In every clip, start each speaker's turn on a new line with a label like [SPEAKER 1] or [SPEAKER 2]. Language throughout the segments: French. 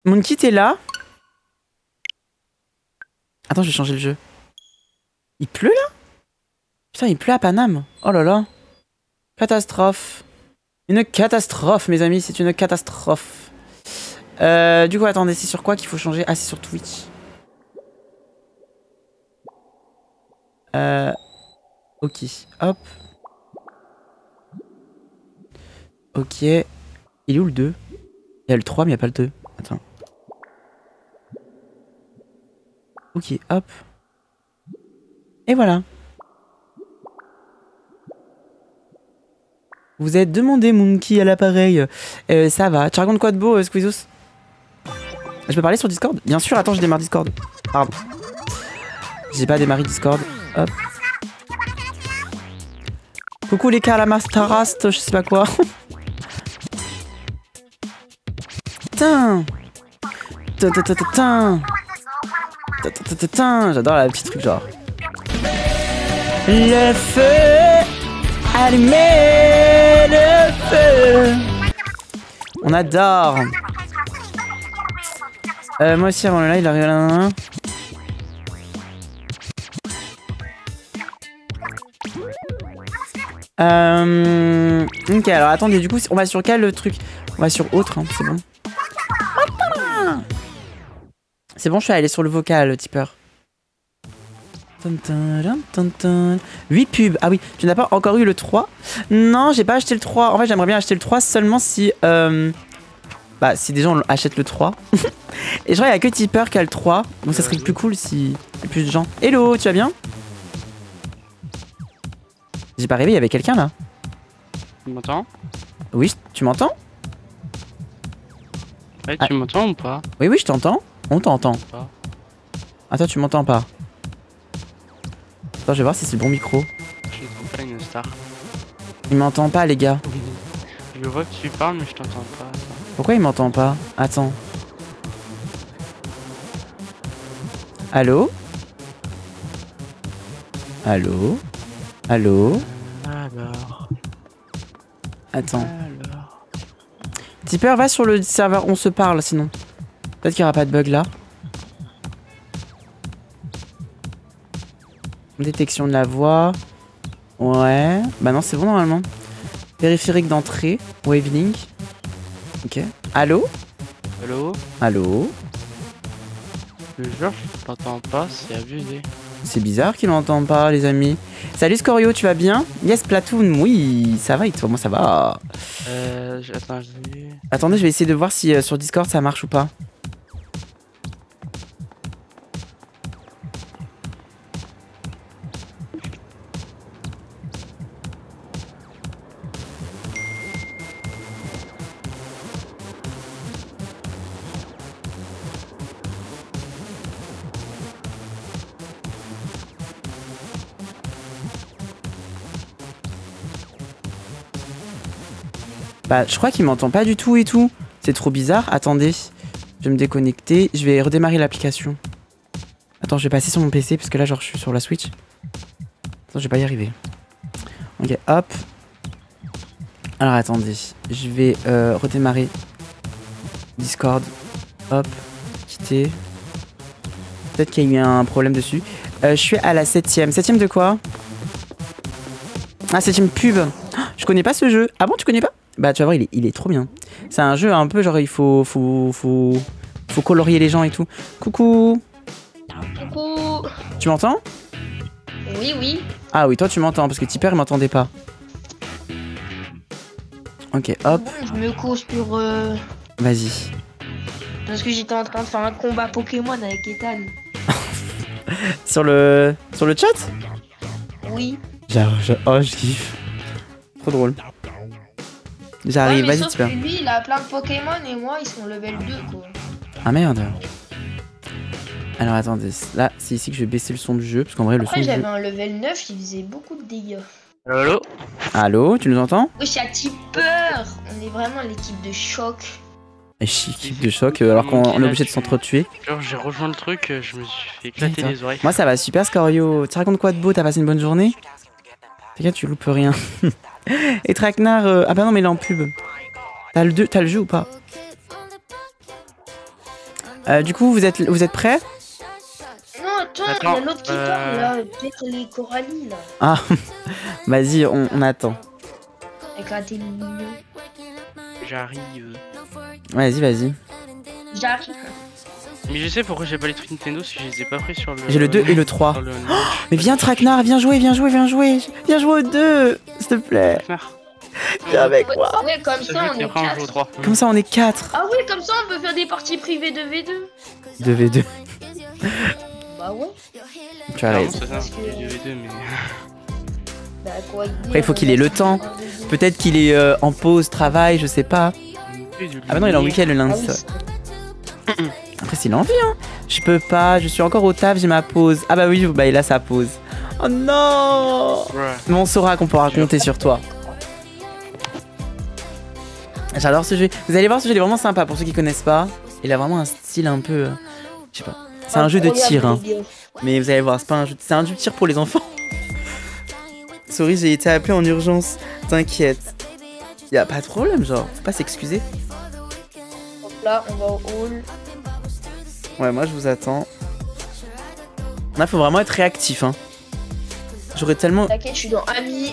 [SPEAKER 1] Monkey, t'es là? Attends, je vais changer le jeu. Il pleut là? Putain, il pleut à Paname. Oh là là. Catastrophe. Une catastrophe, mes amis, c'est une catastrophe. Du coup, attendez, c'est sur quoi qu'il faut changer? Ah, c'est sur Twitch. Ok, hop. Ok. Il est où le 2? Il y a le 3, mais il n'y a pas le 2. Attends. Ok, hop. Et voilà. Vous êtes demandé Monkey à l'appareil. Ça va. Tu racontes quoi de beau, Squeezos? Je peux parler sur Discord? Bien sûr, attends, je démarre Discord. Pardon. J'ai pas démarré Discord. Hop. Coucou les calamastarast, je sais pas quoi. Putain. J'adore la petite truc genre. Le feu. Allumez le feu. On adore. Moi aussi avant le live, il arrive là. Ok, alors attendez, du coup, on va sur quel truc? On va sur autre, hein, c'est bon. C'est bon, je suis allé sur le vocal, tipeur. 8 pubs. Ah oui, tu n'as pas encore eu le 3? Non, j'ai pas acheté le 3. En fait, j'aimerais bien acheter le 3 seulement si... Bah, si des gens achètent le 3. Et je crois qu'il n'y a que tipeur qui a le 3. Donc ça serait plus cool si y a plus de gens. Hello, tu vas bien? J'ai pas rêvé, il y avait quelqu'un là.
[SPEAKER 2] Tu m'entends?
[SPEAKER 1] Oui, tu m'entends?
[SPEAKER 2] Ouais, tu m'entends ou pas?
[SPEAKER 1] Oui, je t'entends. On t'entend. Ah, toi, tu m'entends pas. Attends, je vais voir si c'est le bon micro.
[SPEAKER 2] Je n'entends pas une star.
[SPEAKER 1] Il m'entend pas, les gars.
[SPEAKER 2] Je vois que tu parles, mais je t'entends pas.
[SPEAKER 1] Pourquoi il m'entend pas? Attends. Allô? Allô? Allô?
[SPEAKER 2] Alors.
[SPEAKER 1] Attends. Tipper, va sur le serveur, on se parle sinon. Peut-être qu'il n'y aura pas de bug là. Détection de la voix. Ouais. Bah non, c'est bon normalement. Périphérique d'entrée. Wavelink. Ok. Allô?
[SPEAKER 2] Allô?
[SPEAKER 1] Allô?
[SPEAKER 2] Je jure, je t'entends pas, c'est abusé.
[SPEAKER 1] C'est bizarre qu'il m'entende pas, les amis. Salut Scorio, tu vas bien? Yes, Platoon, oui, ça va et toi? Moi, ça va.
[SPEAKER 2] Attends,
[SPEAKER 1] Attendez, je vais essayer de voir si sur Discord ça marche ou pas. Bah, je crois qu'il m'entend pas du tout et tout. C'est trop bizarre. Attendez, je vais me déconnecter. Je vais redémarrer l'application. Attends, je vais passer sur mon PC parce que là, genre, je suis sur la Switch. Attends, je vais pas y arriver. Ok, hop. Alors, attendez. Je vais redémarrer Discord. Hop. Quitter. Peut-être qu'il y a eu un problème dessus. Je suis à la 7ème. 7ème de quoi? Ah, 7ème pub. Oh, je connais pas ce jeu. Ah bon, tu connais pas? Bah tu vas voir, il est trop bien. C'est un jeu un peu genre il faut colorier les gens et tout. Coucou.
[SPEAKER 3] Coucou.
[SPEAKER 1] Tu m'entends?
[SPEAKER 3] Oui.
[SPEAKER 1] Ah oui, toi tu m'entends parce que Tipper il m'entendait pas. Ok, hop.
[SPEAKER 3] Bon, je me cours sur...
[SPEAKER 1] Vas-y.
[SPEAKER 3] Parce que j'étais en train de faire un combat Pokémon avec Ethan.
[SPEAKER 1] sur le chat?
[SPEAKER 3] Oui.
[SPEAKER 1] Oh, je kiffe. Trop drôle. J'arrive,
[SPEAKER 3] ouais,
[SPEAKER 1] vas-y
[SPEAKER 3] sauf
[SPEAKER 1] Tipper.
[SPEAKER 3] que lui, il a plein de Pokémon et moi, ils sont level 2, quoi.
[SPEAKER 1] Ah merde. Alors attendez, là c'est ici que je vais baisser le son du jeu parce qu'en vrai le son
[SPEAKER 3] Après,
[SPEAKER 1] du
[SPEAKER 3] j'avais
[SPEAKER 1] jeu...
[SPEAKER 3] un level 9, il faisait beaucoup de dégâts.
[SPEAKER 2] Allô?
[SPEAKER 1] Allô, tu nous entends?
[SPEAKER 3] Oui, j'ai Tipper. On est vraiment l'équipe de choc.
[SPEAKER 1] Et chic de choc alors qu'on est obligé de s'entretuer.
[SPEAKER 2] Genre j'ai rejoint le truc, je me suis fait éclater les oreilles.
[SPEAKER 1] Moi ça va super Scorio. Tu racontes quoi de beau? T'as passé une bonne journée? Fais gaffe, tu loupes rien. Et Traquenard, ah bah non mais il est en pub. T'as le jeu ou pas? Du coup, vous êtes prêts?
[SPEAKER 3] Non, attends, il y a l'autre qui parle là. Peut-être les Coralie là.
[SPEAKER 1] Ah, vas-y, on attend.
[SPEAKER 3] Avec la télé.
[SPEAKER 2] J'arrive.
[SPEAKER 1] Vas-y.
[SPEAKER 3] J'arrive.
[SPEAKER 2] Mais je sais pourquoi j'ai pas les trucs Nintendo si je les ai pas pris sur le.
[SPEAKER 1] J'ai le 2 et le 3.
[SPEAKER 2] sur le-
[SPEAKER 1] Mais viens, Traquenard, viens jouer. Viens jouer au 2, s'il te plaît.
[SPEAKER 2] Traquenard.
[SPEAKER 1] Viens avec moi.
[SPEAKER 3] Ouais, comme
[SPEAKER 2] Ça
[SPEAKER 3] ça
[SPEAKER 2] veut
[SPEAKER 3] on
[SPEAKER 2] dire
[SPEAKER 3] est
[SPEAKER 2] après on joue au
[SPEAKER 3] 4.
[SPEAKER 2] 3.
[SPEAKER 1] Comme ça, on est 4.
[SPEAKER 3] Ah oui, comme ça on peut faire des parties privées de V2.
[SPEAKER 1] 2v2.
[SPEAKER 3] Bah ouais.
[SPEAKER 1] Tu as
[SPEAKER 2] Ah,
[SPEAKER 1] raison.
[SPEAKER 2] c'est ça,
[SPEAKER 3] Parce que-
[SPEAKER 2] j'ai 2v2 mais.
[SPEAKER 3] Bah quoi.
[SPEAKER 1] Après, il faut qu'il ait le temps. Peut-être qu'il est en pause, travail, je sais pas. Ah bah non, il est en week-end le
[SPEAKER 3] Ah
[SPEAKER 1] lundi.
[SPEAKER 3] oui,
[SPEAKER 1] ça. Après, c'est l'envie, hein. Je peux pas, je suis encore au taf, j'ai ma pause. Ah bah oui, bah il a sa pause. Oh non.
[SPEAKER 2] Ouais.
[SPEAKER 1] Mais on saura qu'on pourra compter sur toi. J'adore ce jeu. Vous allez voir, ce jeu il est vraiment sympa pour ceux qui connaissent pas. Il a vraiment un style un peu... je sais pas. C'est un jeu de tir, hein. Mais vous allez voir, c'est pas un jeu... C'est un jeu de tir pour les enfants. Sorry, j'ai été appelé en urgence. T'inquiète. Y a pas de problème, genre. Faut pas s'excuser.
[SPEAKER 3] Donc là, on va au hall.
[SPEAKER 1] Ouais, moi je vous attends. Là, faut vraiment être réactif, hein. J'aurais tellement
[SPEAKER 3] T'inquiète, je suis dans Ami.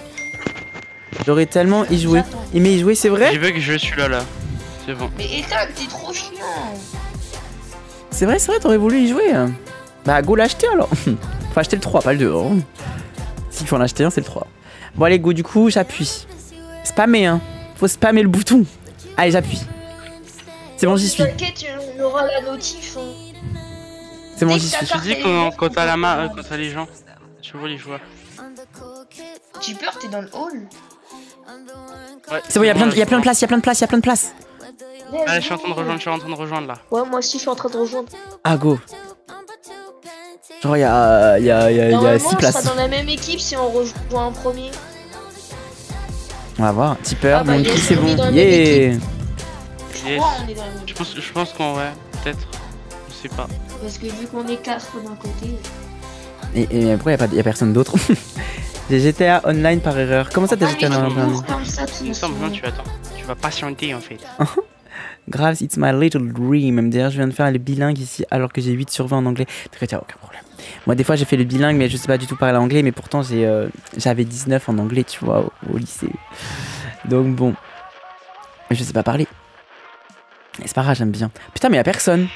[SPEAKER 1] y joué.
[SPEAKER 3] J'attends.
[SPEAKER 1] Aimer y jouer, c'est vrai?
[SPEAKER 2] J'ai vu que je suis là. C'est bon.
[SPEAKER 3] Mais Ethan, t'es trop chiant.
[SPEAKER 1] C'est vrai, t'aurais voulu y jouer. Bah, go l'acheter alors. Faut acheter le 3, pas le 2. Hein. S'il faut en acheter un, c'est le 3. Bon, allez, go, du coup, j'appuie. Spammer, hein. Faut spammer le bouton. Allez, j'appuie. C'est bon, j'y suis.
[SPEAKER 3] T'inquiète, on aura la notif. Hein.
[SPEAKER 1] C'est bon,
[SPEAKER 3] Dès
[SPEAKER 1] j'y
[SPEAKER 3] que
[SPEAKER 1] suis.
[SPEAKER 2] Je te dis quand t'as la main, quand t'as les gens, tu vois les joueurs.
[SPEAKER 3] J'ai peur, t'es dans le hall.
[SPEAKER 2] Ouais,
[SPEAKER 1] C'est bon, y a plein de place, y a plein de place.
[SPEAKER 2] Allez, je suis en train de rejoindre là.
[SPEAKER 3] Ouais, moi aussi, je suis en train de rejoindre.
[SPEAKER 1] Ah, go. Genre, y a 6
[SPEAKER 3] Normalement, on sera
[SPEAKER 1] places.
[SPEAKER 3] dans la même équipe si on rejoint en premier.
[SPEAKER 1] On va voir. Tipper,
[SPEAKER 3] Ah bah,
[SPEAKER 1] mon
[SPEAKER 3] yes,
[SPEAKER 1] équipe, c'est
[SPEAKER 3] on est
[SPEAKER 1] bon.
[SPEAKER 3] dans la même
[SPEAKER 1] Yeah.
[SPEAKER 2] Yes.
[SPEAKER 3] Ouais, on est dans la même équipe.
[SPEAKER 2] Je pense qu'on ouais, peut-être. Je sais pas.
[SPEAKER 3] Parce que vu qu'on est 4 d'un côté.
[SPEAKER 1] Et pourquoi y a personne d'autre? J'ai GTA Online par erreur. Comment ça t'as GTA Online?
[SPEAKER 3] Comme ça,
[SPEAKER 2] Il me semble bien, tu attends. Tu vas patienter en fait.
[SPEAKER 1] Grave, it's my little dream. MDR, je viens de faire le bilingue ici alors que j'ai 8 sur 20 en anglais. T'inquiète, y'a aucun problème. Moi, des fois, j'ai fait le bilingue, mais je sais pas du tout parler anglais. Mais pourtant, j'avais 19 en anglais, tu vois, au lycée. Donc bon. Mais je sais pas parler. Mais c'est pas grave, j'aime bien. Putain, mais y'a personne.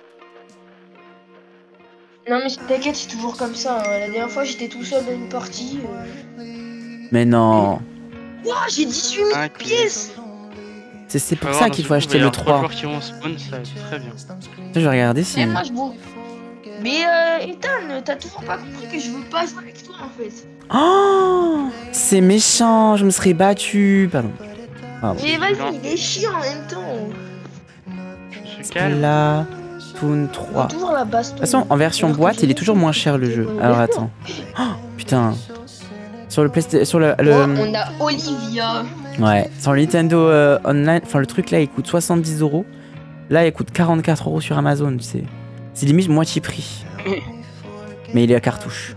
[SPEAKER 3] Non, mais t'inquiète, c'est toujours comme ça. Hein. La dernière fois, j'étais tout seul dans une partie.
[SPEAKER 1] Mais non.
[SPEAKER 3] Ouah, j'ai 18 000
[SPEAKER 2] Ah,
[SPEAKER 3] pièces.
[SPEAKER 1] C'est pour ça qu'il faut acheter le 3.
[SPEAKER 2] joueurs qui vont spawn, ça va être très bien.
[SPEAKER 1] Je vais regarder si.
[SPEAKER 3] Mais moi, je bouge. Mais Ethan, t'as toujours pas compris que je veux pas jouer avec toi en fait.
[SPEAKER 1] Oh, c'est méchant, je me serais battu. Pardon.
[SPEAKER 3] Mais vas-y, il est chiant en même temps.
[SPEAKER 2] Je suis calme.
[SPEAKER 1] La Toon
[SPEAKER 3] On
[SPEAKER 1] 3.
[SPEAKER 3] a
[SPEAKER 1] De
[SPEAKER 3] toujours la baston.
[SPEAKER 1] toute façon, en version boîte, il est toujours moins cher le jeu. Alors attends. Oh, putain. Sur le PlayStation, sur le
[SPEAKER 3] On a Olivia.
[SPEAKER 1] ouais, sur le Nintendo Online, enfin le truc là, il coûte 70 €. Là, il coûte 44 € sur Amazon, tu sais. C'est limite moitié prix. Mais il est à cartouche.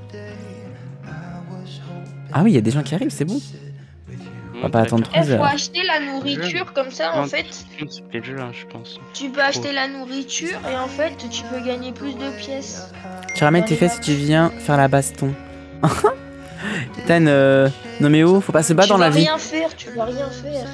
[SPEAKER 1] Ah oui, il y a des gens qui arrivent, c'est bon. On va pas attendre 3
[SPEAKER 3] Il faut
[SPEAKER 1] heures.
[SPEAKER 3] acheter la nourriture comme ça en fait.
[SPEAKER 2] C'est peut-être le jeu, hein, je pense.
[SPEAKER 3] Tu peux acheter la nourriture et en fait tu peux gagner plus de pièces.
[SPEAKER 1] Tu ramènes tes fesses si tu viens faire la baston. Ethan, non mais oh, faut pas se battre dans la vie.
[SPEAKER 3] Tu vas rien faire.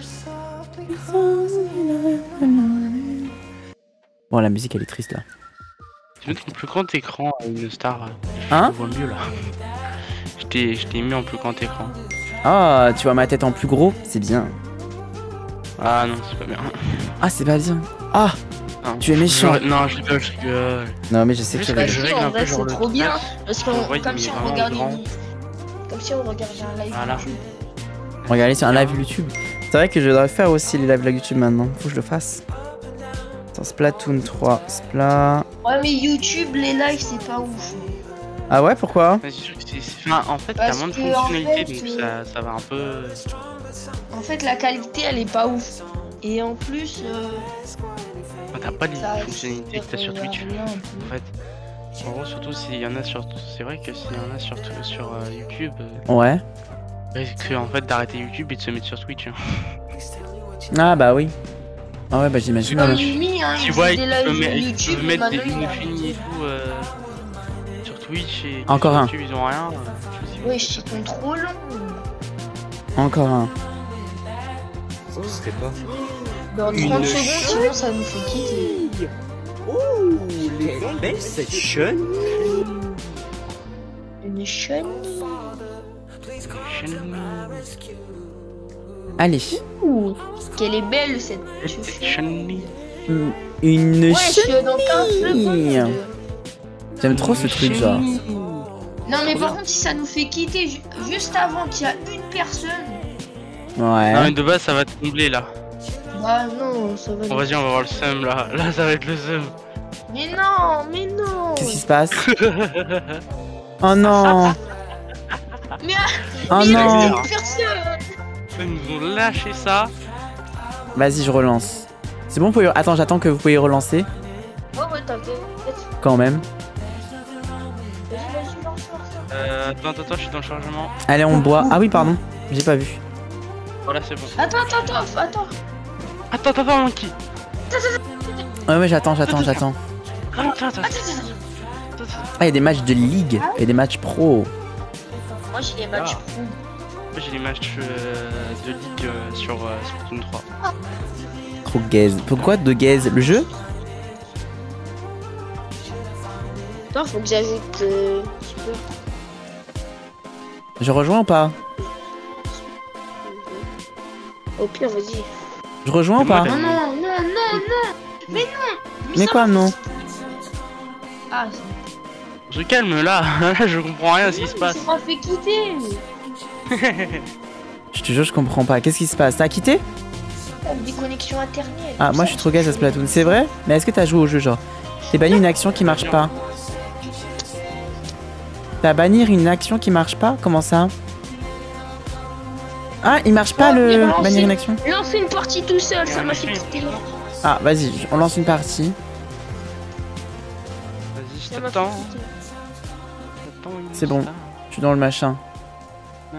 [SPEAKER 1] Bon, la musique elle est triste là.
[SPEAKER 2] Tu mets ton plus grand écran à une star.
[SPEAKER 1] Hein?
[SPEAKER 2] Je vois mieux là. Je t'ai mis en plus grand écran.
[SPEAKER 1] Ah, tu vois ma tête en plus gros, c'est bien.
[SPEAKER 2] Ah non, c'est pas bien.
[SPEAKER 1] Ah, c'est pas bien. Ah,
[SPEAKER 2] Non.
[SPEAKER 1] tu es méchant.
[SPEAKER 2] Non, je rigole.
[SPEAKER 1] Non mais je sais que tu
[SPEAKER 2] Juste que
[SPEAKER 1] rigoles.
[SPEAKER 2] je règle
[SPEAKER 3] en
[SPEAKER 2] un
[SPEAKER 3] vrai
[SPEAKER 2] peu genre
[SPEAKER 3] c'est
[SPEAKER 2] le
[SPEAKER 3] trop bien.
[SPEAKER 2] truc.
[SPEAKER 3] Parce
[SPEAKER 2] On voit,
[SPEAKER 3] que comme
[SPEAKER 2] il
[SPEAKER 3] si
[SPEAKER 2] est
[SPEAKER 3] on
[SPEAKER 2] vraiment
[SPEAKER 3] regardait
[SPEAKER 2] grand.
[SPEAKER 3] comme si on regardait un live
[SPEAKER 2] Voilà.
[SPEAKER 3] YouTube.
[SPEAKER 1] Regardez sur un live YouTube. C'est vrai que je devrais faire aussi les lives YouTube maintenant. Faut que je le fasse. Attends, Splatoon 3.
[SPEAKER 3] Ouais mais YouTube les lives c'est pas ouf.
[SPEAKER 1] Ah ouais, pourquoi?
[SPEAKER 2] Mais c'est sûr que enfin, en fait, t'as
[SPEAKER 3] Parce
[SPEAKER 2] moins de
[SPEAKER 3] que, en
[SPEAKER 2] fonctionnalités,
[SPEAKER 3] fait,
[SPEAKER 2] donc ça va un peu.
[SPEAKER 3] En fait la qualité elle est pas ouf. Et en plus
[SPEAKER 2] Enfin, t'as pas les
[SPEAKER 3] ça
[SPEAKER 2] fonctionnalités que t'as sur Twitch.
[SPEAKER 3] rien.
[SPEAKER 2] En fait, en gros, surtout s'il y en a sur. C'est vrai que s'il y en a sur YouTube,
[SPEAKER 1] Ouais.
[SPEAKER 2] risque en fait d'arrêter YouTube et de se mettre sur Twitch. Hein.
[SPEAKER 1] Ah bah oui. Ah ouais, bah j'imagine.
[SPEAKER 3] Comme
[SPEAKER 1] Ouais.
[SPEAKER 3] Mimi, hein,
[SPEAKER 2] Tu
[SPEAKER 3] il
[SPEAKER 2] vois,
[SPEAKER 3] faisait
[SPEAKER 2] ils
[SPEAKER 3] des lives
[SPEAKER 2] peuvent
[SPEAKER 3] YouTube,
[SPEAKER 2] mettre des
[SPEAKER 3] maintenant, il a-
[SPEAKER 2] finis et tout sur Twitch et
[SPEAKER 1] Encore
[SPEAKER 2] sur
[SPEAKER 1] un.
[SPEAKER 2] YouTube ils ont rien.
[SPEAKER 3] Ouais, je suis trop long.
[SPEAKER 1] Encore un.
[SPEAKER 4] Ça, ce serait pas.
[SPEAKER 3] Dans 30
[SPEAKER 4] Une
[SPEAKER 3] secondes, sinon ça nous fait quitter.
[SPEAKER 4] Oh, elle est belle cette chaîne.
[SPEAKER 3] Une chaîne.
[SPEAKER 1] Allez.
[SPEAKER 3] Ouh, qu'elle est belle cette
[SPEAKER 2] Shiny.
[SPEAKER 1] Une
[SPEAKER 3] Ouais, je suis dans 15
[SPEAKER 1] chenille.
[SPEAKER 3] secondes.
[SPEAKER 1] J'aime trop ce truc, genre.
[SPEAKER 3] Non, mais par contre, si ça nous fait quitter juste avant qu'il y a une personne.
[SPEAKER 1] Ouais.
[SPEAKER 2] Non mais de base ça va te combler là.
[SPEAKER 3] Bah non, ça va.
[SPEAKER 2] Bon vas-y on va voir le seum là. Là ça va être le seum.
[SPEAKER 3] Mais non, mais non.
[SPEAKER 1] Qu'est-ce qui se passe? Oh non.
[SPEAKER 3] Mais
[SPEAKER 1] Oh
[SPEAKER 3] il reste
[SPEAKER 1] non.
[SPEAKER 3] une personne.
[SPEAKER 2] Ils nous ont lâché ça.
[SPEAKER 1] Vas-y, je relance. C'est bon, vous pouvez... Attends, j'attends que vous pouvez relancer.
[SPEAKER 3] Ouais, ouais, t'inquiète.
[SPEAKER 1] Quand même.
[SPEAKER 3] Vas-y, lance.
[SPEAKER 2] Attends, je suis dans le chargement.
[SPEAKER 1] Allez, on boit. Ah oui, pardon. J'ai pas vu.
[SPEAKER 2] Voilà c'est bon.
[SPEAKER 3] Attends.
[SPEAKER 2] Attends Monkey.
[SPEAKER 1] Ouais, j'attends.
[SPEAKER 2] Attends.
[SPEAKER 1] Ah, il y a des matchs de ligue. Il y a des matchs pro.
[SPEAKER 3] Moi, j'ai les matchs pro.
[SPEAKER 2] Moi j'ai les matchs de ligue sur Splatoon 3.
[SPEAKER 1] Trop gaze. Pourquoi de gaze? Le jeu?
[SPEAKER 3] Attends, faut que j'ajoute un petit peu.
[SPEAKER 1] Je rejoins ou pas?
[SPEAKER 3] Au pire, vas-y.
[SPEAKER 1] Je rejoins ou
[SPEAKER 2] C'est moi,
[SPEAKER 1] pas?
[SPEAKER 2] t'as-
[SPEAKER 3] Non. Mais non.
[SPEAKER 1] Mais
[SPEAKER 3] ça
[SPEAKER 1] quoi,
[SPEAKER 3] va.
[SPEAKER 1] non?
[SPEAKER 3] Ah,
[SPEAKER 2] Je calme là. Là je comprends rien à ce qui se passe.
[SPEAKER 3] ça m'a fait quitter.
[SPEAKER 1] Je te jure, je comprends pas. Qu'est-ce qui se passe? T'as quitté?
[SPEAKER 3] Des connexions internet.
[SPEAKER 1] Ah, moi je suis trop gaze à Splatoon. C'est vrai? Mais est-ce que t'as joué au jeu, genre? T'as banni une action qui marche pas. T'as bannir une action qui marche pas? Comment ça? Ah, il marche pas
[SPEAKER 3] Oh, il
[SPEAKER 1] le
[SPEAKER 3] relance.
[SPEAKER 1] bannir une action?
[SPEAKER 3] Lance une partie tout seul, ça m'a fait quitter.
[SPEAKER 1] Ah, vas-y, on lance une partie.
[SPEAKER 2] Vas-y, je
[SPEAKER 3] Ça m'a fait
[SPEAKER 2] t'attends.
[SPEAKER 3] quitter.
[SPEAKER 1] C'est bon. Je suis dans le machin.
[SPEAKER 2] Ah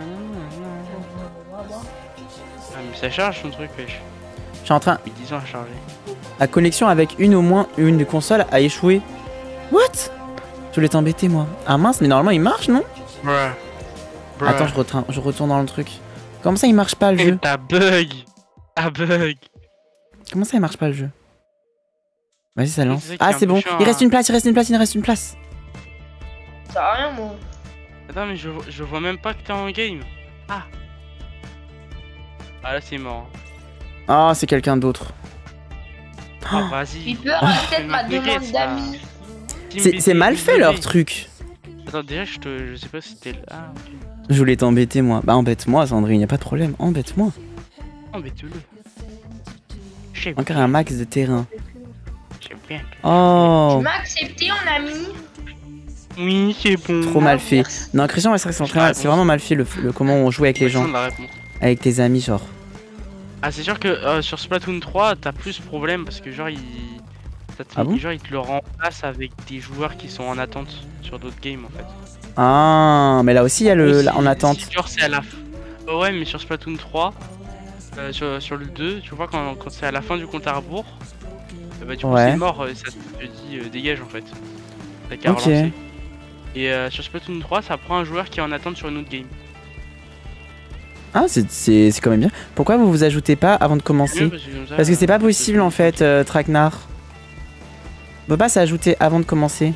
[SPEAKER 2] mais ça charge son truc wesh.
[SPEAKER 1] Je suis en train.
[SPEAKER 2] Mais 10 ans à charger.
[SPEAKER 1] La connexion avec une au moins une console a échoué. What? Je voulais t'embêter, moi. Ah mince, mais normalement il marche, non?
[SPEAKER 2] Bruh.
[SPEAKER 1] Attends, je retourne dans le truc. Comment ça il marche pas le
[SPEAKER 2] Et
[SPEAKER 1] jeu?
[SPEAKER 2] t'as bug.
[SPEAKER 1] Comment ça il marche pas le jeu? Vas-y, ça lance.
[SPEAKER 2] C'est ça qui
[SPEAKER 1] Ah,
[SPEAKER 2] est
[SPEAKER 1] c'est
[SPEAKER 2] un
[SPEAKER 1] bon.
[SPEAKER 2] peu chiant,
[SPEAKER 1] Il reste
[SPEAKER 2] hein.
[SPEAKER 1] une place, il reste une place, il reste une place.
[SPEAKER 3] Ça sert à rien, moi.
[SPEAKER 2] Attends mais je vois même pas que t'es en game. Ah. Ah là c'est mort.
[SPEAKER 1] Ah, c'est quelqu'un d'autre.
[SPEAKER 2] Ah vas-y.
[SPEAKER 3] Piper a peut-être ma demande d'amis.
[SPEAKER 1] C'est mal fait leur truc.
[SPEAKER 2] Attends déjà je sais pas si t'es là. Ah, ok.
[SPEAKER 1] Je voulais t'embêter, moi. Bah, embête-moi, Sandrine, y a pas de problème. Embête-moi.
[SPEAKER 2] Embête-le. J'ai
[SPEAKER 1] Encore un max de terrain.
[SPEAKER 2] bien.
[SPEAKER 1] Oh,
[SPEAKER 3] Tu m'as accepté en ami.
[SPEAKER 2] Oui c'est bon.
[SPEAKER 1] trop mal fait.
[SPEAKER 3] Merci.
[SPEAKER 1] Non, Christian, c'est vraiment mal fait le vraiment on joue avec les gens,
[SPEAKER 2] La réponse.
[SPEAKER 1] avec tes amis, genre.
[SPEAKER 2] Ah c'est sûr que sur Splatoon 3 t'as plus de problème parce que genre
[SPEAKER 1] Ah bon
[SPEAKER 2] genre il te le remplace avec des joueurs qui sont en attente sur d'autres games en fait.
[SPEAKER 1] Ah, mais là aussi il y a le
[SPEAKER 2] Si-
[SPEAKER 1] là, en attente.
[SPEAKER 2] si genre c'est à la ouais mais sur Splatoon 3 sur le 2 tu vois quand c'est à la fin du compte à rebours bah du coup
[SPEAKER 1] Ouais.
[SPEAKER 2] c'est mort ça te dit dégage en fait. T'as qu'à
[SPEAKER 1] Ok.
[SPEAKER 2] relancer. Et sur Splatoon 3 ça prend un joueur qui est en attente sur une autre game.
[SPEAKER 1] Ah, c'est quand même bien. Pourquoi vous vous ajoutez pas avant de commencer?
[SPEAKER 2] Comme ça,
[SPEAKER 1] Parce que c'est pas possible en fait, Traquenard. On peut pas s'ajouter avant de commencer.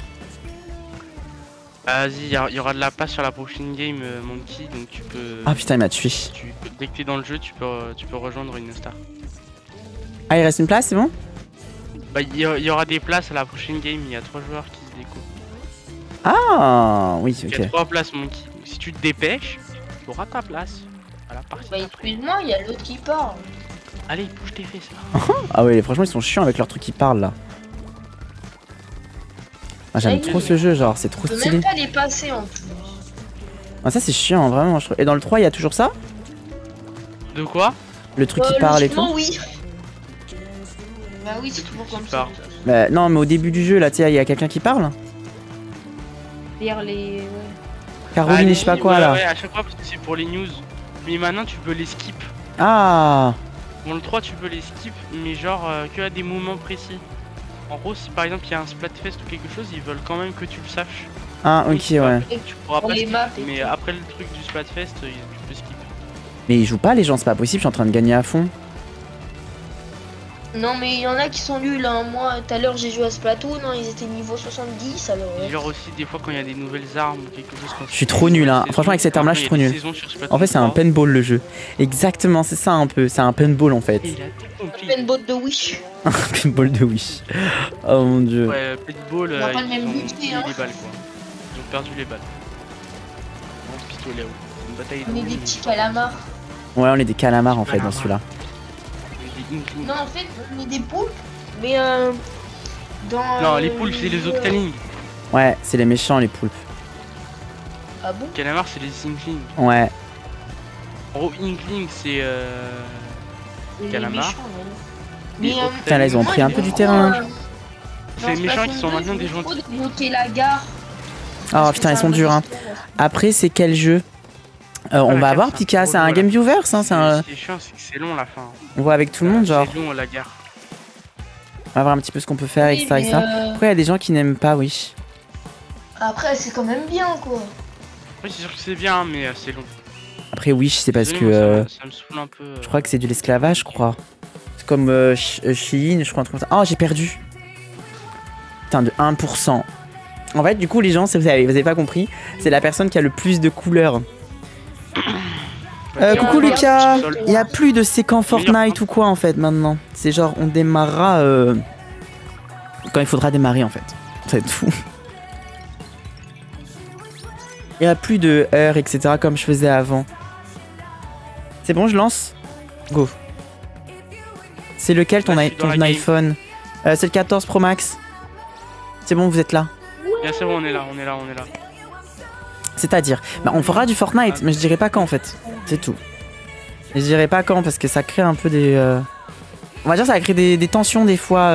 [SPEAKER 2] Vas-y, il y aura de la passe sur la prochaine game Monkey donc tu peux.
[SPEAKER 1] Ah putain, il m'a tué.
[SPEAKER 2] Dès que t'es dans le jeu tu peux rejoindre une star.
[SPEAKER 1] Ah, il reste une place, c'est bon?
[SPEAKER 2] Bah il y aura des places à la prochaine game, il y a 3 joueurs qui se découpent.
[SPEAKER 1] Ah, oui,
[SPEAKER 2] Il y a
[SPEAKER 1] ok.
[SPEAKER 2] 3 places Monkey. Donc, si tu te dépêches, tu auras ta place. À la partie.
[SPEAKER 3] Bah, excuse-moi, il y a l'autre qui parle.
[SPEAKER 2] Allez, bouge tes fesses là.
[SPEAKER 1] Ah ouais, franchement, ils sont chiants avec leur truc qui parle là. Ah, j'aime
[SPEAKER 3] Ouais,
[SPEAKER 1] trop
[SPEAKER 3] oui.
[SPEAKER 1] ce jeu, genre, c'est trop
[SPEAKER 3] Je peux
[SPEAKER 1] stylé.
[SPEAKER 3] même pas les passer en plus.
[SPEAKER 1] Ah, ça, c'est chiant, vraiment. Je trouve. Et dans le 3, il y a toujours ça?
[SPEAKER 2] De quoi?
[SPEAKER 1] Le truc qui parle et tout?
[SPEAKER 3] logiquement, oui. Bah oui, c'est toujours comme ça.
[SPEAKER 2] parle.
[SPEAKER 1] Bah, non, mais au début du jeu, là, tu sais, il y a quelqu'un qui parle?
[SPEAKER 3] Vers les. Ouais.
[SPEAKER 1] Caroline,
[SPEAKER 2] Allez,
[SPEAKER 1] je sais pas quoi
[SPEAKER 2] ouais,
[SPEAKER 1] là.
[SPEAKER 2] Ouais, à chaque fois parce que c'est pour les news. Mais maintenant tu peux les skip.
[SPEAKER 1] Ah,
[SPEAKER 2] Bon, le 3, tu peux les skip, mais genre que à des moments précis. En gros, si par exemple il y a un Splatfest ou quelque chose, ils veulent quand même que tu le saches.
[SPEAKER 1] Ah,
[SPEAKER 2] Oui,
[SPEAKER 1] ok,
[SPEAKER 2] tu
[SPEAKER 1] ouais.
[SPEAKER 2] Tu pourras
[SPEAKER 3] Pour
[SPEAKER 2] pas
[SPEAKER 3] les
[SPEAKER 2] skip,
[SPEAKER 3] maps et
[SPEAKER 2] mais
[SPEAKER 3] tout.
[SPEAKER 2] après le truc du Splatfest, tu peux skip.
[SPEAKER 1] Mais ils jouent pas, les gens, c'est pas possible, je suis en train de gagner à fond.
[SPEAKER 3] Non, mais il y en a qui sont nuls. Hein. Moi, tout à l'heure, j'ai joué à Splatoon. Hein, ils étaient niveau 70. Alors.
[SPEAKER 2] Genre aussi, des fois, quand il y a des nouvelles armes ou quelque chose comme ça.
[SPEAKER 1] Je suis trop nul, hein. Franchement, avec cette arme-là, je suis trop nul. En fait, c'est un paintball le jeu. Exactement, c'est ça un peu. C'est un paintball en fait.
[SPEAKER 2] Il a tout compris.
[SPEAKER 3] Une botte de Wish.
[SPEAKER 1] Un paintball de Wish. Oh mon dieu.
[SPEAKER 2] Ouais, paintball,
[SPEAKER 3] On a pas le
[SPEAKER 2] ils
[SPEAKER 3] même
[SPEAKER 2] ont
[SPEAKER 3] budget,
[SPEAKER 2] mis
[SPEAKER 3] hein.
[SPEAKER 2] les balles quoi. Ils ont perdu les balles. On pistolet là-haut. C'est une bataille de
[SPEAKER 3] On est des
[SPEAKER 2] Wii,
[SPEAKER 3] petits
[SPEAKER 2] mais-
[SPEAKER 3] calamars.
[SPEAKER 1] Ouais, on est des calamars en fait dans celui-là.
[SPEAKER 2] Des Inklings.
[SPEAKER 3] Non, en fait, on est des poulpes. Mais dans.
[SPEAKER 2] Non, les poules, c'est les Octalings.
[SPEAKER 1] Ouais, c'est les méchants, les poulpes.
[SPEAKER 3] Ah bon?
[SPEAKER 2] Calamar, c'est les Inklings.
[SPEAKER 1] Ouais.
[SPEAKER 2] En gros, Inkling, c'est
[SPEAKER 3] Les
[SPEAKER 2] Calamar.
[SPEAKER 3] méchants, ouais.
[SPEAKER 2] Et
[SPEAKER 3] Mais,
[SPEAKER 1] Putain, là, ils ont
[SPEAKER 3] moi,
[SPEAKER 1] pris un
[SPEAKER 3] je
[SPEAKER 1] peu du
[SPEAKER 3] veux
[SPEAKER 1] terrain.
[SPEAKER 3] trop,
[SPEAKER 2] C'est
[SPEAKER 3] dans
[SPEAKER 2] les méchants qui
[SPEAKER 3] Splatoon
[SPEAKER 2] sont
[SPEAKER 3] 2,
[SPEAKER 2] maintenant des
[SPEAKER 3] je veux trop
[SPEAKER 2] gentils.
[SPEAKER 3] débloquer la gare.
[SPEAKER 1] Oh
[SPEAKER 3] Parce que
[SPEAKER 1] putain, ils
[SPEAKER 3] c'est
[SPEAKER 1] sont
[SPEAKER 3] un
[SPEAKER 1] durs, hein.
[SPEAKER 3] mode histoire.
[SPEAKER 1] Après, c'est quel jeu on
[SPEAKER 2] la
[SPEAKER 1] va
[SPEAKER 2] gare,
[SPEAKER 1] avoir
[SPEAKER 2] c'est un
[SPEAKER 1] Pika,
[SPEAKER 2] peu
[SPEAKER 1] c'est un
[SPEAKER 2] relou,
[SPEAKER 1] Game
[SPEAKER 2] là.
[SPEAKER 1] Viewer, ça, c'est un...
[SPEAKER 2] Ce qui est chiant, c'est que c'est long la fin.
[SPEAKER 1] On voit avec tout le monde, genre.
[SPEAKER 2] C'est long la gare.
[SPEAKER 1] On va voir un petit peu ce qu'on peut faire,
[SPEAKER 3] Oui,
[SPEAKER 1] etc.
[SPEAKER 3] mais,
[SPEAKER 1] etc. Pourquoi il y a des gens qui n'aiment pas Wish?
[SPEAKER 3] Après, c'est quand même bien, quoi.
[SPEAKER 2] Oui, c'est sûr que c'est bien, mais c'est long.
[SPEAKER 1] Après, Wish, c'est parce
[SPEAKER 2] Désolé,
[SPEAKER 1] que...
[SPEAKER 2] moi, ça me saoule un peu.
[SPEAKER 1] Je crois que c'est de l'esclavage, je crois. C'est comme Shein, je crois, un truc comme ça. Oh, j'ai perdu. Putain, de 1%. En fait, du coup, les gens, vous avez pas compris, c'est la personne qui a le plus de couleurs. Coucou
[SPEAKER 3] Ouais,
[SPEAKER 1] Lucas.
[SPEAKER 3] ouais.
[SPEAKER 1] Il y a plus de séquent Fortnite ou quoi en fait maintenant. C'est genre on démarrera quand il faudra démarrer en fait. C'est tout. Il y a plus de heures etc comme je faisais avant. C'est bon, je lance. Go. C'est lequel ton,
[SPEAKER 2] Là, je suis dans la
[SPEAKER 1] ton
[SPEAKER 2] game.
[SPEAKER 1] iPhone C'est le 14 Pro Max. C'est bon, vous êtes là.
[SPEAKER 2] Bien, c'est bon, on est là.
[SPEAKER 1] C'est-à-dire, bah, on fera du Fortnite, mais je dirais pas quand en fait. C'est tout. Et je dirais pas quand parce que ça crée un peu des. On va dire ça crée des tensions des fois.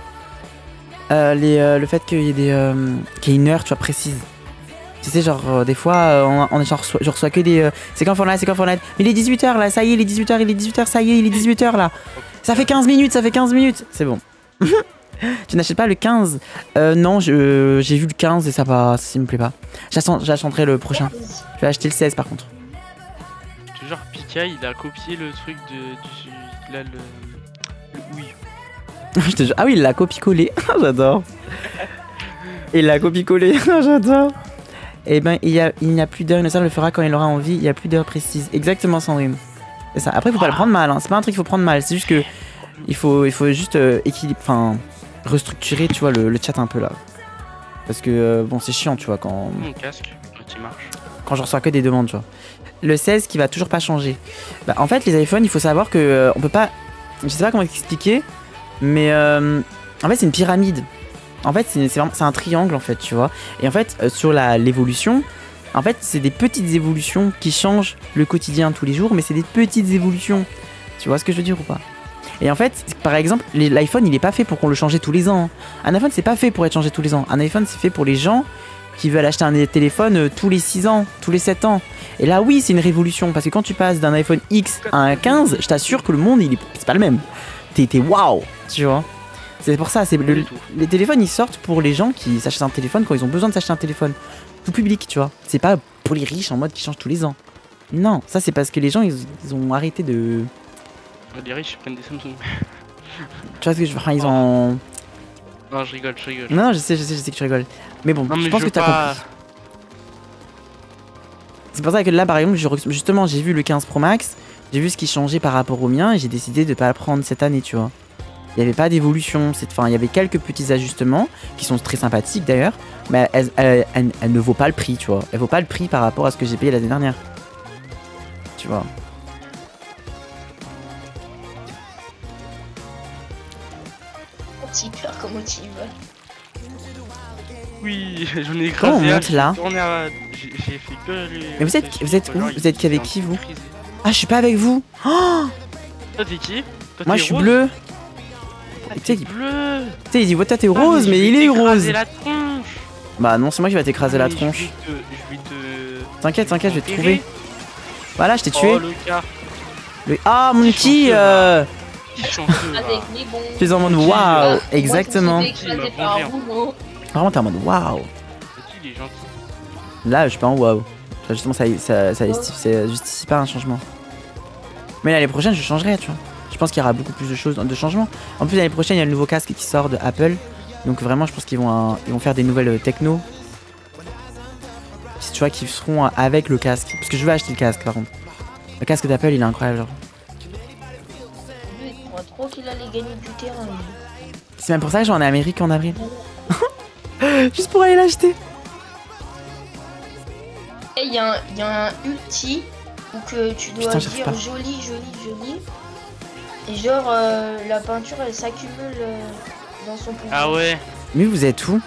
[SPEAKER 1] Le fait qu'il y ait des qu'il y ait une heure, tu vois, précise. Tu sais, genre des fois, on est genre, je reçois que des. C'est quand Fortnite, c'est quand Fortnite. Mais il est 18h là, ça y est, il est 18h, il est 18h, ça y est, il est 18h là. Ça fait 15 minutes, ça fait 15 minutes. C'est bon. Tu n'achètes pas le 15 Non, j'ai vu le 15 et ça me plaît pas. J'attendrai le prochain. Je vais acheter le 16 par contre.
[SPEAKER 2] Je te jure, Pika, il a copié le truc de. Là, le oui.
[SPEAKER 1] Je te jure. Ah oui, il l'a copie-collé. J'adore. Il l'a copie-collé. J'adore. Eh ben, il n'y a plus d'heure. Innocent le fera quand il aura envie. Il n'y a plus d'heure précise. Exactement, Sandrine. C'est ça. Après, il faut pas le prendre mal. Hein. C'est pas un truc qu'il faut prendre mal. C'est juste que il faut juste équilibrer. Enfin, restructurer, tu vois, le chat un peu là. Parce que bon, c'est chiant, tu vois, quand
[SPEAKER 2] Mon casque, quand il marche.
[SPEAKER 1] je reçois que des demandes, tu vois. Le 16 qui va toujours pas changer. Bah, en fait, les iPhones, il faut savoir que on peut pas. Je sais pas comment expliquer, mais en fait, c'est une pyramide. En fait, c'est un triangle, en fait, tu vois. Et en fait, sur l'évolution, en fait, c'est des petites évolutions qui changent le quotidien tous les jours, mais c'est des petites évolutions. Tu vois ce que je veux dire ou pas? Et en fait, par exemple, l'iPhone, il est pas fait pour qu'on le change tous les ans. Hein. Un iPhone, c'est pas fait pour être changé tous les ans. Un iPhone, c'est fait pour les gens qui veulent acheter un téléphone tous les 6 ans, tous les 7 ans. Et là, oui, c'est une révolution. Parce que quand tu passes d'un iPhone X à un 15, je t'assure que le monde, c'est pas le même. T'es waouh, tu vois. C'est pour ça, les téléphones, ils sortent pour les gens qui s'achètent un téléphone quand ils ont besoin de s'acheter un téléphone. Tout public, tu vois. C'est pas pour les riches en mode qui changent tous les ans. Non, ça c'est parce que les gens, ils ont arrêté de...
[SPEAKER 2] Les riches prennent des Samsung.
[SPEAKER 1] Tu vois ce que je veux dire, ils ont...
[SPEAKER 2] Non, je rigole.
[SPEAKER 1] Non, je sais que tu rigoles. Mais bon,
[SPEAKER 2] Non, mais
[SPEAKER 1] je pense
[SPEAKER 2] je
[SPEAKER 1] que t'as
[SPEAKER 2] pas...
[SPEAKER 1] compris. C'est pour ça que là, par exemple, justement, j'ai vu le 15 Pro Max, j'ai vu ce qui changeait par rapport au mien et j'ai décidé de pas le prendre cette année, tu vois. Il n'y avait pas d'évolution, enfin, il y avait quelques petits ajustements qui sont très sympathiques d'ailleurs, mais elle ne vaut pas le prix, tu vois. Elle vaut pas le prix par rapport à ce que j'ai payé l'année dernière. Tu vois.
[SPEAKER 3] Super comment tu y vas.
[SPEAKER 2] Oui, j'en ai
[SPEAKER 1] Comment on
[SPEAKER 2] écrasé.
[SPEAKER 1] monte là?
[SPEAKER 2] J'ai fait que les...
[SPEAKER 1] Mais vous êtes où? Vous êtes qu'avec qui, vous?
[SPEAKER 2] Toi,
[SPEAKER 1] Ah, je suis pas avec vous. Oh,
[SPEAKER 2] t'es qui? Toi,
[SPEAKER 1] moi
[SPEAKER 2] t'es
[SPEAKER 1] je suis
[SPEAKER 2] rose?
[SPEAKER 1] bleu.
[SPEAKER 2] Ah,
[SPEAKER 1] Tu sais,
[SPEAKER 2] t'es bleu.
[SPEAKER 1] Tu sais, il dit, toi t'es
[SPEAKER 2] Ah,
[SPEAKER 1] rose, mais
[SPEAKER 2] je vais
[SPEAKER 1] il est rose.
[SPEAKER 2] t'écraser la tronche.
[SPEAKER 1] Bah non, c'est moi qui vais t'écraser la
[SPEAKER 2] Mais
[SPEAKER 1] tronche.
[SPEAKER 2] Je vais te...
[SPEAKER 1] T'inquiète, je vais te
[SPEAKER 2] t'enterrer.
[SPEAKER 1] trouver. Voilà, je t'ai tué.
[SPEAKER 2] Oh, le gars.
[SPEAKER 1] Ah, Monkey,
[SPEAKER 2] chanceux.
[SPEAKER 3] Avec les bons.
[SPEAKER 1] Tu es en mode waouh, exactement.
[SPEAKER 3] Moi, je me suis fait écraser par un rouleau.
[SPEAKER 1] Vraiment, t'es en mode waouh.
[SPEAKER 2] Il est gentil.
[SPEAKER 1] Là, je suis pas en waouh. Justement, ça justifie pas un changement. Mais l'année prochaine, je changerai, tu vois. Je pense qu'il y aura beaucoup plus de choses, de changements. En plus, l'année prochaine, il y a le nouveau casque qui sort de Apple. Donc vraiment, je pense qu'ils vont faire des nouvelles techno. Tu vois, qui seront avec le casque. Parce que je veux acheter le casque, par contre. Le casque d'Apple, il est incroyable, genre.
[SPEAKER 3] Lui, il croit trop qu'il allait gagner du terrain. lui.
[SPEAKER 1] C'est même pour ça que j'en ai en Amérique en avril. Juste pour aller l'acheter.
[SPEAKER 3] Et il y a un ulti où que tu dois
[SPEAKER 1] Putain, j'arrive
[SPEAKER 3] dire
[SPEAKER 1] pas.
[SPEAKER 3] joli. Et genre, la peinture, elle s'accumule dans son pouvoir.
[SPEAKER 2] Ah ouais.
[SPEAKER 1] Mais vous êtes où?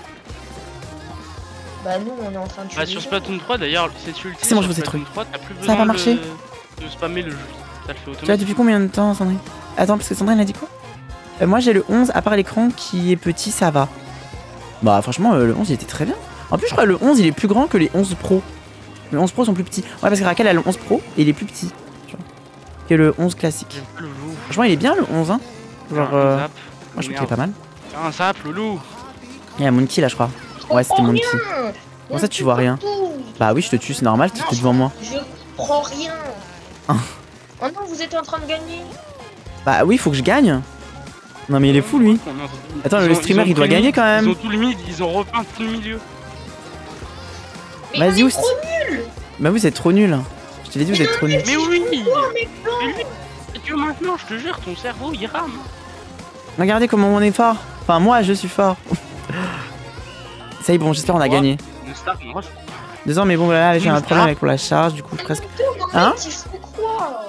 [SPEAKER 3] Bah nous, on est en train de tuer
[SPEAKER 2] Bah
[SPEAKER 3] les
[SPEAKER 2] sur
[SPEAKER 3] gens.
[SPEAKER 2] Splatoon 3 d'ailleurs, c'est ulti.
[SPEAKER 1] C'est bon, je
[SPEAKER 2] sur
[SPEAKER 1] vous ai
[SPEAKER 2] Splatoon
[SPEAKER 1] trouvé.
[SPEAKER 2] 3, t'as plus
[SPEAKER 1] Ça a
[SPEAKER 2] besoin
[SPEAKER 1] pas marché
[SPEAKER 2] de spammer le jeu. Ça le fait
[SPEAKER 1] Tu vois,
[SPEAKER 2] automatiquement.
[SPEAKER 1] depuis combien de temps, Sandrine? Attends, parce que Sandrine a dit quoi? Moi, j'ai le 11, à part l'écran qui est petit, ça va. Bah, franchement, le 11, il était très bien. En plus, je crois que le 11, il est plus grand que les 11 Pro. Les 11 Pro sont plus petits. Ouais, parce que Raquel a le 11 Pro et il est plus petit. Tu vois, que le 11 classique.
[SPEAKER 2] J'aime pas le loup.
[SPEAKER 1] Franchement, il est bien le 11, hein. Genre,
[SPEAKER 2] Un zap.
[SPEAKER 1] moi, je trouve qu'il est pas mal.
[SPEAKER 2] Un zap, loulou.
[SPEAKER 1] Il y a Monkey là, je crois. Ouais, c'était
[SPEAKER 3] Oh,
[SPEAKER 1] Monkey.
[SPEAKER 3] rien.
[SPEAKER 1] Comment ça, tu vois rien? Bah oui, je te tue, c'est normal, tu
[SPEAKER 3] Non,
[SPEAKER 1] es devant moi.
[SPEAKER 3] Je comprends rien.
[SPEAKER 1] Ah.
[SPEAKER 3] Oh non, vous êtes en train de gagner.
[SPEAKER 1] Bah oui, faut que je gagne. Non, mais il est fou, lui. Attends, le streamer, il doit gagner quand
[SPEAKER 2] Ils
[SPEAKER 1] même.
[SPEAKER 2] ont tout le mid, ils ont repeint tout le milieu.
[SPEAKER 3] Mais
[SPEAKER 1] Vas-y,
[SPEAKER 3] on est
[SPEAKER 1] Oust.
[SPEAKER 3] trop nuls.
[SPEAKER 1] Bah vous êtes trop nuls. Je te l'ai dit, vous êtes trop nuls.
[SPEAKER 2] Mais oui. Mais lui, et tu vois, maintenant, je te jure, ton cerveau, il rame.
[SPEAKER 1] Regardez comment on est fort. Enfin, moi, je suis fort. Ça y est, bon, j'espère on a
[SPEAKER 2] Quoi
[SPEAKER 1] gagné.
[SPEAKER 2] Une star, moi,
[SPEAKER 1] 2 ans, mais bon, voilà, j'ai
[SPEAKER 2] Une
[SPEAKER 1] un
[SPEAKER 2] star.
[SPEAKER 1] problème avec pour la charge, du coup, presque. Hein?
[SPEAKER 3] Ils font quoi?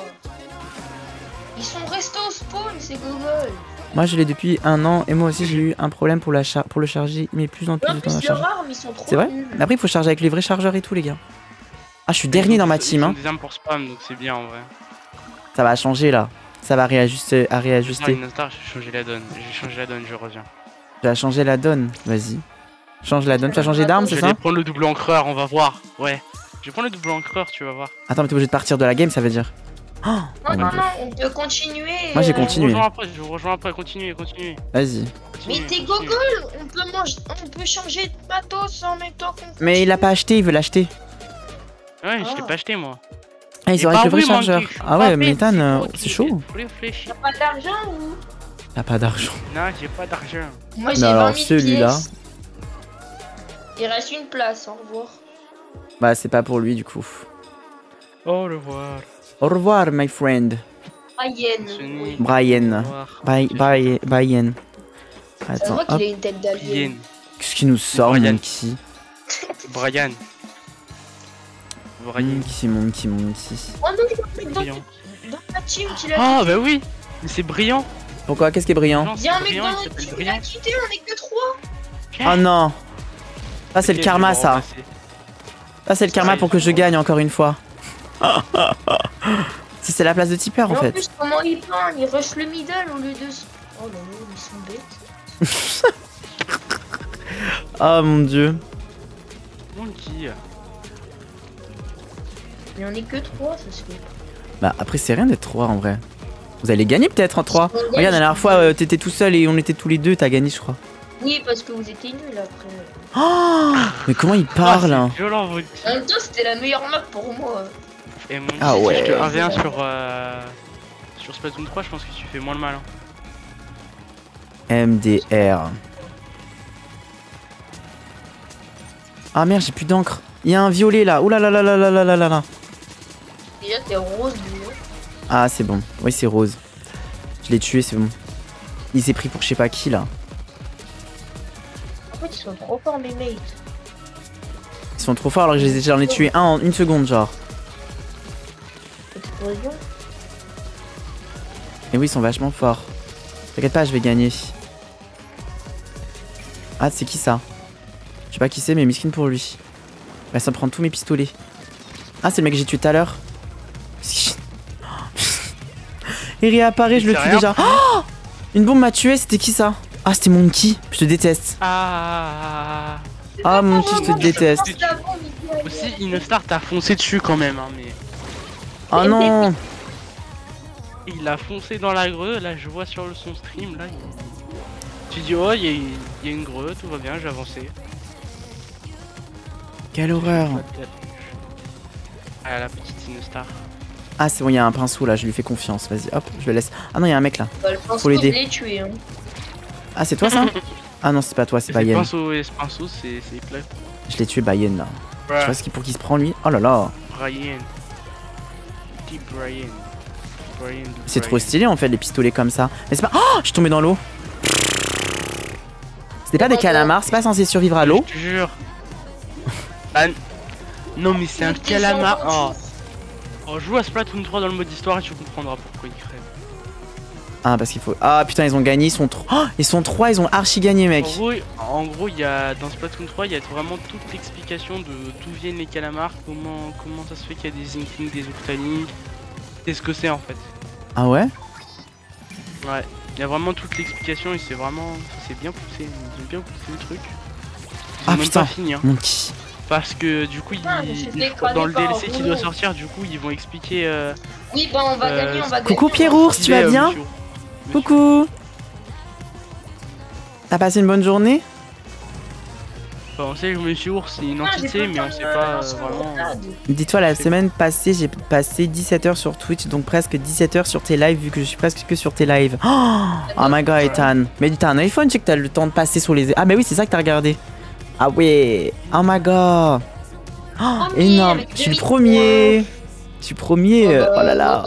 [SPEAKER 3] Ils sont restés au spawn, ces gogoles.
[SPEAKER 1] Moi, je l'ai depuis 1 an, et moi aussi, j'ai eu un problème pour, pour le charger, mais plus en plus
[SPEAKER 3] En
[SPEAKER 1] de temps à
[SPEAKER 3] plus, leurs
[SPEAKER 1] charger.
[SPEAKER 3] armes, ils sont trop
[SPEAKER 1] C'est vrai?
[SPEAKER 3] nuls.
[SPEAKER 1] Mais après, il faut charger avec les vrais chargeurs et tout, les gars. Ah, je suis dernier dans ma team,
[SPEAKER 2] Ils ont
[SPEAKER 1] hein.
[SPEAKER 2] des armes pour spam, donc c'est bien en vrai.
[SPEAKER 1] Ça va changer là. Ça va réajuster, à
[SPEAKER 2] Ah,
[SPEAKER 1] réajuster.
[SPEAKER 2] une star, j'ai changé la donne. J'ai changé la donne, je reviens.
[SPEAKER 1] Tu vas changer la donne. Vas-y. Change la donne. Tu vas changer d'arme,
[SPEAKER 2] Je
[SPEAKER 1] c'est
[SPEAKER 2] vais
[SPEAKER 1] ça?
[SPEAKER 2] prendre le double encreur, on va voir. Ouais. Je vais prendre le double encreur, tu vas voir.
[SPEAKER 1] Attends, mais t'es obligé de partir de la game, ça veut dire. Oh,
[SPEAKER 3] Non,
[SPEAKER 1] mon
[SPEAKER 3] non,
[SPEAKER 1] Dieu.
[SPEAKER 3] non, on peut continuer.
[SPEAKER 1] Moi, j'ai
[SPEAKER 3] euh,
[SPEAKER 1] continué.
[SPEAKER 2] Je vous rejoins après, continuez.
[SPEAKER 1] Vas-y.
[SPEAKER 3] Mais t'es gogoles, on peut changer de matos en même temps qu'on.
[SPEAKER 1] Mais il l'a pas acheté, il veut l'acheter.
[SPEAKER 2] Ouais, je l'ai
[SPEAKER 3] Ah.
[SPEAKER 2] pas acheté moi.
[SPEAKER 1] Ah, il
[SPEAKER 2] Et
[SPEAKER 1] sort avec
[SPEAKER 2] bah
[SPEAKER 1] le vrai
[SPEAKER 2] oui, moi,
[SPEAKER 1] chargeur.
[SPEAKER 2] je suis
[SPEAKER 1] Ah ouais,
[SPEAKER 2] pas
[SPEAKER 1] mais
[SPEAKER 2] bête,
[SPEAKER 1] Ethan,
[SPEAKER 2] moi
[SPEAKER 1] c'est
[SPEAKER 2] qui-
[SPEAKER 1] chaud.
[SPEAKER 2] Faut réfléchir.
[SPEAKER 3] T'as pas d'argent ou?
[SPEAKER 1] T'as pas d'argent.
[SPEAKER 2] Non, j'ai pas d'argent.
[SPEAKER 3] Moi j'ai
[SPEAKER 1] Mais
[SPEAKER 3] 20
[SPEAKER 1] alors,
[SPEAKER 3] 000
[SPEAKER 1] celui-là.
[SPEAKER 3] pièces. Il reste une place, au revoir.
[SPEAKER 1] Bah, c'est pas pour lui, du coup.
[SPEAKER 2] Au revoir.
[SPEAKER 1] Au revoir, my friend.
[SPEAKER 3] Ayen.
[SPEAKER 2] Sony.
[SPEAKER 3] Oui.
[SPEAKER 2] Au
[SPEAKER 1] Brian.
[SPEAKER 2] revoir.
[SPEAKER 1] Brian.
[SPEAKER 3] Ça se
[SPEAKER 1] Attends,
[SPEAKER 3] voit
[SPEAKER 1] hop.
[SPEAKER 3] qu'il a une tête d'alien.
[SPEAKER 2] Bien.
[SPEAKER 1] Qu'est-ce qui nous sort,
[SPEAKER 2] Brian.
[SPEAKER 1] Monkey?
[SPEAKER 2] Brian. Brian.
[SPEAKER 1] Monkey.
[SPEAKER 3] Oh non, il y a un mec
[SPEAKER 2] Brillant.
[SPEAKER 3] dans ta team qui l'a
[SPEAKER 2] Ah
[SPEAKER 3] quitté.
[SPEAKER 2] bah oui. Mais c'est brillant.
[SPEAKER 1] Pourquoi? Qu'est-ce qui est brillant?
[SPEAKER 2] Non,
[SPEAKER 3] Il y a un
[SPEAKER 2] c'est
[SPEAKER 3] mec
[SPEAKER 2] brillant,
[SPEAKER 3] dans
[SPEAKER 2] il
[SPEAKER 3] notre
[SPEAKER 2] s'appelle
[SPEAKER 3] team qui
[SPEAKER 2] Brillant.
[SPEAKER 3] l'a quitté, on est que 3.
[SPEAKER 1] Oh non! Ça, c'est le
[SPEAKER 2] Ok,
[SPEAKER 1] karma,
[SPEAKER 2] je vais
[SPEAKER 1] ça.
[SPEAKER 2] remplacer.
[SPEAKER 1] Ça, c'est le karma pour que je gagne encore une fois. C'est la place de tipeur, en
[SPEAKER 3] Et en
[SPEAKER 1] fait.
[SPEAKER 3] plus, comment il peint? Il rush le middle au lieu de. Oh là là, ils sont bêtes.
[SPEAKER 1] Oh mon dieu.
[SPEAKER 2] Monkey.
[SPEAKER 3] Mais on est que 3, ça se fait.
[SPEAKER 1] Bah, après, c'est rien d'être 3 en vrai. Vous allez gagner peut-être en 3.
[SPEAKER 3] On gagne.
[SPEAKER 1] Regarde, la dernière fois, t'étais tout seul et on était tous les deux, t'as gagné, je crois.
[SPEAKER 3] Oui, parce que vous étiez nuls après.
[SPEAKER 1] Oh, mais comment il
[SPEAKER 2] Ah,
[SPEAKER 1] parle, hein?
[SPEAKER 2] c'est violent, votre
[SPEAKER 3] En même temps, c'était la meilleure map pour moi.
[SPEAKER 2] Et Monkey,
[SPEAKER 1] Ah ouais.
[SPEAKER 2] si je te 1v1 sur Splatoon 3, je pense que tu fais moins le mal. Hein.
[SPEAKER 1] MDR. Ah merde, j'ai plus d'encre. Il y a un violet là. Ouh là là là là là là là là là.
[SPEAKER 3] Déjà, t'es rose, bleu.
[SPEAKER 1] Ah, c'est bon. Oui, c'est rose. Je l'ai tué, c'est bon. Il s'est pris pour je sais pas qui là.
[SPEAKER 3] En fait, ils sont trop forts, mes mates.
[SPEAKER 1] Ils sont trop forts alors que j'en ai tué un en 1 seconde, genre.
[SPEAKER 3] Explosion.
[SPEAKER 1] Et oui, ils sont vachement forts. T'inquiète pas, je vais gagner. Ah, c'est qui ça? Je sais pas qui c'est, mais miskin pour lui. Il va s'en prendre tous mes pistolets. Ah, c'est le mec que j'ai tué tout à l'heure. Il réapparaît, je le
[SPEAKER 2] C'est
[SPEAKER 1] tue
[SPEAKER 2] rien.
[SPEAKER 1] déjà. Oh, une bombe m'a tué, c'était qui ça? Ah, c'était Monkey. Je te déteste.
[SPEAKER 2] Ah.
[SPEAKER 1] Ah, Monkey, je te déteste.
[SPEAKER 2] Aussi, Inostar t'a foncé dessus quand même, hein, mais.
[SPEAKER 1] Oh non.
[SPEAKER 2] Il a foncé dans la greu, là je vois sur son stream, là tu dis oh il y a une greu, tout va bien, j'ai avancé.
[SPEAKER 1] Quelle horreur.
[SPEAKER 2] Ah la petite Sinostar.
[SPEAKER 1] Ah c'est bon, il y a un pinceau là, je lui fais confiance. Vas-y, hop, je le laisse. Ah non, il y a un mec là.
[SPEAKER 3] Bah, le pinceau,
[SPEAKER 1] Faut l'aider.
[SPEAKER 3] je l'ai tué. Hein.
[SPEAKER 1] Ah c'est toi ça? Ah non, c'est pas toi, c'est
[SPEAKER 2] Ce
[SPEAKER 1] Bayen.
[SPEAKER 2] pinceau c'est plat.
[SPEAKER 1] Je l'ai tué Bayen là. Je sais pas ce qu'il pour qui se prend lui. Oh là là.
[SPEAKER 2] Brian. Petit Brian.
[SPEAKER 1] C'est trop stylé en fait les pistolets comme ça. Mais c'est pas. Oh, je suis tombé dans l'eau. C'était pas des calamars, c'est pas censé survivre à l'eau.
[SPEAKER 2] Je te jure. Ah, non mais c'est un calamar. Oh. Oh, joue à Splatoon 3 dans le mode histoire et tu comprendras pourquoi il crève.
[SPEAKER 1] Ah parce qu'il faut. Ah putain ils ont gagné, ils sont trop. Oh, ils sont 3, ils ont archi gagné mec.
[SPEAKER 2] En gros il y a dans Splatoon 3 il y a vraiment toute l'explication de d'où viennent les calamars, comment ça se fait qu'il y a des Inklings, des Octani, qu'est-ce que c'est en fait.
[SPEAKER 1] Ah ouais?
[SPEAKER 2] Ouais, il y a vraiment toute l'explication et c'est vraiment. C'est bien poussé, ils ont bien poussé le truc. Ils ont
[SPEAKER 1] Ah
[SPEAKER 2] même
[SPEAKER 1] putain,
[SPEAKER 2] pas fini hein.
[SPEAKER 1] mon petit.
[SPEAKER 2] Parce que du coup dans le DLC qui doit sortir du coup ils vont expliquer
[SPEAKER 3] Oui bah on va gagner, on va gagner.
[SPEAKER 1] Coucou Pierre-Ours, tu vas bien? Coucou. T'as passé une bonne journée?
[SPEAKER 2] Enfin, on sait que Monsieur Ours c'est une entité mais on sait pas vraiment.
[SPEAKER 1] Dis-toi la semaine passée j'ai passé 17 heures sur Twitch, donc presque 17 heures sur tes lives vu que je suis presque que sur tes lives. Oh my god Ethan. Mais t'as un iPhone, je sais que t'as le temps de passer sur les... Ah bah oui c'est ça que t'as regardé. Ah ouais. Oh my god. Oh, énorme. Je suis le premier. Je suis premier. Oh là là.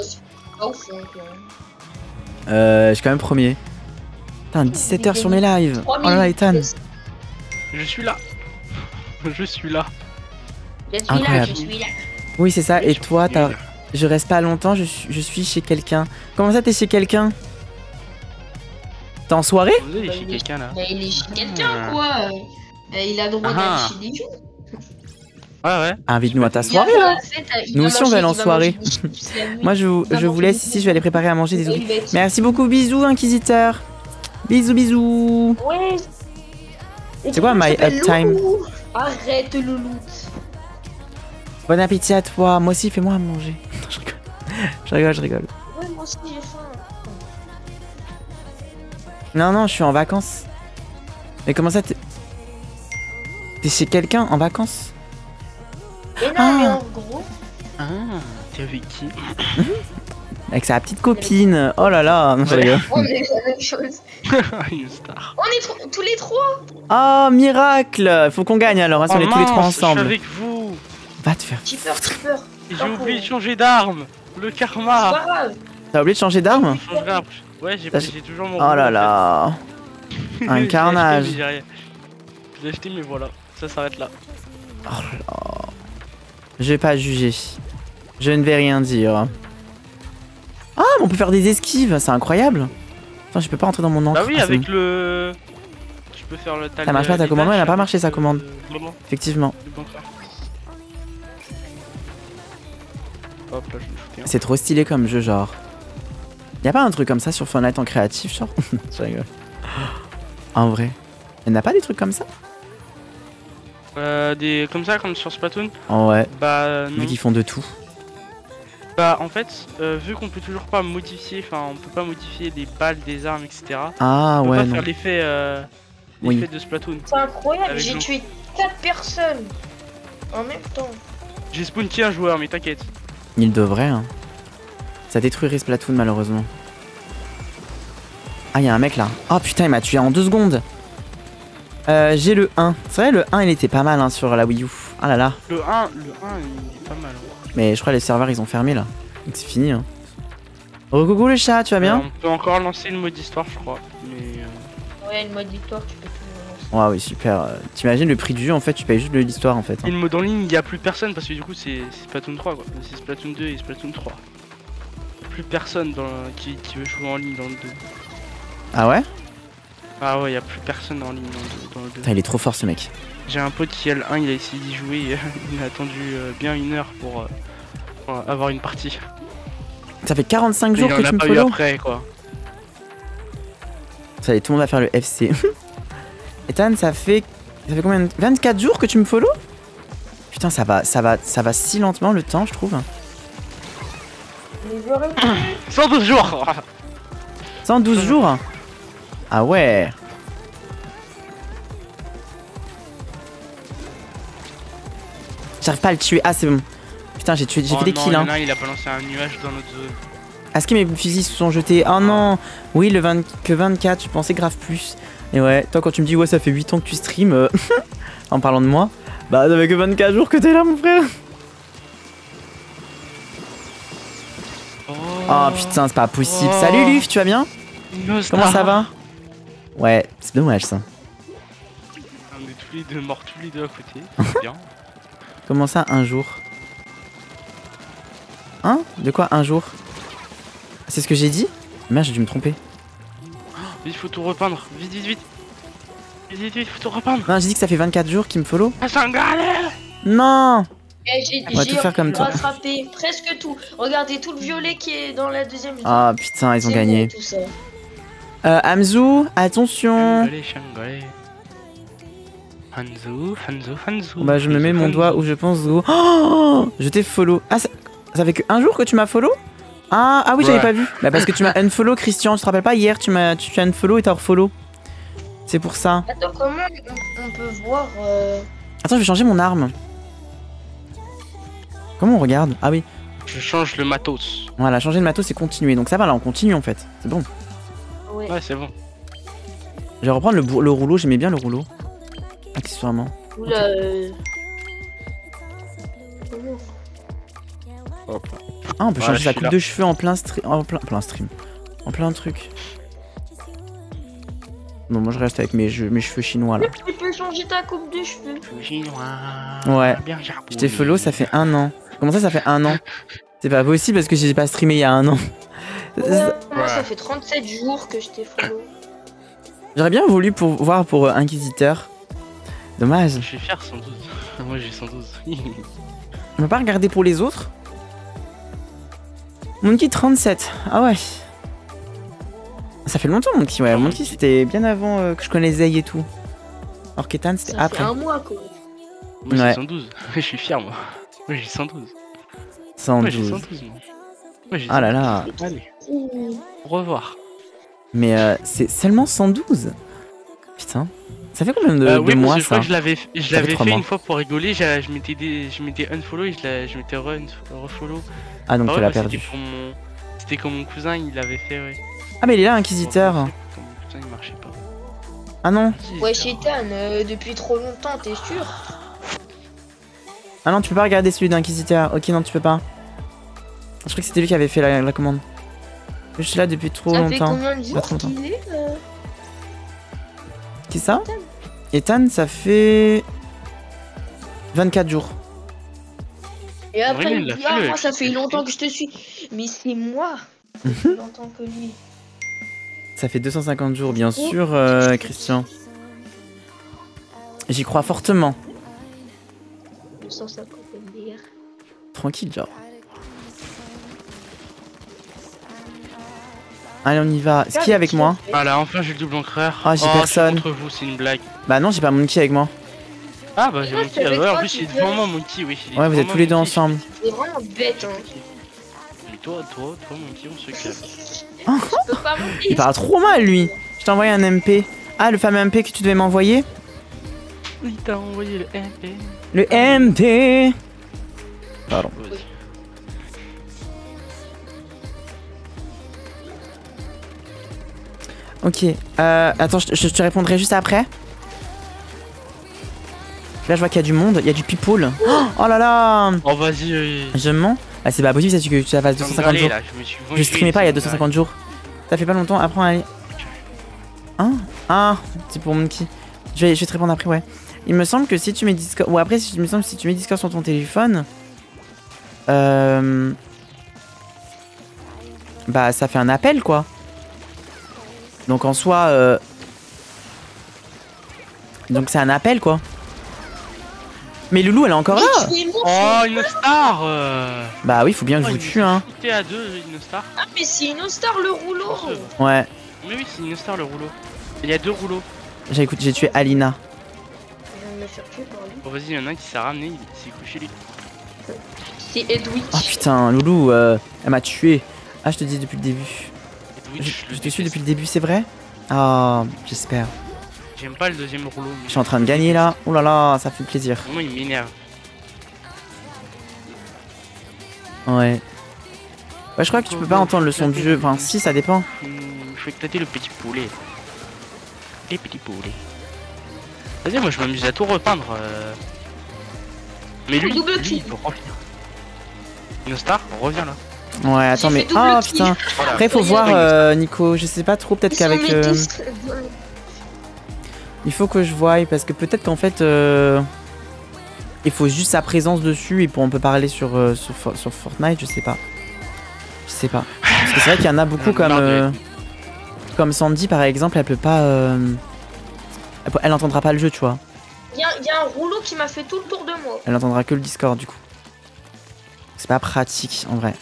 [SPEAKER 1] Je suis quand même premier. Putain 17 heures sur mes lives. Oh là là Ethan.
[SPEAKER 2] Je suis là. Je suis là.
[SPEAKER 1] Incroyable.
[SPEAKER 3] Je suis là.
[SPEAKER 1] Oui c'est ça. Et toi t'as... Je reste pas longtemps, je suis chez quelqu'un. Comment ça t'es chez quelqu'un? T'es en soirée?
[SPEAKER 2] Vous allez chez quelqu'un là.
[SPEAKER 3] Mais il est chez quelqu'un quoi. Il a droit d'aller chez des gens.
[SPEAKER 2] Ouais.
[SPEAKER 1] Invite-nous à ta soirée là. Nous aussi on va aller en soirée. Moi je vous laisse ici, je vais aller préparer à manger. Désolé. Merci beaucoup, bisous Inquisiteur. Bisous bisous.
[SPEAKER 3] Ouais.
[SPEAKER 1] C'est quoi my uptime?
[SPEAKER 3] Arrête loulou.
[SPEAKER 1] Bon appétit à toi. Moi aussi fais-moi à manger. Je rigole.
[SPEAKER 3] Ouais moi aussi j'ai faim.
[SPEAKER 1] Non je suis en vacances. Mais comment ça t'es chez quelqu'un en vacances?
[SPEAKER 3] Mais non mais en gros.
[SPEAKER 2] Ah, t'es avec qui?
[SPEAKER 1] Avec sa petite copine. Oh là là. Non, je rigole.
[SPEAKER 3] On est la même chose.
[SPEAKER 2] Une star.
[SPEAKER 3] On est tous les trois.
[SPEAKER 1] Oh miracle. Faut qu'on gagne alors, hein, si on est tous les trois ensemble.
[SPEAKER 2] Je suis avec vous.
[SPEAKER 1] Va te faire.
[SPEAKER 3] J'ai peur.
[SPEAKER 2] J'ai oublié de changer d'arme. Le karma.
[SPEAKER 3] Pas grave.
[SPEAKER 1] T'as oublié de changer d'arme?
[SPEAKER 2] Ouais, j'ai toujours mon.
[SPEAKER 1] Oh là là. Un carnage.
[SPEAKER 2] J'ai acheté mais voilà, ça s'arrête là.
[SPEAKER 1] Oh là là. Je vais pas juger. Je ne vais rien dire. Ah, mais on peut faire des esquives, c'est incroyable. Attends, je peux pas rentrer dans mon encre.
[SPEAKER 2] Bah oui,
[SPEAKER 1] Ah,
[SPEAKER 2] avec
[SPEAKER 1] bon.
[SPEAKER 2] le... Tu peux faire le...
[SPEAKER 1] Ça marche pas ta commande, elle a pas marché sa commande. Effectivement.
[SPEAKER 2] Hop, là, je vais shooter, hein.
[SPEAKER 1] C'est trop stylé comme jeu, genre. Y'a pas un truc comme ça sur Fortnite en créatif, genre? Je rigole. En vrai. Y'en a pas des trucs comme ça?
[SPEAKER 2] Des... Comme ça, comme sur Splatoon?
[SPEAKER 1] Oh ouais.
[SPEAKER 2] Bah non.
[SPEAKER 1] Vu qu'ils font de tout.
[SPEAKER 2] Bah en fait, vu qu'on peut toujours pas modifier, enfin on peut pas modifier des balles, des armes, etc.
[SPEAKER 1] Ah
[SPEAKER 2] on peut
[SPEAKER 1] ouais,
[SPEAKER 2] pas
[SPEAKER 1] non.
[SPEAKER 2] faire l'effet
[SPEAKER 1] Oui.
[SPEAKER 2] de Splatoon.
[SPEAKER 3] C'est incroyable,
[SPEAKER 2] Avec
[SPEAKER 3] j'ai
[SPEAKER 2] nous.
[SPEAKER 3] tué 4 personnes en même temps.
[SPEAKER 2] J'ai spunké un joueur, mais t'inquiète.
[SPEAKER 1] Il devrait, hein. Ça détruirait Splatoon malheureusement. Ah, y'a un mec là. Oh putain, il m'a tué en 2 secondes. J'ai le 1. C'est vrai, le 1 il était pas mal hein, sur la Wii U. Ah là là.
[SPEAKER 2] Le 1, il est pas mal.
[SPEAKER 1] Mais je crois que les serveurs ils ont fermé là. Donc c'est fini. Hein. Oh coucou le chat, tu vas bien?
[SPEAKER 2] On peut encore lancer le mode histoire, je crois. Mais
[SPEAKER 3] Ouais, le mode victoire, tu peux tout lancer.
[SPEAKER 1] Ouais, oui, super. T'imagines le prix du jeu en fait, tu payes juste de l'histoire en fait.
[SPEAKER 2] Et le mode en ligne, il y a plus personne parce que du coup c'est Splatoon 3 quoi. C'est Splatoon 2 et Splatoon 3. Plus personne qui veut jouer en ligne dans le 2.
[SPEAKER 1] Ah ouais?
[SPEAKER 2] Ah ouais, il y a plus personne en ligne dans le 2.
[SPEAKER 1] Putain, il est trop fort ce mec.
[SPEAKER 2] J'ai un pote qui a le 1, il a essayé d'y jouer, il a attendu bien 1 heure pour avoir une partie.
[SPEAKER 1] Ça fait 45 jours que
[SPEAKER 2] il en
[SPEAKER 1] tu
[SPEAKER 2] a
[SPEAKER 1] me
[SPEAKER 2] pas eu
[SPEAKER 1] follow?
[SPEAKER 2] après quoi.
[SPEAKER 1] Ça y est, tout le monde va faire le FC. Ethan, ça fait combien de... 24 jours que tu me follow? Putain, ça va si lentement le temps, je trouve.
[SPEAKER 3] j'aurais pu.
[SPEAKER 2] 112 jours.
[SPEAKER 1] 112 jours. Ah ouais. J'arrive pas à le tuer. Ah, c'est bon. Putain, j'ai fait des kills. Hein.
[SPEAKER 2] Il a balancé un nuage dans notre zone.
[SPEAKER 1] Est-ce que mes fusils se sont jetés? Oh non. Oui, que 24, je pensais grave plus. Et ouais, toi quand tu me dis ouais ça fait 8 ans que tu stream en parlant de moi, bah ça fait que 24 jours que t'es là mon frère. Oh putain c'est pas possible. Salut Luf, tu vas bien? Comment ça va? Ouais, c'est dommage ça.
[SPEAKER 2] On est tous les deux morts tous les deux à côté, c'est bien.
[SPEAKER 1] Comment ça un jour? Hein? De quoi un jour? C'est ce que j'ai dit? Merde j'ai dû me tromper.
[SPEAKER 2] Il faut tout repeindre, vite vite vite. Vite vite, faut tout repeindre.
[SPEAKER 1] Non j'ai dit que ça fait 24 jours qu'il me follow.
[SPEAKER 2] Ah c'est un galet.
[SPEAKER 1] Non.
[SPEAKER 3] J'ai
[SPEAKER 1] On va tout faire comme toi.
[SPEAKER 3] rattrapé presque tout. Regardez tout le violet qui est dans la deuxième zone.
[SPEAKER 1] Ah putain ils ont
[SPEAKER 3] C'est
[SPEAKER 1] gagné.
[SPEAKER 3] bon, tout ça.
[SPEAKER 1] Hamzou, attention.
[SPEAKER 2] Hanzo.
[SPEAKER 1] Bah je me mets mon doigt où je pense Zo. Oh, je t'ai follow. Ah ça fait que un jour que tu m'as follow? Ah oui j'avais pas vu. Bah parce que tu m'as unfollow Christian, tu te rappelles pas hier tu as unfollow et t'as refollow. C'est pour ça.
[SPEAKER 3] Attends, comment on peut voir
[SPEAKER 1] Attends je vais changer mon arme. Comment on regarde? Ah oui.
[SPEAKER 2] Je change le matos.
[SPEAKER 1] Voilà, changer le matos et continuer. Donc ça va là, on continue en fait. C'est bon.
[SPEAKER 3] Ouais.
[SPEAKER 2] Ouais c'est bon.
[SPEAKER 1] Je vais reprendre le rouleau, j'aimais bien le rouleau. Accessoirement.
[SPEAKER 3] Oula.
[SPEAKER 2] Hop.
[SPEAKER 1] Ah on peut
[SPEAKER 2] Voilà,
[SPEAKER 1] changer sa
[SPEAKER 2] je suis
[SPEAKER 1] coupe
[SPEAKER 2] là.
[SPEAKER 1] de cheveux en plein stream. En plein stream. En plein truc. Non moi je reste avec mes cheveux chinois là.
[SPEAKER 3] Tu peux changer ta coupe de cheveux.
[SPEAKER 1] Ouais.
[SPEAKER 2] Bien
[SPEAKER 1] Je t'ai follow ça fait 1 an. Comment ça fait 1 an? C'est pas possible parce que j'ai pas streamé il y a 1 an.
[SPEAKER 3] Moi ça fait 37 jours que je t'ai follow.
[SPEAKER 1] J'aurais bien voulu voir pour Inquisiteur. Dommage.
[SPEAKER 2] Je suis fier 112. Moi j'ai 112.
[SPEAKER 1] On va pas regarder pour les autres. Monkey 37. Ah ouais. Ça fait longtemps Monkey, ouais. Monkey c'était bien avant que je connais Zay et tout. Alors qu'Ethan c'était
[SPEAKER 3] Ça
[SPEAKER 1] après.
[SPEAKER 3] fait un mois quoi.
[SPEAKER 2] Moi j'ai
[SPEAKER 1] Ouais.
[SPEAKER 2] 112. Je suis fier moi. Moi j'ai 112. Moi j'ai
[SPEAKER 1] 112.
[SPEAKER 2] 112 moi. Moi, j'ai
[SPEAKER 1] Ah là là.
[SPEAKER 2] 112. Allez,
[SPEAKER 3] Ouh.
[SPEAKER 2] au revoir.
[SPEAKER 1] Mais c'est seulement 112. Putain. Ça fait combien de
[SPEAKER 2] Oui,
[SPEAKER 1] mois
[SPEAKER 2] parce que je crois
[SPEAKER 1] ça?
[SPEAKER 2] que je l'avais
[SPEAKER 1] fait 3
[SPEAKER 2] fait
[SPEAKER 1] mois.
[SPEAKER 2] une fois pour rigoler, je m'étais unfollow et je m'étais refollow.
[SPEAKER 1] Ah donc
[SPEAKER 2] Ah
[SPEAKER 1] tu
[SPEAKER 2] ouais,
[SPEAKER 1] l'as
[SPEAKER 2] bah,
[SPEAKER 1] perdu.
[SPEAKER 2] C'était comme mon cousin, il l'avait fait, ouais.
[SPEAKER 1] Ah mais il est là Inquisiteur.
[SPEAKER 2] Comme mon cousin, il marchait pas.
[SPEAKER 1] Ah non.
[SPEAKER 3] Ouais, Chétan, depuis trop longtemps, t'es sûr?
[SPEAKER 1] Ah non tu peux pas regarder celui d'Inquisiteur. Ok non tu peux pas. Je crois que c'était lui qui avait fait la commande. Je suis là depuis trop
[SPEAKER 3] Ça fait
[SPEAKER 1] longtemps.
[SPEAKER 3] combien de
[SPEAKER 1] Pas
[SPEAKER 3] jours
[SPEAKER 1] trop longtemps.
[SPEAKER 3] qu'il est
[SPEAKER 1] Qui ça? Ethan ça fait 24 jours.
[SPEAKER 3] Et après,
[SPEAKER 2] Oui,
[SPEAKER 3] il
[SPEAKER 2] il l'a
[SPEAKER 3] dit,
[SPEAKER 2] fait,
[SPEAKER 3] ah,
[SPEAKER 2] le
[SPEAKER 3] moi, ça
[SPEAKER 2] petit
[SPEAKER 3] fait longtemps
[SPEAKER 2] défi.
[SPEAKER 3] que je te suis. Mais c'est moi. Ça fait longtemps que lui.
[SPEAKER 1] Ça fait 250 jours bien sûr Christian. J'y crois fortement.
[SPEAKER 3] 250 MDR.
[SPEAKER 1] Tranquille genre. Allez on y va. Ce qui est avec moi?
[SPEAKER 2] Voilà, enfin j'ai le double encreur.
[SPEAKER 1] Ah, j'ai personne.
[SPEAKER 2] Contre vous, c'est une blague.
[SPEAKER 1] Bah non j'ai pas Monkey avec moi.
[SPEAKER 2] Ah bah j'ai
[SPEAKER 3] Ouais,
[SPEAKER 2] Monkey
[SPEAKER 3] c'est avec
[SPEAKER 2] là-bas. En
[SPEAKER 3] toi,
[SPEAKER 2] plus,
[SPEAKER 3] tu
[SPEAKER 2] il est
[SPEAKER 3] peux.
[SPEAKER 2] devant moi, Monkey, oui. il est
[SPEAKER 1] Ouais vous
[SPEAKER 2] devant
[SPEAKER 1] êtes
[SPEAKER 2] moi,
[SPEAKER 1] tous les deux
[SPEAKER 2] Monkey.
[SPEAKER 1] ensemble.
[SPEAKER 3] C'est vraiment bête, hein.
[SPEAKER 2] Mais toi, Monkey, on se calme.
[SPEAKER 3] Je peux pas monter.
[SPEAKER 1] Il parle trop mal lui. Je t'ai envoyé un MP. Ah le fameux MP que tu devais m'envoyer.
[SPEAKER 2] Il t'a envoyé le MP.
[SPEAKER 1] Le MP. Pardon.
[SPEAKER 2] Vas-y.
[SPEAKER 1] Ok. Attends, je te répondrai juste après. Là, je vois qu'il y a du monde, il y a du people. Oh là là.
[SPEAKER 2] Oh vas-y.
[SPEAKER 1] Je mens. Ah, c'est pas possible, ça, que tu la fasses 250 jours.
[SPEAKER 2] Là, je me suis
[SPEAKER 1] Je streamais pas il y a 250 jours. Ça fait pas longtemps, apprends à aller. Hein? Ah, c'est pour Monkey. Je vais te répondre après, ouais. Il me semble que si tu mets Discord. Ou après, il me semble que si tu mets Discord sur ton téléphone. Bah, ça fait un appel, quoi. Donc en soi. Donc c'est un appel, quoi. Mais Loulou, elle est encore là.
[SPEAKER 2] Oh, une star
[SPEAKER 1] Bah oui, faut bien que je vous tue, hein.
[SPEAKER 2] T'es à deux, une star.
[SPEAKER 3] Ah, mais c'est une star le rouleau.
[SPEAKER 1] Ouais.
[SPEAKER 2] Mais oui, c'est une star le rouleau. Il y a deux rouleaux.
[SPEAKER 1] J'ai tué Alina.
[SPEAKER 3] Je viens de me faire tuer par lui.
[SPEAKER 2] Bon, vas-y, il y en a un qui s'est ramené, il s'est couché lui.
[SPEAKER 3] C'est Edwidge.
[SPEAKER 1] Oh putain, Loulou, elle m'a tué. Ah, je te dis depuis le début.
[SPEAKER 2] Et Twitch,
[SPEAKER 1] Je te suis depuis le début, c'est vrai? Ah, j'espère.
[SPEAKER 2] J'aime pas le deuxième rouleau.
[SPEAKER 1] Je suis en train de gagner là. Oh là là, ça fait plaisir.
[SPEAKER 2] Vraiment, il m'énerve.
[SPEAKER 1] Ouais. Ouais, je crois que tu peux pas entendre le son du jeu. Enfin, si, ça dépend.
[SPEAKER 2] Je vais éclater le petit poulet. Les petits poulets. Vas-y, moi je m'amuse à tout repeindre. Mais lui,
[SPEAKER 3] Double
[SPEAKER 2] lui
[SPEAKER 3] kill.
[SPEAKER 2] il peut revenir. Nostar, reviens là.
[SPEAKER 1] Ouais, attends,
[SPEAKER 3] J'ai
[SPEAKER 1] mais.
[SPEAKER 3] fait double
[SPEAKER 1] Ah
[SPEAKER 3] kill.
[SPEAKER 1] putain.
[SPEAKER 2] Voilà.
[SPEAKER 1] Après, faut
[SPEAKER 3] Oui,
[SPEAKER 1] voir,
[SPEAKER 2] oui.
[SPEAKER 1] Nico. Je sais pas trop, peut-être
[SPEAKER 3] Ils sont
[SPEAKER 1] qu'avec.
[SPEAKER 3] métis.
[SPEAKER 1] Il faut que je voie, parce que peut-être qu'en fait. Il faut juste sa présence dessus et on peut parler sur Fortnite, je sais pas. Je sais pas. Parce que c'est vrai qu'il y en a beaucoup comme Sandy par exemple, elle peut pas. Elle entendra pas le jeu, tu vois.
[SPEAKER 3] Il y a un rouleau qui m'a fait tout le tour de moi.
[SPEAKER 1] Elle entendra que le Discord du coup. C'est pas pratique en vrai.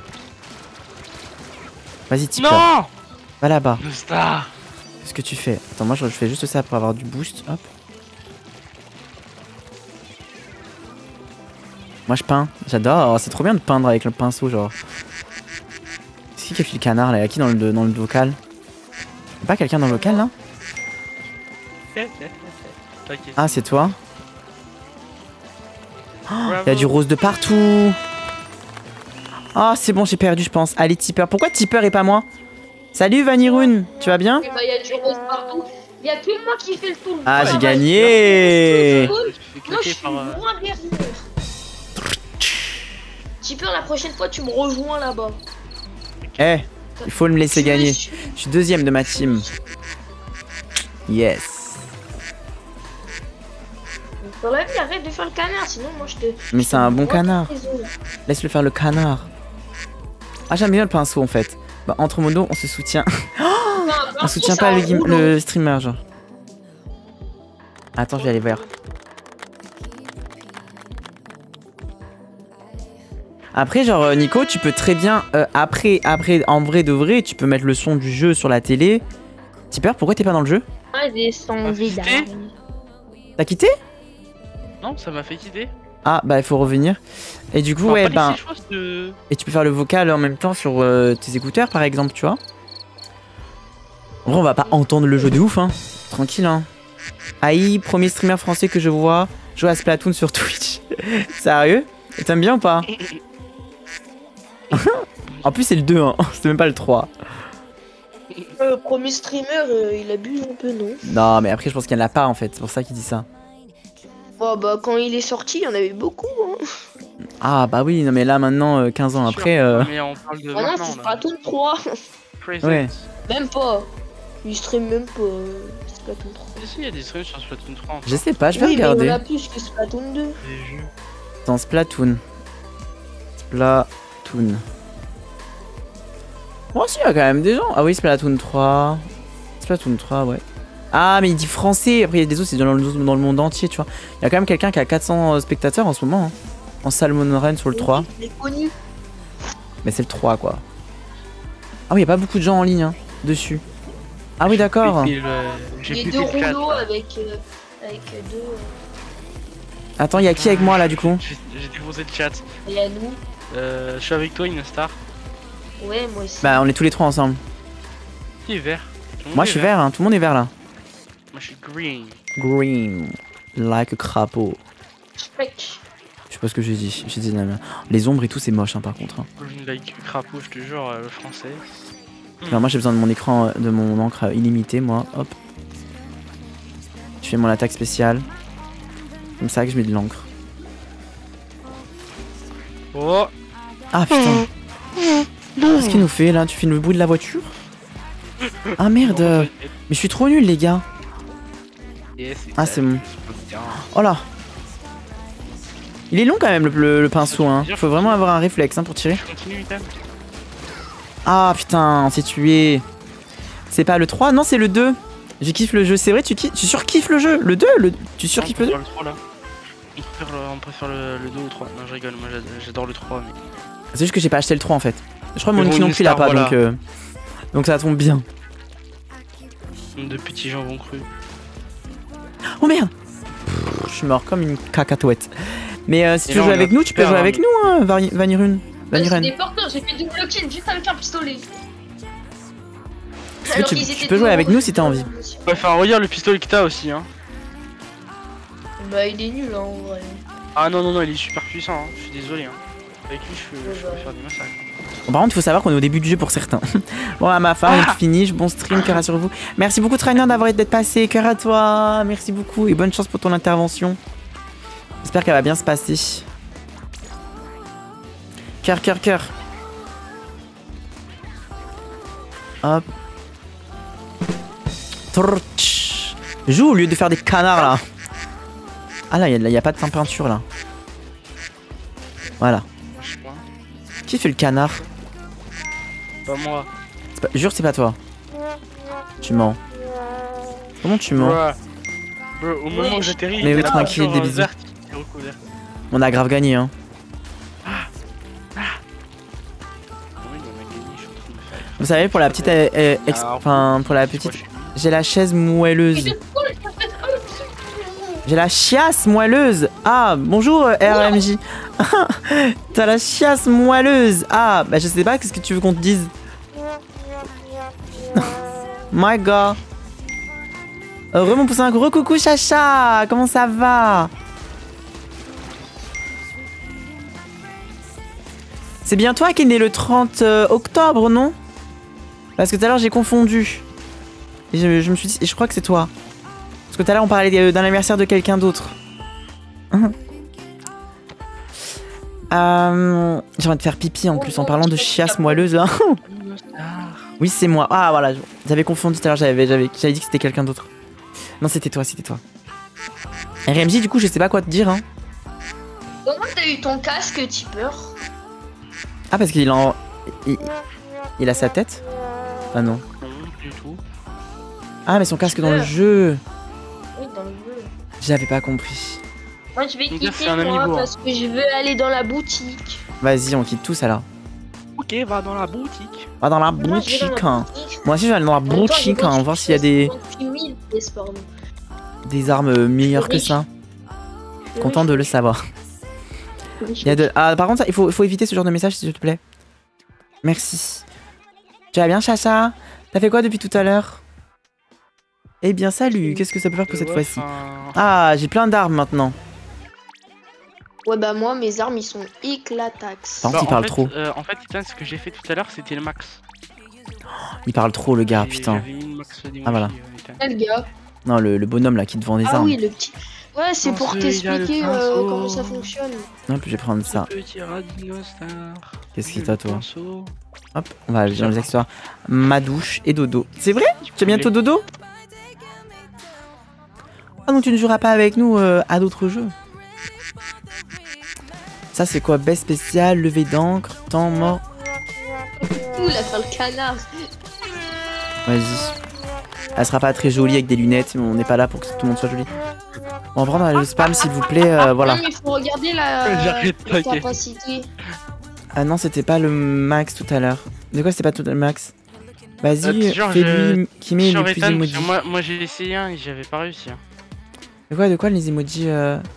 [SPEAKER 1] Vas-y, Tipper.
[SPEAKER 2] Non,
[SPEAKER 1] Va là-bas.
[SPEAKER 2] Nostar.
[SPEAKER 1] Qu'est-ce que tu fais? Attends, moi je fais juste ça pour avoir du boost. Hop. Moi je peins. J'adore. Oh, c'est trop bien de peindre avec le pinceau, genre. C'est qui a fait le canard là? Y'a qui dans le vocal? Y'a pas quelqu'un dans le vocal là?
[SPEAKER 2] T'inquiète.
[SPEAKER 1] Ah, c'est toi?
[SPEAKER 2] Bravo.
[SPEAKER 1] Y'a du rose de partout. Ah, c'est bon, j'ai perdu, je pense. Allez, Tipper. Pourquoi Tipper et pas moi? Salut Vanirun, tu vas bien?
[SPEAKER 3] Et bah, il y a du rose partout. Il y a que moi qui fais le tour.
[SPEAKER 1] Ah, j'ai
[SPEAKER 3] Ouais.
[SPEAKER 1] gagné.
[SPEAKER 2] Je me suis fait
[SPEAKER 3] Moi, je
[SPEAKER 2] claquer
[SPEAKER 3] suis
[SPEAKER 2] par.
[SPEAKER 3] loin derrière. Tipper, la prochaine fois, tu me rejoins là-bas.
[SPEAKER 1] Eh, il faut me laisser
[SPEAKER 3] Tu me
[SPEAKER 1] gagner.
[SPEAKER 3] suis.
[SPEAKER 1] Je suis deuxième de ma team. Yes.
[SPEAKER 3] Dans la vie, arrête de faire le canard, sinon moi je te.
[SPEAKER 1] Mais c'est un bon canard.
[SPEAKER 3] Désolé.
[SPEAKER 1] Laisse-le faire le canard. Ah, j'aime bien le pinceau en fait. Bah, entre modos, on se soutient. On soutient pas le streamer, genre. Attends, je vais aller voir. Après, genre, Nico, tu peux très bien. Après, en vrai de vrai, tu peux mettre le son du jeu sur la télé. Tipper, pourquoi t'es pas dans le jeu?
[SPEAKER 3] Ah, des sons vides.
[SPEAKER 1] T'as quitté?
[SPEAKER 2] Non, ça m'a fait quitter.
[SPEAKER 1] Ah, bah, il faut revenir. Et du coup,
[SPEAKER 2] On va
[SPEAKER 1] ouais,
[SPEAKER 2] pas
[SPEAKER 1] ben.
[SPEAKER 2] laisser le choix de-
[SPEAKER 1] Et tu peux faire le vocal en même temps sur tes écouteurs, par exemple, tu vois. En vrai, on va pas entendre le jeu de ouf, hein. Tranquille, hein. Aïe, premier streamer français que je vois jouer à Splatoon sur Twitch. Sérieux? Et t'aimes bien ou pas? En plus, c'est le 2, hein. C'est même pas le 3.
[SPEAKER 3] Premier streamer, il abuse un peu, non?
[SPEAKER 1] Non, mais après, je pense qu'il y en a pas, en fait. C'est pour ça qu'il dit ça.
[SPEAKER 3] Oh, bah, quand il est sorti, il y en avait beaucoup, hein.
[SPEAKER 1] Ah, bah oui, non, mais là, maintenant, 15 ans après.
[SPEAKER 2] Mais on parle de
[SPEAKER 3] Ah non,
[SPEAKER 2] maintenant
[SPEAKER 3] c'est
[SPEAKER 2] là.
[SPEAKER 3] Splatoon 3.
[SPEAKER 2] Present.
[SPEAKER 1] Ouais.
[SPEAKER 3] Même pas. Il stream même pas Splatoon 3.
[SPEAKER 2] Est-ce qu'il y a des streams sur Splatoon 3 encore?
[SPEAKER 1] Je sais pas, je vais
[SPEAKER 3] Oui, mais
[SPEAKER 1] regarder.
[SPEAKER 3] il y en a plus que Splatoon 2.
[SPEAKER 2] Des jeux.
[SPEAKER 1] Dans Splatoon. Splatoon. Moi aussi, il y a quand même des gens. Ah oui, Splatoon 3. Splatoon 3, ouais. Ah, mais il dit français. Après, il y a des autres, c'est dans le monde entier, tu vois. Il y a quand même quelqu'un qui a 400 spectateurs en ce moment. Hein. En Salmon Run sur le 3.
[SPEAKER 3] Il est connu.
[SPEAKER 1] Mais c'est le 3, quoi. Ah oui, il n'y a pas beaucoup de gens en ligne, hein, dessus. Ah oui, d'accord.
[SPEAKER 3] Il
[SPEAKER 2] J'ai
[SPEAKER 3] y a
[SPEAKER 2] plus
[SPEAKER 3] deux
[SPEAKER 2] fait le chat.
[SPEAKER 3] rouleaux avec deux.
[SPEAKER 1] Attends, il y a qui avec moi, là, du coup?
[SPEAKER 2] J'ai déposé le chat.
[SPEAKER 3] Et à nous.
[SPEAKER 2] Je suis avec toi, Inostar.
[SPEAKER 3] Ouais, moi aussi.
[SPEAKER 1] Bah, on est tous les trois ensemble.
[SPEAKER 2] Qui est vert? Tout le monde
[SPEAKER 1] Moi,
[SPEAKER 2] est
[SPEAKER 1] je suis vert, hein. Tout le monde est vert, là.
[SPEAKER 2] Moi, je suis green.
[SPEAKER 1] Green. Like a crapaud.
[SPEAKER 3] Spec.
[SPEAKER 1] Je sais pas ce que j'ai dit. J'ai dit les ombres et tout, c'est moche, hein, par contre. Hein.
[SPEAKER 2] Green like crapaud, je te jure, le français.
[SPEAKER 1] Alors moi j'ai besoin de mon écran, de mon encre illimitée, moi. Hop. Je fais mon attaque spéciale. Comme ça que je mets de l'encre.
[SPEAKER 2] Oh!
[SPEAKER 1] Ah putain. Qu'est-ce qu'il nous fait là? Tu fais le bruit de la voiture? Ah merde. Mais je suis trop nul, les gars. Ah, c'est bon. Oh là. Il est long quand même le pinceau, hein. Faut vraiment avoir un réflexe, hein, pour tirer.
[SPEAKER 2] Continue, Ethan.
[SPEAKER 1] Ah putain, on s'est tué. C'est pas le 3? Non, c'est le 2. Je kiffe le jeu. C'est vrai, tu surkiffes le jeu? Le 2? Tu surkiffes le 2?
[SPEAKER 2] On préfère le 3 là. On préfère le 2 ou 3. Non, je rigole, moi j'adore le 3. Mais...
[SPEAKER 1] C'est juste que j'ai pas acheté le 3 en fait. Je crois que
[SPEAKER 2] Mais
[SPEAKER 1] mon
[SPEAKER 2] bon,
[SPEAKER 1] équipe non
[SPEAKER 2] une
[SPEAKER 1] plus l'a
[SPEAKER 2] star,
[SPEAKER 1] pas,
[SPEAKER 2] voilà.
[SPEAKER 1] donc ça tombe bien.
[SPEAKER 2] De petits jambons crus.
[SPEAKER 1] Oh merde. Je suis mort comme une cacatoette. Mais si tu veux
[SPEAKER 2] là,
[SPEAKER 1] jouer
[SPEAKER 2] on
[SPEAKER 1] avec
[SPEAKER 2] a
[SPEAKER 1] nous, tu peux
[SPEAKER 2] super
[SPEAKER 1] jouer
[SPEAKER 2] un-
[SPEAKER 1] avec nous, hein, Vanirun. Bonne
[SPEAKER 3] C'est
[SPEAKER 1] graine.
[SPEAKER 3] des porteurs, j'ai fait double kill juste avec un pistolet.
[SPEAKER 1] Tu peux- tu peux jouer avec nous si t'as envie.
[SPEAKER 2] Ouais, enfin, regarde le pistolet que t'as aussi, hein.
[SPEAKER 3] Bah, il est nul, hein, en vrai.
[SPEAKER 2] Ah non, non, non, il est super puissant, hein. Je suis désolé, hein. Avec lui, je peux faire des massacres.
[SPEAKER 1] Bon, par contre, il faut savoir qu'on est au début du jeu pour certains. Bon, à ma femme, on finit. Bon stream, cœur sur vous. Merci beaucoup, Trainer, d'être passé. Cœur à toi. Merci beaucoup et bonne chance pour ton intervention. J'espère qu'elle va bien se passer. Cœur, cœur, cœur. Hop. Torch. Joue au lieu de faire des canards là. Ah là, y a pas de peinture là. Voilà.
[SPEAKER 2] Je sais pas.
[SPEAKER 1] Qui fait le canard?
[SPEAKER 2] Pas moi.
[SPEAKER 1] Jure, c'est pas toi. Tu mens. Comment tu mens?
[SPEAKER 2] Ouais. Bro, au moment où j'atterris,
[SPEAKER 1] Mais oui,
[SPEAKER 2] il y a la
[SPEAKER 1] tranquille,
[SPEAKER 2] peinture,
[SPEAKER 1] des bisous.
[SPEAKER 2] verte qui est recouverte.
[SPEAKER 1] On a grave gagné, hein.
[SPEAKER 2] Oui, on a gagné, je suis en train de faire.
[SPEAKER 1] Vous savez, pour la petite, enfin, pour la petite, j'ai la chaise moelleuse. J'ai la chiasse moelleuse. Ah, bonjour RMJ. T'as la chiasse moelleuse. Ah, bah je sais pas, qu'est-ce que tu veux qu'on te dise? My god. Heureux mon poussin, gros coucou Chacha. Comment ça va? C'est bien toi qui es né le 30 octobre, non? Parce que tout à l'heure j'ai confondu. Et je me suis dit, et je crois que c'est toi. Parce que tout à l'heure on parlait d'un anniversaire de quelqu'un d'autre. J'ai envie de faire pipi en plus en parlant de chiasse moelleuse là. Oui, c'est moi. Ah voilà, j'avais confondu tout à l'heure, j'avais dit que c'était quelqu'un d'autre. Non, c'était toi, c'était toi. RMJ, du coup, je sais pas quoi te dire. Hein.
[SPEAKER 3] Comment t'as eu ton casque, tipeur?
[SPEAKER 1] Ah, parce qu'il en. Il a sa tête? Ah non.
[SPEAKER 2] Non, du tout.
[SPEAKER 1] Ah, mais son casque dans le jeu.
[SPEAKER 3] Oui, dans le jeu.
[SPEAKER 1] J'avais pas compris.
[SPEAKER 3] Moi, je vais
[SPEAKER 2] Donc,
[SPEAKER 3] quitter
[SPEAKER 2] c'est un
[SPEAKER 3] moi
[SPEAKER 2] amiibo, hein.
[SPEAKER 3] parce que je veux aller dans la boutique.
[SPEAKER 1] Vas-y, on quitte tous alors.
[SPEAKER 2] Ok, va dans la boutique.
[SPEAKER 1] Va dans la
[SPEAKER 3] Moi, je vais
[SPEAKER 1] boutique.
[SPEAKER 3] dans la
[SPEAKER 1] Hein.
[SPEAKER 3] boutique.
[SPEAKER 1] Moi aussi, je vais aller dans la
[SPEAKER 3] En même temps,
[SPEAKER 1] boutique,
[SPEAKER 3] j'ai
[SPEAKER 1] hein, voir s'il y a des armes meilleures que ça. Content de le savoir. Il y a de... Ah, par contre, il faut éviter ce genre de message, s'il te plaît. Merci. Tu vas bien, Chacha? T'as fait quoi depuis tout à l'heure? Eh bien, salut. Qu'est-ce que ça peut faire pour cette fois-ci? Ah, j'ai plein d'armes maintenant.
[SPEAKER 3] Ouais, bah moi, mes armes, ils sont éclatax.
[SPEAKER 1] Par contre, il parle trop.
[SPEAKER 2] En fait, putain, ce que j'ai fait tout à l'heure, c'était le max.
[SPEAKER 1] Il parle trop, le gars,
[SPEAKER 2] Et
[SPEAKER 1] putain.
[SPEAKER 2] j'avais une max d'émoji,
[SPEAKER 1] Ah, voilà.
[SPEAKER 2] putain.
[SPEAKER 3] Quel gars?
[SPEAKER 1] Non, le bonhomme là qui te vend des
[SPEAKER 3] Ah
[SPEAKER 1] armes.
[SPEAKER 3] oui, le petit. Ouais, c'est pour
[SPEAKER 2] Dans ce, il y a le
[SPEAKER 3] t'expliquer
[SPEAKER 2] pinceau.
[SPEAKER 3] comment ça fonctionne.
[SPEAKER 1] Hop, je vais prendre ça.
[SPEAKER 2] Petit radinostar.
[SPEAKER 1] Qu'est-ce qui t'a, toi?
[SPEAKER 2] Pinceau.
[SPEAKER 1] Hop, on va aller dans les accessoires. Ma douche et dodo. C'est vrai? Tu as bientôt dodo? Ah, donc tu ne joueras pas avec nous à d'autres jeux? Ça, c'est quoi? Baisse spéciale, levée d'encre, temps mort.
[SPEAKER 3] Ouh, il a fait le canard.
[SPEAKER 1] Vas-y. Elle sera pas très jolie avec des lunettes, mais on n'est pas là pour que tout le monde soit joli. On va prendre le spam, s'il vous plaît. Voilà.
[SPEAKER 3] Non, mais il faut regarder la
[SPEAKER 2] J'arrête pas, ok.
[SPEAKER 3] capacité.
[SPEAKER 1] Ah non, c'était pas le max tout à l'heure. De quoi c'était pas tout le max? Vas-y,
[SPEAKER 2] genre,
[SPEAKER 1] fais-lui qui met
[SPEAKER 2] Sur
[SPEAKER 1] les plus
[SPEAKER 2] Ethan,
[SPEAKER 1] emojis.
[SPEAKER 2] moi j'ai essayé un et j'avais pas réussi. Hein.
[SPEAKER 1] De quoi les emojis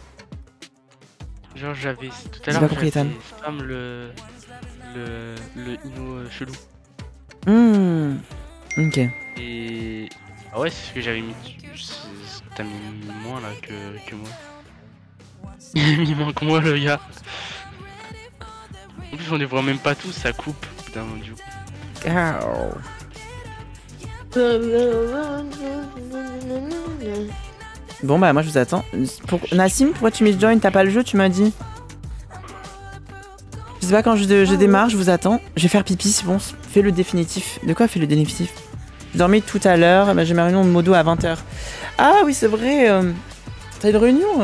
[SPEAKER 2] Genre j'avais tout à
[SPEAKER 1] J'ai
[SPEAKER 2] l'heure
[SPEAKER 1] pas compris, Ethan.
[SPEAKER 2] spam le Ino chelou.
[SPEAKER 1] Ok.
[SPEAKER 2] Et ah ouais, c'est ce que j'avais mis. T'as mis moins là que moi. Il a mis moins que moi le gars. En plus on les voit même pas tous, ça coupe. Putain mon dieu.
[SPEAKER 1] Bon bah moi je vous attends. Pour Nassim, pourquoi tu mets join? T'as pas le jeu, tu m'as dit? Je sais pas quand je démarre, je vous attends. Je vais faire pipi, c'est bon. Fais le définitif. De quoi fais le définitif? Je dormais tout à l'heure, bah, j'ai ma réunion de modo à 20h. Ah oui c'est vrai. T'as une réunion?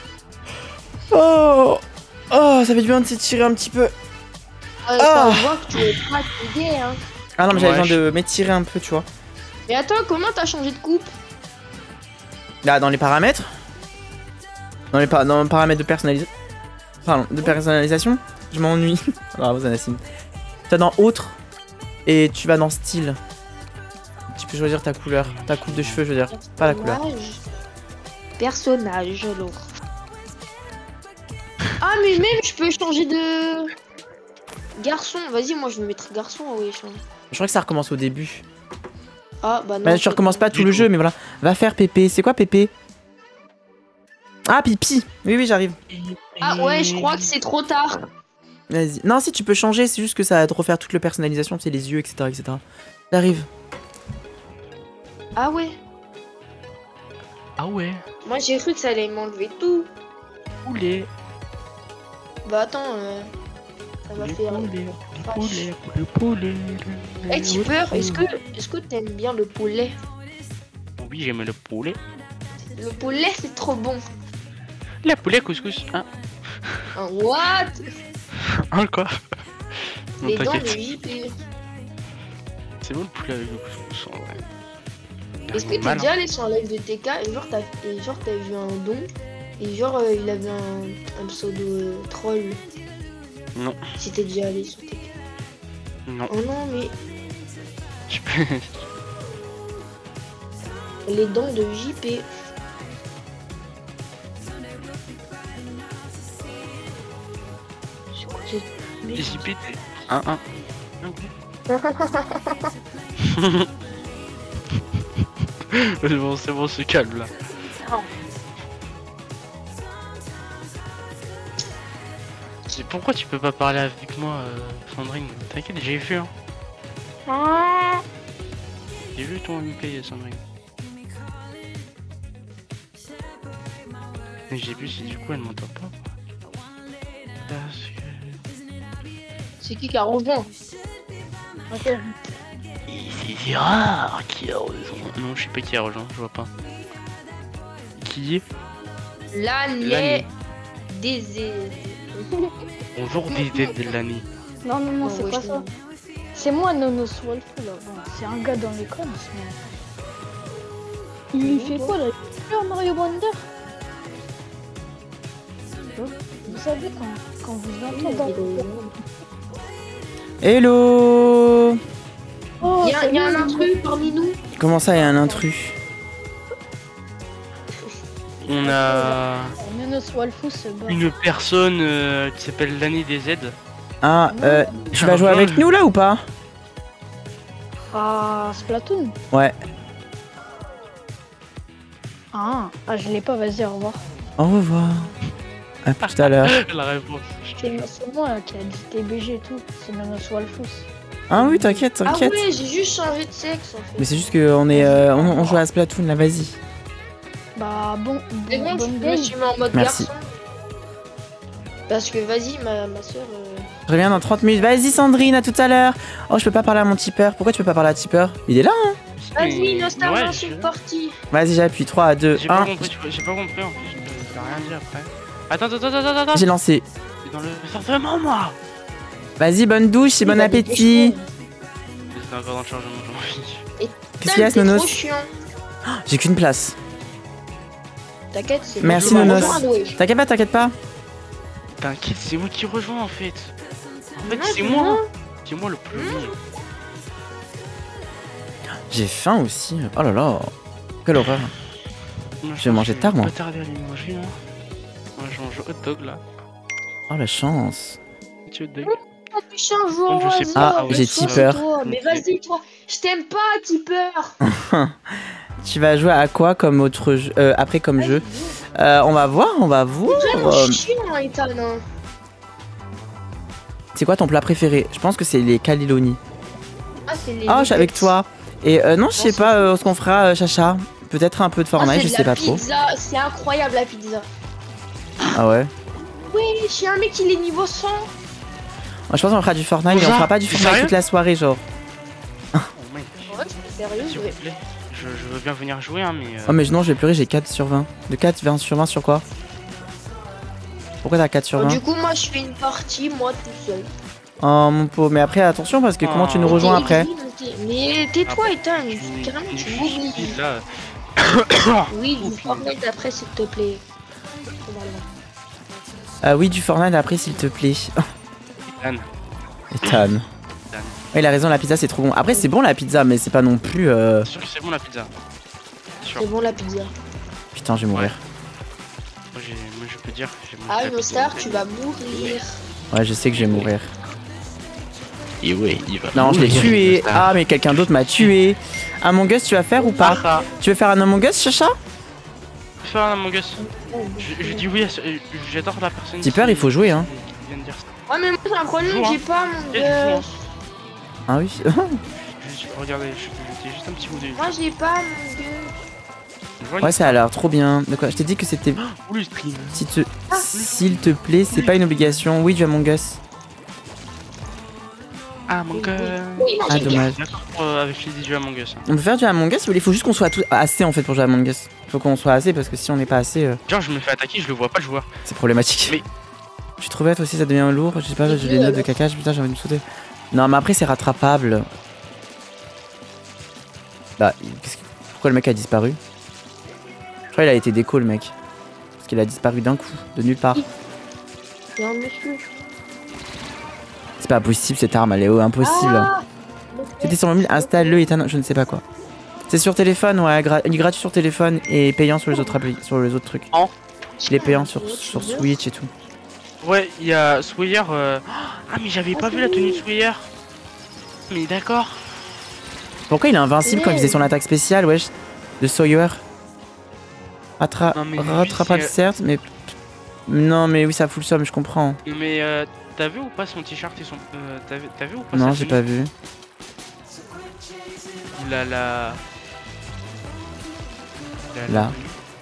[SPEAKER 1] Oh, ça fait du bien de s'étirer un petit peu.
[SPEAKER 3] Ça voit que tu es fatigué, hein.
[SPEAKER 1] Ah non mais j'avais
[SPEAKER 2] Ouais,
[SPEAKER 1] besoin de m'étirer un peu, tu vois.
[SPEAKER 3] Mais attends, comment t'as changé de coupe?
[SPEAKER 1] Là, dans les paramètres. Dans les paramètres de personnalisation. Pardon, de personnalisation. Je m'ennuie. Bravo, Zanassim. Tu vas dans autre. Et tu vas dans style. Tu peux choisir ta couleur. Ta coupe de cheveux, je veux dire. Pas la couleur.
[SPEAKER 3] Personnage, alors. Ah, mais même, je peux changer Garçon, vas-y, moi je vais mettre garçon, oui.
[SPEAKER 1] Je crois que ça recommence au début.
[SPEAKER 3] Ah, bah non.
[SPEAKER 1] Bah, tu recommences pas tout
[SPEAKER 2] du
[SPEAKER 1] le
[SPEAKER 2] tout.
[SPEAKER 1] jeu, mais voilà. Va faire Pépé. C'est quoi Pépé? Ah, Pipi. Oui, oui, j'arrive.
[SPEAKER 3] Ah ouais, je crois que c'est trop tard.
[SPEAKER 1] Vas-y. Non, si tu peux changer, c'est juste que ça va te refaire toute la personnalisation, tu sais, les yeux, etc. etc. J'arrive.
[SPEAKER 3] Ah ouais.
[SPEAKER 2] Ah ouais.
[SPEAKER 3] Moi j'ai cru que ça allait m'enlever tout.
[SPEAKER 2] Poulet.
[SPEAKER 3] Bah attends, ça va
[SPEAKER 2] Les
[SPEAKER 3] faire.
[SPEAKER 2] poulets.
[SPEAKER 3] vache.
[SPEAKER 2] Les poulets.
[SPEAKER 3] Eh Tipper, est-ce que t'aimes bien le poulet?
[SPEAKER 2] Oui, j'aime le poulet.
[SPEAKER 3] Le poulet c'est trop bon.
[SPEAKER 2] Le poulet couscous. Hein,
[SPEAKER 3] Hein, what?
[SPEAKER 2] hein quoi? Non,
[SPEAKER 3] Les dents de
[SPEAKER 2] t'inquiète.
[SPEAKER 3] JP.
[SPEAKER 2] C'est bon le poulet avec le couscous en vrai.
[SPEAKER 3] Est-ce que t'es
[SPEAKER 2] Mal,
[SPEAKER 3] déjà allé sur un live de TK et genre t'as vu un don et genre il avait un pseudo troll?
[SPEAKER 2] Non.
[SPEAKER 3] Si t'es déjà allé sur TK.
[SPEAKER 2] Non.
[SPEAKER 3] Oh non mais
[SPEAKER 2] Je peux...
[SPEAKER 3] les dents de JP. C'est quoi cette-
[SPEAKER 2] JPT. 1-1. C'est bon, se calme là. Pourquoi tu peux pas parler avec moi, Sandrine? T'inquiète, j'ai vu, hein. J'ai vu ton MP, Sandrine. Mais j'ai vu si du coup elle m'entend pas. Parce que...
[SPEAKER 3] C'est qui a rejoint?
[SPEAKER 2] C'est rare qui a rejoint. Non, je sais pas qui a rejoint, je vois pas. Qui est
[SPEAKER 3] L'année des
[SPEAKER 2] Bonjour des aides de l'année.
[SPEAKER 5] Non, non, non,
[SPEAKER 3] Oh,
[SPEAKER 5] c'est
[SPEAKER 3] ouais,
[SPEAKER 5] pas
[SPEAKER 3] je
[SPEAKER 5] ça.
[SPEAKER 3] vois.
[SPEAKER 5] C'est moi, Nonos Wolf, là. Bon, c'est un gars dans l'école, mais... Il fait quoi, là? Il fait un Mario Wonder? Vous savez, quand vous entendez...
[SPEAKER 1] Hello.
[SPEAKER 5] Oh,
[SPEAKER 3] Il y a un intrus parmi nous.
[SPEAKER 1] Comment ça, il y a un intrus?
[SPEAKER 2] On a
[SPEAKER 5] Nonos Wolfus se bat.
[SPEAKER 2] une personne qui s'appelle l'année des aides.
[SPEAKER 1] Ah, tu vas jouer avec nous là ou pas?
[SPEAKER 5] Ah, Splatoon?
[SPEAKER 1] Ouais.
[SPEAKER 5] Ah, je l'ai pas, vas-y, au revoir.
[SPEAKER 1] Au revoir. À tout à l'heure.
[SPEAKER 2] La réponse.
[SPEAKER 5] C'est moi qui a dit TBG et tout. C'est Nonos Wolfus.
[SPEAKER 1] Ah oui, t'inquiète,
[SPEAKER 3] Ah
[SPEAKER 1] t'inquiète.
[SPEAKER 3] ouais, j'ai juste changé de sexe en fait.
[SPEAKER 1] Mais c'est juste qu'on est, on joue à Splatoon là, vas-y.
[SPEAKER 5] Bah,
[SPEAKER 3] Mais bon,
[SPEAKER 5] bonne
[SPEAKER 3] je me
[SPEAKER 5] game.
[SPEAKER 3] suis mis en mode
[SPEAKER 1] Merci.
[SPEAKER 3] garçon. Parce que vas-y, ma soeur.
[SPEAKER 1] Je reviens dans 30 minutes. Vas-y Sandrine, à tout à l'heure. Oh, je peux pas parler à mon tipeur. Pourquoi tu peux pas parler à tipeur? Il est là, hein?
[SPEAKER 3] Vas-y,
[SPEAKER 2] Mais-
[SPEAKER 3] Nostar
[SPEAKER 2] ouais,
[SPEAKER 3] lance
[SPEAKER 2] je-
[SPEAKER 3] une partie.
[SPEAKER 1] Vas-y, j'appuie. 3, 2,
[SPEAKER 2] J'ai pas
[SPEAKER 1] 1.
[SPEAKER 2] compris, j'ai pas compris en plus. T'as rien dit après. Attends.
[SPEAKER 1] J'ai lancé.
[SPEAKER 2] C'est dans le chargement, moi.
[SPEAKER 1] Vas-y, bonne douche et bon
[SPEAKER 3] Il va
[SPEAKER 1] appétit.
[SPEAKER 2] J'étais encore dans le chargement, j'en envie.
[SPEAKER 1] Qu'est-ce qu'il y a,
[SPEAKER 3] Putain, t'es
[SPEAKER 1] Nonos?
[SPEAKER 3] trop chiant.
[SPEAKER 1] J'ai qu'une place.
[SPEAKER 3] T'inquiète, c'est
[SPEAKER 1] Merci,
[SPEAKER 3] bon.
[SPEAKER 1] Nonos.
[SPEAKER 3] Rejoins, Noé.
[SPEAKER 1] T'inquiète pas, t'inquiète pas.
[SPEAKER 2] T'inquiète, c'est moi qui rejoins en fait. En fait,
[SPEAKER 3] Non,
[SPEAKER 2] c'est
[SPEAKER 3] c'est
[SPEAKER 2] moi.
[SPEAKER 3] moi.
[SPEAKER 2] C'est moi le premier.
[SPEAKER 1] J'ai faim aussi. Oh là là. Quelle horreur.
[SPEAKER 2] Moi,
[SPEAKER 1] Je vais manger tard, moi.
[SPEAKER 2] Pas tarder à aller manger, moi. Moi, je mange hot dog là.
[SPEAKER 1] Oh la chance.
[SPEAKER 2] Petit hot dog.
[SPEAKER 3] Méchant joueur
[SPEAKER 2] Je sais
[SPEAKER 3] oiseau.
[SPEAKER 2] pas.
[SPEAKER 1] Ah, j'ai
[SPEAKER 3] Sois
[SPEAKER 1] tipeur.
[SPEAKER 3] sur toi. Mais vas-y, toi. Je t'aime pas, tipeur.
[SPEAKER 1] Tu vas jouer à quoi comme autre jeu après comme jeu? On va voir, on va voir.
[SPEAKER 3] Vraiment chiant, Ethan. hein.
[SPEAKER 1] C'est quoi ton plat préféré? Je pense que c'est les cannelloni.
[SPEAKER 3] Ah, c'est les.
[SPEAKER 1] Ah, je suis avec toi. Et non, je sais pas ce qu'on fera, Chacha. Peut-être un peu de
[SPEAKER 3] Ah,
[SPEAKER 1] Fortnite,
[SPEAKER 3] c'est
[SPEAKER 1] je
[SPEAKER 3] de
[SPEAKER 1] sais
[SPEAKER 3] la
[SPEAKER 1] pas trop.
[SPEAKER 3] pizza. C'est incroyable la pizza.
[SPEAKER 1] Ah ouais.
[SPEAKER 3] Oui, j'ai un mec, il est niveau 100.
[SPEAKER 1] Moi, je pense qu'on fera du Fortnite, mais on fera pas du
[SPEAKER 2] T'es
[SPEAKER 1] Fortnite
[SPEAKER 2] sérieux
[SPEAKER 1] toute la soirée, genre.
[SPEAKER 2] Oh, mec.
[SPEAKER 3] Ouais, c'est sérieux.
[SPEAKER 2] S'il vous plaît. Je veux bien venir jouer, hein, mais.
[SPEAKER 1] Oh, mais non, je vais pleurer, j'ai 4 sur 20. De 4, 20 sur 20 sur quoi? Pourquoi t'as 4 sur 20?
[SPEAKER 3] Du coup, moi, je fais une partie, moi, tout seul.
[SPEAKER 1] Oh, mon pauvre, mais après, attention, parce que comment tu nous rejoins après?
[SPEAKER 3] Mais tais-toi, Ethan. Carrément,
[SPEAKER 2] Une
[SPEAKER 3] tu
[SPEAKER 2] fille,
[SPEAKER 3] m'oublies.
[SPEAKER 2] là.
[SPEAKER 3] Oui, du Fortnite après, s'il te plaît.
[SPEAKER 1] Ah oui, du Fortnite après, s'il te plaît.
[SPEAKER 2] Anne.
[SPEAKER 1] Ethan. Ouais, il a raison, la pizza c'est trop bon. Après, c'est bon la pizza, mais c'est pas non plus.
[SPEAKER 2] C'est sûr que c'est bon la pizza. C'est sûr.
[SPEAKER 3] C'est bon la pizza.
[SPEAKER 1] Putain, je vais mourir.
[SPEAKER 2] Moi, je peux dire que j'ai mangé
[SPEAKER 3] Ah,
[SPEAKER 2] la
[SPEAKER 3] une
[SPEAKER 2] pizza.
[SPEAKER 3] star, tu vas mourir.
[SPEAKER 1] Ouais, je sais que je vais mourir.
[SPEAKER 2] Et ouais, il va.
[SPEAKER 1] Non, je l'ai
[SPEAKER 2] mourir,
[SPEAKER 1] tué.
[SPEAKER 2] Star.
[SPEAKER 1] Ah, mais quelqu'un d'autre m'a tué. Among Us, tu vas faire ou pas?
[SPEAKER 2] Ah,
[SPEAKER 1] Tu veux faire un Among Us, Chacha?
[SPEAKER 2] faire un Among Us. Je dis oui, j'adore la personne.
[SPEAKER 1] Tipper, il faut jouer, hein.
[SPEAKER 2] qui vient de dire ça.
[SPEAKER 3] Ouais, mais moi, j'ai un problème,
[SPEAKER 2] Joue, hein.
[SPEAKER 3] j'ai pas mon
[SPEAKER 2] Et du coup,
[SPEAKER 3] gosse.
[SPEAKER 1] Ah oui.
[SPEAKER 2] Regardez, j'étais juste un petit bout de.
[SPEAKER 3] Moi, j'ai pas mon gosse.
[SPEAKER 1] Ouais, ça a l'air trop bien. De quoi? Je t'ai dit que c'était.
[SPEAKER 2] Ouh, le stream.
[SPEAKER 1] S'il te plaît, c'est pas une obligation. Oui, du Among Us.
[SPEAKER 2] Ah, mon gars.
[SPEAKER 3] Oui,
[SPEAKER 1] Ah, dommage.
[SPEAKER 2] D'accord, avec les jeux Among Us.
[SPEAKER 1] On peut faire du Among Us, mais il faut juste qu'on soit assez en fait pour jouer à Among Us. Faut qu'on soit assez parce que si on n'est pas assez,
[SPEAKER 2] Genre, je me fais attaquer, je le vois pas le joueur.
[SPEAKER 1] c'est problématique.
[SPEAKER 2] Mais-
[SPEAKER 1] Je suis trop bête aussi, ça devient lourd. Je sais pas, j'ai des notes de caca, putain, j'ai envie de me sauter. Non, mais après, c'est rattrapable. Bah, pourquoi le mec a disparu? Je crois qu'il a été déco, le mec. Parce qu'il a disparu d'un coup, de nulle part.
[SPEAKER 3] C'est un monsieur.
[SPEAKER 1] C'est pas possible cette arme, elle est impossible.
[SPEAKER 3] Ah,
[SPEAKER 1] C'était sur mobile, installe-le, éteins, je ne sais pas quoi. C'est sur téléphone, ouais, il est gratuit sur téléphone et payant sur les autres sur les autres trucs.
[SPEAKER 2] Oh.
[SPEAKER 1] Il est payant sur Switch et tout.
[SPEAKER 2] Ouais, il y a Sawyer. Ah, mais j'avais pas vu la tenue de Sawyer. Mais d'accord.
[SPEAKER 1] Pourquoi il est invincible quand il faisait son attaque spéciale, wesh, de Sawyer?
[SPEAKER 2] Non, mais lui,
[SPEAKER 1] Rattrapable
[SPEAKER 2] c'est-
[SPEAKER 1] certes, mais... Non mais oui, ça fout le somme, je comprends.
[SPEAKER 2] Mais t'as vu ou pas son t-shirt et son. T'as vu ou pas
[SPEAKER 1] Non,
[SPEAKER 2] sa
[SPEAKER 1] j'ai
[SPEAKER 2] tenue
[SPEAKER 1] pas vu.
[SPEAKER 2] Il a la.
[SPEAKER 1] Là.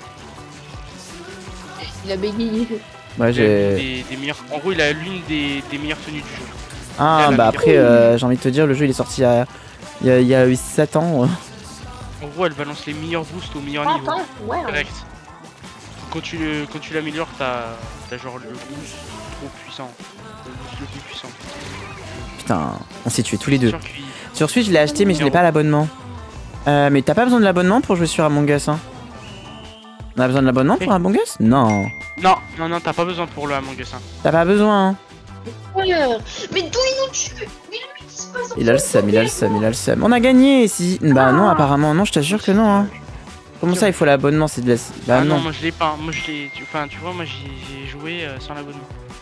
[SPEAKER 3] il a bégayé.
[SPEAKER 1] Ouais, j'ai...
[SPEAKER 2] Des meilleures. En gros, il a l'une des meilleures tenues du jeu.
[SPEAKER 1] Ah,
[SPEAKER 2] Elle a
[SPEAKER 1] bah
[SPEAKER 2] mis-
[SPEAKER 1] après, j'ai envie de te dire, le jeu il est sorti il y a eu 7 ans.
[SPEAKER 2] En gros, elle balance les meilleurs boosts au meilleur niveau.
[SPEAKER 3] Attends, ouais.
[SPEAKER 2] Direct. Quand tu l'améliores, t'as genre le boost trop puissant. Le boost le plus puissant.
[SPEAKER 1] Putain, on s'est tués tous les deux.
[SPEAKER 2] Sûr qu'il-
[SPEAKER 1] Sur Switch, je l'ai acheté, mais je l'ai pas à l'abonnement. Mais t'as pas besoin de l'abonnement pour jouer sur Among Us, hein? On a besoin de l'abonnement pour Among Us? Non.
[SPEAKER 2] Non, t'as pas besoin pour le Among Us. Hein.
[SPEAKER 1] T'as pas besoin, hein?
[SPEAKER 3] Ouais. Mais d'où il nous tue? Mais lui, il se passe.
[SPEAKER 1] Il a le seum, il a le seum, il a le seum. On a gagné, si. Bah non, apparemment, non, je t'assure que non, hein. Comment ça, il faut l'abonnement, c'est de la... Bah
[SPEAKER 2] Ah non,
[SPEAKER 1] non.
[SPEAKER 2] moi je l'ai pas. Moi je l'ai. Enfin, tu vois, moi j'ai joué sans l'abonnement.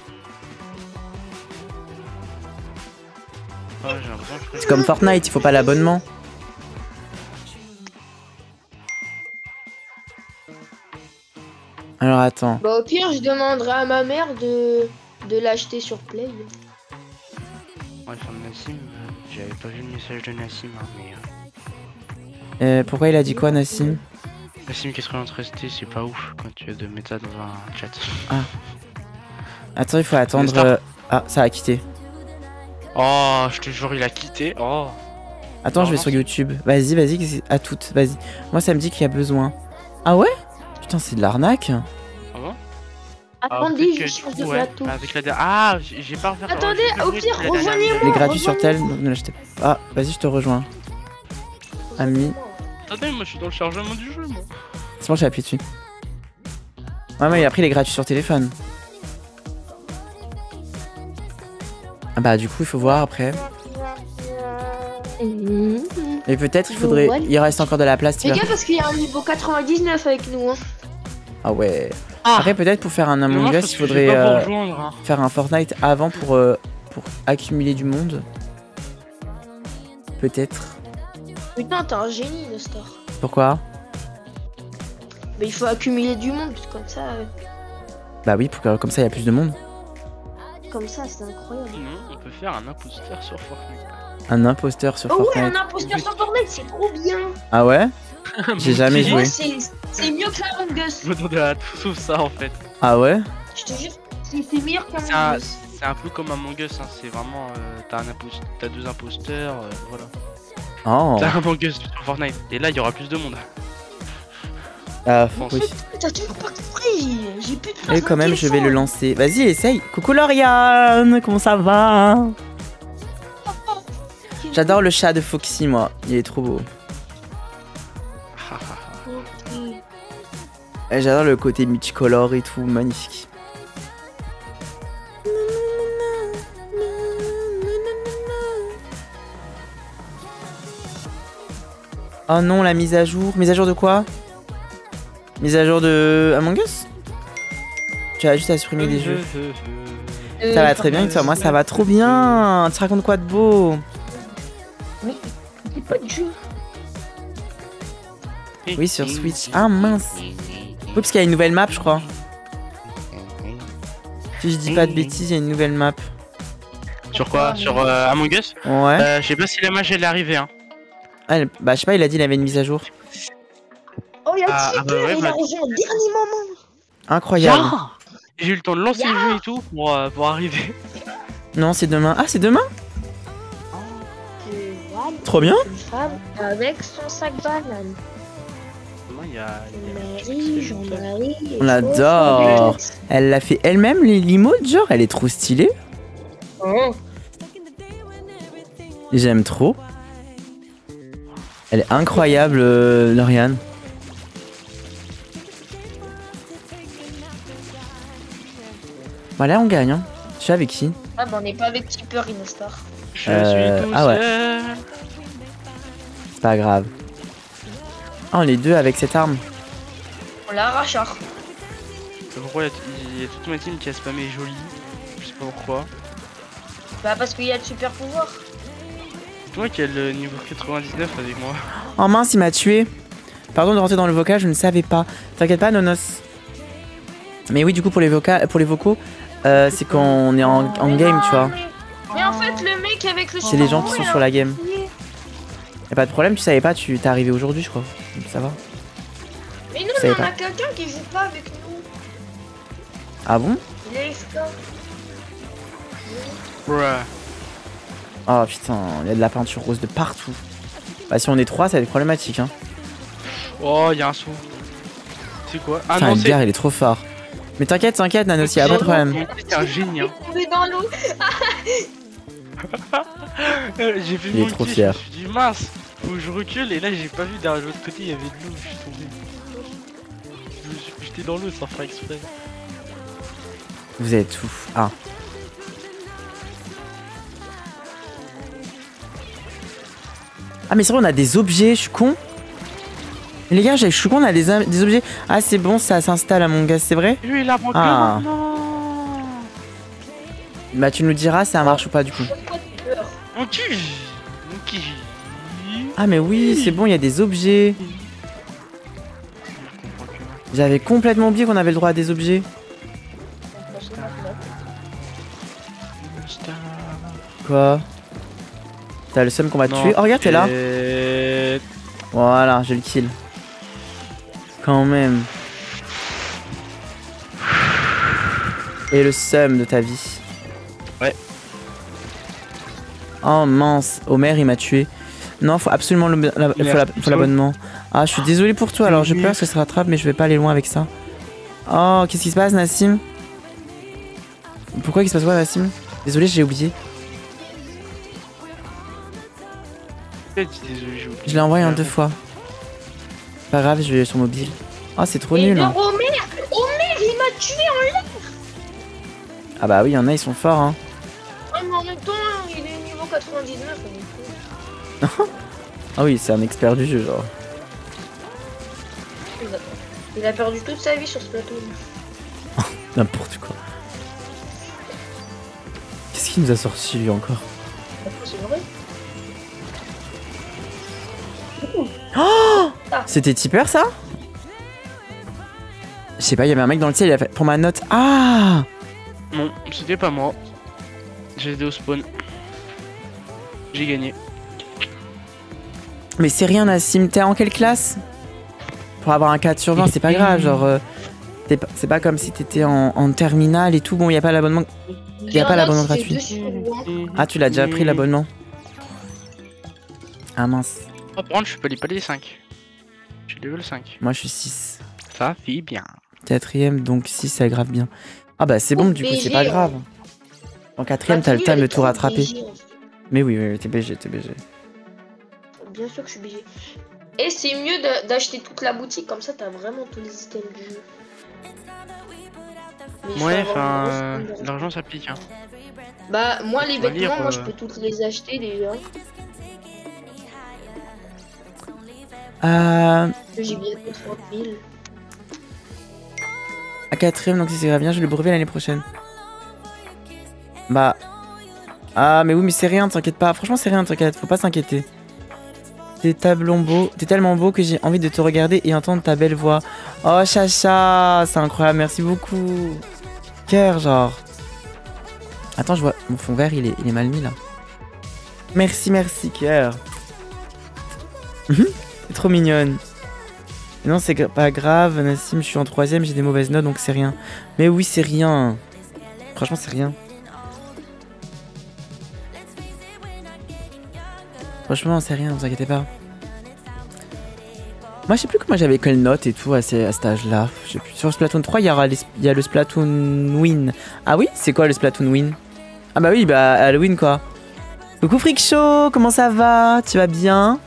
[SPEAKER 2] Ah, j'ai l'impression que je
[SPEAKER 1] C'est comme Fortnite, il faut pas l'abonnement. Alors attends.
[SPEAKER 3] Bah, au pire, je demanderai à ma mère de l'acheter sur Play.
[SPEAKER 2] Ouais, enfin, Nassim, j'avais pas vu le message de Nassim, hein, mais.
[SPEAKER 1] Pourquoi il a dit quoi, Nassim?
[SPEAKER 2] Nassim, qu'est-ce qu'on est en train de rester, c'est pas ouf quand tu as de mettre ça dans un chat.
[SPEAKER 1] Attends, il faut attendre...
[SPEAKER 2] Star.
[SPEAKER 1] Ah, ça a quitté.
[SPEAKER 2] Oh, je te jure, il a quitté. Oh.
[SPEAKER 1] Attends, je vais
[SPEAKER 2] Non,
[SPEAKER 1] sur
[SPEAKER 2] c'est-
[SPEAKER 1] YouTube. Vas-y, à toutes, vas-y. Moi, ça me dit qu'il y a besoin. Ah ouais? Putain, c'est de l'arnaque.
[SPEAKER 2] Ah bon?
[SPEAKER 3] Attendez,
[SPEAKER 2] peut-être
[SPEAKER 3] je
[SPEAKER 2] que,
[SPEAKER 3] change
[SPEAKER 2] du
[SPEAKER 3] de
[SPEAKER 2] coup, ouais,
[SPEAKER 3] plateau.
[SPEAKER 2] avec la Ah, j'ai pas refaire.
[SPEAKER 3] Attendez,
[SPEAKER 2] j'ai fait
[SPEAKER 3] au
[SPEAKER 2] bruit
[SPEAKER 3] pire,
[SPEAKER 2] depuis la dernière
[SPEAKER 3] rejoignez-moi.
[SPEAKER 1] Il est
[SPEAKER 2] vidéo.
[SPEAKER 1] gratuit sur tel, donc ne l'achetez pas. Ah, vas-y, je te rejoins. Ami.
[SPEAKER 2] Attendez, moi je suis dans le chargement du jeu, moi.
[SPEAKER 1] C'est bon, j'ai appuyé dessus. Ouais, mais après, il est gratuit sur téléphone. Ah bah, du coup, il faut voir après. Et peut-être, il faudrait... Il reste encore de la place,
[SPEAKER 3] Les
[SPEAKER 1] Tiber.
[SPEAKER 3] gars, parce qu'il y a un niveau 99 avec nous. Hein.
[SPEAKER 1] Ah ouais.
[SPEAKER 2] Ah.
[SPEAKER 1] Après, peut-être, pour faire un
[SPEAKER 2] Mais moi,
[SPEAKER 1] Among
[SPEAKER 2] je
[SPEAKER 1] Us,
[SPEAKER 2] pense
[SPEAKER 1] il
[SPEAKER 2] que je vais
[SPEAKER 1] faudrait
[SPEAKER 2] pas vous rejoindre, hein.
[SPEAKER 1] faire un Fortnite avant pour accumuler du monde. Peut-être.
[SPEAKER 3] Putain, t'es un génie, Nestor.
[SPEAKER 1] Pourquoi?
[SPEAKER 3] Mais il faut accumuler du monde, parce que
[SPEAKER 1] Bah oui, pour que, comme ça, il y a plus de monde.
[SPEAKER 3] comme ça, c'est incroyable.
[SPEAKER 2] Sinon, on peut faire un imposteur sur Fortnite.
[SPEAKER 1] Un imposteur sur
[SPEAKER 3] Oh ouais,
[SPEAKER 1] Fortnite.
[SPEAKER 3] un imposteur sur Fortnite, c'est trop bien.
[SPEAKER 1] Ah ouais? J'ai jamais
[SPEAKER 2] Mon
[SPEAKER 1] joué.
[SPEAKER 3] Ouais, c'est mieux que la Among Us.
[SPEAKER 2] Je m'attendais à tout sauf ça en fait.
[SPEAKER 1] Ah ouais?
[SPEAKER 3] Je te jure, c'est meilleur
[SPEAKER 2] C'est
[SPEAKER 3] qu'un
[SPEAKER 2] un,
[SPEAKER 3] Among Us.
[SPEAKER 2] c'est un peu comme Among Us, hein. C'est vraiment. T'as deux imposteurs, voilà.
[SPEAKER 1] Oh.
[SPEAKER 2] T'as Among Us sur Fortnite. Et là, il y aura plus de monde.
[SPEAKER 1] Ah,
[SPEAKER 2] pense.
[SPEAKER 1] oui.
[SPEAKER 3] T'as toujours pas compris. J'ai plus de place
[SPEAKER 1] Et quand
[SPEAKER 3] dans
[SPEAKER 1] même,
[SPEAKER 3] le
[SPEAKER 1] je vais le
[SPEAKER 3] téléphone.
[SPEAKER 1] lancer. Vas-y, essaye. Coucou Lauriane, comment ça va? J'adore le chat de Foxy, moi. Il est trop beau. Et j'adore le côté multicolore et tout, magnifique. Oh non, la mise à jour. Mise à jour de quoi? Mise à jour de Among Us? Tu as juste à supprimer des jeux. Ça va très bien et toi? Moi ça va trop bien. Tu racontes quoi de beau?
[SPEAKER 3] Mais c'est pas de jeu.
[SPEAKER 1] Oui, sur Switch. Ah mince. Oui, parce qu'il y a une nouvelle map, je crois. Si je dis pas de bêtises, il y a une nouvelle map.
[SPEAKER 2] Sur quoi? Sur Among Us?
[SPEAKER 1] Ouais.
[SPEAKER 2] Je sais pas si la mage elle est arrivée, hein.
[SPEAKER 1] Bah, je sais pas, il a dit il avait une mise à jour.
[SPEAKER 3] Oh, il y a
[SPEAKER 2] Ah,
[SPEAKER 3] Twitter,
[SPEAKER 2] bah ouais,
[SPEAKER 3] il
[SPEAKER 2] bah-
[SPEAKER 3] a rejoint au dernier moment.
[SPEAKER 1] Incroyable.
[SPEAKER 2] J'ai eu le temps de lancer le jeu et tout pour arriver.
[SPEAKER 1] Non, c'est demain. Ah, c'est demain?
[SPEAKER 3] Voilà.
[SPEAKER 1] Trop bien.
[SPEAKER 3] Une femme avec son sac banane.
[SPEAKER 2] Demain, il y a
[SPEAKER 3] Marie, Jean-Marie.
[SPEAKER 1] On l'adore. Elle l'a fait elle-même, les limotes, genre, elle est trop stylée.
[SPEAKER 3] Oh.
[SPEAKER 1] J'aime trop. Elle est incroyable, Lauriane. Voilà, on gagne. Hein. Je suis avec qui?
[SPEAKER 3] Ah, bah on n'est pas avec Tipper Inostar.
[SPEAKER 2] Je suis tout
[SPEAKER 1] ah ouais.
[SPEAKER 2] seul.
[SPEAKER 1] C'est pas grave. Ah, on est deux avec cette arme.
[SPEAKER 3] On l'arrache.
[SPEAKER 2] Pourquoi il y a toute ma team qui a spammé joli? Je sais pas pourquoi.
[SPEAKER 3] Bah parce qu'il y a le super pouvoir.
[SPEAKER 2] C'est toi qui as le niveau 99 avec moi.
[SPEAKER 1] Oh mince, il m'a tué. Pardon de rentrer dans le vocal, je ne savais pas. T'inquiète pas, Nonos. Mais oui, du coup, pour les vocaux, c'est quand on est en game, tu vois.
[SPEAKER 3] Mais en fait, le mec avec le
[SPEAKER 1] C'est les gens qui
[SPEAKER 3] super
[SPEAKER 1] sont sur la game. Y'a pas de problème, tu savais pas, tu t'es arrivé aujourd'hui, je crois. Donc ça va.
[SPEAKER 3] Mais nous,
[SPEAKER 1] Je
[SPEAKER 3] on
[SPEAKER 1] savais
[SPEAKER 3] a
[SPEAKER 1] pas.
[SPEAKER 3] quelqu'un qui joue pas avec nous.
[SPEAKER 1] Ah bon?
[SPEAKER 3] Il est FK.
[SPEAKER 2] Bruh.
[SPEAKER 1] Oh putain, il y a de la peinture rose de partout. Bah si on est trois, ça va être problématique, hein.
[SPEAKER 2] Oh, il y a un saut. C'est quoi? Ah
[SPEAKER 1] Putain,
[SPEAKER 2] non,
[SPEAKER 1] Edgar, il est trop fort. Mais t'inquiète, Nanos, y'a pas de problème.
[SPEAKER 2] c'est un génie, hein.
[SPEAKER 3] On est dans l'eau.
[SPEAKER 2] J'ai vu
[SPEAKER 1] Il est
[SPEAKER 2] mon
[SPEAKER 1] trop
[SPEAKER 2] kill,
[SPEAKER 1] fier.
[SPEAKER 2] je me suis dit mince, faut que je recule et là j'ai pas vu derrière l'autre côté il y avait de l'eau, je suis tombé. Je me suis jeté dans l'eau sans faire exprès.
[SPEAKER 1] Vous êtes tout. Ah. Ah mais c'est vrai, on a des objets, je suis con. Les gars, je suis con, on a des objets. Ah c'est bon, ça s'installe à mon gars, c'est vrai?
[SPEAKER 2] Lui il apprend que
[SPEAKER 1] Ah.
[SPEAKER 2] maintenant.
[SPEAKER 1] Bah tu nous diras, ça marche ou pas du coup.
[SPEAKER 3] Pourquoi tu pleures?
[SPEAKER 2] Mon cul. Mon cul.
[SPEAKER 1] Ah mais oui, c'est bon, il y a des objets. J'avais complètement oublié qu'on avait le droit à des objets. Quoi? T'as le seum qu'on va te tuer? Oh regarde, t'es là. Voilà, j'ai le kill. Quand même. Et le seum de ta vie.
[SPEAKER 2] Ouais.
[SPEAKER 1] Oh mince, Homer il m'a tué. Non, faut absolument faut l'abonnement. Ah, je suis désolé pour toi, alors j'ai peur que ça se rattrape, mais je vais pas aller loin avec ça. Oh, qu'est-ce qui se passe, Nassim? Pourquoi il se passe quoi, Nassim? Désolé, j'ai oublié. Je l'ai envoyé en 2 fois. Pas grave, je vais sur mobile. Oh, c'est trop
[SPEAKER 3] Et
[SPEAKER 1] nul.
[SPEAKER 3] le
[SPEAKER 1] Hein.
[SPEAKER 3] Homer, il m'a tué en l'air.
[SPEAKER 1] Ah bah oui, il y en a, ils sont forts. Hein.
[SPEAKER 3] Ah, mais en même temps, il est niveau 99. on est fou.
[SPEAKER 1] Ah oui, c'est un expert du jeu, genre.
[SPEAKER 3] Il a perdu toute sa vie sur ce plateau.
[SPEAKER 1] N'importe quoi. Qu'est-ce qu'il nous a sorti, lui, encore?
[SPEAKER 3] C'est vrai.
[SPEAKER 1] Oh, c'était tipper, ça? Je sais pas, il y avait un mec dans le ciel, il a fait pour ma note. Ah!
[SPEAKER 2] Non, c'était pas moi. J'étais au spawn. J'ai gagné.
[SPEAKER 1] Mais c'est rien, Nassim. T'es en quelle classe? Pour avoir un 4 sur 20, c'est pas grave. Genre, c'est pas comme si t'étais en terminale et tout. Bon, y a pas l'abonnement. Y a pas l'abonnement gratuit. Ah, tu l'as déjà pris l'abonnement? Ah mince.
[SPEAKER 2] Oh, par contre, je peux pas les 5. Je suis level 5.
[SPEAKER 1] Moi, je suis 6.
[SPEAKER 2] Ça fait bien.
[SPEAKER 1] 4ème, donc 6, ça grave bien. Ah bah, c'est bon, du coup, c'est pas
[SPEAKER 3] BG,
[SPEAKER 1] grave. En 4ème, t'as le time de tout rattraper.
[SPEAKER 3] BG.
[SPEAKER 1] Mais oui, oui, t'es BG, t'es BG.
[SPEAKER 3] Bien sûr que je suis BG. Et c'est mieux d'acheter toute la boutique, comme ça t'as vraiment tous les items du jeu. Mais il faut
[SPEAKER 2] Ouais,
[SPEAKER 3] avoir
[SPEAKER 2] enfin,
[SPEAKER 3] une grosse compte.
[SPEAKER 2] l'argent ça pique. Hein.
[SPEAKER 3] Bah, moi les
[SPEAKER 2] On va
[SPEAKER 3] vêtements,
[SPEAKER 2] lire,
[SPEAKER 3] moi je peux toutes les acheter déjà. J'ai bientôt 30 000.
[SPEAKER 1] À 4ème, donc si c'est grave bien, je vais le brevet l'année prochaine. Bah. Ah, mais oui, mais c'est rien, t'inquiète pas. Franchement, c'est rien, t'inquiète. Faut pas s'inquiéter. T'es tellement beau que j'ai envie de te regarder et entendre ta belle voix. Oh, Chacha, c'est incroyable, merci beaucoup. Cœur, genre. Attends, je vois. Mon fond vert, il est mal mis là. Merci, cœur. C'est trop mignonne. Non, c'est pas grave, Nassim, je suis en 3ème, j'ai des mauvaises notes donc c'est rien. Mais oui, c'est rien. Franchement, c'est rien. Franchement, c'est rien, vous inquiétez pas. Moi, je sais plus comment j'avais quelle note et tout à cet âge-là. Sur Splatoon 3, il y a le Splatoon Win. Ah oui, c'est quoi le Splatoon Win? Ah bah oui, bah Halloween quoi. Coucou Freak Show, comment ça va? Tu vas bien?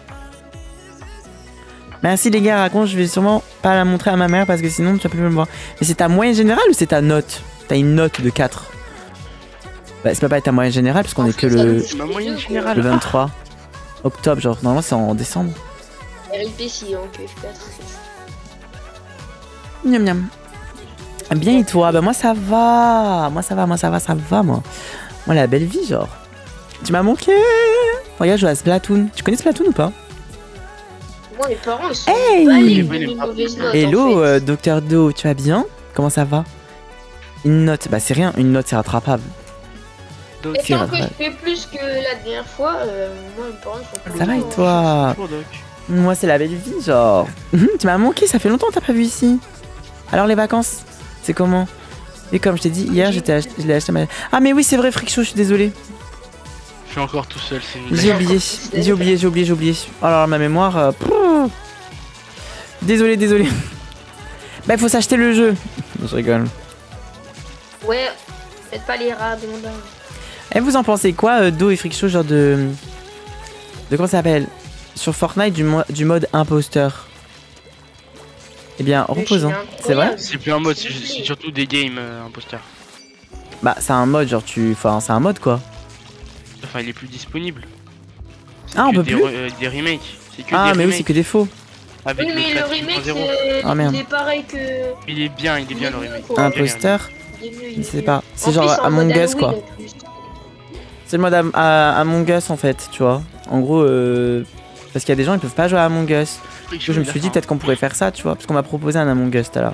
[SPEAKER 1] Merci les gars, raconte, je vais sûrement pas la montrer à ma mère parce que sinon tu vas plus me voir. Mais c'est ta moyenne générale ou c'est ta note? T'as une note de 4. Bah c'est pas ta moyenne générale parce qu'on est que
[SPEAKER 2] Ma moyenne générale.
[SPEAKER 1] le 23 octobre, genre normalement c'est en décembre.
[SPEAKER 3] RIP si en QF4.
[SPEAKER 1] Miam miam. Bien et toi? Bah moi ça va. Moi ça va moi. Moi la belle vie genre. Tu m'as manqué. Regarde, je joue à Splatoon. Tu connais Splatoon ou pas?
[SPEAKER 3] Moi mes parents ils sont
[SPEAKER 1] Hey
[SPEAKER 3] balés pour une mauvaise note.
[SPEAKER 1] Hello
[SPEAKER 3] en fait.
[SPEAKER 1] Docteur Do, tu vas bien? Comment ça va? Une note, bah c'est rien, une note c'est rattrapable.
[SPEAKER 2] Donc,
[SPEAKER 3] Et
[SPEAKER 1] c'est
[SPEAKER 3] tant que
[SPEAKER 1] vrai.
[SPEAKER 3] je fais plus que la dernière fois, moi mes parents ils sont
[SPEAKER 1] Ça va et
[SPEAKER 3] contents.
[SPEAKER 1] toi?
[SPEAKER 2] bonjour, Doc.
[SPEAKER 1] Moi c'est la belle vie genre. Tu m'as manqué, ça fait longtemps que t'as pas vu ici. Alors les vacances, c'est comment? Et comme je t'ai dit hier, je l'ai acheté ma... Ah mais oui c'est vrai Freak Show, je suis désolé.
[SPEAKER 2] Je suis encore tout seul, c'est une
[SPEAKER 1] J'ai
[SPEAKER 2] blague.
[SPEAKER 1] oublié. Oh alors ma mémoire... Désolé. Bah il faut s'acheter le jeu. Je rigole.
[SPEAKER 3] Ouais, faites pas les rats, demandez.
[SPEAKER 1] Et vous en pensez quoi, Do et Freak Show, genre de comment ça s'appelle? Sur Fortnite du mode imposteur. Eh bien, reposant. C'est vrai?
[SPEAKER 2] C'est plus un mode, c'est surtout des games imposteurs.
[SPEAKER 1] Bah c'est un mode, genre Enfin c'est un mode quoi.
[SPEAKER 2] Enfin, il est plus disponible.
[SPEAKER 1] Ah on peut
[SPEAKER 2] des
[SPEAKER 1] plus?
[SPEAKER 2] Des remakes. C'est que
[SPEAKER 1] Ah
[SPEAKER 2] des
[SPEAKER 1] mais oui
[SPEAKER 2] remakes
[SPEAKER 1] c'est que des faux.
[SPEAKER 2] avec
[SPEAKER 3] Oui, mais le remake,
[SPEAKER 2] 4.0.
[SPEAKER 1] Ah, merde.
[SPEAKER 3] il est pareil que.
[SPEAKER 2] Il est bien le remake.
[SPEAKER 3] quoi.
[SPEAKER 1] Imposteur?
[SPEAKER 3] Il est mieux, il
[SPEAKER 1] Je
[SPEAKER 3] est
[SPEAKER 1] sais
[SPEAKER 3] mieux.
[SPEAKER 1] pas. C'est
[SPEAKER 3] En
[SPEAKER 1] genre
[SPEAKER 3] plus, en
[SPEAKER 1] Among
[SPEAKER 3] mode
[SPEAKER 1] Us quoi.
[SPEAKER 3] Halloween, en plus.
[SPEAKER 1] C'est le mode Among Us en fait, tu vois. En gros, parce qu'il y a des gens ils peuvent pas jouer à Among Us. Du coup, je me suis dit peut-être qu'on pourrait faire ça, tu vois, parce qu'on m'a proposé un Among Us tout à l'heure.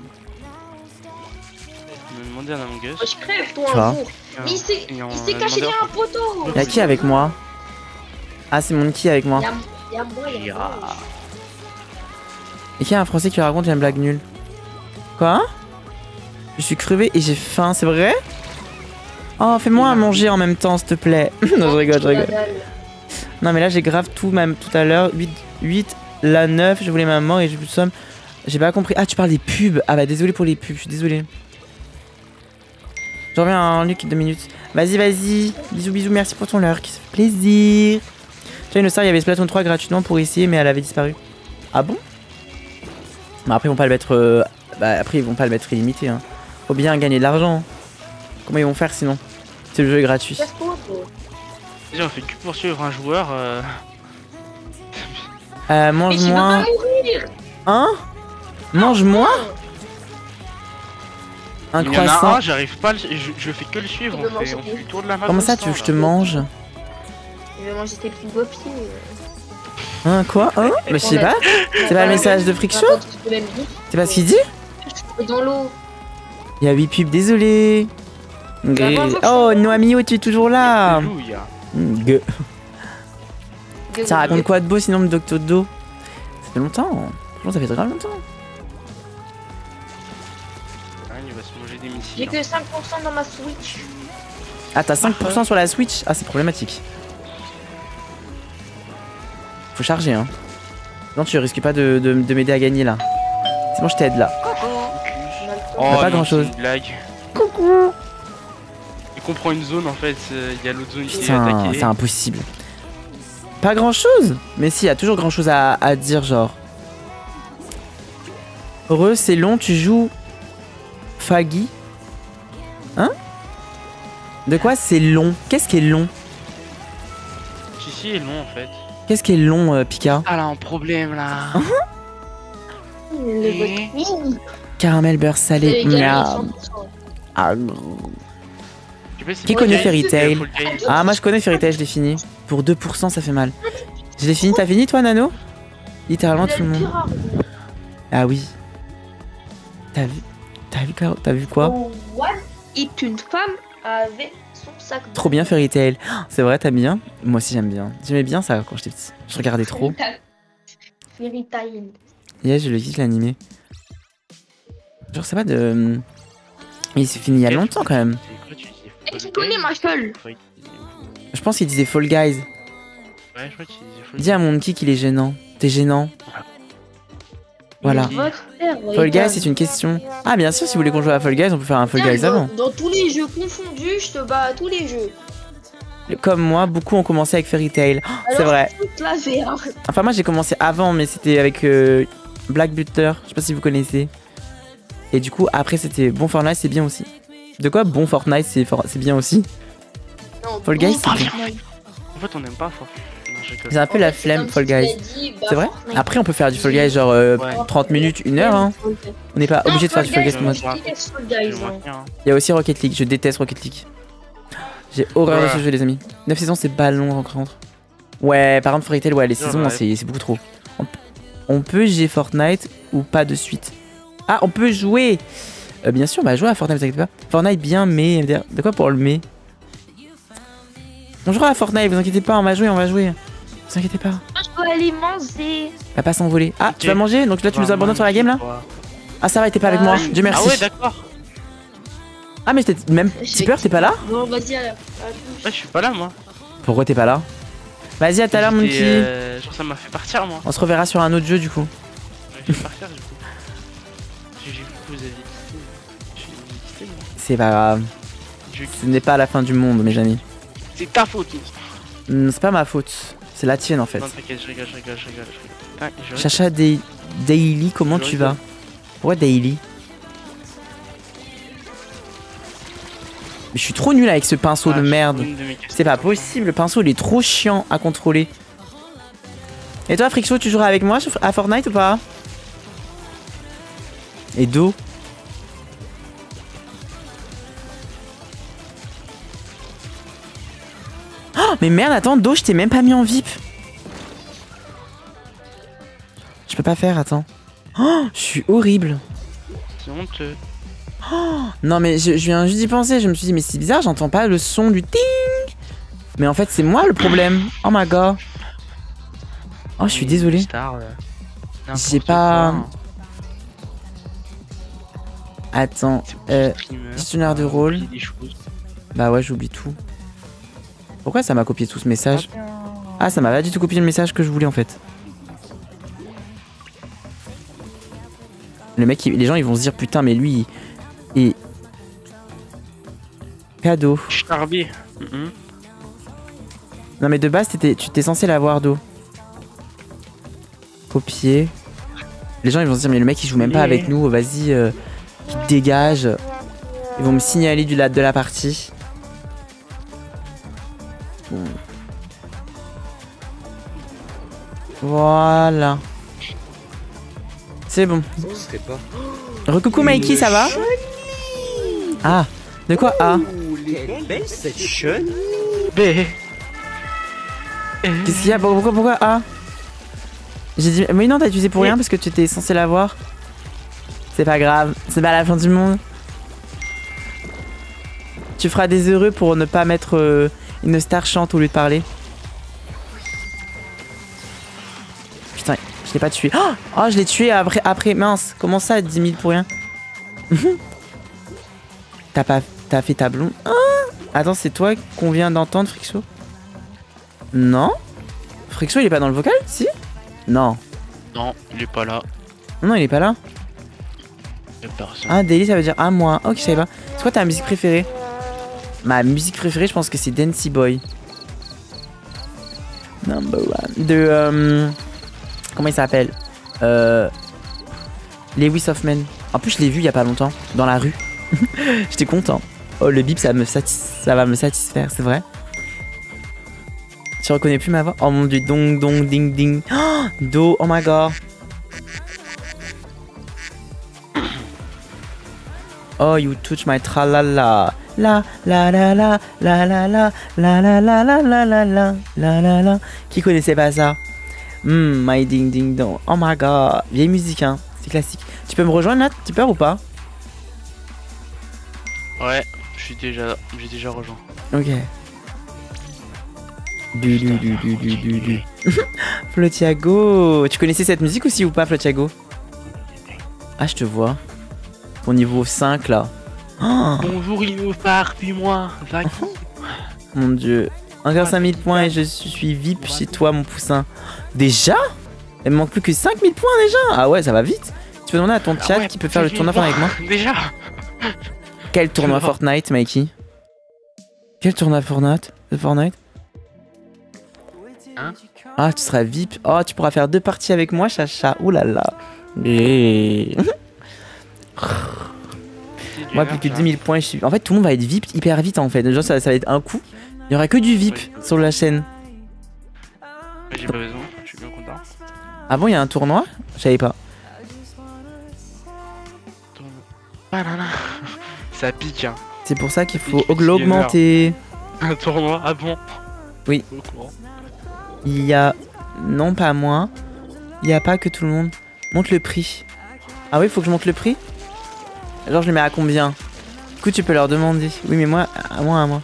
[SPEAKER 2] Il m'a demandé un Among Us.
[SPEAKER 3] Oh, je crève,
[SPEAKER 1] Tu
[SPEAKER 3] toi,
[SPEAKER 1] vois.
[SPEAKER 3] un jour. Mais il s'est caché derrière un poteau.
[SPEAKER 1] Y'a qui avec moi? Ah c'est mon qui avec moi.
[SPEAKER 3] Il y a moi, il y a moi.
[SPEAKER 1] Et qui a un français qui raconte une blague nulle? Quoi? Je suis crevé et j'ai faim, c'est vrai? Oh fais-moi à manger en même temps s'il te plaît. Non je rigole. Non mais là j'ai grave tout même tout à l'heure. 8, la 9, je voulais maman et j'ai plus de somme. J'ai pas compris. Ah tu parles des pubs. Ah bah désolé pour les pubs, je suis désolé. Je reviens en Luc 2 minutes. Vas-y. Bisous, merci pour ton lurk. Ça fait plaisir. Tu vois, une star, il y avait Splatoon 3 gratuitement pour essayer, mais elle avait disparu. Ah bon? Bah après ils vont pas le mettre. Après ils vont pas le mettre illimité. Hein. Faut bien gagner de l'argent. Comment ils vont faire sinon? C'est le jeu est gratuit.
[SPEAKER 2] Déjà, on fait que poursuivre un joueur.
[SPEAKER 1] Mange
[SPEAKER 3] Mais
[SPEAKER 1] moins. Hein? Mange moins? Un
[SPEAKER 2] Il y en a
[SPEAKER 1] croissant.
[SPEAKER 2] un, j'arrive pas, je fais que le suivre. On fait le tour de la map.
[SPEAKER 1] Comment ça tu veux que je te mange?
[SPEAKER 3] Je vais manger tes petits doigts pieds.
[SPEAKER 1] Hein quoi? Hein? Mais je sais pas. C'est pas le message de Freak Show? C'est pas ce qu'il dit?
[SPEAKER 3] Dans l'eau.
[SPEAKER 1] Il y a 8 pubs, désolé. Oh Noamio, tu es toujours là.
[SPEAKER 2] Alléluia.
[SPEAKER 1] Gueux. Ça raconte quoi de beau sinon le Docteur Do? Ça fait longtemps. Franchement ça fait grave longtemps.
[SPEAKER 2] Ah, il va se manger des
[SPEAKER 3] J'ai
[SPEAKER 2] missiles.
[SPEAKER 3] que 5% dans ma Switch.
[SPEAKER 1] Ah t'as 5% sur la Switch? Ah c'est problématique. Faut charger hein. Non tu risques pas de m'aider à gagner là. C'est bon je t'aide là.
[SPEAKER 2] Oh,
[SPEAKER 1] pas
[SPEAKER 2] non,
[SPEAKER 1] grand-chose.
[SPEAKER 2] c'est une blague.
[SPEAKER 1] Coucou.
[SPEAKER 2] Et qu'on prend une zone en fait, il y a l'autre zone qui est
[SPEAKER 1] Putain,
[SPEAKER 2] attaquée.
[SPEAKER 1] c'est impossible. Pas grand chose. Mais si, il y a toujours grand chose à dire genre. Heureux, c'est long, tu joues Faggy. Hein? De quoi c'est long? Qu'est-ce qui est long?
[SPEAKER 2] Si, est long en fait.
[SPEAKER 1] Qu'est-ce qui est long, Pika?
[SPEAKER 2] Ah là, un problème là.
[SPEAKER 3] Le vote.
[SPEAKER 1] Caramel beurre salé. Miam. Ah,
[SPEAKER 2] Je sais pas si
[SPEAKER 1] Qui
[SPEAKER 2] Fall
[SPEAKER 1] connaît
[SPEAKER 2] Guys,
[SPEAKER 1] Fairy
[SPEAKER 2] c'est
[SPEAKER 1] Tail?
[SPEAKER 2] Fall Guys.
[SPEAKER 1] Ah, moi je connais Fairy Tail, je l'ai fini. Pour 2%, ça fait mal. Je l'ai fini, t'as fini toi, Nano? Littéralement tout le monde. Ah oui. T'as vu quoi?
[SPEAKER 3] One est une femme avec son sac.
[SPEAKER 1] Trop bien Fairy Tail. C'est vrai, t'aimes bien? Moi aussi j'aime bien. J'aimais bien ça quand j'étais petit. Je regardais trop.
[SPEAKER 3] Fairy Tail.
[SPEAKER 1] Yeah, je le kiffe l'animé. Genre c'est pas de... Il s'est fini il y a longtemps quand même.
[SPEAKER 2] C'est quoi, tu disais
[SPEAKER 3] Et
[SPEAKER 2] Fall
[SPEAKER 3] tu connais
[SPEAKER 2] Guys?
[SPEAKER 3] ma gueule.
[SPEAKER 1] Je pense qu'il disait Fall Guys.
[SPEAKER 2] Ouais, je crois que tu disais Fall
[SPEAKER 1] Dis à mon Monkey qu'il est gênant. T'es gênant. Voilà.
[SPEAKER 3] Votre père,
[SPEAKER 1] Fall
[SPEAKER 3] ouais,
[SPEAKER 1] Guys, c'est une question. Ah bien sûr, si vous voulez qu'on joue à Fall Guys, on peut faire un Fall Guys avant.
[SPEAKER 3] Dans tous les jeux confondus, je te bats à tous les jeux.
[SPEAKER 1] Comme moi, beaucoup ont commencé avec Fairy Tail. Oh, c'est
[SPEAKER 3] Alors,
[SPEAKER 1] vrai.
[SPEAKER 3] toute la vie, hein.
[SPEAKER 1] Enfin moi j'ai commencé avant, mais c'était avec Black Butter. Je sais pas si vous connaissez. Et du coup après c'était bon Fortnite, c'est bien aussi. De quoi bon Fortnite, c'est bien aussi.
[SPEAKER 3] Non,
[SPEAKER 1] Fall Guys,
[SPEAKER 3] bon,
[SPEAKER 1] c'est bien.
[SPEAKER 2] En fait, on n'aime pas Fortnite. Non, je rigole.
[SPEAKER 1] J'ai un peu la flemme Fall Guys. C'est vrai? Après on peut faire du Fall Guys genre 30 minutes, 1 heure hein. On n'est pas obligé de faire du Fall Guys pour moi.
[SPEAKER 2] Je vais maintenir, hein.
[SPEAKER 1] Il y a aussi Rocket League, je déteste Rocket League. J'ai horreur de ce jeu les amis. 9 saisons c'est pas long rencontre. Ouais par contre Fairy Tail ouais les saisons
[SPEAKER 2] ouais.
[SPEAKER 1] c'est beaucoup trop. On peut jouer Fortnite ou pas de suite. Ah on peut jouer bien sûr on va jouer à Fortnite, vous inquiétez pas. Fortnite bien mais... De quoi pour le mais? On jouera à Fortnite, vous inquiétez pas, on va jouer. Vous inquiétez pas.
[SPEAKER 3] Je dois aller manger.
[SPEAKER 1] Va pas s'envoler. Ah
[SPEAKER 2] Ok.
[SPEAKER 1] tu vas manger? Donc là tu nous abandonnes sur la game là? Ah ça va, t'es pas avec moi, Dieu merci.
[SPEAKER 2] Ah ouais, d'accord.
[SPEAKER 1] Ah mais t'es même petit peur, t'es pas là?
[SPEAKER 3] Bon, vas-y, à la
[SPEAKER 2] Ouais, je suis pas là, moi.
[SPEAKER 1] Pourquoi t'es pas là? Vas-y à tout à l'heure mon
[SPEAKER 2] J'étais,
[SPEAKER 1] petit.
[SPEAKER 2] Je pense que ça m'a fait partir, moi.
[SPEAKER 1] On se reverra sur un autre jeu du coup.
[SPEAKER 2] J'ai fait partir, du coup. J'ai vu que vous aviez quitté. Je suis quitté, moi.
[SPEAKER 1] C'est pas grave.
[SPEAKER 2] Je-
[SPEAKER 1] Ce n'est pas la fin du monde mes amis.
[SPEAKER 2] C'est ta faute, Nick.
[SPEAKER 1] C'est pas ma faute. C'est la tienne en fait.
[SPEAKER 2] Non, t'inquiète, je rigole. Tac, je rigole.
[SPEAKER 1] Chacha Daily, comment
[SPEAKER 2] Je
[SPEAKER 1] tu
[SPEAKER 2] rigole.
[SPEAKER 1] vas? Pourquoi Daily? Mais je suis trop nul avec ce pinceau
[SPEAKER 2] Ah,
[SPEAKER 1] de
[SPEAKER 2] je suis
[SPEAKER 1] merde.
[SPEAKER 2] une de mes questions.
[SPEAKER 1] C'est pas possible, le pinceau il est trop chiant à contrôler. Et toi Frixo, tu joueras avec moi à Fortnite ou pas? Et Do? Oh mais merde, attends, Do, je t'ai même pas mis en VIP. Je peux pas faire, attends. Oh, je suis horrible.
[SPEAKER 2] C'est honteux.
[SPEAKER 1] Non mais je viens juste d'y penser, je me suis dit mais c'est bizarre, j'entends pas le son du ting. Mais en fait c'est moi le problème. Oh my god. Oh je suis désolé.
[SPEAKER 2] Star, n'importe
[SPEAKER 1] J'ai pas...
[SPEAKER 2] quoi.
[SPEAKER 1] Attends,
[SPEAKER 2] Streamer,
[SPEAKER 1] gestionnaire de rôle.
[SPEAKER 2] oublie des choses.
[SPEAKER 1] Bah ouais j'oublie tout. Pourquoi ça m'a copié tout ce message? Ah ça m'a pas du tout copié le message que je voulais en fait. Le mec, les gens ils vont se dire putain mais lui il... Cadeau.
[SPEAKER 2] Charbier.
[SPEAKER 1] Non mais de base tu t'es censé l'avoir Do. Copier. Les gens ils vont se dire mais le mec il joue même pas avec nous, vas-y qu'il dégage. Ils vont me signaler de la partie. Bon. Voilà. C'est bon.
[SPEAKER 4] Ça serait pas.
[SPEAKER 1] Recoucou Mikey, ça va? Ah, de quoi? Ah,
[SPEAKER 4] Ouh, quelle belle cette chenille.
[SPEAKER 2] B.
[SPEAKER 1] qu'est-ce qu'il y a? Pourquoi? Ah. J'ai dit, mais non, t'as utilisé pour rien parce que tu étais censé l'avoir. C'est pas grave, c'est pas la fin du monde. Tu feras des heureux pour ne pas mettre une star chante au lieu de parler. Putain, je l'ai pas tué. Oh, je l'ai tué après, mince. Comment ça, 10 000 pour rien? T'as fait ta blonde. Ah, attends, c'est toi qu'on vient d'entendre, Frixo? Non? Frixo, il est pas dans le vocal? Si? Non.
[SPEAKER 2] Non, il est pas là.
[SPEAKER 1] Non, il est pas là.
[SPEAKER 2] Il y a personne.
[SPEAKER 1] Ah, Daily, ça veut dire ah, moi. Ok, je savais pas. C'est quoi ta musique préférée? Ma musique préférée, je pense que c'est Dancy Boy. Number one. De. Comment il s'appelle? Lewis Hoffman. En plus, je l'ai vu il y a pas longtemps, dans la rue. J'étais content. Oh, le bip, ça va me satisfaire, c'est vrai. Tu reconnais plus ma voix? Oh mon dieu, dong dong ding ding. Oh, Do, oh my god. Oh, you touch my tralala. la la la la la la la la la la la la la la la la. Qui connaissait pas ça? My ding ding dong. Oh my god. Vieille musique, hein. C'est classique. Tu peux me rejoindre là? Tu peux ou pas?
[SPEAKER 2] Ouais, j'ai déjà rejoint.
[SPEAKER 1] Ok. Du. Flotiago. Tu connaissais cette musique aussi ou pas, Flotiago? Ah, je te vois. Ton niveau 5 là. Oh,
[SPEAKER 2] Bonjour Innofar, puis moi, Zach.
[SPEAKER 1] mon dieu. Encore 5000 points et je suis VIP chez toi, mon poussin. Déjà? Il me manque plus que 5000 points déjà? Ah ouais, ça va vite. Tu peux demander à ton chat
[SPEAKER 2] ouais,
[SPEAKER 1] qui peut faire le tournoi avec moi?
[SPEAKER 2] Déjà.
[SPEAKER 1] Quel tournoi Fortnite, Mikey? Quel tournoi Fortnite?
[SPEAKER 2] Hein?
[SPEAKER 1] Ah, tu seras VIP. Oh, tu pourras faire 2 parties avec moi, chacha. Ouh là là. Et... moi, plus que 10 000 points, je suis... En fait, tout le monde va être VIP hyper vite, en fait. Genre, ça va être un coup. Il y aura que du VIP sur la chaîne.
[SPEAKER 2] J'ai pas besoin, je suis bien content.
[SPEAKER 1] Ah bon, il y a un tournoi? Je savais pas.
[SPEAKER 2] Banana. Ça pique, hein.
[SPEAKER 1] C'est pour ça qu'il faut l'augmenter.
[SPEAKER 2] Un tournoi, ah bon?
[SPEAKER 1] Oui.
[SPEAKER 2] Au courant.
[SPEAKER 1] Il y a... Non, pas moi. Il y a pas que tout le monde. Monte le prix. Ah oui, faut que je monte le prix? Genre, je le mets à combien? Du coup, tu peux leur demander. Oui, mais moi, à moi.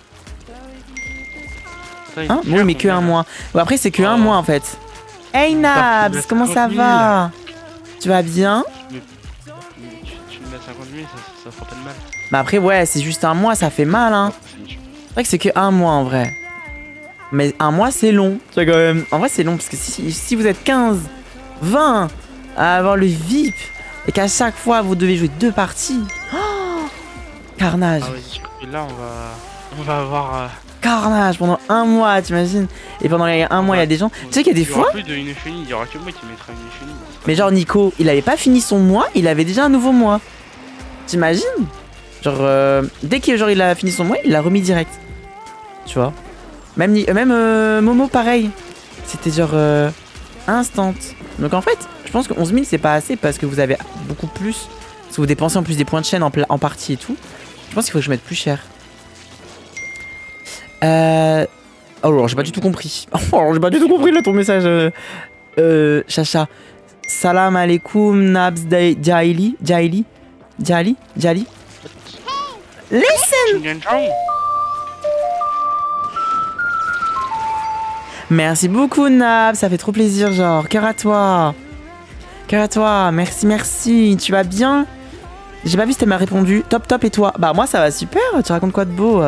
[SPEAKER 1] Hein? Oui, mais que un mois. Bon, après, c'est que un mois en fait. Hey Nabs, comment ça va? Tu vas bien?
[SPEAKER 2] Tu me mets 50 000, ça fera pas de mal.
[SPEAKER 1] Bah après, ouais, c'est juste un mois, ça fait mal, hein. C'est vrai que c'est que un mois en vrai. Mais un mois, c'est long. Tu vois, quand même. En vrai, c'est long parce que si vous êtes 15, 20 à avoir le VIP et qu'à chaque fois vous devez jouer 2 parties. Oh, carnage.
[SPEAKER 2] Ah ouais, là, on va avoir.
[SPEAKER 1] Carnage pendant un mois, t'imagines? Et pendant les un mois, il y a des gens. Tu sais qu'il y a des fois.
[SPEAKER 2] Il y aura que moi qui mettra une chenille.
[SPEAKER 1] Mais genre, Nico, il avait pas fini son mois, il avait déjà un nouveau mois. T'imagines? Genre, dès qu'il il a fini son mois, il l'a remis direct. Tu vois? Même Momo, pareil. C'était genre instant. Donc en fait, je pense que 11 000 c'est pas assez parce que vous avez beaucoup plus. Parce que vous dépensez en plus des points de chaîne en partie et tout. Je pense qu'il faut que je mette plus cher. Oh alors j'ai pas du tout compris. Oh j'ai pas du tout compris là ton message. Chacha. Salam alaikum Nabs Jaili. Listen. Merci beaucoup Nabs, ça fait trop plaisir genre. Cœur à toi. Merci. Tu vas bien? J'ai pas vu si tu m'as répondu. Top et toi? Bah moi ça va super. Tu racontes quoi de beau?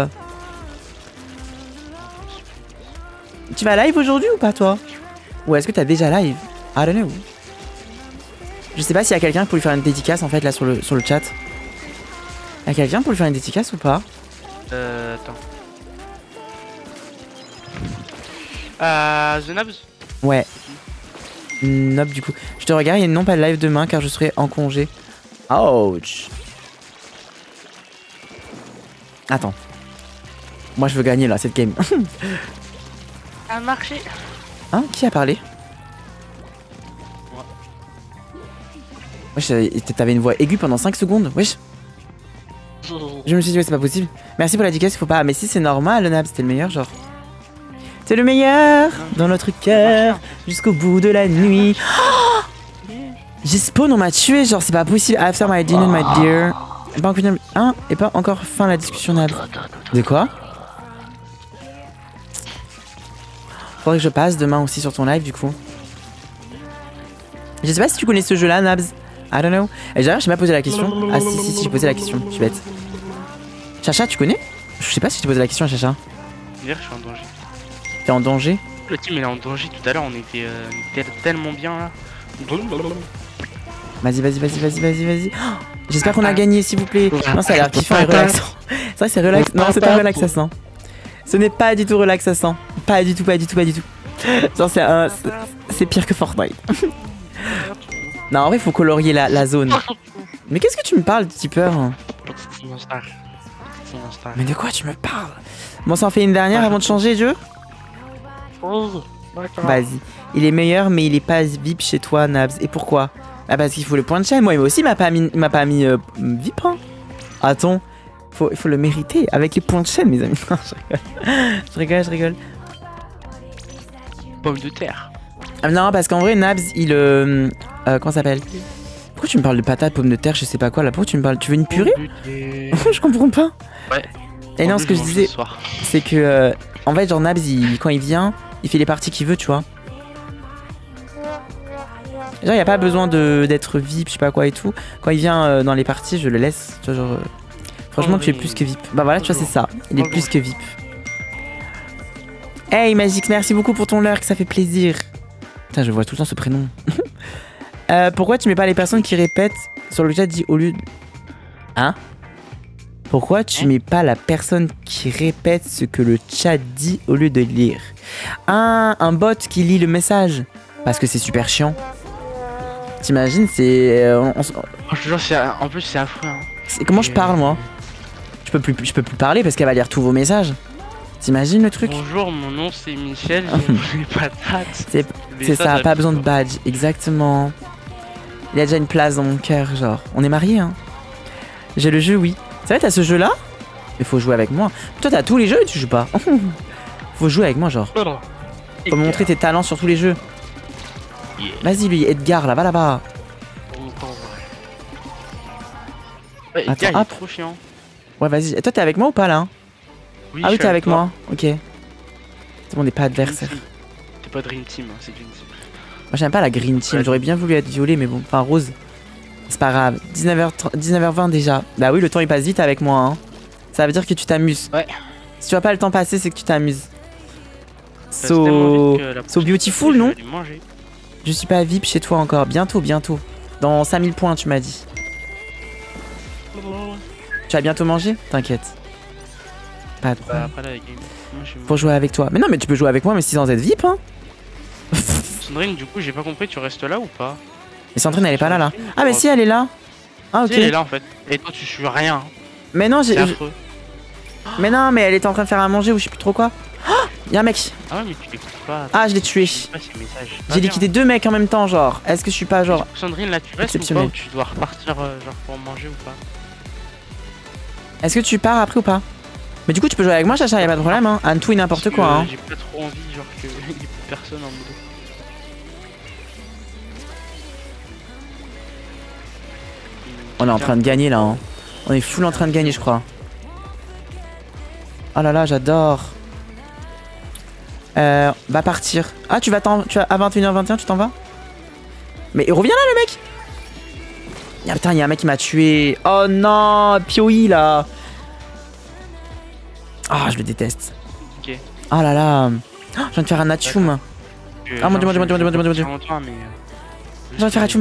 [SPEAKER 1] Tu vas live aujourd'hui ou pas toi? Ou est-ce que t'as déjà live? I don't know. Je sais pas s'il y a quelqu'un pour lui faire une dédicace en fait là sur le chat. Y'a quelqu'un pour lui faire une dédicace ou pas?
[SPEAKER 2] Attends. The Nabs?
[SPEAKER 1] Ouais. Nope du coup. Je te regarde, il y a non pas de live demain car je serai en congé. Ouch. Attends. Moi je veux gagner là cette game.
[SPEAKER 2] A marché.
[SPEAKER 1] Hein? Qui a parlé? Wesh, t'avais une voix aiguë pendant 5 secondes. Wesh. Je me suis dit, ouais, c'est pas possible. Merci pour la dédicace, il faut pas. Mais si, c'est normal, le Nab, c'était le meilleur, genre. C'est le meilleur dans notre cœur jusqu'au bout de la nuit. Oh, j'ai spawn, on m'a tué, genre, c'est pas possible. After my dinner, my dear. Et pas encore fin la discussion, Nab. De quoi? Faudrait que je passe demain aussi sur ton live du coup. Je sais pas si tu connais ce jeu là Nabs. I don't know. Et d'ailleurs j'ai pas posé la question. Ah si j'ai posé la question, je suis bête. Chacha tu connais? Je sais pas si j'ai posé la question à Chacha.
[SPEAKER 2] Hier je suis en danger.
[SPEAKER 1] T'es en danger?
[SPEAKER 2] Le team il est en danger tout à l'heure, on était tellement bien là.
[SPEAKER 1] Vas-y. Oh, j'espère qu'on a gagné s'il vous plaît. Non ça a l'air kiffant et relaxant. C'est vrai c'est relaxant. Non c'est pas relaxant. Ce n'est pas du tout relaxant. Pas du tout. Genre c'est pire que Fortnite. Non en vrai faut colorier la zone. Mais qu'est-ce que tu me parles tipeur? Mais de quoi tu me parles? Bon ça en fait une dernière avant de changer de jeu. Vas-y. Il est meilleur mais il est pas VIP chez toi Nabs. Et pourquoi? Bah parce qu'il faut le point de chaîne. Moi il m'a aussi m'a pas mis VIP hein. Attends. Il faut le mériter avec les points de chaîne, mes amis. Non, je rigole. Je rigole.
[SPEAKER 2] Pomme de terre.
[SPEAKER 1] Ah, non, parce qu'en vrai, Nabs, il. Comment ça s'appelle? Pourquoi tu me parles de patates, pommes de terre, je sais pas quoi là? Pourquoi tu me parles? Tu veux une purée? Je comprends pas.
[SPEAKER 2] Ouais.
[SPEAKER 1] Et non, ce que je disais, c'est que. En fait, genre, Nabs, quand il vient, il fait les parties qu'il veut, tu vois. Genre, y a pas besoin d'être VIP, je sais pas quoi et tout. Quand il vient dans les parties, je le laisse. Tu vois, genre. Franchement, tu es plus que VIP. Bah voilà, tu vois, c'est ça. Il est plus que VIP. Hey, Magic, merci beaucoup pour ton lurk, ça fait plaisir. Putain, je vois tout le temps ce prénom. Pourquoi tu mets pas les personnes qui répètent sur le chat dit au lieu de... Hein? Pourquoi tu mets pas la personne qui répète ce que le chat dit au lieu de lire? Ah, un bot qui lit le message. Parce que c'est super chiant. T'imagines, c'est...
[SPEAKER 2] En plus, c'est affreux. Hein.
[SPEAKER 1] Comment je parle, moi? Je peux plus parler parce qu'elle va lire tous vos messages. T'imagines le truc?
[SPEAKER 2] Bonjour, mon nom c'est Michel, j'ai les patates.
[SPEAKER 1] C'est ça, pas besoin de badge, exactement. Il y a déjà une place dans mon cœur, genre. On est mariés, hein. J'ai le jeu, oui. C'est vrai, t'as ce jeu-là? Mais faut jouer avec moi. Toi, t'as tous les jeux et tu joues pas. Faut jouer avec moi, genre. Faut montrer tes talents sur tous les jeux.
[SPEAKER 2] Yeah.
[SPEAKER 1] Vas-y, lui, Edgar, là, va là-bas.
[SPEAKER 2] Ouais, Edgar,
[SPEAKER 1] attends,
[SPEAKER 2] il est trop chiant.
[SPEAKER 1] Ouais, vas-y. Et toi, t'es avec moi ou pas, là, hein?
[SPEAKER 2] Oui,
[SPEAKER 1] ah oui, t'es avec moi. Ok. C'est bon, on n'est pas adversaire.
[SPEAKER 2] T'es pas Dream Team, hein, c'est Dream Team.
[SPEAKER 1] Moi, j'aime pas la Green Team. J'aurais bien voulu être violet, mais bon, enfin rose. C'est pas grave. 19h20 déjà. Bah oui, le temps il passe vite avec moi, hein. Ça veut dire que tu t'amuses.
[SPEAKER 2] Ouais.
[SPEAKER 1] Si tu vois pas le temps passer, c'est que tu t'amuses. So beautiful, non? Je suis pas VIP chez toi encore. Bientôt, bientôt. Dans 5000 points, tu m'as dit. Tu vas bientôt manger? T'inquiète. Pas de problème.
[SPEAKER 2] Après, là,
[SPEAKER 1] Pour jouer avec toi. Mais non, mais tu peux jouer avec moi, mais sans être VIP, hein.
[SPEAKER 2] Sandrine, du coup, j'ai pas compris, tu restes là ou pas?
[SPEAKER 1] Mais Sandrine, elle est pas là, là. Ah, mais si, elle est là. Ah, ok.
[SPEAKER 2] Si, elle est là en fait. Et toi, tu suis rien.
[SPEAKER 1] Mais non, j'ai. Mais non, mais elle était en train de faire à manger ou je sais plus trop quoi. Oh, y'a un mec.
[SPEAKER 2] Ah ouais, mais tu l'écoutes pas.
[SPEAKER 1] Ah, je l'ai tué. J'ai liquidé 2 mecs en même temps, genre. Est-ce que je suis pas genre.
[SPEAKER 2] Sandrine, là, tu restes ou pas? Ou tu dois repartir genre pour manger ou pas?
[SPEAKER 1] Est-ce que tu pars après ou pas? Mais du coup, tu peux jouer avec moi, Chacha, y'a pas de problème, hein. Un tout et n'importe quoi, hein.
[SPEAKER 2] J'ai pas trop envie, genre, qu'il y ait plus personne en modo.
[SPEAKER 1] On est en train de gagner là, hein. On est full en train de gagner, je crois. Oh là là, j'adore. Va partir. Ah, tu vas à 21h21, tu t'en vas? Mais reviens là, le mec. Ah, putain, il y a un mec qui m'a tué. Oh non, Pioï là. Ah, je le déteste.
[SPEAKER 2] Ok.
[SPEAKER 1] Oh là là. Oh, je viens de faire un atchoum. Ah mon dieu, mon dieu, mon dieu, mon dieu, mon dieu. Je viens de faire un atchoum.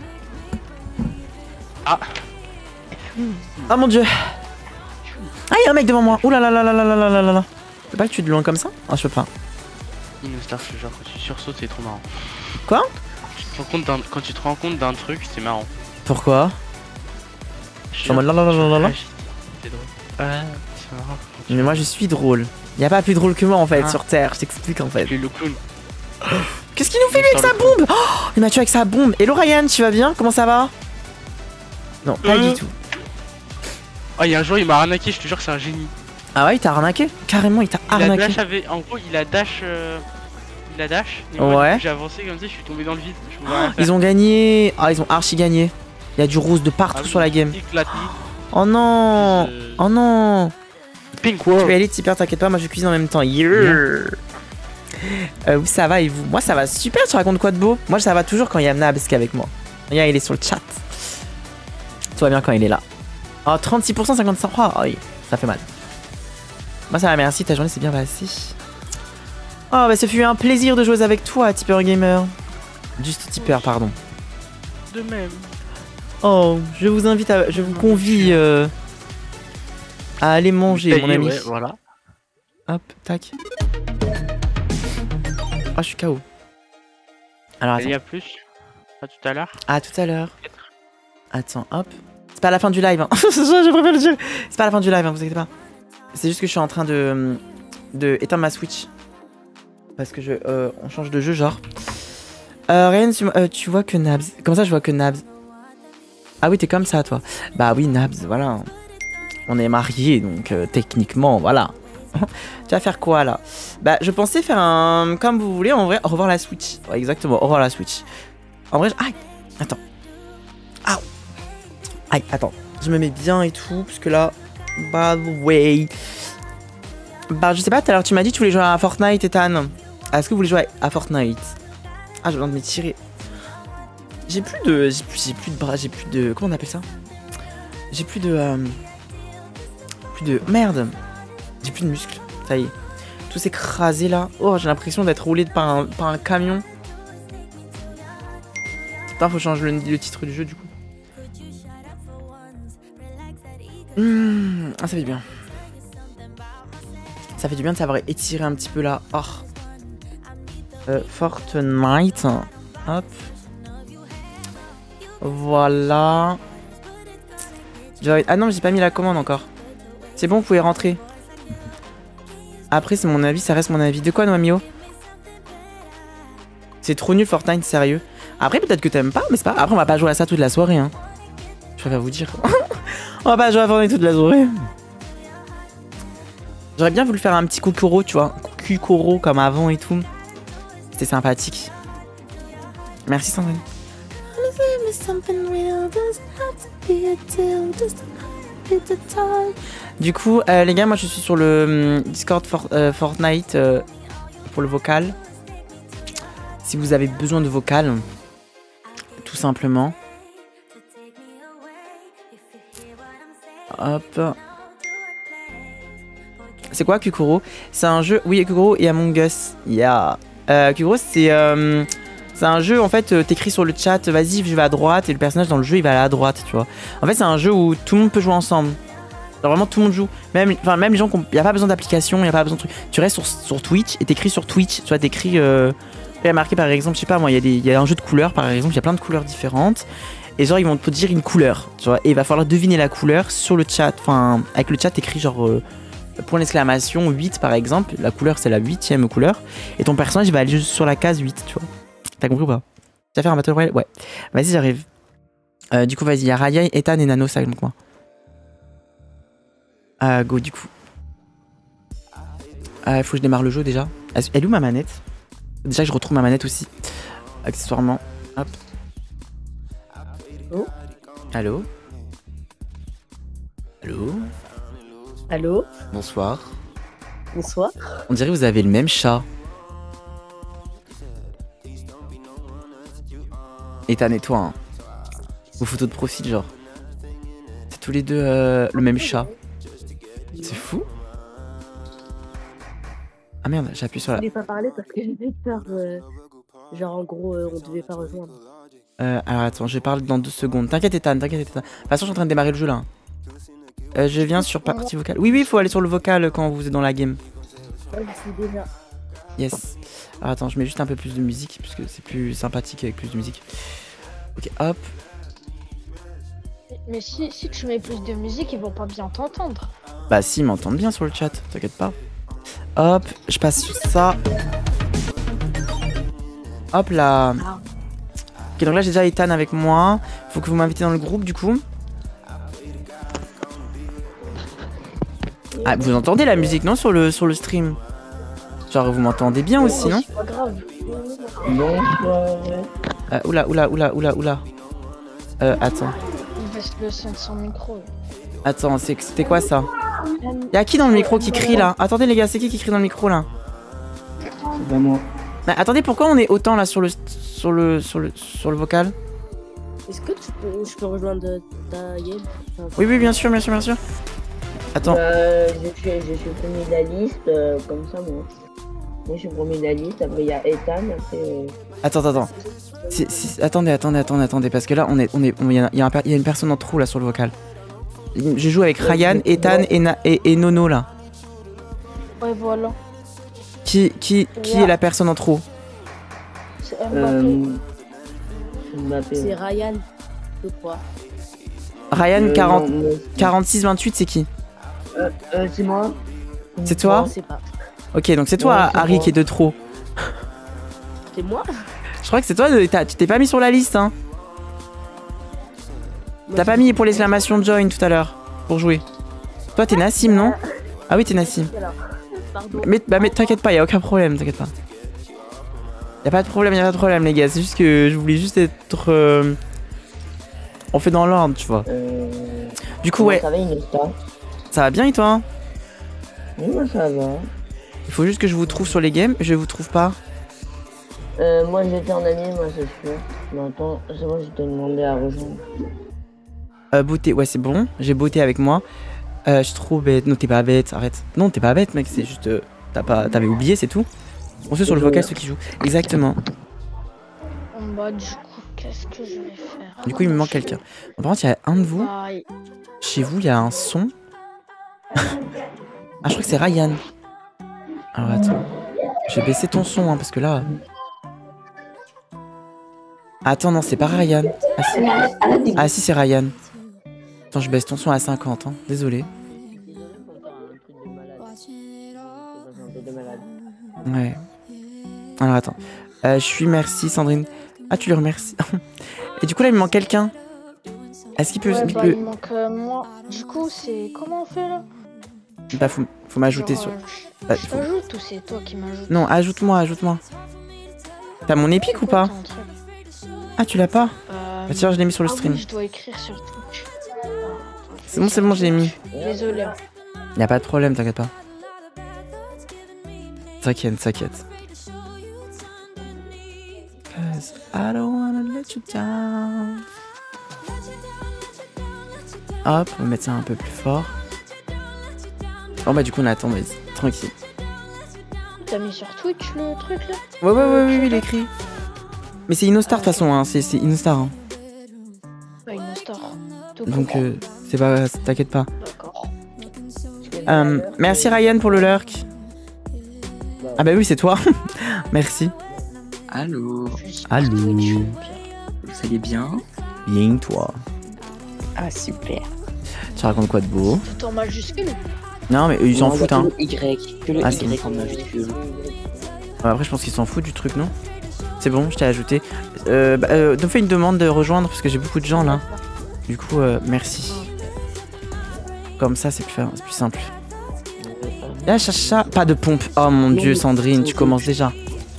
[SPEAKER 2] Ah.
[SPEAKER 1] Oh mon dieu. Ah, il y a un mec devant moi. Ouh là là là là là là là là là. Je peux pas le tuer de loin comme ça? Ah, je peux pas.
[SPEAKER 2] Star, genre quand tu sursautes, c'est trop marrant.
[SPEAKER 1] Quoi?
[SPEAKER 2] Quand tu te rends compte d'un truc, c'est marrant.
[SPEAKER 1] Pourquoi? En mode là là là là là.
[SPEAKER 2] C'est drôle. Ouais, c'est marrant.
[SPEAKER 1] Mais moi je suis drôle. Y'a pas plus drôle que moi en fait sur Terre, je t'explique en fait.
[SPEAKER 2] Le clown.
[SPEAKER 1] Qu'est-ce qu'il nous fait lui avec sa bombe? Oh, il m'a tué avec sa bombe. Hello Ryan, tu vas bien? Comment ça va? Non, pas du tout.
[SPEAKER 2] Oh, il y a un jour il m'a arnaqué, je te jure que c'est un génie.
[SPEAKER 1] Ah ouais, il t'a arnaqué? Carrément, il t'a arnaqué.
[SPEAKER 2] En gros, il a dash. Et
[SPEAKER 1] ouais.
[SPEAKER 2] J'ai avancé comme ça, je suis tombé dans le vide.
[SPEAKER 1] Ils ont gagné. Ah, ils ont archi gagné. Il y a du rose de partout sur la game. Oh non. Oh non.
[SPEAKER 2] Pink
[SPEAKER 1] World. Je vais aller super, t'inquiète pas, moi je cuisine en même temps. Yeah. Où ça va et vous? Moi ça va super, tu racontes quoi de beau? Moi ça va toujours quand il y a Nabs qui est avec moi. Regarde, il est sur le chat. Tout va bien quand il est là. Oh, 36%, 55%. Oh oui, ça fait mal. Moi ça va, merci, ta journée s'est bien passée. Oh bah ce fut un plaisir de jouer avec toi, Tipper Gamer. Juste Tipper, pardon.
[SPEAKER 2] De même.
[SPEAKER 1] Oh, je vous invite à... Je vous convie à aller manger, mon ami.
[SPEAKER 2] Ouais, voilà.
[SPEAKER 1] Hop, tac. Oh, je suis KO. Alors, attends.
[SPEAKER 2] Il y a plus. À tout à l'heure.
[SPEAKER 1] À tout à l'heure. Attends, hop. C'est pas la fin du live, hein. Je préfère le dire. C'est pas la fin du live, hein, vous inquiétez pas. C'est juste que je suis en train de éteindre ma Switch. Parce que on change de jeu, genre. Ryan, tu vois que Nabs. Comme ça, je vois que Nabs. Ah oui, t'es comme ça, toi. Bah oui, Nabs, voilà. On est mariés, donc techniquement, voilà. Tu vas faire quoi là? Bah, je pensais faire un. Comme vous voulez, en vrai, au revoir la Switch. Ouais, exactement, au revoir la Switch. En vrai, aïe, attends. Aïe, aïe, attends. Je me mets bien et tout, parce que là. By the way. Bah, je sais pas, tout à l'heure, tu m'as dit que tu voulais jouer à Fortnite, Ethan. Est-ce que vous voulez jouer à Fortnite? Ah, j'ai besoin de m'étirer. J'ai plus de. J'ai plus de bras, j'ai plus de. Comment on appelle ça? J'ai plus de. Plus de. Merde! J'ai plus de muscles, ça y est. Tout s'écrasé là. Oh, j'ai l'impression d'être roulé par un camion. Putain, faut changer le titre du jeu du coup. Ah, ça fait du bien. Ça fait du bien de savoir étirer un petit peu là. Oh. Fortnite. Hop. Voilà. Ah non, j'ai pas mis la commande encore. C'est bon, vous pouvez rentrer. Après, c'est mon avis, ça reste mon avis. De quoi, Noamio? C'est trop nul Fortnite, sérieux. Après, peut-être que t'aimes pas, mais c'est pas. Après, on va pas jouer à ça toute la soirée, hein. Je préfère vous dire. On va pas jouer à Fortnite toute la soirée. J'aurais bien voulu faire un petit Kokoro, tu vois. Kokoro comme avant et tout. C'était sympathique. Merci, Sandrine. Du coup, les gars, moi je suis sur le Discord Fortnite pour le vocal. Si vous avez besoin de vocal, tout simplement. Hop. C'est quoi Kukuro? C'est un jeu. Oui, Kukuro et Among Us. Yeah. Kukuro, c'est un jeu en fait. T'écris sur le chat, vas-y, je vais à droite, et le personnage dans le jeu il va aller à droite, tu vois. En fait, c'est un jeu où tout le monde peut jouer ensemble. Genre vraiment tout le monde joue. Même les gens qui ont. Y a pas besoin d'application, y a pas besoin de trucs. Tu restes sur Twitch et t'écris sur Twitch. Tu vois, t'écris. Il y a marqué par exemple, je sais pas moi, il y a un jeu de couleurs par exemple, il y a plein de couleurs différentes. Et genre ils vont te dire une couleur, tu vois. Et il va falloir deviner la couleur sur le chat. Enfin, avec le chat, t'écris genre. Point d'exclamation 8 par exemple. La couleur c'est la 8ème couleur. Et ton personnage il va aller juste sur la case 8, tu vois. T'as compris ou pas? Tu vas faire un Battle Royale? Ouais. Vas-y, j'arrive. Du coup, vas-y, il y a Raya, Ethan et Nano, ça, donc moi. Go, du coup. Faut que je démarre le jeu déjà. Elle est où ma manette? Déjà que je retrouve ma manette aussi. Accessoirement. Hop.
[SPEAKER 6] Oh.
[SPEAKER 1] Allô? Allô?
[SPEAKER 6] Allô?
[SPEAKER 1] Bonsoir.
[SPEAKER 6] Bonsoir.
[SPEAKER 1] On dirait que vous avez le même chat. Ethan et toi, hein. Vos photos de profil, genre. C'est tous les deux le même chat. C'est fou. Ah merde, j'ai appuyé sur la.
[SPEAKER 6] Je voulais pas parler parce que j'avais peur. Genre, en gros, on devait pas rejoindre.
[SPEAKER 1] Alors attends, je parle dans 2 secondes. T'inquiète, Ethan, t'inquiète, Ethan. De toute façon, je suis en train de démarrer le jeu là. Je viens sur partie vocale. Oui, il faut aller sur le vocal quand vous êtes dans la game.
[SPEAKER 6] Ouais, je suis déjà.
[SPEAKER 1] Yes. Alors attends, je mets juste un peu plus de musique parce que c'est plus sympathique avec plus de musique. Ok, hop.
[SPEAKER 5] Mais si tu mets plus de musique, ils vont pas bien t'entendre.
[SPEAKER 1] Bah si, ils m'entendent bien sur le chat, t'inquiète pas. Hop, je passe sur ça. Hop là. Ok, donc là j'ai déjà Ethan avec moi. Faut que vous m'invitez dans le groupe du coup. Ah, vous entendez la musique, non, sur le stream? Genre, vous m'entendez bien aussi, non?
[SPEAKER 6] C'est pas grave.
[SPEAKER 1] Oula. Attends.
[SPEAKER 5] Il baisse le son de son micro.
[SPEAKER 1] Attends, c'était quoi ça? Y'a qui dans le micro qui crie là? Attendez les gars, c'est qui crie dans le micro là?
[SPEAKER 7] C'est pas moi.
[SPEAKER 1] Bah, attendez, pourquoi on est autant là sur le vocal?
[SPEAKER 6] Est-ce que je peux rejoindre ta game?
[SPEAKER 1] Oui, bien sûr. Attends.
[SPEAKER 7] Je suis premier de la liste, comme ça, moi. Moi, je suis premier de la liste, après il y a Ethan, après...
[SPEAKER 1] Attends. Attendez, parce que là, il y a une personne en trop là sur le vocal. Je joue avec Ryan, Ethan et Nono là.
[SPEAKER 5] Ouais, voilà.
[SPEAKER 1] Qui est la personne en trop?
[SPEAKER 5] C'est Mbappé.
[SPEAKER 7] Mbappé.
[SPEAKER 6] C'est Ryan, je crois.
[SPEAKER 1] Ryan,
[SPEAKER 7] Non,
[SPEAKER 1] 46-28, c'est qui?
[SPEAKER 7] c'est moi.
[SPEAKER 1] C'est toi?
[SPEAKER 6] Je sais pas.
[SPEAKER 1] Ok, donc c'est toi,
[SPEAKER 7] Ouais, c'est
[SPEAKER 1] Harry,
[SPEAKER 7] moi.
[SPEAKER 1] qui est de trop.
[SPEAKER 6] C'est moi?
[SPEAKER 1] Je crois que c'est toi, tu t'es pas mis sur la liste, hein. T'as pas mis pour l'exclamation join tout à l'heure, pour jouer. Toi, t'es Nassim, non? Ah oui, t'es Nassim.
[SPEAKER 6] Pardon.
[SPEAKER 1] Mais t'inquiète pas, y a aucun problème, t'inquiète pas. Y a pas de problème, les gars. C'est juste que je voulais juste être. On fait dans l'ordre, tu vois. Du coup, ouais.
[SPEAKER 7] Ça va, Inesta?
[SPEAKER 1] Ça va bien et toi?
[SPEAKER 7] Oui, moi ça va.
[SPEAKER 1] Il faut juste que je vous trouve sur les games. Je vous trouve pas.
[SPEAKER 7] Moi j'étais en ami, moi c'est sûr. Mais attends, c'est moi je t'ai demandé à rejoindre.
[SPEAKER 1] Beauté, ouais, c'est bon. J'ai beauté avec moi. Je suis trop bête. Non, t'es pas bête, arrête. Non, t'es pas bête, mec. C'est juste. T'avais oublié, c'est tout. On sait sur le vocal ceux qui jouent. Exactement.
[SPEAKER 5] Bah, du coup, qu'est-ce que je vais faire?
[SPEAKER 1] Du coup, il me manque quelqu'un. Par contre, il y a un de vous.
[SPEAKER 5] Aïe.
[SPEAKER 1] Chez vous, il y a un son. Ah, je crois que c'est Ryan. Alors, attends. Je vais baisser ton son, hein, parce que là. Attends, non, c'est pas Ryan. Ah, si, c'est Ryan. Attends, je baisse ton son à 50, hein. Désolé. Ouais. Alors, attends. Je suis merci, Sandrine. Ah, tu le remercies. Et du coup, là, il me manque quelqu'un. Est-ce qu'il peut.
[SPEAKER 5] Ouais,
[SPEAKER 1] il
[SPEAKER 5] bah,
[SPEAKER 1] peut...
[SPEAKER 5] il manque moi. Du coup, c'est. Comment on fait là?
[SPEAKER 1] Bah, faut m'ajouter
[SPEAKER 5] Genre,
[SPEAKER 1] sur.
[SPEAKER 5] Je
[SPEAKER 1] Bah, faut-
[SPEAKER 5] t'ajoute ou c'est toi qui m'ajoutes?
[SPEAKER 1] Non, ajoute-moi. T'as mon épique ou pas? Ah, tu l'as pas? Bah, tiens, je l'ai mis sur le stream.
[SPEAKER 5] Oui, je dois écrire sur Twitch.
[SPEAKER 1] C'est bon, je l'ai mis.
[SPEAKER 5] Désolé.
[SPEAKER 1] Y'a pas de problème, t'inquiète pas. T'inquiète. 'Cause I don't wanna let you down. Hop, on va mettre ça un peu plus fort. Oh bah du coup on attend, vas-y, tranquille.
[SPEAKER 5] T'as mis sur Twitch le truc là?
[SPEAKER 1] Ouais, il est écrit. Mais c'est Inostar de toute façon, hein, c'est Inostar. Hein.
[SPEAKER 5] Pas une star. Tout
[SPEAKER 1] Donc
[SPEAKER 5] court.
[SPEAKER 1] c'est pas, t'inquiète pas.
[SPEAKER 5] D'accord.
[SPEAKER 1] Merci Ryan pour le lurk. Ah bah oui, c'est toi. Merci.
[SPEAKER 8] Allô,
[SPEAKER 1] Allô.
[SPEAKER 8] vous allez bien?
[SPEAKER 1] Bien toi.
[SPEAKER 8] Ah super.
[SPEAKER 1] Tu racontes quoi de beau?
[SPEAKER 5] Tout en majuscule?
[SPEAKER 1] Non mais eux, ils s'en
[SPEAKER 8] Non,
[SPEAKER 1] foutent
[SPEAKER 8] que
[SPEAKER 1] hein.
[SPEAKER 8] le Y, que le
[SPEAKER 1] Ah, c'est
[SPEAKER 8] Y en majuscule.
[SPEAKER 1] Après je pense qu'ils s'en foutent du truc, non? C'est bon, je t'ai ajouté. Donc fais une demande de rejoindre parce que j'ai beaucoup de gens là. Du coup, merci. Comme ça c'est plus simple. Ah chacha, pas de pompe. Oh mon dieu Sandrine, tu commences déjà.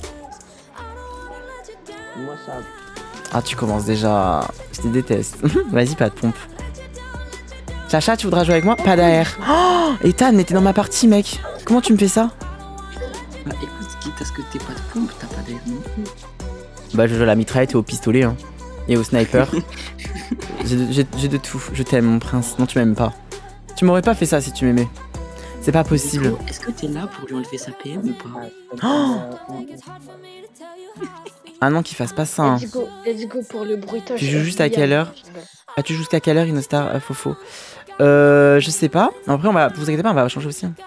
[SPEAKER 7] Moi ça.
[SPEAKER 1] Ah tu commences déjà. Je te déteste. Vas-y, pas de pompe. Chacha, tu voudras jouer avec moi? Pas d'AR. Oh, Ethan, t'es dans ma partie mec. Comment tu me fais ça?
[SPEAKER 8] Bah écoute, quitte à ce que t'aies pas de pompe, t'as pas d'air non plus.
[SPEAKER 1] Bah je joue à la mitraillette et au pistolet hein. Et au sniper. J'ai de tout. Je t'aime mon prince. Non tu m'aimes pas. Tu m'aurais pas fait ça si tu m'aimais. C'est pas possible.
[SPEAKER 8] Nico, est-ce que t'es là pour lui enlever sa PM ou pas?
[SPEAKER 1] Ah non, qu'il fasse pas ça. Hein.
[SPEAKER 5] Let's go pour le bruitage.
[SPEAKER 1] Tu joues juste à quelle heure? Ah tu joues jusqu'à quelle heure Inostar Fofo? Je sais pas. Après on va. Vous inquiétez pas, on va changer aussi. Hein.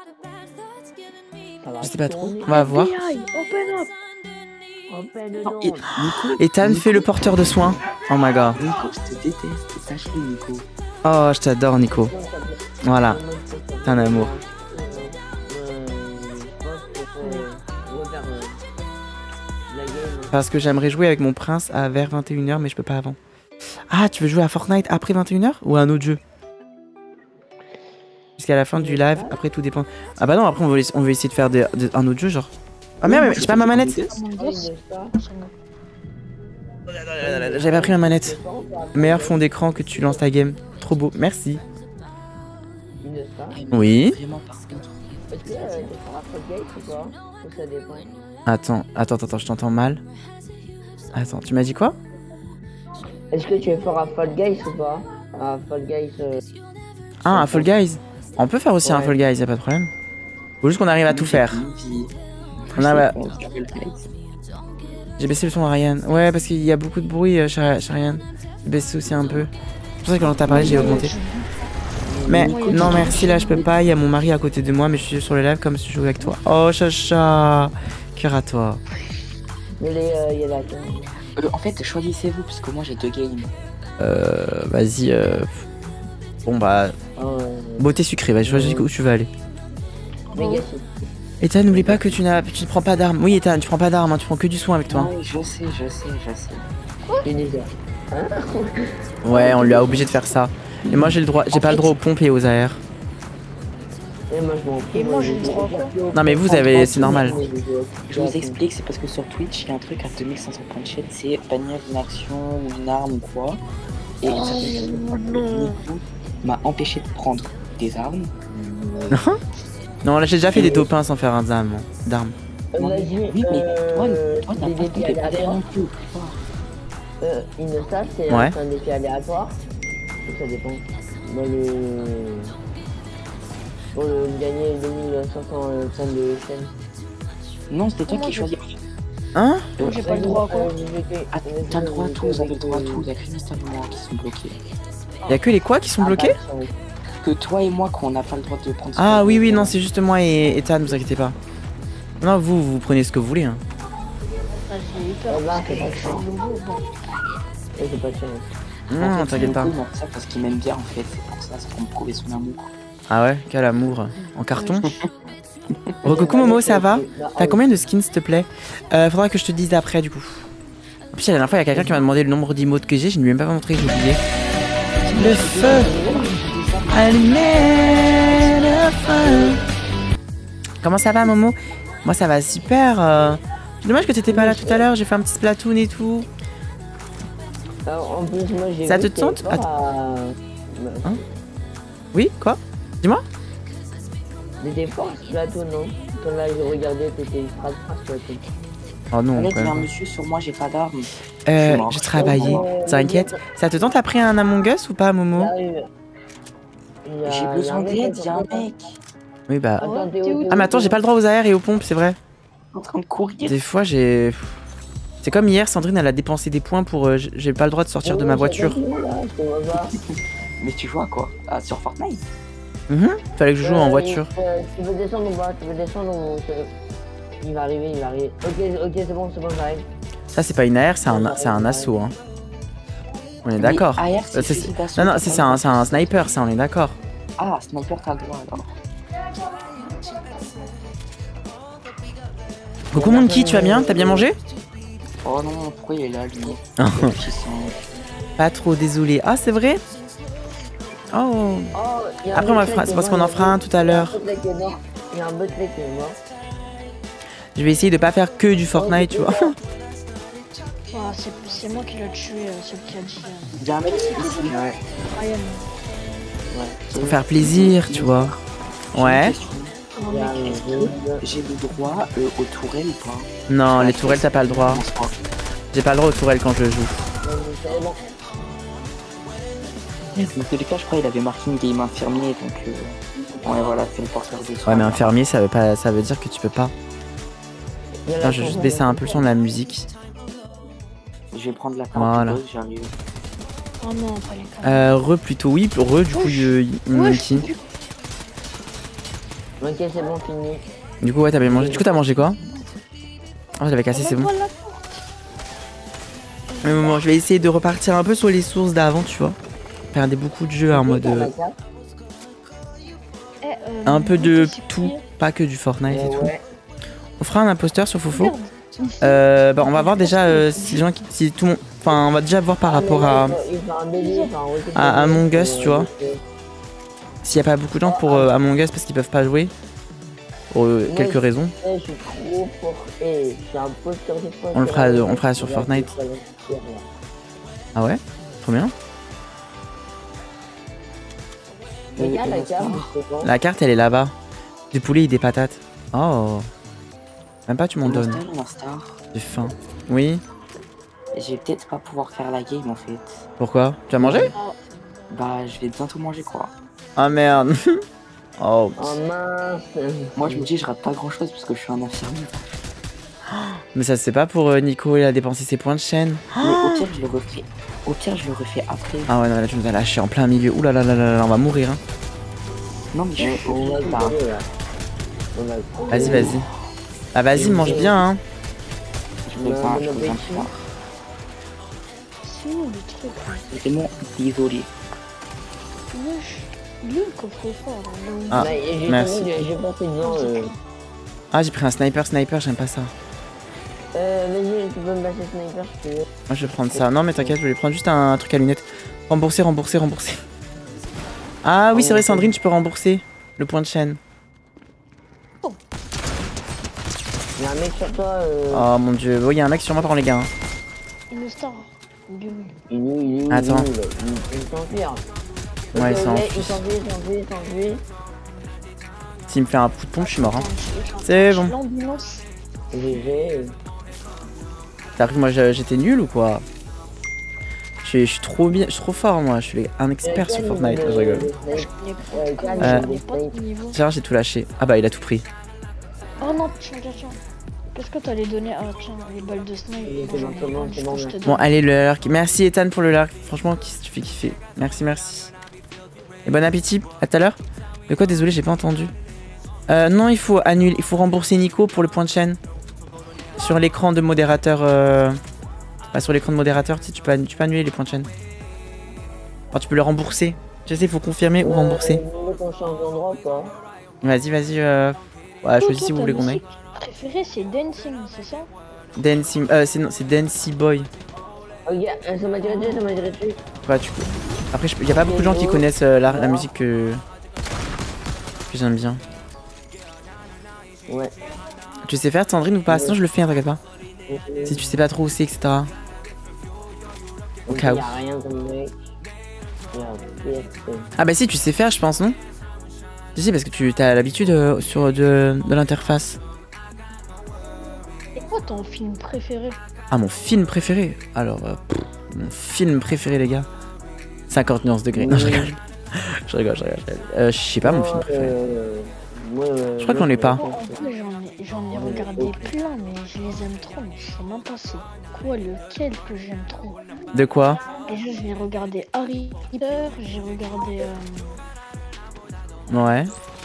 [SPEAKER 1] Je sais pas trop. On va voir.
[SPEAKER 6] Open up.
[SPEAKER 8] Non, et, Nico,
[SPEAKER 1] Ethan fait le porteur de soins. Oh my god.
[SPEAKER 8] Nico, je te déteste, sache-le Nico.
[SPEAKER 1] Oh, je t'adore Nico. Voilà. T'es un amour. Parce que j'aimerais jouer avec mon prince à vers 21h mais je peux pas avant. Ah, tu veux jouer à Fortnite après 21h ou à un autre jeu? Jusqu'à la fin du live, après tout dépend. Ah bah non, après on veut essayer de faire un autre jeu genre. Ah merde, j'ai pas ma manette. J'avais pas pris ma manette. Meilleur fond d'écran que tu lances ta game. Trop beau, merci. Oui.
[SPEAKER 8] Vraiment par contre.
[SPEAKER 7] Est-ce que tu feras Fall Guys ou pas? Ou ça dépend?
[SPEAKER 1] Attends, je t'entends mal. Attends, tu m'as dit quoi?
[SPEAKER 7] Est-ce que tu feras Fall Guys ou pas? Ah, Fall Guys.
[SPEAKER 1] Ah, un Fall Guys. On peut faire aussi un
[SPEAKER 7] Ouais.
[SPEAKER 1] Fall Guys, y a pas de problème. Faut juste qu'on arrive à tout faire. On a- J'ai baissé le son à Ryan. Ouais, parce qu'il y a beaucoup de bruit chez Ryan. J'ai baissé aussi un peu. C'est pour ça que quand t'as parlé, j'ai augmenté. Mais non, merci, là je peux pas. Il y a mon mari à côté de moi, mais je suis sur le live comme si je jouais avec toi. Oh, chacha. Cœur à toi.
[SPEAKER 7] Il y a la
[SPEAKER 8] En fait, choisissez-vous parce que moi j'ai 2 games.
[SPEAKER 1] Vas-y. Bon bah. Beauté sucrée, vas-y, choisis où tu veux aller.
[SPEAKER 7] Legacy.
[SPEAKER 1] Ethan, n'oublie pas que tu ne prends pas d'armes. Oui, Ethan, tu prends pas d'armes, hein, tu prends que du soin avec toi.
[SPEAKER 8] Ouais, je sais.
[SPEAKER 7] Unisa.
[SPEAKER 1] Ouais, on lui a obligé de faire ça. Et moi, j'ai pas le droit aux pompes et aux AR.
[SPEAKER 7] Et moi, je m'en fous.
[SPEAKER 5] Et moi, j'ai le droit.
[SPEAKER 1] Non, mais vous avez, c'est normal.
[SPEAKER 8] Je vous explique, c'est parce que sur Twitch, il y a un truc à 2500 points de chaîne, c'est bannir une action ou une arme ou quoi. Et ça fait
[SPEAKER 5] non.
[SPEAKER 8] m'a empêché de prendre des armes.
[SPEAKER 1] Non, là j'ai déjà fait des top 1 sans faire un d'armes.
[SPEAKER 7] Vas-y,
[SPEAKER 8] Oui, mais toi, t'as
[SPEAKER 7] des
[SPEAKER 8] pas
[SPEAKER 7] défis
[SPEAKER 8] de derrière
[SPEAKER 7] aléatoires.
[SPEAKER 8] non plus.
[SPEAKER 7] Inostat, c'est
[SPEAKER 1] Ouais.
[SPEAKER 7] un défi aléatoire. Ça dépend. Dans le... Pour le gagner 2500 points de chaîne.
[SPEAKER 8] Non, c'était toi
[SPEAKER 5] Comment
[SPEAKER 8] qui
[SPEAKER 5] je-
[SPEAKER 8] choisis.
[SPEAKER 1] Hein?
[SPEAKER 5] J'ai pas le droit à quoi?
[SPEAKER 8] Ah, t'as le droit à tout, vous avez le droit à tout. Il y a que Nostal et moi qui sont bloqués.
[SPEAKER 1] Y'a que les quoi qui sont bloqués?
[SPEAKER 8] Que toi et moi, qu'on n'a pas le droit de prendre.
[SPEAKER 1] Ah oui, oui, non, c'est juste moi et Ethan, vous inquiétez pas. Non, vous prenez ce que vous voulez. Hein.
[SPEAKER 5] Ah, j'ai eu peur.
[SPEAKER 7] Ah bah,
[SPEAKER 5] Parce que
[SPEAKER 7] c'est pas
[SPEAKER 5] je suis
[SPEAKER 7] grave.
[SPEAKER 5] nouveau. Bon.
[SPEAKER 7] Et c'est pas cher.
[SPEAKER 1] Non, t'inquiète pas.
[SPEAKER 8] Il m'a fait ça parce qu'il m'aime bien en fait. C'est pour ça, c'est pour me prouver son amour.
[SPEAKER 1] Ah ouais, quel amour. En carton. Coucou Momo, ça va? T'as combien de skins s'il te plaît? Faudra que je te dise après du coup. En plus, la dernière fois, il y a quelqu'un qui m'a demandé le nombre d'emotes que j'ai, je ne lui ai même pas montré, j'ai oublié. Le feu! Allumez le feu! Comment ça va Momo? Moi ça va super. C'est dommage que t'étais pas là tout à l'heure, j'ai fait un petit Splatoon et tout.
[SPEAKER 7] Alors, en plus, moi, j'ai
[SPEAKER 1] Ça
[SPEAKER 7] vu
[SPEAKER 1] te
[SPEAKER 7] que
[SPEAKER 1] tente?
[SPEAKER 7] t'es pas à-
[SPEAKER 1] Oui, quoi? Dis-moi?
[SPEAKER 7] T'étais fort à Splatoon, non? Quand là, j'ai regardé, t'étais ultra fort à Splatoon.
[SPEAKER 1] Oh non,
[SPEAKER 8] Là,
[SPEAKER 1] quand
[SPEAKER 8] il y a un
[SPEAKER 1] même.
[SPEAKER 8] monsieur sur moi, j'ai pas d'arme.
[SPEAKER 1] J'ai travaillé, t'inquiète. Ça te tente après un Among Us ou pas Momo?
[SPEAKER 8] J'ai besoin d'aide, y'a un mec
[SPEAKER 1] Oui bah...
[SPEAKER 7] Attends, t'es
[SPEAKER 5] T'es
[SPEAKER 7] où?
[SPEAKER 5] où?
[SPEAKER 1] Ah mais attends, j'ai pas le droit aux AR et aux pompes, c'est vrai.
[SPEAKER 8] en train de courir.
[SPEAKER 1] Des fois j'ai... C'est comme hier, Sandrine elle a dépensé des points pour... j'ai pas le droit de sortir de ma voiture.
[SPEAKER 8] Mais tu vois quoi? Ah, sur Fortnite?
[SPEAKER 1] Fallait que je joue en voiture.
[SPEAKER 7] Tu veux descendre ou pas? Tu veux descendre ou... Il va arriver, il va arriver. Ok, c'est bon, j'arrive.
[SPEAKER 1] Ça c'est pas une AR, c'est un assaut hein. On est d'accord.
[SPEAKER 8] Mais AR, c'est
[SPEAKER 1] C'est-
[SPEAKER 8] fusil d'assaut,
[SPEAKER 1] Non, non,
[SPEAKER 8] c'est
[SPEAKER 1] c'est
[SPEAKER 8] pas
[SPEAKER 1] un sniper ça, on est d'accord.
[SPEAKER 8] Ah, sniper, t'as le droit alors.
[SPEAKER 1] Coucou Monkey, tu vas bien? T'as bien mangé?
[SPEAKER 8] Oh non, pourquoi il est là lui?
[SPEAKER 1] Pas trop, désolé. Ah c'est vrai? Oh. Après on va faire, c'est parce qu'on en fera un tout à l'heure.
[SPEAKER 7] Il y a un bot qui est mort.
[SPEAKER 1] Je vais essayer de pas faire que du Fortnite, tu vois.
[SPEAKER 5] Ah, c'est moi qui l'ai tué, celui qui a dit.
[SPEAKER 8] Il y a un mec ici, ouais.
[SPEAKER 5] Ryan.
[SPEAKER 1] Pour faire plaisir, tu vois. Ouais.
[SPEAKER 5] Oh, mec,
[SPEAKER 8] J'ai le droit aux tourelles ou pas?
[SPEAKER 1] Non, les tourelles t'as pas le droit. J'ai pas le droit aux tourelles quand je joue.
[SPEAKER 8] Dans tous les cas, je crois qu'il avait marqué une game infirmier, donc ouais, voilà, c'est le porteur de soins.
[SPEAKER 1] Ouais, mais infirmier, ça veut dire que tu peux pas. Attends, je vais juste baisser un peu le son de la musique.
[SPEAKER 8] Je vais prendre la carte,
[SPEAKER 1] Voilà.
[SPEAKER 8] j'arrive.
[SPEAKER 5] Oh non, pas les caméras.
[SPEAKER 1] Plutôt oui, du coup, Monkey.
[SPEAKER 7] Ok, c'est bon, fini.
[SPEAKER 1] Du coup, ouais, t'as bien mangé. Du coup, t'as mangé quoi? Oh, j'avais cassé, c'est bon.
[SPEAKER 5] Voilà.
[SPEAKER 1] Mais bon, je vais essayer de repartir un peu sur les sources d'avant, tu vois. Faire beaucoup de jeux en mode. Un peu de tout, pas que du Fortnite et tout.
[SPEAKER 7] Ouais.
[SPEAKER 1] On fera un imposteur sur Fofo.
[SPEAKER 5] Regarde.
[SPEAKER 1] Bah, on va voir déjà si les gens si tout le monde. Enfin, on va déjà voir par rapport à Among Us, tu vois. S'il y a pas beaucoup de gens pour Among Us parce qu'ils peuvent pas jouer. Pour quelques raisons.
[SPEAKER 7] Je suis trop fort. Je suis un posteur de fois.
[SPEAKER 1] On le fera sur Fortnite. Ah ouais? Trop bien.
[SPEAKER 7] Regarde la carte, justement.
[SPEAKER 1] La carte elle est là-bas. Du poulet et des patates. Oh. Même pas tu m'en donnes. J'ai faim. Oui.
[SPEAKER 8] Je vais peut-être pas pouvoir faire la game en fait.
[SPEAKER 1] Pourquoi? Tu as mangé?
[SPEAKER 8] Bah je vais bientôt manger quoi.
[SPEAKER 1] Ah merde. Oh.
[SPEAKER 7] Oh mince.
[SPEAKER 8] Moi je me dis je rate pas grand chose parce que je suis un infirmier.
[SPEAKER 1] Mais ça c'est pas pour Nico, il a dépensé ses points de chaîne.
[SPEAKER 8] Mais au pire je le refais. Au pire je le refais après.
[SPEAKER 1] Ah ouais non là tu nous as lâché en plein milieu. Ouh là là là là là, on va mourir hein.
[SPEAKER 8] Non mais je suis
[SPEAKER 7] On va le
[SPEAKER 8] pas.
[SPEAKER 7] trouver, là. On va le trouver.
[SPEAKER 1] Vas-y vas-y. Ah vas-y mange bien hein.
[SPEAKER 8] Je vais pas, je vais pas.
[SPEAKER 5] C'est où le truc là?
[SPEAKER 8] Vraiment désolé.
[SPEAKER 5] Wesh. Il est le coffre-fort là où-
[SPEAKER 1] Ah,
[SPEAKER 7] Bah, j'ai
[SPEAKER 1] merci.
[SPEAKER 7] j'ai passé devant.
[SPEAKER 1] Ah j'ai pris un sniper, j'aime pas ça.
[SPEAKER 7] Vas-y, tu peux me passer sniper si tu veux.
[SPEAKER 1] Moi je vais prendre ça. Non mais t'inquiète, je vais prendre juste un truc à lunettes. Rembourser. Ah oui c'est vrai Sandrine, tu peux rembourser le point de chaîne.
[SPEAKER 7] Il y a un mec sur toi.
[SPEAKER 1] Oh mon dieu, oh, il y a un mec sur moi par les gars.
[SPEAKER 5] Innocent. Bien.
[SPEAKER 7] Il est où, il est où?
[SPEAKER 1] Attends.
[SPEAKER 7] Il s'enfuit.
[SPEAKER 1] Ouais, il s'enfuit.
[SPEAKER 7] Il s'enfuit.
[SPEAKER 1] S'il me fait un coup de pompe, je suis mort. Hein. C'est bon.
[SPEAKER 5] L'ambulance.
[SPEAKER 7] GG.
[SPEAKER 1] T'as cru que moi j'étais nul ou quoi? Je suis trop bien, je suis trop fort moi, je suis un expert sur Fortnite. Je rigole. Tiens, j'ai tout lâché. Ah bah il a tout pris.
[SPEAKER 5] Oh non, tiens. Qu'est-ce que t'allais donner? Ah tiens, les balles de snipe.
[SPEAKER 1] Bon allez le lark. Merci Ethan pour le lark. Franchement, tu fais kiffer. Merci. Et bon appétit. À tout à l'heure. De quoi? Désolé, j'ai pas entendu. Non, il faut annuler, il faut rembourser Nico pour le point de chaîne. Sur l'écran de modérateur. Sur l'écran de modérateur, tu peux annuler les points de chaîne. Enfin, tu peux le rembourser. Je sais, il faut confirmer ou rembourser. Vas-y. Ouais, choisis si vous voulez qu'on aille.
[SPEAKER 5] Préféré, c'est Dancing, c'est ça?
[SPEAKER 1] Dancing, c'est Dancy Boy.
[SPEAKER 7] Oh, ça m'a tiré dessus.
[SPEAKER 1] Ouais, tu peux. Après, y a pas beaucoup de gens qui connaissent la musique que j'aime bien.
[SPEAKER 7] Ouais.
[SPEAKER 1] Tu sais faire Sandrine ou pas? Sinon, je le fais, hein, t'inquiète pas. Si tu sais pas trop où c'est, etc. Au cas où. Ah bah si, tu sais faire, je pense, non? Si, parce que tu as l'habitude de l'interface.
[SPEAKER 5] C'est quoi ton film préféré?
[SPEAKER 1] Ah, mon film préféré? Alors, mon film préféré, les gars. 50 nuances degrés. Non, je rigole. Je rigole. Je sais pas mon film préféré. Je crois qu'on l'est pas.
[SPEAKER 5] J'en ai regardé plein, mais je les aime trop. Mais je sais même pas c'est quoi lequel que j'aime trop.
[SPEAKER 1] De quoi?
[SPEAKER 5] Déjà, j'ai regardé Harry Potter, j'ai regardé.
[SPEAKER 1] Ouais.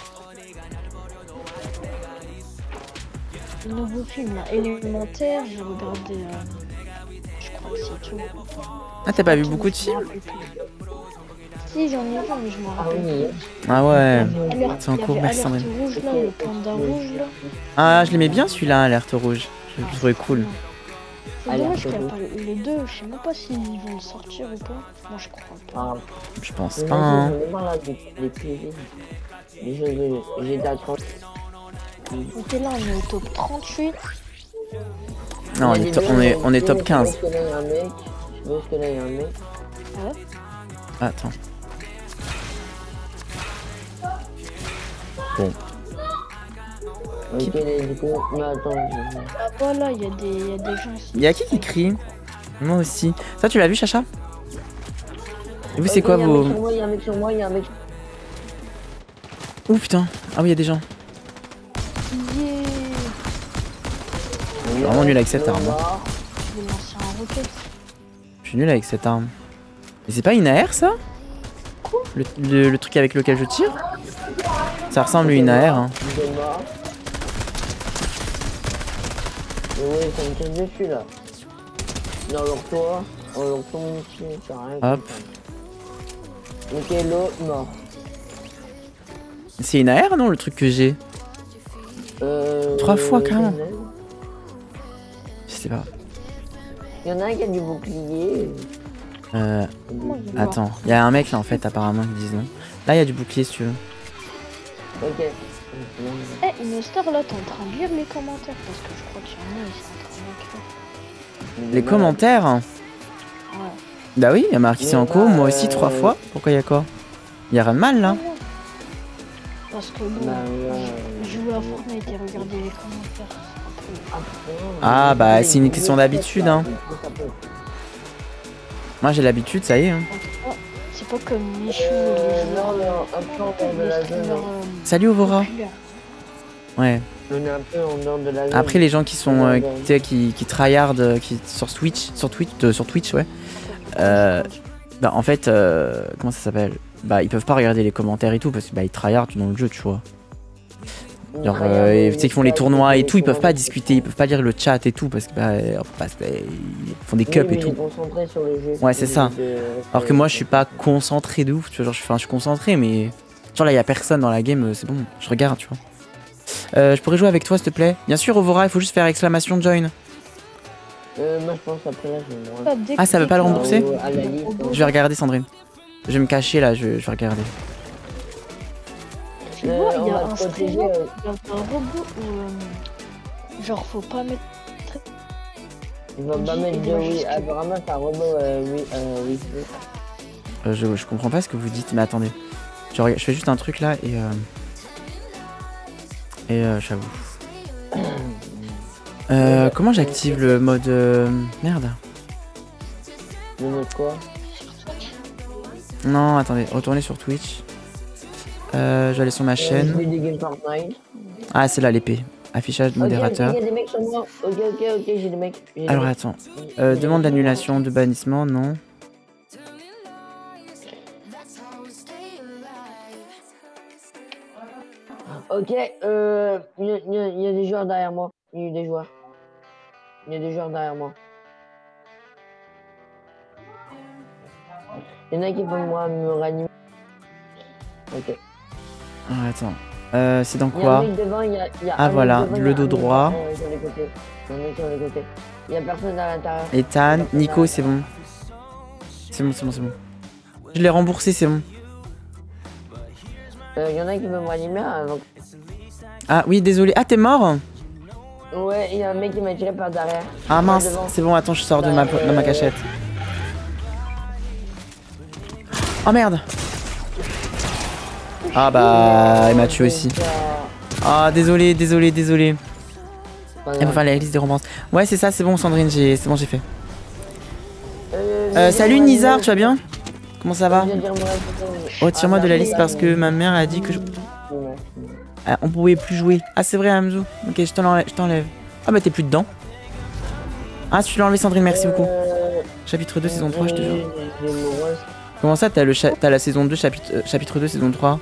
[SPEAKER 5] Le nouveau film là, Élémentaire, j'ai regardé. Je crois que c'est tout.
[SPEAKER 1] Ah, t'as pas vu beaucoup de films?
[SPEAKER 5] Si, j'en ai vu, mais je m'en rappelle.
[SPEAKER 1] Ah ouais. C'est en cours, merci Sandrine.
[SPEAKER 5] Rouge là, le panda rouge là.
[SPEAKER 1] Ah, je l'aimais bien celui-là, Alerte Rouge. Je le trouvais cool.
[SPEAKER 5] C'est dommage qu'il n'y a pas les deux, je sais même pas s'ils vont le sortir ou pas. Moi je crois pas.
[SPEAKER 1] Je pense pas. Hein.
[SPEAKER 5] Ok, là on est au top 38.
[SPEAKER 1] Non, on est top 15. Attends. Bon.
[SPEAKER 7] Ok, du coup, mais attends.
[SPEAKER 5] Ah voilà, il y a des gens ici.
[SPEAKER 1] Y'a qui crie? Moi aussi. Ça, tu l'as vu, Chacha? Et vous, c'est quoi vos...
[SPEAKER 7] Il y a un mec sur moi.
[SPEAKER 1] Ouh putain. Ah oui, y'a des gens.
[SPEAKER 5] Yeah.
[SPEAKER 1] Je suis vraiment nul avec cette arme.
[SPEAKER 5] Je vais lancer un rocket.
[SPEAKER 1] Je suis nul avec cette arme. Mais c'est pas une AR, ça? Le truc avec lequel je tire? Ça ressemble à une AR. Hein.
[SPEAKER 7] Ouais, ça me tire dessus là. Non, alors toi, ça rien.
[SPEAKER 1] Hop.
[SPEAKER 7] Ok, l'eau, mort.
[SPEAKER 1] C'est une AR, non, le truc que j'ai? 3 fois, carrément. Je sais pas.
[SPEAKER 7] Il y en a un qui a du bouclier.
[SPEAKER 1] Attends, il y a un mec là en fait, apparemment, qui disent non. Là, il y a du bouclier si tu veux.
[SPEAKER 7] Ok.
[SPEAKER 5] Eh, Inostar, là, t'es en train de lire les commentaires parce que je crois qu'il y en a, ils sont en train d'écrire.
[SPEAKER 1] Les commentaires?
[SPEAKER 5] Ouais.
[SPEAKER 1] Bah oui, il y a marqué c'est en cours, moi aussi 3 fois. Pourquoi il y a quoi? Il y a rien de mal là.
[SPEAKER 5] Parce que bon, jouer à Fortnite et regarder les commentaires, c'est un peu...
[SPEAKER 1] Ah bah c'est une question d'habitude hein. Moi j'ai l'habitude, ça y est hein.
[SPEAKER 5] C'est pas comme Michou et les
[SPEAKER 1] Salut Aurora. Ouais. Après les gens qui sont qui tryhard sur Twitch ouais. Bah en fait comment ça s'appelle? Bah ils peuvent pas regarder les commentaires et tout parce que bah ils tryhard dans le jeu tu vois. Genre tu sais qu'ils font les tournois et tout, ils peuvent pas discuter, ils peuvent pas lire le chat et tout parce que bah ils font des cups et tout. Ouais c'est ça. Alors que moi je suis pas concentré de ouf, tu vois, genre je suis concentré mais genre là il y a personne dans la game, c'est bon, je regarde tu vois. Je pourrais jouer avec toi s'il te plaît? Bien sûr Aurora, il faut juste faire exclamation join.
[SPEAKER 7] Moi je pense après là je vais me...
[SPEAKER 1] Ah ça veut pas le rembourser? Je vais regarder Sandrine. Je vais me cacher là, je vais regarder.
[SPEAKER 5] Tu vois, il y a un streamer, il y a un robot Genre, faut pas mettre.
[SPEAKER 7] Il va pas mettre de oui. Apparemment, c'est un robot. Oui.
[SPEAKER 1] Je comprends pas ce que vous dites, mais attendez. Je fais juste un truc là et j'avoue. Comment j'active le mode merde?
[SPEAKER 7] Le mode quoi?
[SPEAKER 1] Non, attendez, retournez sur Twitch. Je vais aller sur ma chaîne. Ah, c'est là l'épée. Affichage de modérateur.
[SPEAKER 7] Ok, il y a des mecs sur moi. Ok, j'ai des mecs.
[SPEAKER 1] Alors attends. Demande d'annulation de bannissement, non.
[SPEAKER 7] Ok, il y a des joueurs derrière moi. Il y a des joueurs. Il y a des joueurs derrière moi. Il y en a qui peuvent moi me ranimer. Ok.
[SPEAKER 1] Ah, attends. C'est dans quoi? Ah voilà, le dos droit.
[SPEAKER 7] Il y a personne à l'intérieur.
[SPEAKER 1] Ethan, Nico, c'est bon. C'est bon. Je l'ai remboursé, c'est bon.
[SPEAKER 7] Il y en a qui veulent me ranimer avant.
[SPEAKER 1] Ah oui, désolé. Ah, t'es mort?
[SPEAKER 7] Ouais, il y a un mec qui m'a tiré par derrière.
[SPEAKER 1] Ah mince, c'est bon, attends, je sors de ma cachette. Oh merde. Ah bah, il m'a tué aussi. Ah, désolé. Il faut faire la liste des romances. Ouais, c'est ça, c'est bon, Sandrine, c'est bon, j'ai fait. Salut Nizar, tu vas bien? Comment ça va? Retire-moi de la liste parce que ma mère a dit que on pouvait plus jouer. Ah, c'est vrai, Hamzou. Ok, je t'enlève. Ah bah, t'es plus dedans. Ah, tu l'as enlevé, Sandrine, merci beaucoup. Chapitre 2, saison 3, je te jure. Comment ça, t'as la saison 2, chapitre 2, saison 3?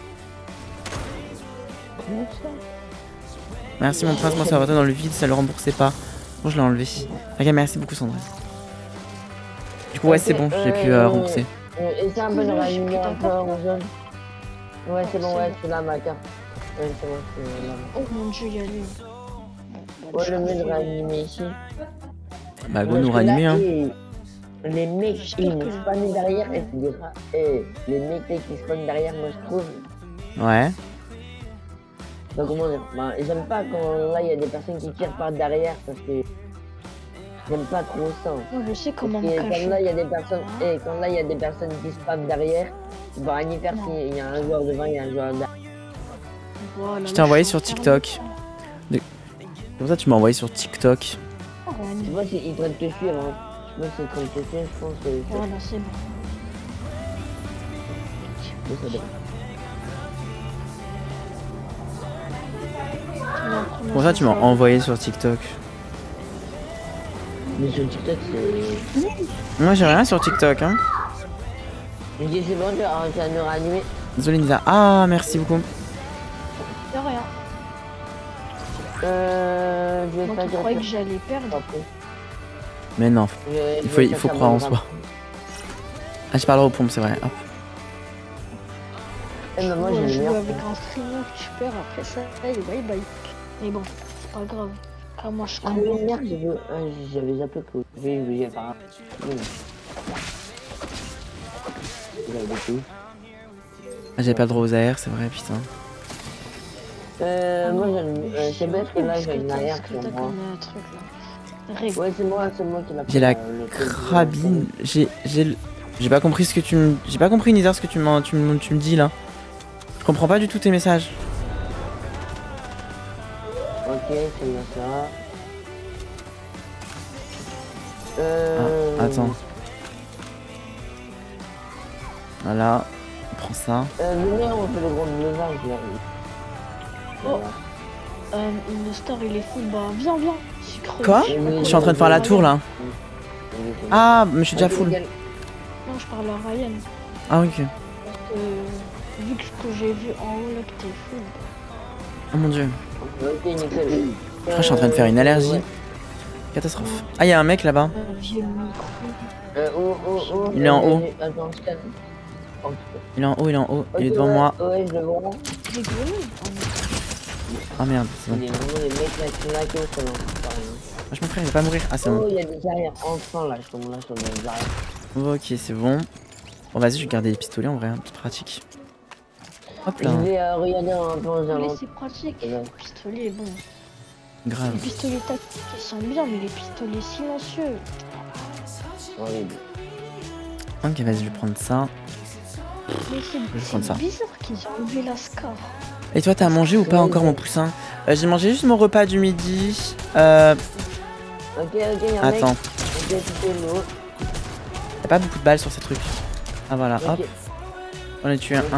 [SPEAKER 1] Merci mon prince, moi ça va dans le vide, ça le remboursait pas. Bon, je l'ai enlevé. Ok, merci beaucoup, Sandrine. Du coup, ouais, c'est bon, j'ai pu rembourser.
[SPEAKER 7] Et c'est un peu de réanimer encore en zone. Ouais, c'est bon, ouais, c'est là ma carte. Ouais, c'est bon, c'est là.
[SPEAKER 5] Oh mon dieu, il y a lui.
[SPEAKER 7] Ouais, le mieux de réanimer ici.
[SPEAKER 1] Bah, go nous réanimer, hein.
[SPEAKER 7] Les mecs qui me spawnent derrière, et les mecs qui spawnent derrière, moi je trouve.
[SPEAKER 1] Ouais.
[SPEAKER 7] Bah, comment dire? Bah, j'aime pas quand là il y a des personnes qui tirent par derrière parce que j'aime pas trop ça.
[SPEAKER 5] Moi je sais comment me
[SPEAKER 7] Quand
[SPEAKER 5] cacher.
[SPEAKER 7] là il y a des personnes, quand là il y a des personnes qui spawnent derrière, tu vas rien y faire s'il y a un joueur devant, il y a un joueur derrière.
[SPEAKER 5] Voilà,
[SPEAKER 1] Je t'ai envoyé sur TikTok. Comme ça, tu m'as envoyé sur TikTok.
[SPEAKER 7] Je sais pas s'ils train de te suivre, hein. Je sais pas s'ils train de te suivre, je pense que.
[SPEAKER 5] Voilà, c'est bon.
[SPEAKER 7] Ça doit.
[SPEAKER 1] Pour ça, tu m'as envoyé sur TikTok.
[SPEAKER 7] Mais sur TikTok, c'est.
[SPEAKER 1] Moi, j'ai rien sur TikTok, hein.
[SPEAKER 7] Je dis c'est bon, tu vas nous réanimer.
[SPEAKER 1] Désolé, Nisa. Ah, merci beaucoup.
[SPEAKER 5] De rien.
[SPEAKER 7] Je vais
[SPEAKER 5] Moi
[SPEAKER 7] pas
[SPEAKER 5] qui
[SPEAKER 7] dire.
[SPEAKER 5] croyais que j'allais perdre.
[SPEAKER 1] Mais non, il faut croire en soi. Ah, je parle aux pompes, c'est vrai. Hop.
[SPEAKER 7] Eh ben moi
[SPEAKER 5] Moi,
[SPEAKER 7] j'ai
[SPEAKER 5] je
[SPEAKER 7] le
[SPEAKER 5] joue
[SPEAKER 7] meilleur.
[SPEAKER 5] avec un streamer, tu perds après ça, et bye bye. Mais bon, c'est pas grave. Ah, moi je
[SPEAKER 7] Ah
[SPEAKER 5] comprends.
[SPEAKER 7] oui, merde, j'avais zappé que. Oui, par.
[SPEAKER 1] Ah, j'avais pas le droit aux AR, c'est vrai, putain.
[SPEAKER 7] Moi c'est bête que là j'ai une arrière sur moi. Ouais, c'est moi qui l'a.
[SPEAKER 1] J'ai la crabine. J'ai pas compris ce que tu me. J'ai pas compris, Nizar, ce que tu me dis là. Je comprends pas du tout tes messages.
[SPEAKER 7] Ok, c'est bien ça.
[SPEAKER 1] Ah, attends. Voilà. On prend ça.
[SPEAKER 7] Venez, on fait le grand levage là.
[SPEAKER 5] Oh, une star il est fou, bah viens.
[SPEAKER 1] Quoi? Je suis en train de faire la tour là. Ah, mais je suis déjà full.
[SPEAKER 5] Non, je parle à Ryan.
[SPEAKER 1] Ah, ok.
[SPEAKER 5] Vu que ce que j'ai vu en haut là, que t'es full.
[SPEAKER 1] Oh mon dieu.
[SPEAKER 7] Ok, nickel.
[SPEAKER 1] Je suis en train de faire une allergie. Catastrophe. Ah, il y a un mec là-bas.
[SPEAKER 5] J'ai le micro.
[SPEAKER 1] Il est en haut.
[SPEAKER 7] Attends, je calme.
[SPEAKER 1] Il est en haut. Il est devant moi.
[SPEAKER 7] Ouais, je le vois.
[SPEAKER 5] J'ai gagné.
[SPEAKER 1] Ah merde, c'est bon.
[SPEAKER 7] Il y a vraiment des mecs là qui ont fait
[SPEAKER 1] Ah, je m'en ferai, il va pas mourir. Ah, c'est
[SPEAKER 7] Oh,
[SPEAKER 1] bon.
[SPEAKER 7] il y a des arrières enfants là, je tombe là sur des arrières.
[SPEAKER 1] Ok, c'est bon. Bon, vas-y, je vais garder les pistolets en vrai, hein, c'est pratique. Hop
[SPEAKER 7] Je
[SPEAKER 1] là.
[SPEAKER 7] vais regarder un peu aux
[SPEAKER 5] Mais
[SPEAKER 7] alentours.
[SPEAKER 5] c'est pratique.
[SPEAKER 7] Ouais.
[SPEAKER 5] Le pistolet est bon.
[SPEAKER 1] Grave.
[SPEAKER 5] Les pistolets tactiques, ils sont bien, mais les pistolets silencieux.
[SPEAKER 7] Horrible.
[SPEAKER 1] Ok, vas-y, je vais prendre ça.
[SPEAKER 5] Mais
[SPEAKER 1] vais prendre ça.
[SPEAKER 5] c'est bizarre qu'ils ont enlevé la scar.
[SPEAKER 1] Et toi, t'as mangé ou pas encore, mon poussin? J'ai mangé juste mon repas du midi.
[SPEAKER 7] Ok, y'a un mec.
[SPEAKER 1] Attends.
[SPEAKER 7] Ok, tu fais l'eau.
[SPEAKER 1] Y'a pas beaucoup de balles sur ces trucs. Ah voilà, hop.
[SPEAKER 7] Ok.
[SPEAKER 1] On a tué un.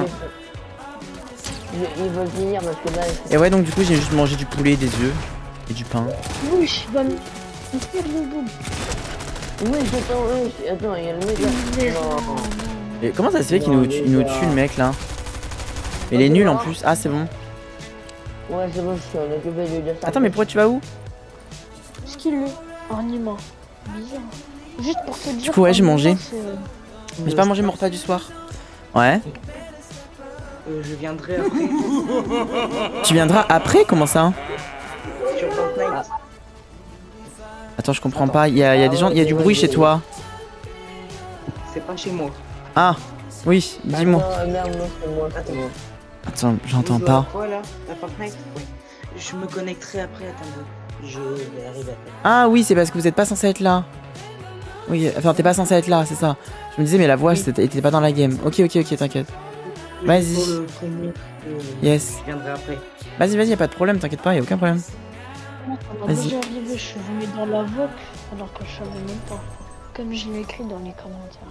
[SPEAKER 7] Ils veulent finir parce que là.
[SPEAKER 1] Et ouais, donc du coup, j'ai juste mangé du poulet, des œufs et du pain.
[SPEAKER 5] Oui, je vais me faire le boum.
[SPEAKER 7] Oui, attends, il y a le mec là. Non.
[SPEAKER 1] Et comment ça se fait qu'il nous tue le mec là? Il est nul en plus. Ah, c'est bon.
[SPEAKER 7] Ouais, c'est bon, je suis en occupé de dire ça.
[SPEAKER 1] Attends, mais pourquoi tu vas où?
[SPEAKER 5] Ce qu'il est en immense. Bizarre. Juste pour te dire.
[SPEAKER 1] Du coup, ouais, j'ai mangé.
[SPEAKER 5] c'est,
[SPEAKER 1] Mais j'ai pas mangé mon repas du soir. Ouais.
[SPEAKER 8] Je viendrai après.
[SPEAKER 1] Tu viendras après? Comment ça?
[SPEAKER 8] Sur Fortnite.
[SPEAKER 1] Attends, je comprends pas. Il y a des gens, il y a du bruit chez toi.
[SPEAKER 8] C'est pas chez moi.
[SPEAKER 1] Ah, oui, dis-moi.
[SPEAKER 7] Merde, non, c'est moi, c'est moi.
[SPEAKER 1] Attends, j'entends
[SPEAKER 8] Vous jouez
[SPEAKER 1] pas.
[SPEAKER 8] à quoi là? À Fortnite? Oui. Je me connecterai après, attendez. Je vais arriver après.
[SPEAKER 1] Ah oui, c'est parce que vous êtes pas censé être là. Oui, enfin, t'es pas censé être là, c'est ça. Je me disais, mais la voix, était pas dans la game. Ok, t'inquiète. Vas-y.
[SPEAKER 8] Pour le premier,
[SPEAKER 1] Yes.
[SPEAKER 8] Je viendrai après.
[SPEAKER 1] Vas-y, y a pas de problème, t'inquiète pas, y a aucun problème.
[SPEAKER 5] Moi, ça m'est
[SPEAKER 1] Vas-y.
[SPEAKER 5] déjà arrivé, je suis venu dans la VOC alors que je savais même pas. Comme je l'ai écrit dans les commentaires.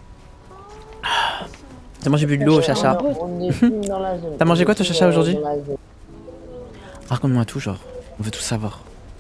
[SPEAKER 1] T'as mangé bu de l'eau, Chacha.
[SPEAKER 7] On est plus dans la zone.
[SPEAKER 1] T'as mangé quoi, toi, Chacha, aujourd'hui?
[SPEAKER 7] Dans la zone.
[SPEAKER 1] Raconte-moi tout, genre. On veut tout savoir.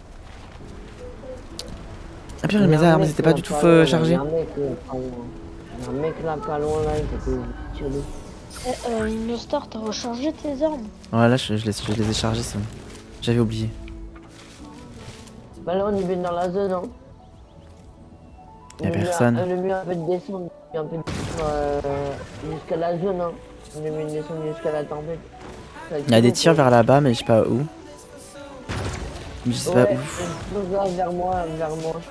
[SPEAKER 1] Ah pire, mes armes, c'était pas du tout chargées.
[SPEAKER 7] Il y a un mec là, pas loin là, il était tiré.
[SPEAKER 5] Inostar, t'as rechargé tes armes?
[SPEAKER 1] Ouais, là, je les ai chargées, ça. J'avais oublié.
[SPEAKER 7] Bah là, on est bien dans la zone, hein.
[SPEAKER 1] Y'a personne.
[SPEAKER 7] Le mieux, un peu de descendre, jusqu'à la zone, hein. On est mieux de descendre jusqu'à la tempête.
[SPEAKER 1] Il y a des tirs vers là-bas, mais je sais pas où. Je sais pas où.
[SPEAKER 7] Vers moi, je pense.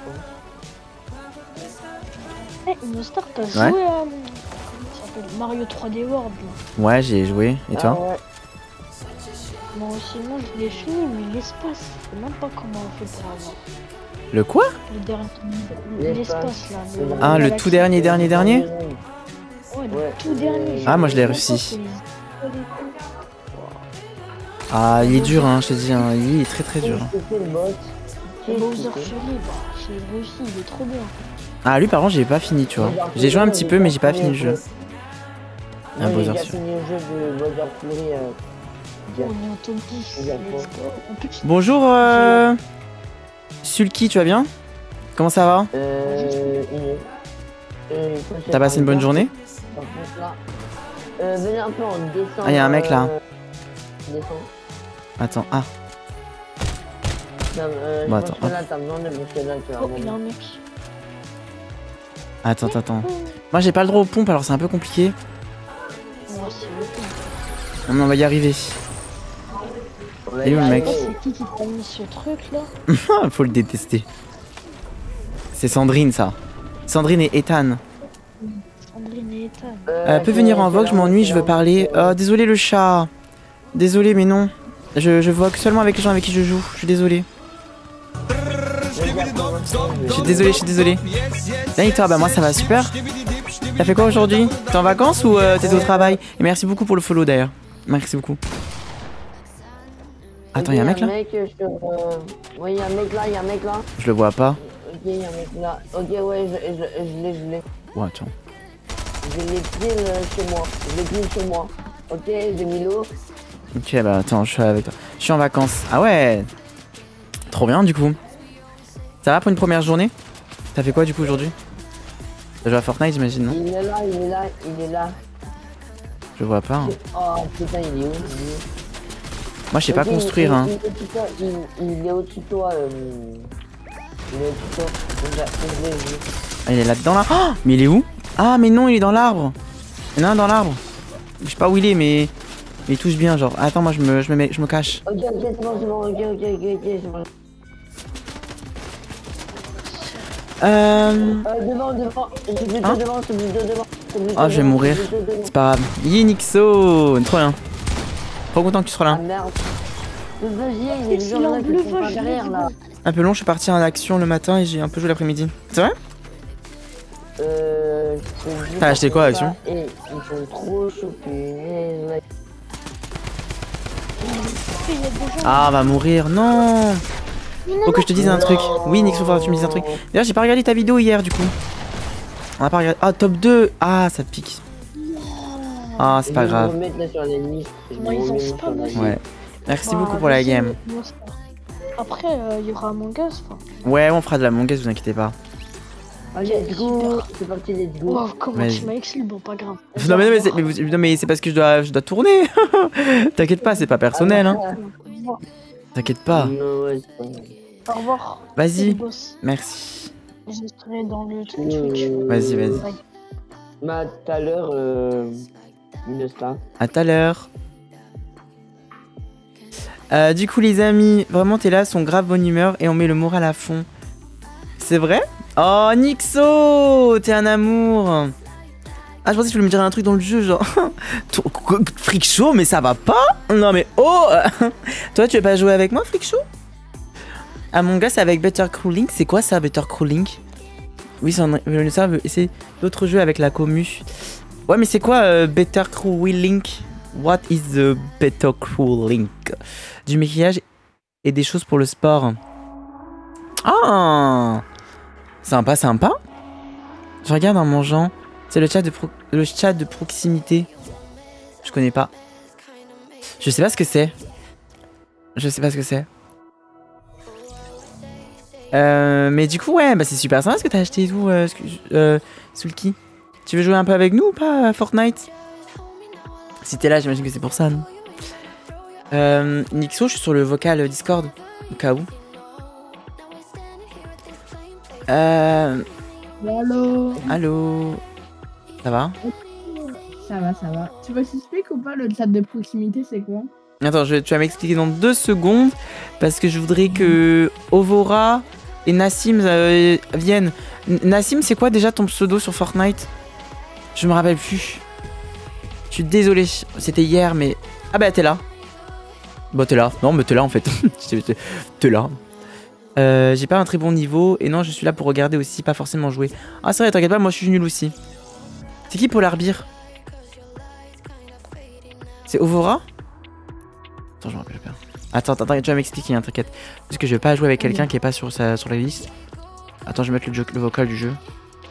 [SPEAKER 5] Inostar, t'as joué
[SPEAKER 1] Ouais.
[SPEAKER 5] à. Comment ça s'appelle? Mario 3D World là.
[SPEAKER 1] Ouais, j'ai joué. Et toi?
[SPEAKER 7] Ah ouais.
[SPEAKER 5] Moi aussi, moi je l'ai fini, mais l'espace, je sais même pas comment on fait pour avoir.
[SPEAKER 1] Le quoi?
[SPEAKER 5] Le dernier. L'espace là.
[SPEAKER 1] Ah, le tout dernier?
[SPEAKER 5] Ouais, le
[SPEAKER 7] Ouais.
[SPEAKER 5] tout dernier.
[SPEAKER 1] Ah, moi, je l'ai
[SPEAKER 5] même
[SPEAKER 1] réussi.
[SPEAKER 5] pas fait les étoiles et tout.
[SPEAKER 1] Ah, il est dur, hein, je te dis. Hein. Il est très dur.
[SPEAKER 7] C'était le boss.
[SPEAKER 5] Et Bowser Fury, bah, j'ai réussi, il est trop bien.
[SPEAKER 1] Ah, lui, par contre, j'ai pas fini, tu vois. J'ai joué un petit peu, mais j'ai pas fini le jeu.
[SPEAKER 7] Un
[SPEAKER 1] Bowser
[SPEAKER 7] Bowser
[SPEAKER 1] Fury.
[SPEAKER 7] fini le jeu de Bowser Fury.
[SPEAKER 5] On est au top 10.
[SPEAKER 7] Bien.
[SPEAKER 5] Let's go. En plus,
[SPEAKER 1] Bonjour, Sulky, tu vas bien? Comment ça va? T'as passé une bonne journée?
[SPEAKER 7] Venez un peu en descend.
[SPEAKER 1] Ah, y a un mec, là.
[SPEAKER 7] Descend.
[SPEAKER 1] Attends, ah.
[SPEAKER 7] Bon,
[SPEAKER 1] attends, hop.
[SPEAKER 7] là, t'as besoin de parce que là, tu vas
[SPEAKER 5] oh, il y a un mec.
[SPEAKER 1] Attends. Moi, j'ai pas le droit aux pompes, alors c'est un peu compliqué.
[SPEAKER 5] Moi, c'est le coup.
[SPEAKER 1] On va y arriver. Et où le mec?
[SPEAKER 5] C'est qui t'a mis ce truc là?
[SPEAKER 1] Faut le détester. C'est Sandrine, ça. Sandrine et Ethan.
[SPEAKER 5] Sandrine et Ethan.
[SPEAKER 1] Peut venir en vogue, je m'ennuie, je veux parler. Désolé le chat. Désolé, mais non. Je vogue seulement avec les gens avec qui je joue. Je suis désolé. Je suis désolé. Bien et toi? Bah moi ça va super. T'as fait quoi aujourd'hui? T'es en vacances ou t'es au travail? Et merci beaucoup pour le follow d'ailleurs. Merci beaucoup. Attends, y'a un mec là?
[SPEAKER 7] Oui, y'a un mec là,
[SPEAKER 1] Je le vois pas.
[SPEAKER 7] Ok, y'a un mec là. Ok, ouais, je l'ai.
[SPEAKER 1] Oh, attends.
[SPEAKER 7] Je l'ai pris chez moi. Ok, j'ai mis l'eau.
[SPEAKER 1] Ok, bah attends, je suis avec toi. Je suis en vacances. Ah ouais. Trop bien du coup. Ça va pour une première journée? T'as fait quoi du coup aujourd'hui? T'as joué à Fortnite, j'imagine, non?
[SPEAKER 7] Il est là.
[SPEAKER 1] Je vois pas. Hein.
[SPEAKER 7] Oh putain, il est où?
[SPEAKER 1] Moi je sais pas construire, hein.
[SPEAKER 7] Il est au-dessus de toi. Il est au-dessus de toi. Je l'ai vu.
[SPEAKER 1] Ah, il est là-dedans là. Oh, mais il est où? Ah, mais non, il est dans l'arbre. Il y en a un dans l'arbre. Je sais pas où il est, mais il touche bien, genre. Attends, moi je me cache.
[SPEAKER 7] Ok, c'est bon. Ok, c'est bon. Devant. J'ai vu
[SPEAKER 1] Hein?
[SPEAKER 7] devant, c'est plus devant.
[SPEAKER 1] Oh, je vais mourir. C'est pas grave. Yinixo, trop bien. Trop content que tu sois
[SPEAKER 7] Ah
[SPEAKER 1] là.
[SPEAKER 7] merde. Vas-y, il y a
[SPEAKER 5] C'est
[SPEAKER 7] des gens là qui
[SPEAKER 5] bleu,
[SPEAKER 7] sont pas
[SPEAKER 5] vache,
[SPEAKER 7] derrière là.
[SPEAKER 1] Un peu long, je suis parti en action le matin et j'ai un peu joué l'après-midi. C'est vrai?
[SPEAKER 7] T'as
[SPEAKER 1] acheté quoi, Action?
[SPEAKER 7] Et ils sont trop choqués.
[SPEAKER 1] Ah, va mourir, non! Faut que je te dise un truc. Oui, Nixo, faudra que tu me dises un truc. D'ailleurs, j'ai pas regardé ta vidéo hier du coup. On a pas regardé. Ah, top 2! Ah, ça te pique. Ah, c'est pas grave.
[SPEAKER 5] Ils ont spam aussi.
[SPEAKER 1] Ouais. Merci beaucoup pour la game.
[SPEAKER 5] Après, il y aura Among Us.
[SPEAKER 1] Ouais, on fera de la Among Us, vous inquiétez pas.
[SPEAKER 7] Let's go! C'est parti, let's go!
[SPEAKER 5] Wow, comment
[SPEAKER 1] Vas-y.
[SPEAKER 5] tu m'as exclu? Bon, pas grave.
[SPEAKER 1] Non mais c'est parce que je dois tourner. T'inquiète pas, c'est pas personnel hein. T'inquiète pas.
[SPEAKER 7] Non, ouais, c'est pas...
[SPEAKER 5] Au revoir.
[SPEAKER 1] Vas-y.
[SPEAKER 5] Boss.
[SPEAKER 1] Merci.
[SPEAKER 5] Je serai dans le Twitch.
[SPEAKER 1] Vas-y.
[SPEAKER 7] Bah, tout à l'heure, Inesta.
[SPEAKER 1] À tout à l'heure. Du coup les amis, vraiment t'es là, sont grave bonne humeur et on met le moral à fond. C'est vrai? Oh Nixo, t'es un amour. Ah je pensais que tu voulais me dire un truc dans le jeu genre Freak Show mais ça va pas. Non mais oh. Toi tu veux pas jouer avec moi Freak Show? Among Us avec Better Crew Link, c'est quoi ça Better Crew Link? Oui ça c'est d'autres jeux avec la commu. Ouais mais c'est quoi Better Crew Link? What is the Better Crew Link? Du maquillage et des choses pour le sport. Ah, sympa. Je regarde en mangeant. C'est le chat de proximité. Je connais pas. Je sais pas ce que c'est. Mais du coup ouais, bah c'est super sympa ce que t'as acheté et tout, Sulky. Tu veux jouer un peu avec nous ou pas à Fortnite? Si t'es là, j'imagine que c'est pour ça, non? Nixo, je suis sur le vocal Discord, au cas où. Allô. Ça va?
[SPEAKER 9] Ça va. Tu veux s'expliquer ou pas le chat de proximité, c'est quoi?
[SPEAKER 1] Attends, tu vas m'expliquer dans 2 secondes, parce que je voudrais que Ovora et Nassim viennent. Nassim, c'est quoi déjà ton pseudo sur Fortnite? Je me rappelle plus. Je suis désolé, c'était hier, mais... Ah bah t'es là. Bah t'es là. Non mais t'es là en fait. T'es là. J'ai pas un très bon niveau, et non je suis là pour regarder aussi, pas forcément jouer. Ah c'est vrai, t'inquiète pas, moi je suis nul aussi. C'est qui Polarbir? C'est Ovora? Attends, je me rappelle pas. Attends, tu vas m'expliquer, hein, t'inquiète. Parce que je vais pas jouer avec quelqu'un qui est pas sur la liste. Attends, je vais mettre le vocal du jeu.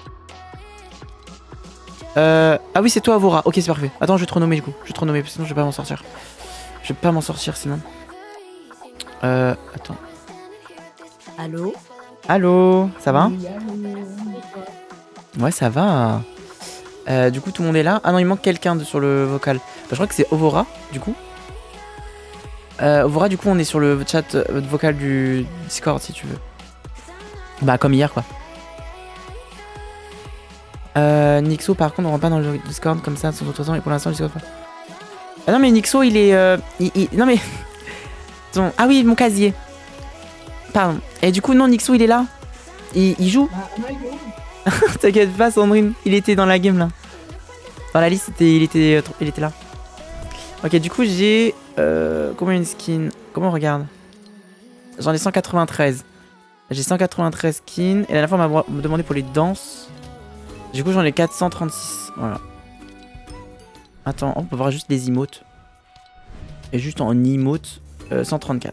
[SPEAKER 1] Ah oui, c'est toi, Ovora. Ok, c'est parfait. Attends, je vais te renommer du coup. Sinon je vais pas m'en sortir. Sinon. Attends. Allô, ça va? Ouais, ça va. Du coup, tout le monde est là. Ah non, il manque quelqu'un sur le vocal. Bah, je crois que c'est Ovora, du coup. Ovora, du coup, on est sur le chat vocal du Discord, si tu veux. Bah, comme hier, quoi. Nixo, par contre, on rentre pas dans le Discord comme ça, sans autre raison, et pour l'instant, le Discord. Ah non, mais Nixo, il est... Non, mais... Ah oui, mon casier. Pardon. Et du coup, non, Nixo, il est là. Il joue. T'inquiète pas, Sandrine. Il était dans la game, là. Dans la liste, il était là. Ok, du coup, j'ai... combien une skin? Comment on regarde? J'en ai 193. J'ai 193 skins. Et la dernière fois, on m'a demandé pour les danses. Du coup, j'en ai 436. Voilà. Attends, on peut voir juste les emotes. Et juste en emote, 134.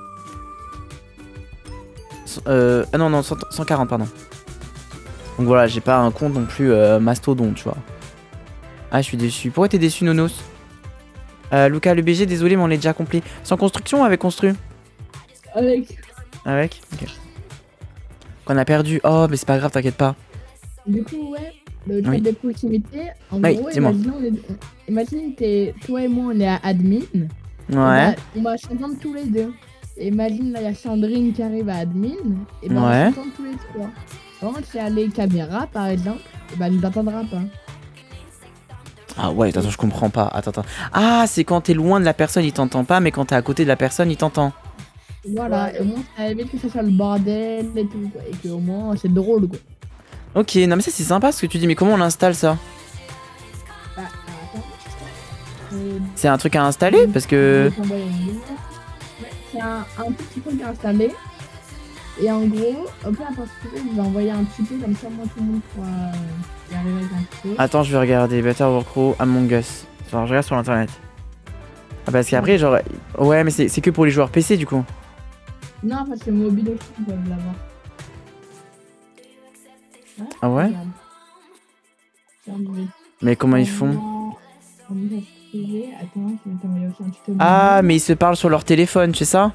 [SPEAKER 1] Ah non, 140, pardon. Donc voilà, j'ai pas un compte non plus mastodon, tu vois. Ah, je suis déçu. Pourquoi t'es déçu, Nonos? Lucas, le BG, désolé, mais on est déjà complet. Sans construction ou avec construit? Avec? Ok. Qu'on a perdu. Oh, mais c'est pas grave, t'inquiète pas.
[SPEAKER 9] Du coup, ouais, le chat de proximité, en
[SPEAKER 1] oui,
[SPEAKER 9] gros,
[SPEAKER 1] imagine,
[SPEAKER 9] toi et moi, on est à admin.
[SPEAKER 1] Ouais.
[SPEAKER 9] On va s'entendre tous les deux. Et imagine, là, il y a Sandrine qui arrive à admin. Et ben,
[SPEAKER 1] ouais.
[SPEAKER 9] on va s'entendre tous les trois. Par contre, si elle est caméra, par exemple, et ben, elle ne t'entendra pas.
[SPEAKER 1] Ah ouais, attends, je comprends pas. Attends. Ah, c'est quand t'es loin de la personne, il t'entend pas, mais quand t'es à côté de la personne, il t'entend.
[SPEAKER 9] Voilà, et au moins, ça évite que ça soit le bordel et tout, quoi. Et qu'au moins, c'est drôle, quoi.
[SPEAKER 1] Ok, non mais ça c'est sympa ce que tu dis, mais comment on installe ça?
[SPEAKER 9] Attends.
[SPEAKER 1] C'est un truc à installer parce que...
[SPEAKER 9] Ouais, c'est un petit truc à installer. Et en gros, peu importe ce que je vais envoyer un tuto comme ça, moi tout le monde pourra y arriver avec un tuto.
[SPEAKER 1] Attends, je vais regarder Better Workrow, Among Us. Genre, je regarde sur internet. Ah, parce qu'après, genre. Ouais, mais c'est que pour les joueurs PC du coup.
[SPEAKER 9] Non, parce que mobile aussi, ils peuvent l'avoir.
[SPEAKER 1] Ah ouais?
[SPEAKER 9] Regarde.
[SPEAKER 1] Mais comment ils font?
[SPEAKER 9] Attends, je vais t'envoyer aussi un tuto.
[SPEAKER 1] Ah, mais ils se parlent sur leur téléphone, c'est ça?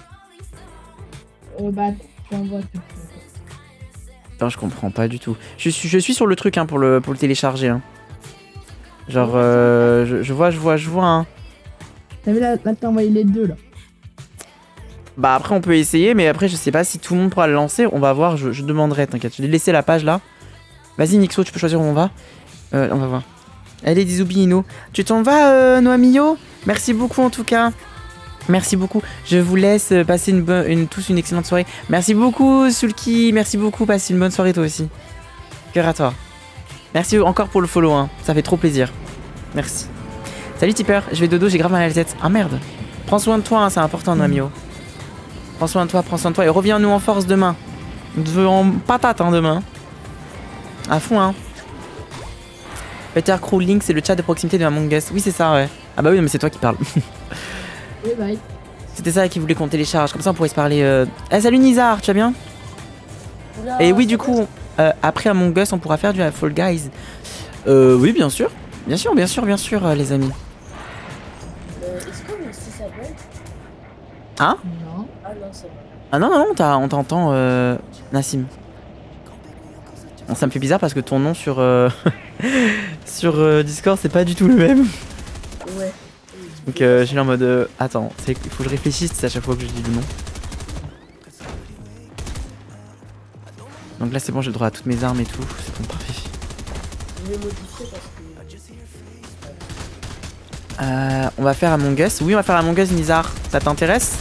[SPEAKER 9] Bah, je t'envoie tout.
[SPEAKER 1] Attends, je comprends pas du tout. Je suis sur le truc hein, pour le télécharger. Hein. Genre, je vois. Hein.
[SPEAKER 9] T'as vu là, t'as envoyé les deux là.
[SPEAKER 1] Bah après on peut essayer, mais après je sais pas si tout le monde pourra le lancer. On va voir, je demanderai, t'inquiète. Je vais laisser la page là. Vas-y Nixo, tu peux choisir où on va. On va voir. Allez Dizoubino. Tu t'en vas Noamio? Merci beaucoup en tout cas. Merci beaucoup. Je vous laisse passer tous une excellente soirée. Merci beaucoup Sulky. Merci beaucoup. Passe une bonne soirée toi aussi. Cœur à toi. Merci encore pour le follow. Hein. Ça fait trop plaisir. Merci. Salut tipper. Je vais dodo. J'ai grave mal à la tête. Ah merde. Prends soin de toi. Hein, c'est important Noamio. Prends soin de toi. Et reviens-nous en force demain. En patate hein, demain. À fond hein. Better Crew Link, c'est le chat de proximité de Among Us. Oui c'est ça ouais. Ah bah oui mais c'est toi qui parles.
[SPEAKER 9] Bye.
[SPEAKER 1] C'était ça qui voulait qu'on télécharge, comme ça on pourrait se parler. Salut Nizar, tu vas bien?
[SPEAKER 6] Oula,
[SPEAKER 1] Et oui, du coup, après Among Us, on pourra faire du Fall Guys. Oui, bien sûr. Bien sûr, les amis.
[SPEAKER 6] Est-ce que le 6 s'appelle?
[SPEAKER 1] Hein?
[SPEAKER 9] Non.
[SPEAKER 6] Ah non, c'est bon.
[SPEAKER 1] Ah non, on t'entend, Nassim. Bon, ça me fait bizarre parce que ton nom sur, sur Discord, c'est pas du tout le même.
[SPEAKER 6] Ouais.
[SPEAKER 1] Donc je suis là en mode attends, il faut que je réfléchisse à chaque fois que je dis le nom. Donc là c'est bon, j'ai le droit à toutes mes armes et tout, c'est bon, parfait.
[SPEAKER 6] Je vais modifier parce que...
[SPEAKER 1] On va faire Among Us. Oui, on va faire Among Us Nizar, ça t'intéresse?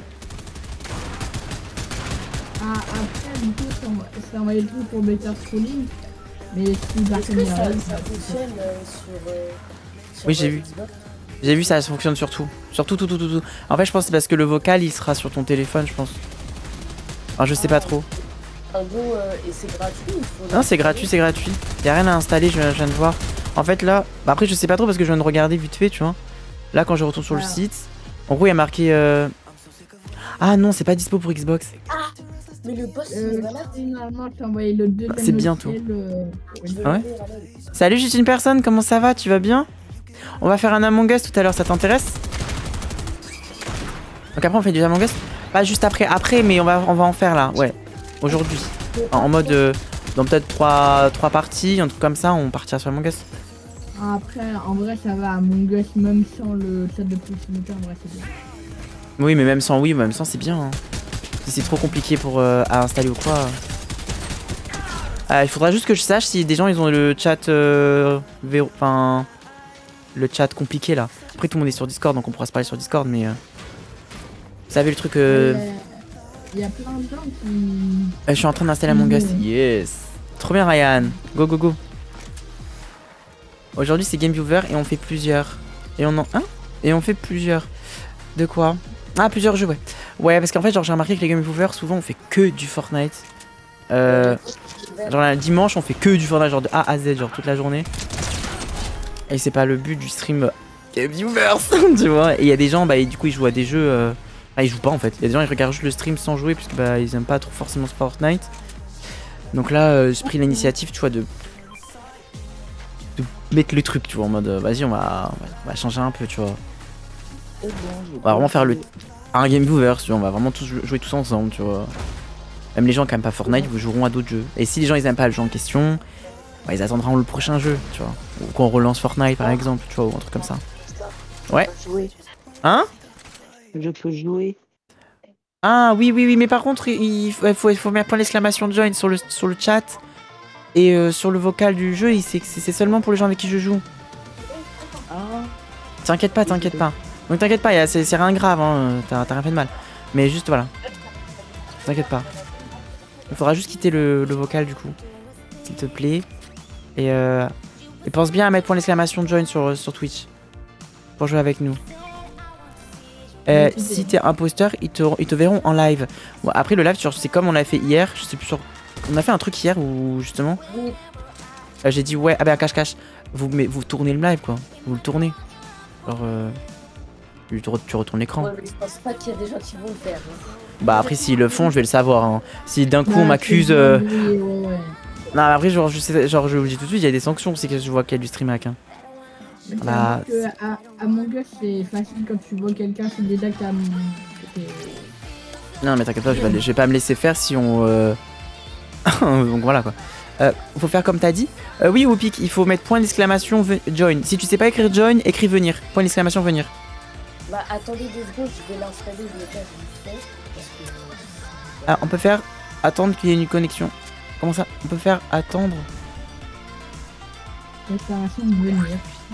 [SPEAKER 9] Ah, après, du coup, je t'ai envoyé le truc pour Better Scrolling. Mais si
[SPEAKER 6] Est-ce que ça
[SPEAKER 9] personne
[SPEAKER 6] fonctionne sur
[SPEAKER 1] Oui, j'ai vu.
[SPEAKER 6] Xbox?
[SPEAKER 1] J'ai vu, ça fonctionne sur tout. Sur tout. En fait, je pense que c'est parce que le vocal il sera sur ton téléphone, je pense. Alors, je sais pas trop.
[SPEAKER 6] En gros, et c'est gratuit il faut
[SPEAKER 1] Non, c'est gratuit. Y'a rien à installer, je viens de voir. En fait, là, bah après, je sais pas trop parce que je viens de regarder vite fait, tu vois. Là, quand je retourne sur le site, en gros, il y a marqué. Ah non, c'est pas dispo pour Xbox.
[SPEAKER 6] Mais le boss, il est malade.
[SPEAKER 9] Finalement, je t'ai envoyé le deuxième.
[SPEAKER 1] C'est bientôt.
[SPEAKER 6] Je
[SPEAKER 1] Ah ouais. Salut, juste une personne, comment ça va? Tu vas bien? On va faire un Among Us tout à l'heure, ça t'intéresse? Donc après on fait du Among Us? Pas juste après mais on va en faire là, ouais. Aujourd'hui. En mode dans peut-être 3 parties, un truc comme ça, on partira sur Among Us.
[SPEAKER 9] Après, en vrai, ça va. Among Us, même sans le chat de proximité, en vrai, c'est bien.
[SPEAKER 1] Oui, mais même sans c'est bien. Hein. Si c'est trop compliqué pour à installer ou quoi. Il faudra juste que je sache si des gens ils ont le chat enfin le chat compliqué là. Après tout le monde est sur Discord donc on pourra se parler sur Discord mais vous savez le truc
[SPEAKER 9] Il y a plein de gens qui...
[SPEAKER 1] je suis en train d'installer Among Us. Yes. Trop bien Ryan. Go. Aujourd'hui c'est Game Viewer et on fait plusieurs. Et on fait plusieurs. De quoi? Ah plusieurs jeux ouais. Ouais parce qu'en fait genre j'ai remarqué que les Game Viewers souvent on fait que du Fortnite. Genre le dimanche on fait que du Fortnite genre de A à Z genre toute la journée. Et c'est pas le but du stream Game Viewers tu vois. Et il y a des gens bah et du coup ils jouent à des jeux ils jouent pas en fait. Il y a des gens ils regardent juste le stream sans jouer puisque bah ils aiment pas trop forcément Fortnite. Donc là j'ai pris l'initiative tu vois de mettre le truc tu vois en mode vas-y on va changer un peu tu vois. On va vraiment faire un Game Viewers tu vois, on va vraiment tous jouer tous ensemble tu vois. Même les gens qui aiment pas Fortnite vous joueront à d'autres jeux. Et si les gens ils aiment pas le jeu en question, bah, ils attendront le prochain jeu, tu vois. Ou qu'on relance Fortnite par exemple, tu vois, ou un truc comme ça. Ouais. Hein?
[SPEAKER 8] Je peux jouer.
[SPEAKER 1] Ah oui, mais par contre, il faut mettre point d'exclamation join sur le chat. Et sur le vocal du jeu, c'est seulement pour les gens avec qui je joue. T'inquiète pas. Donc t'inquiète pas, c'est rien de grave, hein, t'as rien fait de mal. Mais juste voilà. T'inquiète pas. Il faudra juste quitter le vocal du coup. S'il te plaît. Et pense bien à mettre point d'exclamation join sur Twitch. Pour jouer avec nous. Si t'es imposteur, ils te verront en live. Bon, après le live, c'est comme on l'a fait hier. Je sais plus sur. On a fait un truc hier où justement. J'ai dit ouais, ah bah cache-cache. Vous tournez le live quoi. Vous le tournez. Alors tu retournes l'écran.
[SPEAKER 6] Ouais, mais je pense pas qu'il y a des gens qui vont le faire.
[SPEAKER 1] Bah après s'ils le font, je vais le savoir. Hein. Si d'un coup on m'accuse. Non après genre je vous le dis tout de suite, il y a des sanctions si je vois qu'il y a du stream hack. Hein.
[SPEAKER 9] Bah... À mon gars c'est facile quand tu vois quelqu'un, c'est déjà que t'as...
[SPEAKER 1] Non mais t'inquiète pas, je vais pas me laisser faire si on... Donc voilà quoi. Faut faire comme t'as dit. Oui Whoopik, il faut mettre point d'exclamation join. Si tu sais pas écrire join, écris venir. Point d'exclamation venir.
[SPEAKER 6] Bah attendez 2 secondes, je vais l'installer, je vais faire vite fait.
[SPEAKER 1] Ah on peut faire attendre qu'il y ait une connexion. Comment ça? On peut faire attendre.
[SPEAKER 9] Déclaration de venir.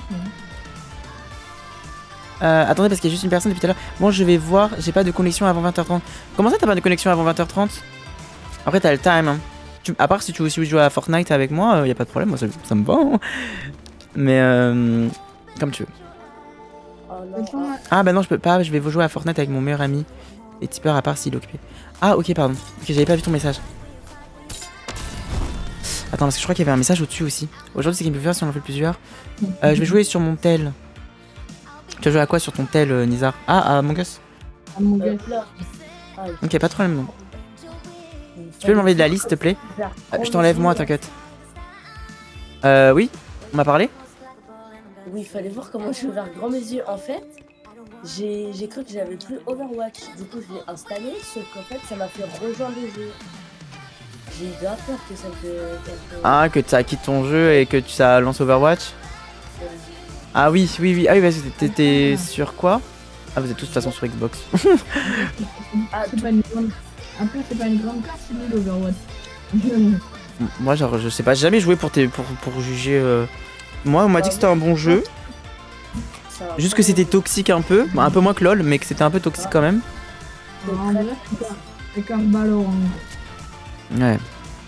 [SPEAKER 1] Attendez parce qu'il y a juste une personne depuis tout à l'heure. Bon je vais voir, j'ai pas de connexion avant 20h30. Comment ça t'as pas de connexion avant 20h30? Après t'as le time hein. À part si tu veux aussi jouer à Fortnite avec moi, y a pas de problème, moi ça me va hein. Mais comme tu veux. Ah bah non je peux pas, je vais jouer à Fortnite avec mon meilleur ami. Et tipeur à part s'il est occupé. Ah ok pardon, ok j'avais pas vu ton message. Attends parce que je crois qu'il y avait un message au-dessus aussi. Aujourd'hui c'est qu'il peut faire si on en fait plusieurs. Je vais jouer sur mon tel. Tu vas jouer à quoi sur ton tel Nizar? Ah à Among Us.
[SPEAKER 9] Among Us.
[SPEAKER 1] Ok pas de problème non. Tu peux m'enlever de la liste s'il te plaît? Je t'enlève moi t'inquiète. Oui? On m'a parlé?
[SPEAKER 6] Oui, il fallait voir comment je vais ouvert grand mes yeux. En fait, j'ai cru que j'avais plus Overwatch. Du coup, je l'ai installé, sauf qu'en fait, ça m'a fait rejoindre le jeu. J'ai eu grave peur que ça me...
[SPEAKER 1] Ah, que ça quitte ton jeu et que ça lance Overwatch? Ah oui, oui, oui. Ah oui, vas-y, t'étais sur quoi? Ah, vous êtes tous de toute façon sur Xbox.
[SPEAKER 9] C'est pas une grande... Après, c'est pas une grande carte, c'est nul Overwatch.
[SPEAKER 1] Moi, genre, je sais pas, j'ai jamais joué pour juger. Moi, on m'a dit que c'était un bon jeu. Juste que c'était toxique un peu. Un peu moins que LoL, mais que c'était un peu toxique quand même.
[SPEAKER 9] En vrai, c'est comme Valorant.
[SPEAKER 1] Ouais.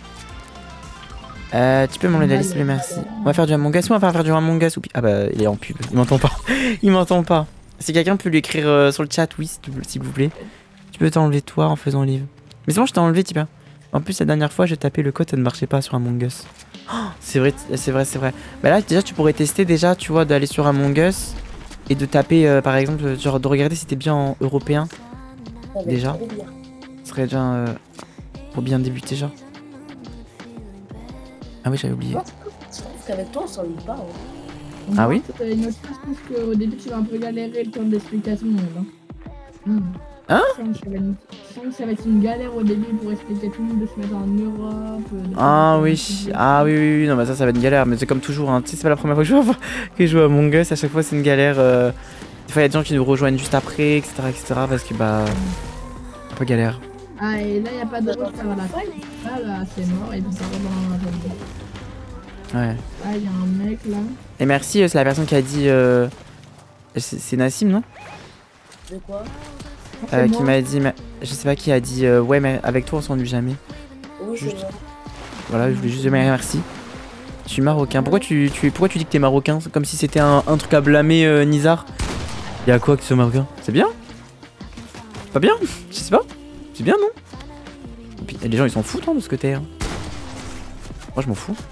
[SPEAKER 1] Tu peux m'enlever la liste, merci. On va faire du Among Us ou on va faire du Among Us ou... Ah bah, il est en pub, il m'entend pas. Il m'entend pas. Si quelqu'un peut lui écrire sur le chat, oui, s'il vous plaît. Tu peux t'enlever toi en faisant livre. Mais c'est bon, je t'ai enlevé, Tipa. En plus, la dernière fois, j'ai tapé le code, ça ne marchait pas sur Among Us. Oh, c'est vrai, c'est vrai, c'est vrai. Bah là, déjà, tu pourrais tester déjà, tu vois, d'aller sur Among Us et de taper, par exemple, genre de regarder si t'es bien en européen. Déjà. Ce serait déjà pour bien débuter, genre. Ah oui, j'avais oublié.
[SPEAKER 6] Je trouve qu'avec toi, on s'ennuie pas. Hein.
[SPEAKER 1] Ah oui?
[SPEAKER 9] Une autre chose, je pense qu'au début, tu vas un peu galérer le temps de l'explication.
[SPEAKER 1] Hein?
[SPEAKER 9] Je sens que ça va être une galère au début pour expliquer à tout le monde de se mettre en Europe.
[SPEAKER 1] Ah oui, ah oui, oui, oui, non, bah ça va être une galère, mais c'est comme toujours, hein. Tu sais, c'est pas la première fois que je joue à Among Us, à chaque fois c'est une galère. Des fois, il y a des gens qui nous rejoignent juste après, etc., parce que bah. Un peu galère.
[SPEAKER 9] Ah, et là, il n'y a pas de route vers la fin. Là, c'est mort, et puis ça va dans la...
[SPEAKER 1] Ouais.
[SPEAKER 9] Ah, il y a un mec là.
[SPEAKER 1] Et merci, c'est la personne qui a dit. C'est Nassim, non?
[SPEAKER 6] De quoi?
[SPEAKER 1] Qui m'a dit, je sais pas qui a dit, ouais, mais avec toi on s'ennuie jamais.
[SPEAKER 6] Oui,
[SPEAKER 1] juste... Voilà, je voulais juste dire merci. Je suis marocain. Pourquoi tu dis que t'es marocain? Comme si c'était un truc à blâmer, Nizar. Y'a quoi que tu sois marocain? C'est bien? C'est pas bien? Je sais pas. C'est bien, non? Et puis, les gens ils s'en foutent hein, de ce que t'es. Hein. Moi je m'en fous.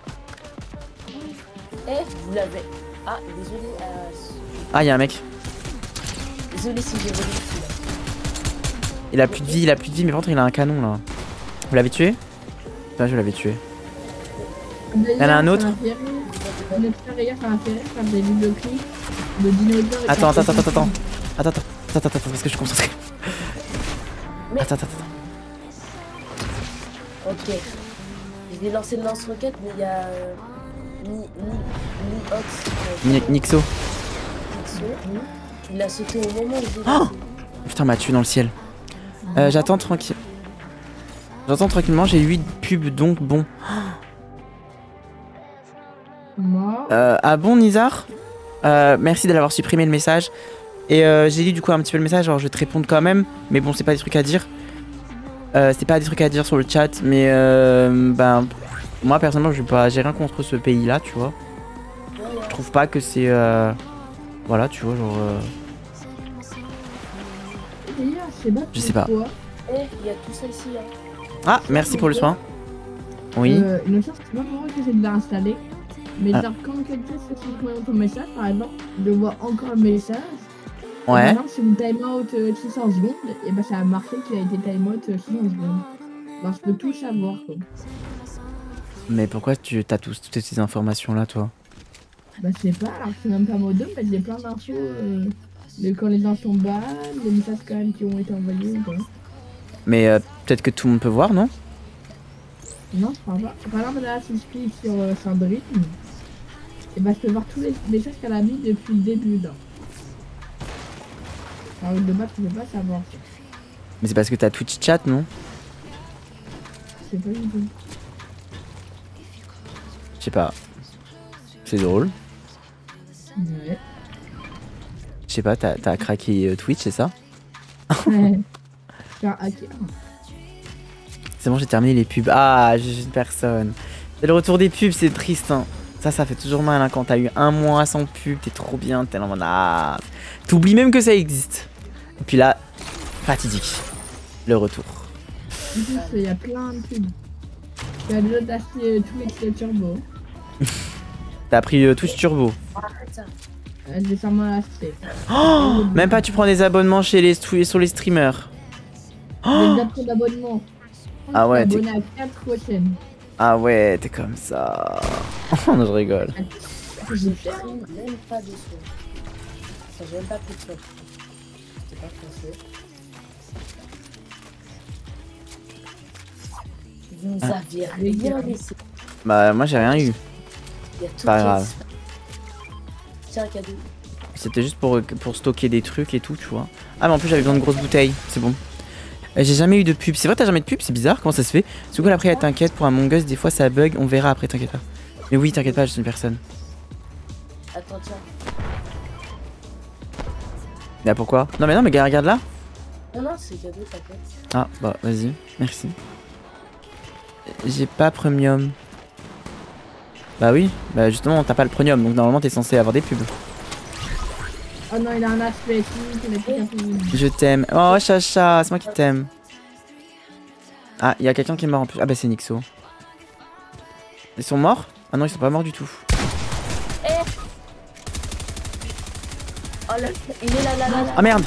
[SPEAKER 6] Eh, vous l'avez. Ah, désolé.
[SPEAKER 1] Ah, y'a un mec.
[SPEAKER 6] Désolé si j'ai volé.
[SPEAKER 1] Il a plus de vie, mais par contre il a un canon là. Vous l'avez tué? Là je l'avais tué. Il y en a un autre?
[SPEAKER 9] Notre frère hier, ça m'a fait rire faire des vidéoclips de dinosaures.
[SPEAKER 1] Attends, parce que je suis concentré.
[SPEAKER 6] Mais...
[SPEAKER 1] Attends.
[SPEAKER 6] Ok. Je vais lancer le lance-roquette, mais il y a. Nixo.
[SPEAKER 1] Nixo.
[SPEAKER 6] Il a sauté au moment où j'ai.
[SPEAKER 1] Oh putain, m'a tué dans le ciel. J'attends tranquille. J'attends tranquillement, j'ai 8 pubs donc bon. Ah bon Nizar, merci d'avoir supprimé le message. Et j'ai lu du coup un petit peu le message, alors je vais te répondre quand même. Mais bon, c'est pas des trucs à dire. C'est pas des trucs à dire sur le chat, mais ben moi personnellement j'ai rien contre ce pays là, tu vois. Je trouve pas que c'est voilà, tu vois, genre
[SPEAKER 9] D'ailleurs, je sais pas.
[SPEAKER 1] Je sais pas.
[SPEAKER 9] pourquoi.
[SPEAKER 6] Eh, il y a tout ça ici, là.
[SPEAKER 1] Ah, merci pour le soin. Oui.
[SPEAKER 9] Innocent, je sais pas pourquoi j'essaie de l'installer. Mais
[SPEAKER 1] Ah.
[SPEAKER 9] genre, quand quelqu'un se fait ton message, par exemple, je vois encore un message.
[SPEAKER 1] Ouais.
[SPEAKER 9] Par exemple, si vous time out 600 secondes, et ben ça a marqué qu'il a été time out 600 secondes. Alors, je peux tout savoir, quoi.
[SPEAKER 1] Mais pourquoi tu as toutes ces informations-là, toi?
[SPEAKER 9] Bah, je sais pas, alors que c'est même pas modem, mais j'ai plein d'infos de quand les gens sont bas, les messages quand même qui ont été envoyés, quoi.
[SPEAKER 1] Mais peut-être que tout le monde peut voir, non?
[SPEAKER 9] Non, je crois pas. Par exemple, là, si je clique sur Sandrine, et bah, je peux voir tous les messages qu'elle a mis depuis le début, là. Alors, de base, je peux pas savoir ça.
[SPEAKER 1] Mais c'est parce que t'as Twitch chat, non?
[SPEAKER 9] Je sais pas du tout.
[SPEAKER 1] Je sais pas. C'est drôle.
[SPEAKER 9] Ouais.
[SPEAKER 1] Je sais pas, t'as craqué Twitch, c'est ça?
[SPEAKER 9] Ouais. C'est un hacker.
[SPEAKER 1] C'est bon, j'ai terminé les pubs. Ah, j'ai une personne. C'est le retour des pubs, c'est triste, hein. Ça fait toujours mal, hein, quand t'as eu un mois sans pub, t'es trop bien, t'es en mode ah. T'oublies même que ça existe. Et puis là, fatidique. Le retour.
[SPEAKER 9] En plus, il y a plein de pubs. J'ai déjà d'acheter Twitch Turbo.
[SPEAKER 1] T'as pris Twitch Turbo.
[SPEAKER 6] Arrête ça.
[SPEAKER 9] J'ai sûrement l'acheté.
[SPEAKER 1] Oh, même pas, tu prends des abonnements sur les streamers.
[SPEAKER 9] J'ai déjà pris d'abonnement.
[SPEAKER 1] Ah ouais,
[SPEAKER 9] Je suis abonné à 4 chaînes.
[SPEAKER 1] Ah ouais, t'es comme ça. Non, je rigole.
[SPEAKER 6] J'ai pris même pas de soins. Ça, j'ai même pas pris de soins. C'était pas français. Vous aviez rien laissé.
[SPEAKER 1] Bah, moi j'ai rien eu.
[SPEAKER 6] Il y a tout
[SPEAKER 1] Pas
[SPEAKER 6] qui est-
[SPEAKER 1] grave.
[SPEAKER 6] Tiens, un cadeau.
[SPEAKER 1] C'était juste pour stocker des trucs et tout, tu vois. Ah, mais en plus j'avais besoin de grosses bouteilles, c'est bon. J'ai jamais eu de pub. C'est vrai, t'as jamais de pub, c'est bizarre, comment ça se fait? Surtout après, elle t'inquiète pour Among Us, des fois ça bug, on verra après, t'inquiète pas. Mais oui, t'inquiète pas, je suis une personne.
[SPEAKER 6] Attends, tiens.
[SPEAKER 1] Mais pourquoi? Non, mais gars, regarde là.
[SPEAKER 6] Non, non, c'est cadeau, t'inquiète.
[SPEAKER 1] Ah, bah vas-y, merci. J'ai pas premium. Bah oui, bah justement, t'as pas le premium, donc normalement t'es censé avoir des pubs.
[SPEAKER 9] Oh non, il a un aspect qui n'est plus qu'un peu.
[SPEAKER 1] Je t'aime. Oh, Chacha, c'est moi qui t'aime. Ah, il y a quelqu'un qui est mort en plus. Ah, bah c'est Nixo. Ils sont morts? Ah non, ils sont pas morts du tout.
[SPEAKER 6] Oh là, il est là, là, là, là.
[SPEAKER 1] Ah merde!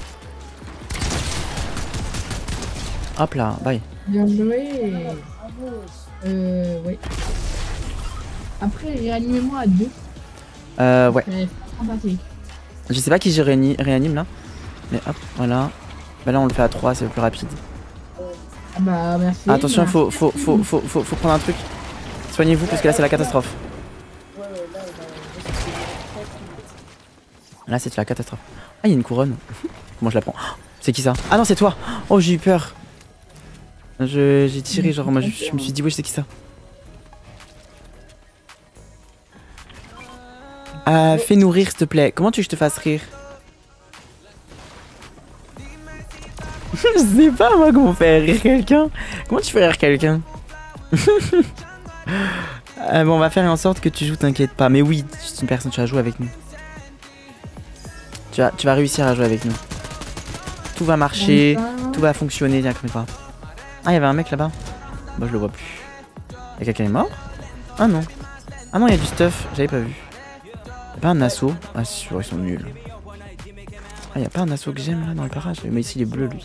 [SPEAKER 1] Hop là, bye.
[SPEAKER 9] Bien joué.
[SPEAKER 6] Bravo.
[SPEAKER 9] Oui. Après, réanimez-moi à 2.
[SPEAKER 1] Ouais.
[SPEAKER 9] C'est sympathique.
[SPEAKER 1] Je sais pas qui je réanime là. Mais hop, voilà. Bah là on le fait à 3, c'est le plus rapide.
[SPEAKER 9] Ah bah merci.
[SPEAKER 1] Attention, faut prendre un truc. Soignez-vous parce que là c'est la catastrophe.
[SPEAKER 6] Ouais, là,
[SPEAKER 1] Là c'est la catastrophe. Ah, il y a une couronne. Comment je la prends? C'est qui ça? Ah non, c'est toi! Oh, j'ai eu peur. J'ai tiré, genre, moi je me suis dit, ouais, c'est qui ça? Fais-nous rire, s'il te plaît. Comment tu veux que je te fasse rire? Je sais pas, moi, comment faire rire quelqu'un. Comment tu fais rire quelqu'un? Bon, on va faire en sorte que tu joues, t'inquiète pas. Mais oui, c'est une personne, tu vas jouer avec nous. Tu vas réussir à jouer avec nous. Tout va marcher, tout va fonctionner, t'inquiète pas. Ah, il y avait un mec là-bas. Bah, je le vois plus. Y'a quelqu'un est mort? Ah non. Ah non, il y a du stuff, j'avais pas vu. Y'a pas un assaut? Ah, c'est sûr, ils sont nuls. Ah, y'a pas un assaut que j'aime là dans le parage? Mais ici, il est bleu lui.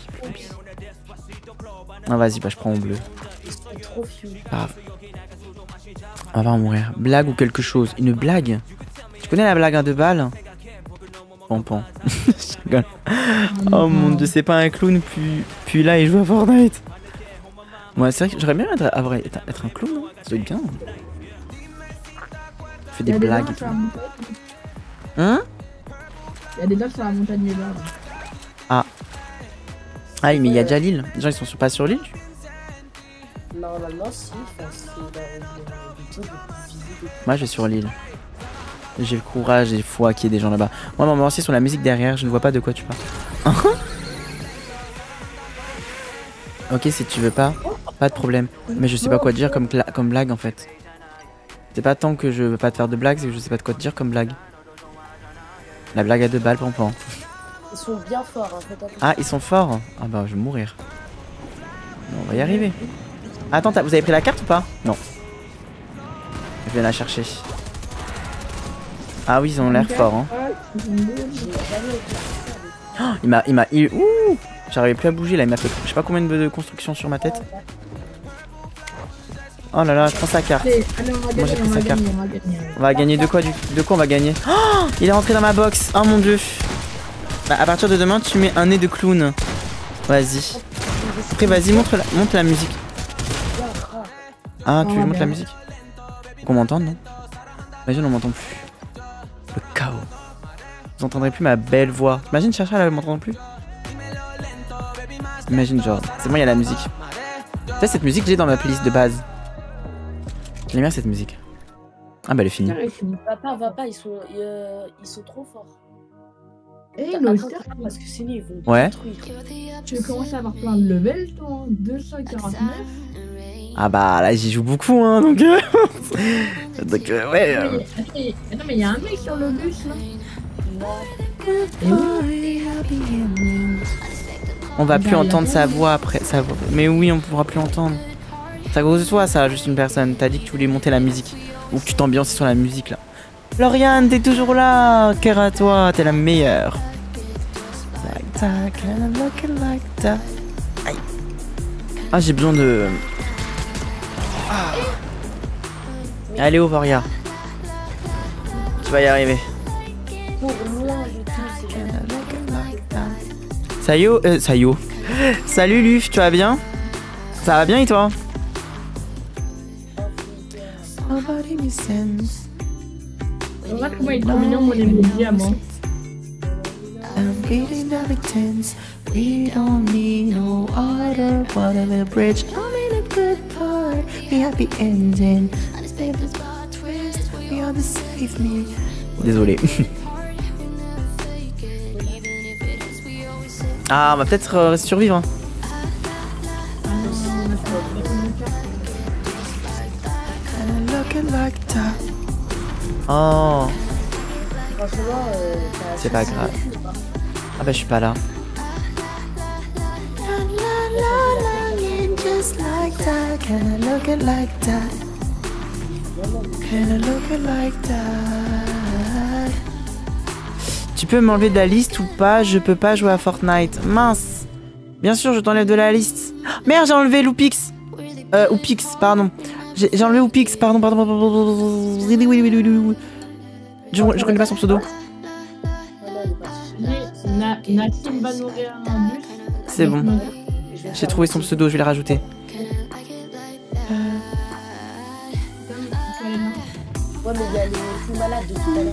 [SPEAKER 1] Ah, vas-y, bah, je prends en bleu.
[SPEAKER 6] c'est trop fiou.
[SPEAKER 1] Grave. On va mourir. Blague ou quelque chose? Une blague? Tu connais la blague à 2 balles? Pampan. Je rigole. Oh mon dieu, c'est pas un clown, puis là il joue à Fortnite. Moi, c'est vrai que j'aurais bien être un clown, hein. Ça doit être bien. Fais des blagues et tout. Hein?
[SPEAKER 9] Il y a des gens sur la montagne là.
[SPEAKER 1] Ah. Ah oui, mais il y a déjà l'île. Les gens ils sont pas sur l'île?
[SPEAKER 6] Normalement, si. Enfin, c'est dans le
[SPEAKER 1] Moi je vais sur l'île. J'ai le courage et foi qu'il y ait des gens là-bas. Moi, mon morceau sur la musique derrière, je ne vois pas de quoi tu parles. Ok, si tu veux pas, pas de problème. Mais je sais pas quoi dire comme blague en fait. C'est pas tant que je veux pas te faire de blague, c'est que je sais pas de quoi te dire comme blague. La blague à 2 balles, pampan.
[SPEAKER 6] Ils sont bien forts, en fait.
[SPEAKER 1] Ah, ils sont forts. Ah bah, je vais mourir. Non, on va y arriver. Attends, vous avez pris la carte ou pas? Non. Je vais la chercher. Ah oui, ils ont l'air forts. Hein. Oh, il m'a... Ouh, j'arrivais plus à bouger là, il m'a fait je sais pas combien de constructions sur ma tête. Oh là là, je prends sa carte. Moi j'ai pris sa carte. On va gagner de quoi on va gagner? Oh, il est rentré dans ma box. Oh mon dieu. Bah, à partir de demain, tu mets un nez de clown. Vas-y. Après, vas-y, monte la musique. Ah, tu veux que je monte la musique? Qu'on m'entende, non? Imagine, on m'entend plus. Le chaos. Vous entendrez plus ma belle voix. Imagine, Chacha, elle m'entend plus. Imagine, genre, c'est bon, il y a la musique. Tu sais, cette musique, j'ai dans ma playlist de base. J'aime bien cette musique. Ah bah, elle est finie.
[SPEAKER 6] Va pas, ils sont trop forts.
[SPEAKER 9] Et le
[SPEAKER 6] parce que sinon ils vont détruire.
[SPEAKER 9] Tu commences à avoir plein de levels, toi, 249.
[SPEAKER 1] Ah bah là j'y joue beaucoup hein donc donc ouais.
[SPEAKER 9] Attends mais il y a un mec sur le bus là.
[SPEAKER 1] On va plus entendre sa voix après sa voix. Mais oui on pourra plus entendre. C'est à cause de toi ça juste une personne. T'as dit que tu voulais monter la musique. Ou que tu t'ambiances sur la musique là. Lauriane t'es toujours là. Cœur à toi t'es la meilleure. Ah j'ai besoin de... Ah. Allez Ovaria. Tu vas y arriver. Sayo. Salut Luf, tu vas bien? Ça va bien et toi?
[SPEAKER 9] Regarde comment il est trop mignon mon emoji à moi. We don't need no other whatever bridge. I'm in a good part. We happy ending. Unstable spot twist. We are the save me.
[SPEAKER 1] Désolé. Ah, on va peut-être survivre. Oh. C'est pas grave. Ah bah je suis pas là. Tu peux m'enlever de la liste ou pas? Je peux pas jouer à Fortnite. Mince. Bien sûr, je t'enlève de la liste. Merde, j'ai enlevé Loupix. Oupix, pardon. J'ai enlevé Oupix, pardon. Je connais pas son pseudo. C'est bon. J'ai trouvé son pseudo, je vais le rajouter.
[SPEAKER 6] Ouais, mais il y a les fous malades de tout à l'heure.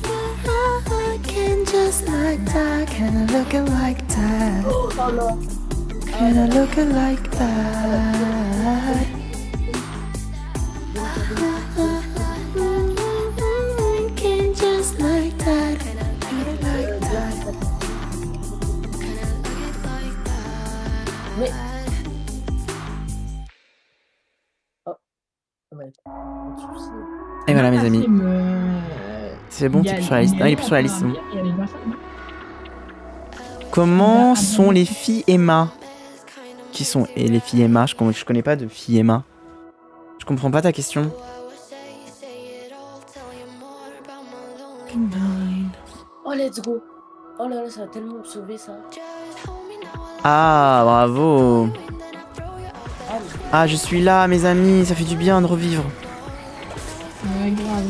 [SPEAKER 6] Oh non.
[SPEAKER 1] Can I look like that? Can just like that.
[SPEAKER 6] Mais... Oh. Ouais.
[SPEAKER 1] Et voilà mes amis. C'est bon, t'es plus sur la liste. Ah, il est plus sur la liste, c'est bon. Comment sont les filles Emma? Qui sont les filles Emma? Je connais pas de filles Emma. Je comprends pas ta question.
[SPEAKER 6] Oh let's go. Oh là là, ça va tellement me sauver ça.
[SPEAKER 1] Ah bravo. Ah je suis là mes amis, ça fait du bien de revivre.
[SPEAKER 9] Ouais, grave.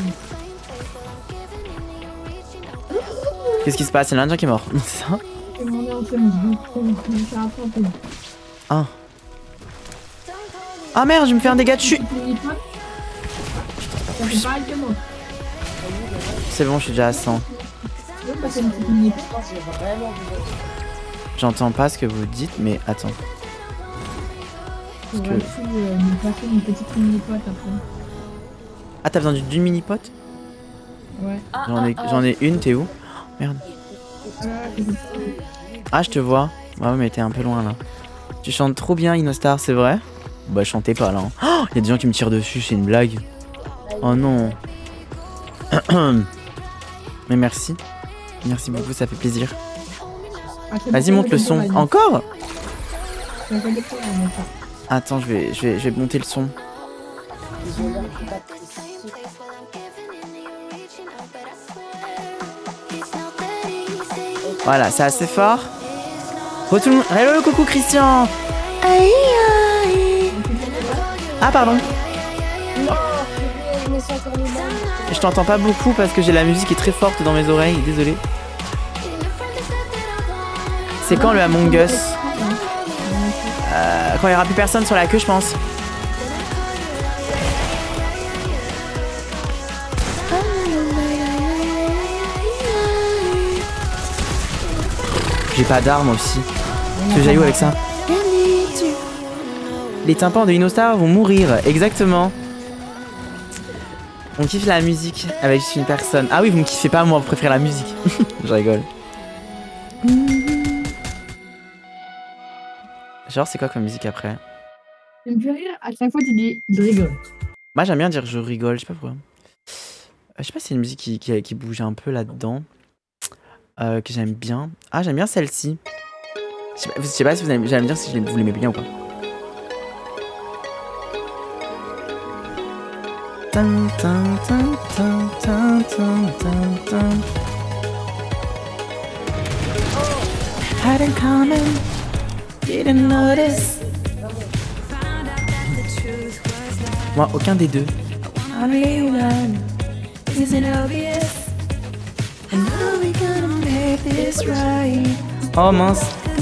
[SPEAKER 1] Qu'est-ce qui se passe? C'est l'Indien qui est mort, c'est ça? Ah. Ah merde, je me fais un dégât de chute. C'est bon, je suis déjà à 100. J'entends pas ce que vous dites, mais attends. Parce que... Ah, t'as besoin d'une mini-pote?
[SPEAKER 9] Ouais.
[SPEAKER 1] J'en ai une, t'es où? Merde. Ah, je te vois. Ouais, mais t'es un peu loin là. Tu chantes trop bien, Inostar, c'est vrai? Bah, chantez pas là. Oh, y a des gens qui me tirent dessus, c'est une blague. Oh non. Mais merci. Merci beaucoup, ça fait plaisir. Vas-y, monte le son. Encore? Attends, je vais monter le son. Voilà, c'est assez fort. Retourne. Hello, coucou Christian. Ah, pardon. Je t'entends pas beaucoup parce que j'ai la musique qui est très forte dans mes oreilles, désolé. C'est quand le Among Us? Quand il n'y aura plus personne sur la queue, je pense. J'ai pas d'armes aussi. Je vais jouer avec ça. Les tympans de Inostar vont mourir, exactement. On kiffe la musique avec juste une personne. Ah oui, vous me kiffez pas, moi, vous préférez la musique. Je rigole. Genre, c'est quoi comme musique après?
[SPEAKER 10] Ça me fait rire, à chaque fois tu dis je rigole.
[SPEAKER 1] Moi, j'aime bien dire je rigole, je sais pas pourquoi. Je sais pas si c'est une musique qui bouge un peu là-dedans. Que j'aime bien. Ah, j'aime bien celle-ci. Je sais pas si vous allez me dire si vous l'aimez bien ou pas. Tin, tin, tin, tin, tin, tin, tin, tin. Hadn't come didn't notice. Moi, aucun des deux. Oh mince.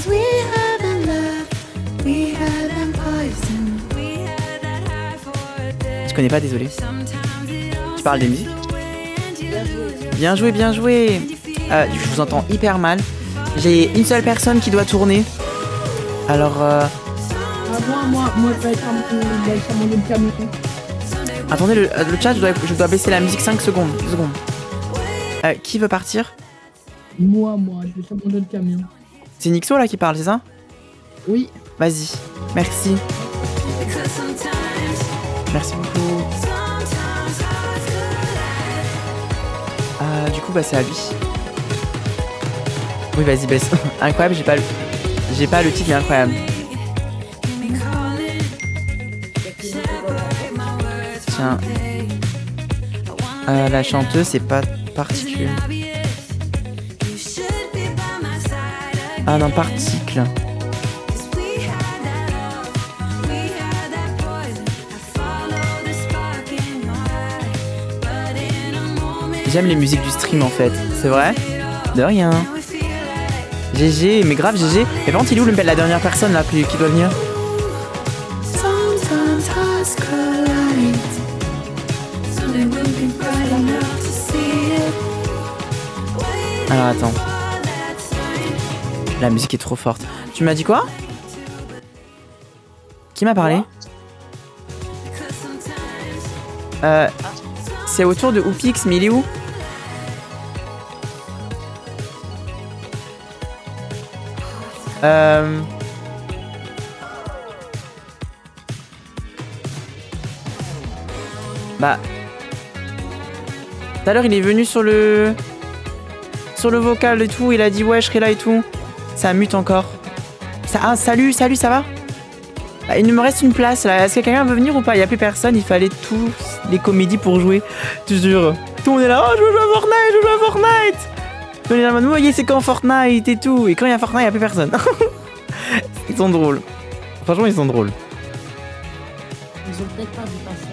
[SPEAKER 1] Je connais pas, désolé. Tu parles des musiques? Bien joué, bien joué. Je vous entends hyper mal. J'ai une seule personne qui doit tourner. Alors
[SPEAKER 10] moi, je vais être sur mon autre camion.
[SPEAKER 1] Attendez, le chat, je dois baisser la musique 5 secondes. 2 secondes. Qui veut partir?
[SPEAKER 10] Moi, je vais sur mon autre camion.
[SPEAKER 1] C'est Nixo là qui parle, c'est ça?
[SPEAKER 10] Oui.
[SPEAKER 1] Vas-y, merci. Merci beaucoup. Du coup, bah c'est à lui. Oui, vas-y, baisse. Incroyable, j'ai pas le titre, mais incroyable. Tiens. La chanteuse, c'est pas particulier. Ah non, particle. J'aime les musiques du stream en fait, c'est vrai? De rien. GG, mais grave GG. Mais par contre, il est où la dernière personne là qui doit venir? Alors attends. La musique est trop forte. Tu m'as dit quoi? Qui m'a parlé? C'est autour de Oupix, mais il est où? Bah. Tout à l'heure, il est venu sur le vocal et tout. Il a dit ouais, je serai là et tout. Ça mute encore. Salut, ça va? Bah, il nous me reste une place là. Est-ce que quelqu'un veut venir ou pas? Il n'y a plus personne. Il fallait tous les comédies pour jouer. Je te jure. Tout le monde est là. Oh, je veux jouer à Fortnite. On est là, vous voyez, c'est quand Fortnite et tout. Et quand il y a Fortnite, il n'y a plus personne. Ils sont drôles. Franchement, ils sont drôles.
[SPEAKER 6] Ils ont peut-être pas vu passer.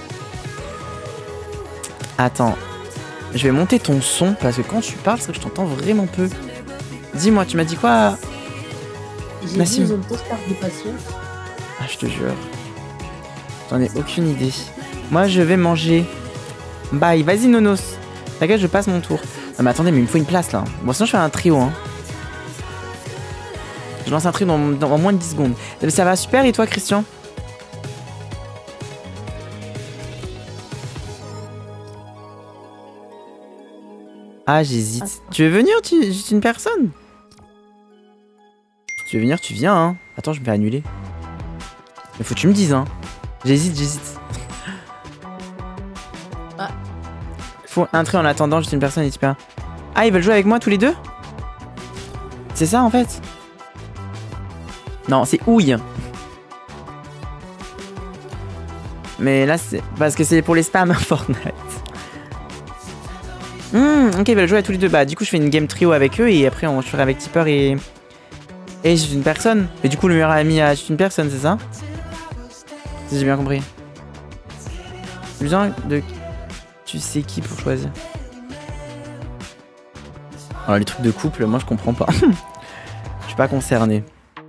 [SPEAKER 1] Attends. Je vais monter ton son parce que quand tu parles, c'est que je t'entends vraiment peu. Dis-moi, tu m'as dit quoi?
[SPEAKER 6] J'ai dit ils ont peut-être pas vu passer.
[SPEAKER 1] Ah, je te jure. J'en ai aucune idée. Moi, je vais manger. Bye. Vas-y, Nonos. T'inquiète, je passe mon tour. Non, mais attendez, mais il me faut une place là. Bon, sinon, je fais un trio. Hein. Je lance un trio dans moins de 10 secondes. Ça va super. Et toi, Christian? Ah, j'hésite. Tu veux venir? Juste une personne? Si tu veux venir, tu viens. Hein. Attends, je me fais annuler. Mais faut que tu me dises. Hein. J'hésite.
[SPEAKER 6] Ah.
[SPEAKER 1] Faut un trait en attendant, juste une personne et tu peux. Ah, ils veulent jouer avec moi tous les deux? C'est ça en fait? Non, c'est ouille. Mais là, c'est parce que c'est pour les spams Fortnite. Ok, ils veulent jouer à tous les deux. Bah, du coup, je fais une game trio avec eux et après, je ferai avec Tipper et juste une personne. Et du coup, le meilleur ami a juste une personne, c'est ça? Si j'ai bien compris. J'ai besoin de. Tu sais qui pour choisir? Alors, les trucs de couple, moi, je comprends pas. Je suis pas concerné.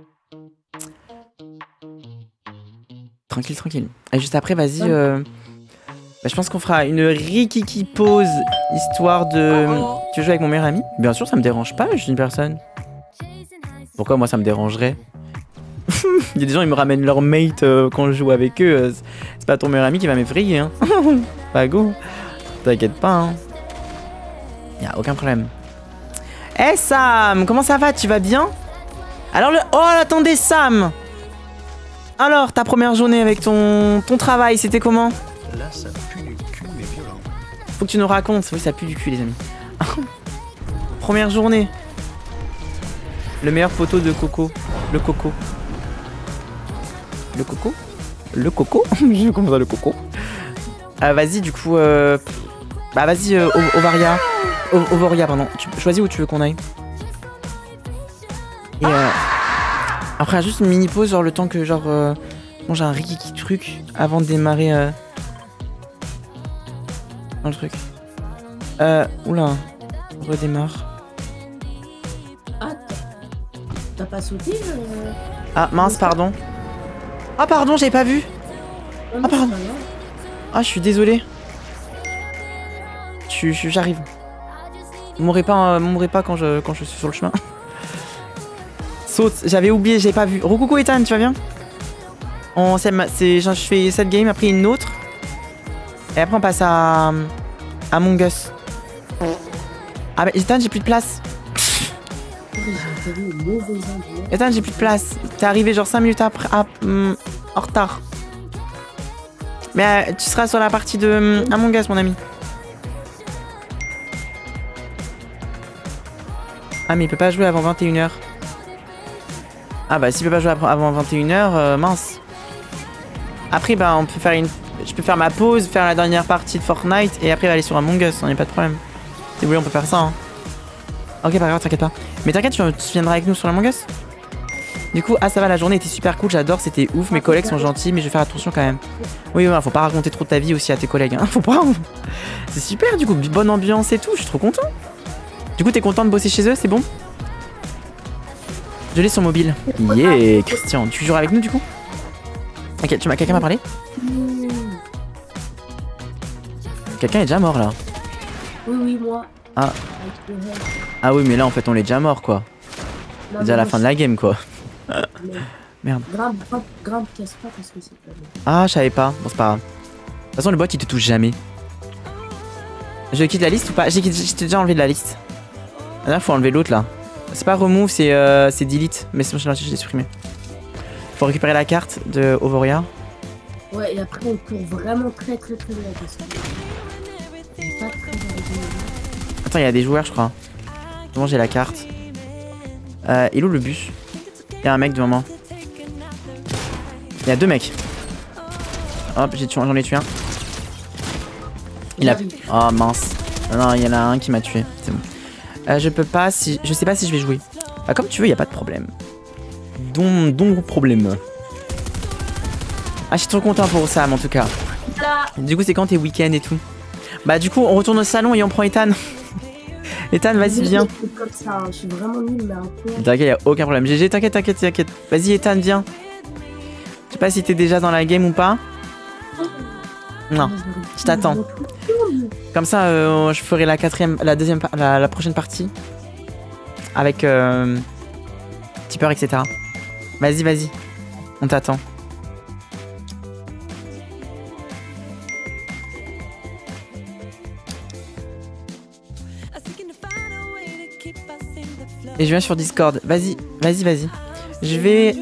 [SPEAKER 1] Tranquille, tranquille. Et juste après, vas-y. Bah, je pense qu'on fera une rikiki pause histoire de. Tu veux jouer avec mon meilleur ami? Bien sûr, ça me dérange pas, je suis une personne. Pourquoi moi ça me dérangerait? Il y a des gens, ils me ramènent leur mate quand je joue avec eux. C'est pas ton meilleur ami qui va m'effrayer, hein. Pas go. T'inquiète pas, hein. Y'a aucun problème. Eh Sam, comment ça va? Tu vas bien? Alors le. Oh, attendez, Sam! Alors, ta première journée avec ton travail, c'était comment?
[SPEAKER 4] Là, ça pue du cul, mais violent.
[SPEAKER 1] Faut que tu nous racontes. Oui, ça pue du cul, les amis. Première journée. Le meilleur poteau de Coco. Le Coco. Le Coco? Le Coco? Je comprends le Coco. Vas-y, du coup. Bah, vas-y, Ovaria. Ovaria, pardon. Tu choisis où tu veux qu'on aille. Et après, juste une mini pause, genre le temps que, genre. J'ai un rikiki truc avant de démarrer. Dans le truc. Oula. Redémarre.
[SPEAKER 6] Ah, t'as pas sauté
[SPEAKER 1] Ah, mince, pardon. Ah, pardon, j'avais pas vu. Ah, pardon. Ah, je suis désolé. J'arrive. Mourrez pas quand je suis sur le chemin. Saute, j'avais oublié, j'avais pas vu. Coucou Ethan, tu vas bien? Je fais cette game, après une autre. Et après on passe à Among Us. Ah mais Ethan, j'ai plus de place. Ethan, j'ai plus de place. T'es arrivé genre 5 minutes après, en retard. Mais tu seras sur la partie de Among Us, mon ami. Ah mais il peut pas jouer avant 21h. Ah bah s'il peut pas jouer avant 21h, mince. Après bah on peut faire je peux faire ma pause, faire la dernière partie de Fortnite et après aller sur Among Us, on n'y a pas de problème. Si vous voulez on peut faire ça, hein. Ok, pas grave, t'inquiète pas. Mais t'inquiète, tu viendras avec nous sur Among Us. Du coup, ah ça va, la journée était super cool, j'adore, c'était ouf, mes collègues sont gentils, mais je vais faire attention quand même. Oui, ouais, faut pas raconter trop de ta vie aussi à tes collègues, hein. Faut pas. C'est super, du coup, bonne ambiance et tout, je suis trop content. Du coup, t'es content de bosser chez eux, c'est bon? Je l'ai sur mobile. Yeah, Christian, tu joueras avec nous du coup? Ok, quelqu'un m'a parlé? Quelqu'un est déjà mort là.
[SPEAKER 6] Oui, moi.
[SPEAKER 1] Ah. Ah oui, mais là en fait on est déjà mort quoi. C'est déjà la fin de la game quoi. Merde.
[SPEAKER 6] Grave, casse pas parce que c'est pas bon.
[SPEAKER 1] Ah, je savais pas. Bon, c'est pas grave. De toute façon, le bot il te touche jamais. Je quitte la liste ou pas? J'ai déjà enlevé de la liste. Là, faut enlever l'autre là. C'est pas remove, c'est delete. Mais sinon, je l'ai supprimé. Faut récupérer la carte de Ovoria.
[SPEAKER 6] Ouais, et après, on court vraiment très bien parce que. Pas très bien.
[SPEAKER 1] Attends, il y a des joueurs, je crois. Bon, j'ai la carte. Il est où le bus? Il y a un mec devant moi. Il y a deux mecs. Hop, j'en ai tué un. Il a. Oh mince. Non, il y en a un qui m'a tué. C'est bon. Je peux pas si. Je sais pas si je vais jouer. Bah, comme tu veux, y a pas de problème. Donc problème. Ah, je suis trop content pour Sam en tout cas. Du coup, c'est quand tes week-ends et tout? Bah, du coup, on retourne au salon et on prend Ethan. Ethan, vas-y, viens.
[SPEAKER 6] Comme ça, je suis vraiment nul, mais un peu.
[SPEAKER 1] T'inquiète, y'a aucun problème. GG, t'inquiète. Vas-y, Ethan, viens. Je sais pas si t'es déjà dans la game ou pas. Non, je t'attends. Comme ça, je ferai la prochaine partie. Avec Tipper, etc. Vas-y. On t'attend. Et je viens sur Discord. Vas-y. Je vais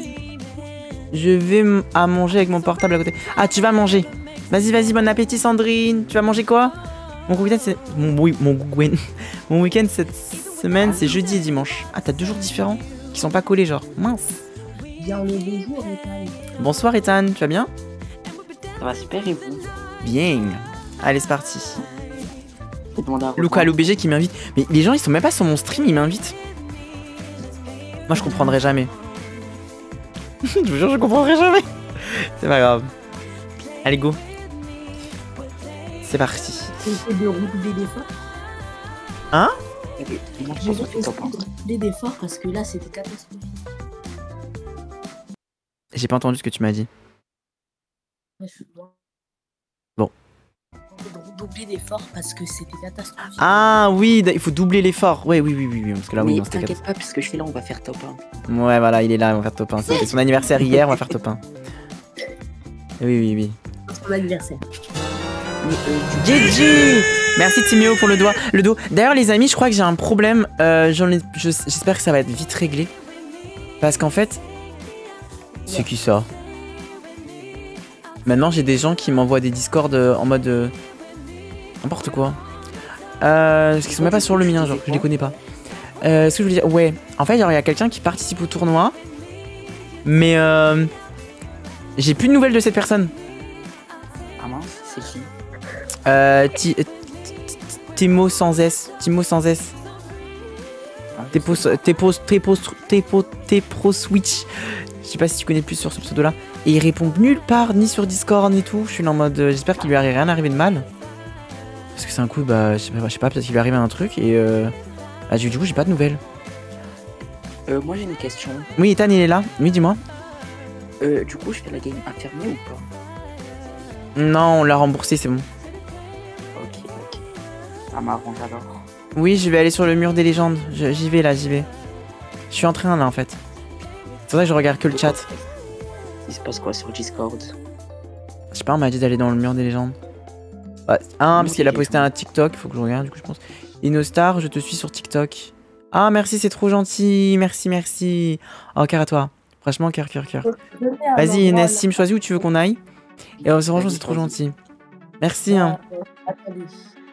[SPEAKER 1] à manger avec mon portable à côté. Ah, tu vas manger. Vas-y, bon appétit Sandrine. Tu vas manger quoi? Mon week-end c'est... Mon week-end semaine, c'est jeudi et dimanche. Ah, t'as 2 jours différents qui sont pas collés, genre. Mince.
[SPEAKER 6] Bien le bonjour, Ethan.
[SPEAKER 1] Bonsoir, Ethan, tu vas bien?
[SPEAKER 8] Ça va super et vous?
[SPEAKER 1] Bien. Allez, c'est parti.
[SPEAKER 8] J'ai demandé à
[SPEAKER 1] Luca l'OBG qui m'invite. Mais les gens, ils sont même pas sur mon stream, ils m'invitent. Moi, je comprendrai jamais. Je vous jure, je comprendrai jamais. C'est pas grave. Allez, go. C'est parti.
[SPEAKER 6] J'essaie de redoubler d'efforts.
[SPEAKER 1] Hein?
[SPEAKER 6] J'ai essayé de redoubler d'efforts parce que là, c'était catastrophique.
[SPEAKER 1] J'ai pas entendu ce que tu m'as dit.
[SPEAKER 6] Ouais, je suis loin.
[SPEAKER 1] Bon.
[SPEAKER 6] De redoubler d'efforts parce que c'était catastrophique.
[SPEAKER 1] Ah oui, il faut doubler l'effort. Ouais, oui, parce que là, oui,
[SPEAKER 8] Mais
[SPEAKER 1] non, c'était
[SPEAKER 8] t'inquiète pas, puisque je suis là, on va faire top 1.
[SPEAKER 1] Ouais, voilà, il est là, on va faire top 1. C'était son anniversaire hier, on va faire top 1. Oui.
[SPEAKER 6] C'est mon anniversaire.
[SPEAKER 1] GG. Merci Timéo pour le dos. D'ailleurs, les amis, je crois que j'ai un problème. J'espère que ça va être vite réglé. Parce qu'en fait... C'est qui ça? Maintenant, j'ai des gens qui m'envoient des discords en mode... n'importe quoi. Parce qu'ils sont même pas sur le mien, genre, je les connais pas. Ce que je voulais dire... Ouais, en fait, il y a quelqu'un qui participe au tournoi. Mais... j'ai plus de nouvelles de cette personne.
[SPEAKER 8] Ah mince, c'est qui?
[SPEAKER 1] Timo sans S. Tepro Switch. Je sais pas si tu connais plus sur ce pseudo là. Et il répond nulle part, ni sur Discord, ni tout. Je suis là en mode. J'espère qu'il lui est rien arrivé de mal. Parce que c'est un coup, bah. Je sais pas, peut-être qu'il lui est arrivé un truc. Et du coup, j'ai pas de nouvelles.
[SPEAKER 8] Moi j'ai une question.
[SPEAKER 1] Oui, Ethan, il est là. Oui, dis-moi.
[SPEAKER 8] Du coup, je fais la game infirmier ou pas?
[SPEAKER 1] Non, on l'a remboursé, c'est bon.
[SPEAKER 8] Ok. Ça m'arrange alors.
[SPEAKER 1] Oui, je vais aller sur le mur des légendes. J'y vais. Je suis en train là en fait. C'est vrai que je regarde que le chat.
[SPEAKER 8] Il se passe quoi sur Discord?
[SPEAKER 1] Je sais pas, on m'a dit d'aller dans le mur des légendes. Ouais, parce qu'il a posté un TikTok, faut que je regarde du coup je pense. Inostar, je te suis sur TikTok. Ah merci, c'est trop gentil, merci. Oh, cœur à toi. Franchement, cœur. Vas-y, Nassim, choisis où tu veux qu'on aille. Et franchement, c'est trop gentil. Merci. Hein.
[SPEAKER 6] Attendez.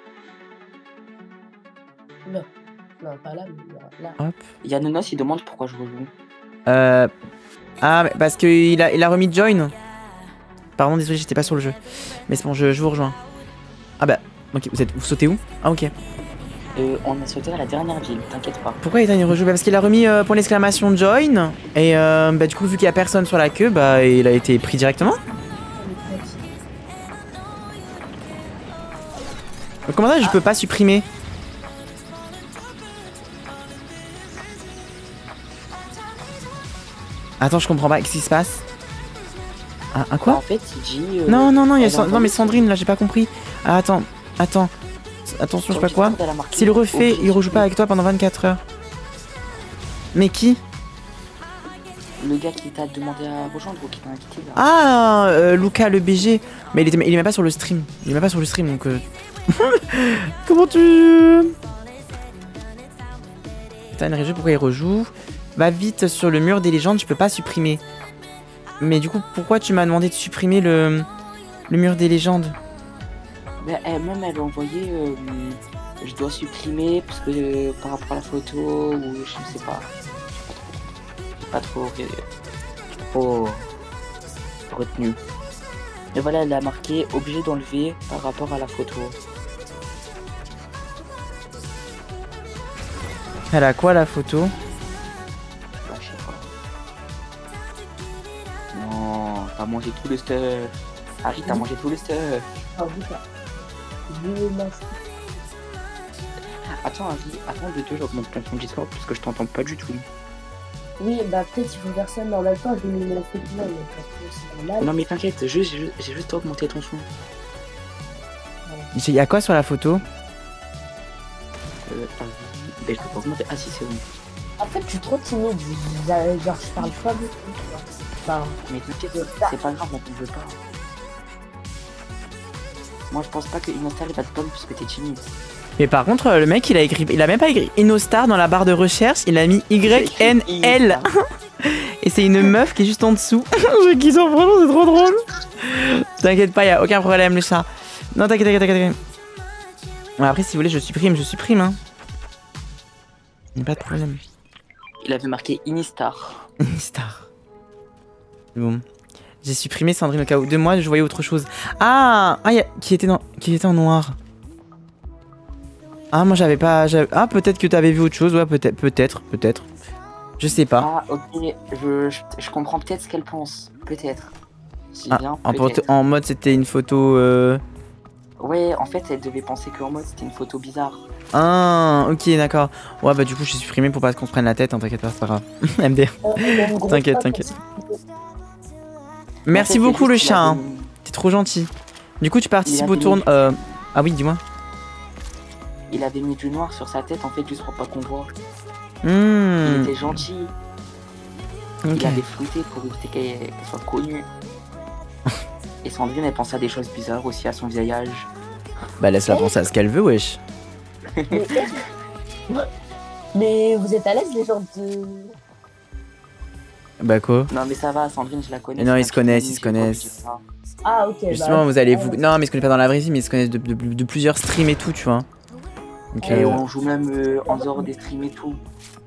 [SPEAKER 6] Non, pas là, mais là.
[SPEAKER 1] Hop.
[SPEAKER 8] Il y a Nonos, il demande pourquoi je rejoue.
[SPEAKER 1] Ah, parce qu'il a remis join. Pardon, désolé, j'étais pas sur le jeu. Mais c'est bon, je vous rejoins. Ah bah, ok, vous sautez où? Ah, ok.
[SPEAKER 8] On a sauté à la dernière ville, t'inquiète pas.
[SPEAKER 1] Pourquoi il rejoue? Parce qu'il a remis point d'exclamation join. Et du coup, vu qu'il y a personne sur la queue, bah, il a été pris directement. Comment ça, je peux pas supprimer? Attends, je comprends pas. Qu'est-ce qui se passe? Un quoi?
[SPEAKER 8] En fait, il dit...
[SPEAKER 1] Non, mais Sandrine, là, j'ai pas compris. Ah, attends. Attention, je sais pas quoi. S'il refait, il rejoue pas avec toi pendant 24 heures. Mais qui?
[SPEAKER 8] Le gars qui t'a demandé à rejoindre ou qui t'a invité là.
[SPEAKER 1] Ah, Luca, le BG. Mais il est même pas sur le stream. Donc... Comment tu... Putain, une pourquoi il rejoue? Va vite sur le mur des légendes, je peux pas supprimer. Mais du coup, pourquoi tu m'as demandé de supprimer le mur des légendes?
[SPEAKER 8] Mais même elle a envoyé, je dois supprimer parce que par rapport à la photo ou je sais pas. Pas trop retenu. Et voilà, elle a marqué obligé d'enlever par rapport à la photo.
[SPEAKER 1] Elle a quoi la photo?
[SPEAKER 8] Bah, je sais pas. Non, t'as mangé tout le stuff. Harry, t'as mangé tout le stuff.
[SPEAKER 6] Ah oui, ça.
[SPEAKER 8] Attends, Harry, attends de deux, j'augmente ton Discord parce que je t'entends pas du tout.
[SPEAKER 6] Oui, bah peut-être il faut faire ça, mais en même temps, je vais me lancer tout là.
[SPEAKER 8] Non, mais t'inquiète, j'ai juste augmenté ton son.
[SPEAKER 1] Il y a quoi sur la photo?
[SPEAKER 8] Je peux pas augmenter. Ah si, c'est bon.
[SPEAKER 6] En fait, je suis trop timide. Genre, je parle pas beaucoup. Enfin,
[SPEAKER 8] mais t'inquiète, c'est pas grave, on ne veut pas. Moi, je pense pas que Inostar il va te bomber parce que t'es timide.
[SPEAKER 1] Mais par contre, le mec, il a même pas écrit Inostar dans la barre de recherche, il a mis YNL. Et c'est une meuf qui est juste en dessous. Je kiffe ça, vraiment, c'est trop drôle. T'inquiète pas, y a aucun problème, le chat. Non, t'inquiète. Après, si vous voulez, je supprime, hein. Pas de problème.
[SPEAKER 8] Il avait marqué Inistar.
[SPEAKER 1] Star. Bon. J'ai supprimé Sandrine au cas où. De moi, je voyais autre chose. Ah, qui était en noir. Ah, moi j'avais pas. Ah, peut-être que t'avais vu autre chose. Ouais, peut-être. Je sais pas.
[SPEAKER 8] Ah, ok. Je comprends peut-être ce qu'elle pense. Peut-être. Si
[SPEAKER 1] Ah,
[SPEAKER 8] bien,
[SPEAKER 1] en mode, c'était une photo.
[SPEAKER 8] Ouais, en fait, elle devait penser qu'en mode c'était une photo bizarre.
[SPEAKER 1] Ah, ok, d'accord. Ouais, bah du coup, j'ai supprimé pour pas qu'on se prenne la tête. Hein, t'inquiète pas, c'est pas grave. MD. T'inquiète. Merci beaucoup, le chat. Hein. T'es trop gentil. Du coup, tu participes au tournoi. Ah oui, dis-moi.
[SPEAKER 8] Il avait mis du noir sur sa tête, en fait, juste pour pas qu'on voit.
[SPEAKER 1] Mmh.
[SPEAKER 8] Il était gentil.
[SPEAKER 1] Ok.
[SPEAKER 8] Il avait flouté pour éviter qu'elle soit connue. Et Sandrine, elle pensait à des choses bizarres aussi à son vieil âge.
[SPEAKER 1] Bah, laisse-la penser à ce qu'elle veut, wesh.
[SPEAKER 6] Mais vous êtes à l'aise, les gens de.
[SPEAKER 1] Bah, quoi?
[SPEAKER 8] Non, mais ça va, Sandrine, je la connais.
[SPEAKER 1] Non, ils se connaissent.
[SPEAKER 6] Ah, ok.
[SPEAKER 1] Justement, vous allez vous. Non, mais ils se connaissent pas dans la vraie vie, mais ils se connaissent de plusieurs streams et tout, tu vois. Donc,
[SPEAKER 8] Et on joue même en dehors des streams et tout.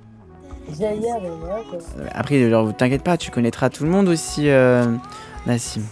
[SPEAKER 1] Après, genre, t'inquiète pas, tu connaîtras tout le monde aussi, Nassim.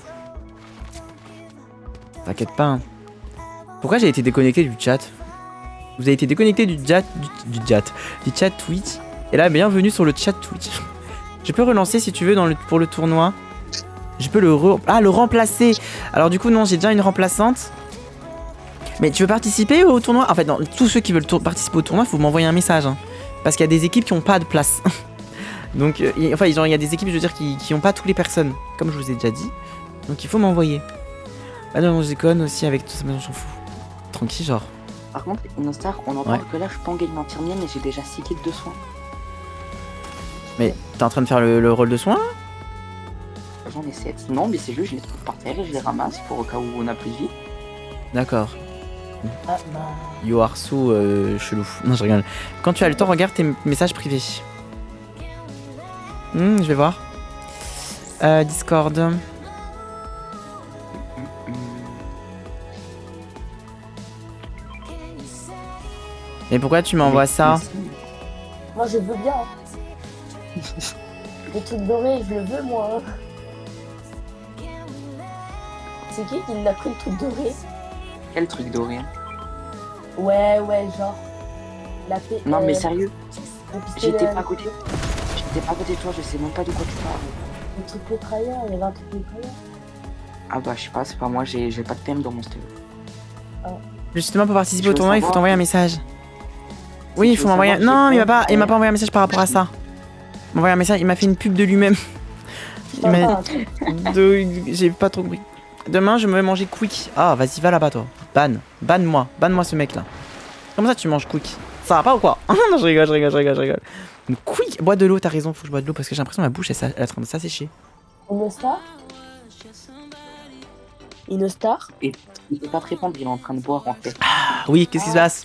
[SPEAKER 1] T'inquiète pas. Hein. Pourquoi j'ai été déconnecté du chat? Vous avez été déconnecté du chat Twitch. Et là, bienvenue sur le chat Twitch. Je peux relancer si tu veux pour le tournoi. Je peux le remplacer. Alors du coup, non, j'ai déjà une remplaçante. Mais tu veux participer au tournoi? En fait, non, tous ceux qui veulent participer au tournoi, il faut m'envoyer un message. Hein. Parce qu'il y a des équipes qui n'ont pas de place. Donc, enfin, il y a des équipes, je veux dire, qui n'ont pas toutes les personnes. Comme je vous ai déjà dit. Donc, il faut m'envoyer. Ah non, je déconne aussi avec tout ça, mais on s'en fout. Tranquille, genre.
[SPEAKER 8] Par contre, Inostar, on entend que là, je peux en gagner mentir mienne, mais j'ai déjà 6 kits de soins.
[SPEAKER 1] Mais t'es en train de faire le rôle de soin là?
[SPEAKER 8] J'en ai 7. Non, mais c'est juste, je les trouve par terre et je les ramasse pour au cas où on a plus de vie.
[SPEAKER 1] D'accord. You are so chelou. Non, je rigole. Quand tu as le temps, regarde tes messages privés. Je vais voir. Discord. Mais pourquoi tu m'envoies ça?
[SPEAKER 6] Moi, je veux bien. Le truc doré, je le veux, moi. C'est qui l'a pris le truc doré?
[SPEAKER 8] Quel truc doré?
[SPEAKER 6] Ouais, genre.
[SPEAKER 8] Non, mais sérieux, j'étais pas à côté. J'étais pas à côté de toi, je sais même pas de quoi tu parles.
[SPEAKER 6] Le truc pétrailleur, il y avait un truc pétrailleur.
[SPEAKER 8] Ah bah, je sais pas, c'est pas moi, j'ai pas de PM dans mon stéo.
[SPEAKER 1] Justement, pour participer au tournoi, il faut t'envoyer un message. Oui, il faut m'envoyer un... Non, il m'a pas envoyé un message par rapport à ça. Il m'a envoyé un message, il m'a fait une pub de lui-même. J'ai pas trop compris. Demain, je me vais manger Quick. Ah, vas-y, va là-bas, toi. Banne-moi ce mec-là. Comment ça, tu manges Quick? Ça va pas ou quoi? Non, je rigole. Quick, bois de l'eau, t'as raison, faut que je bois de l'eau parce que j'ai l'impression que ma bouche, elle est en train de s'assécher.
[SPEAKER 6] Inostar?
[SPEAKER 8] Et il peut pas te répondre, il est en train de boire en fait.
[SPEAKER 1] Ah, oui, qu'est-ce qui se passe?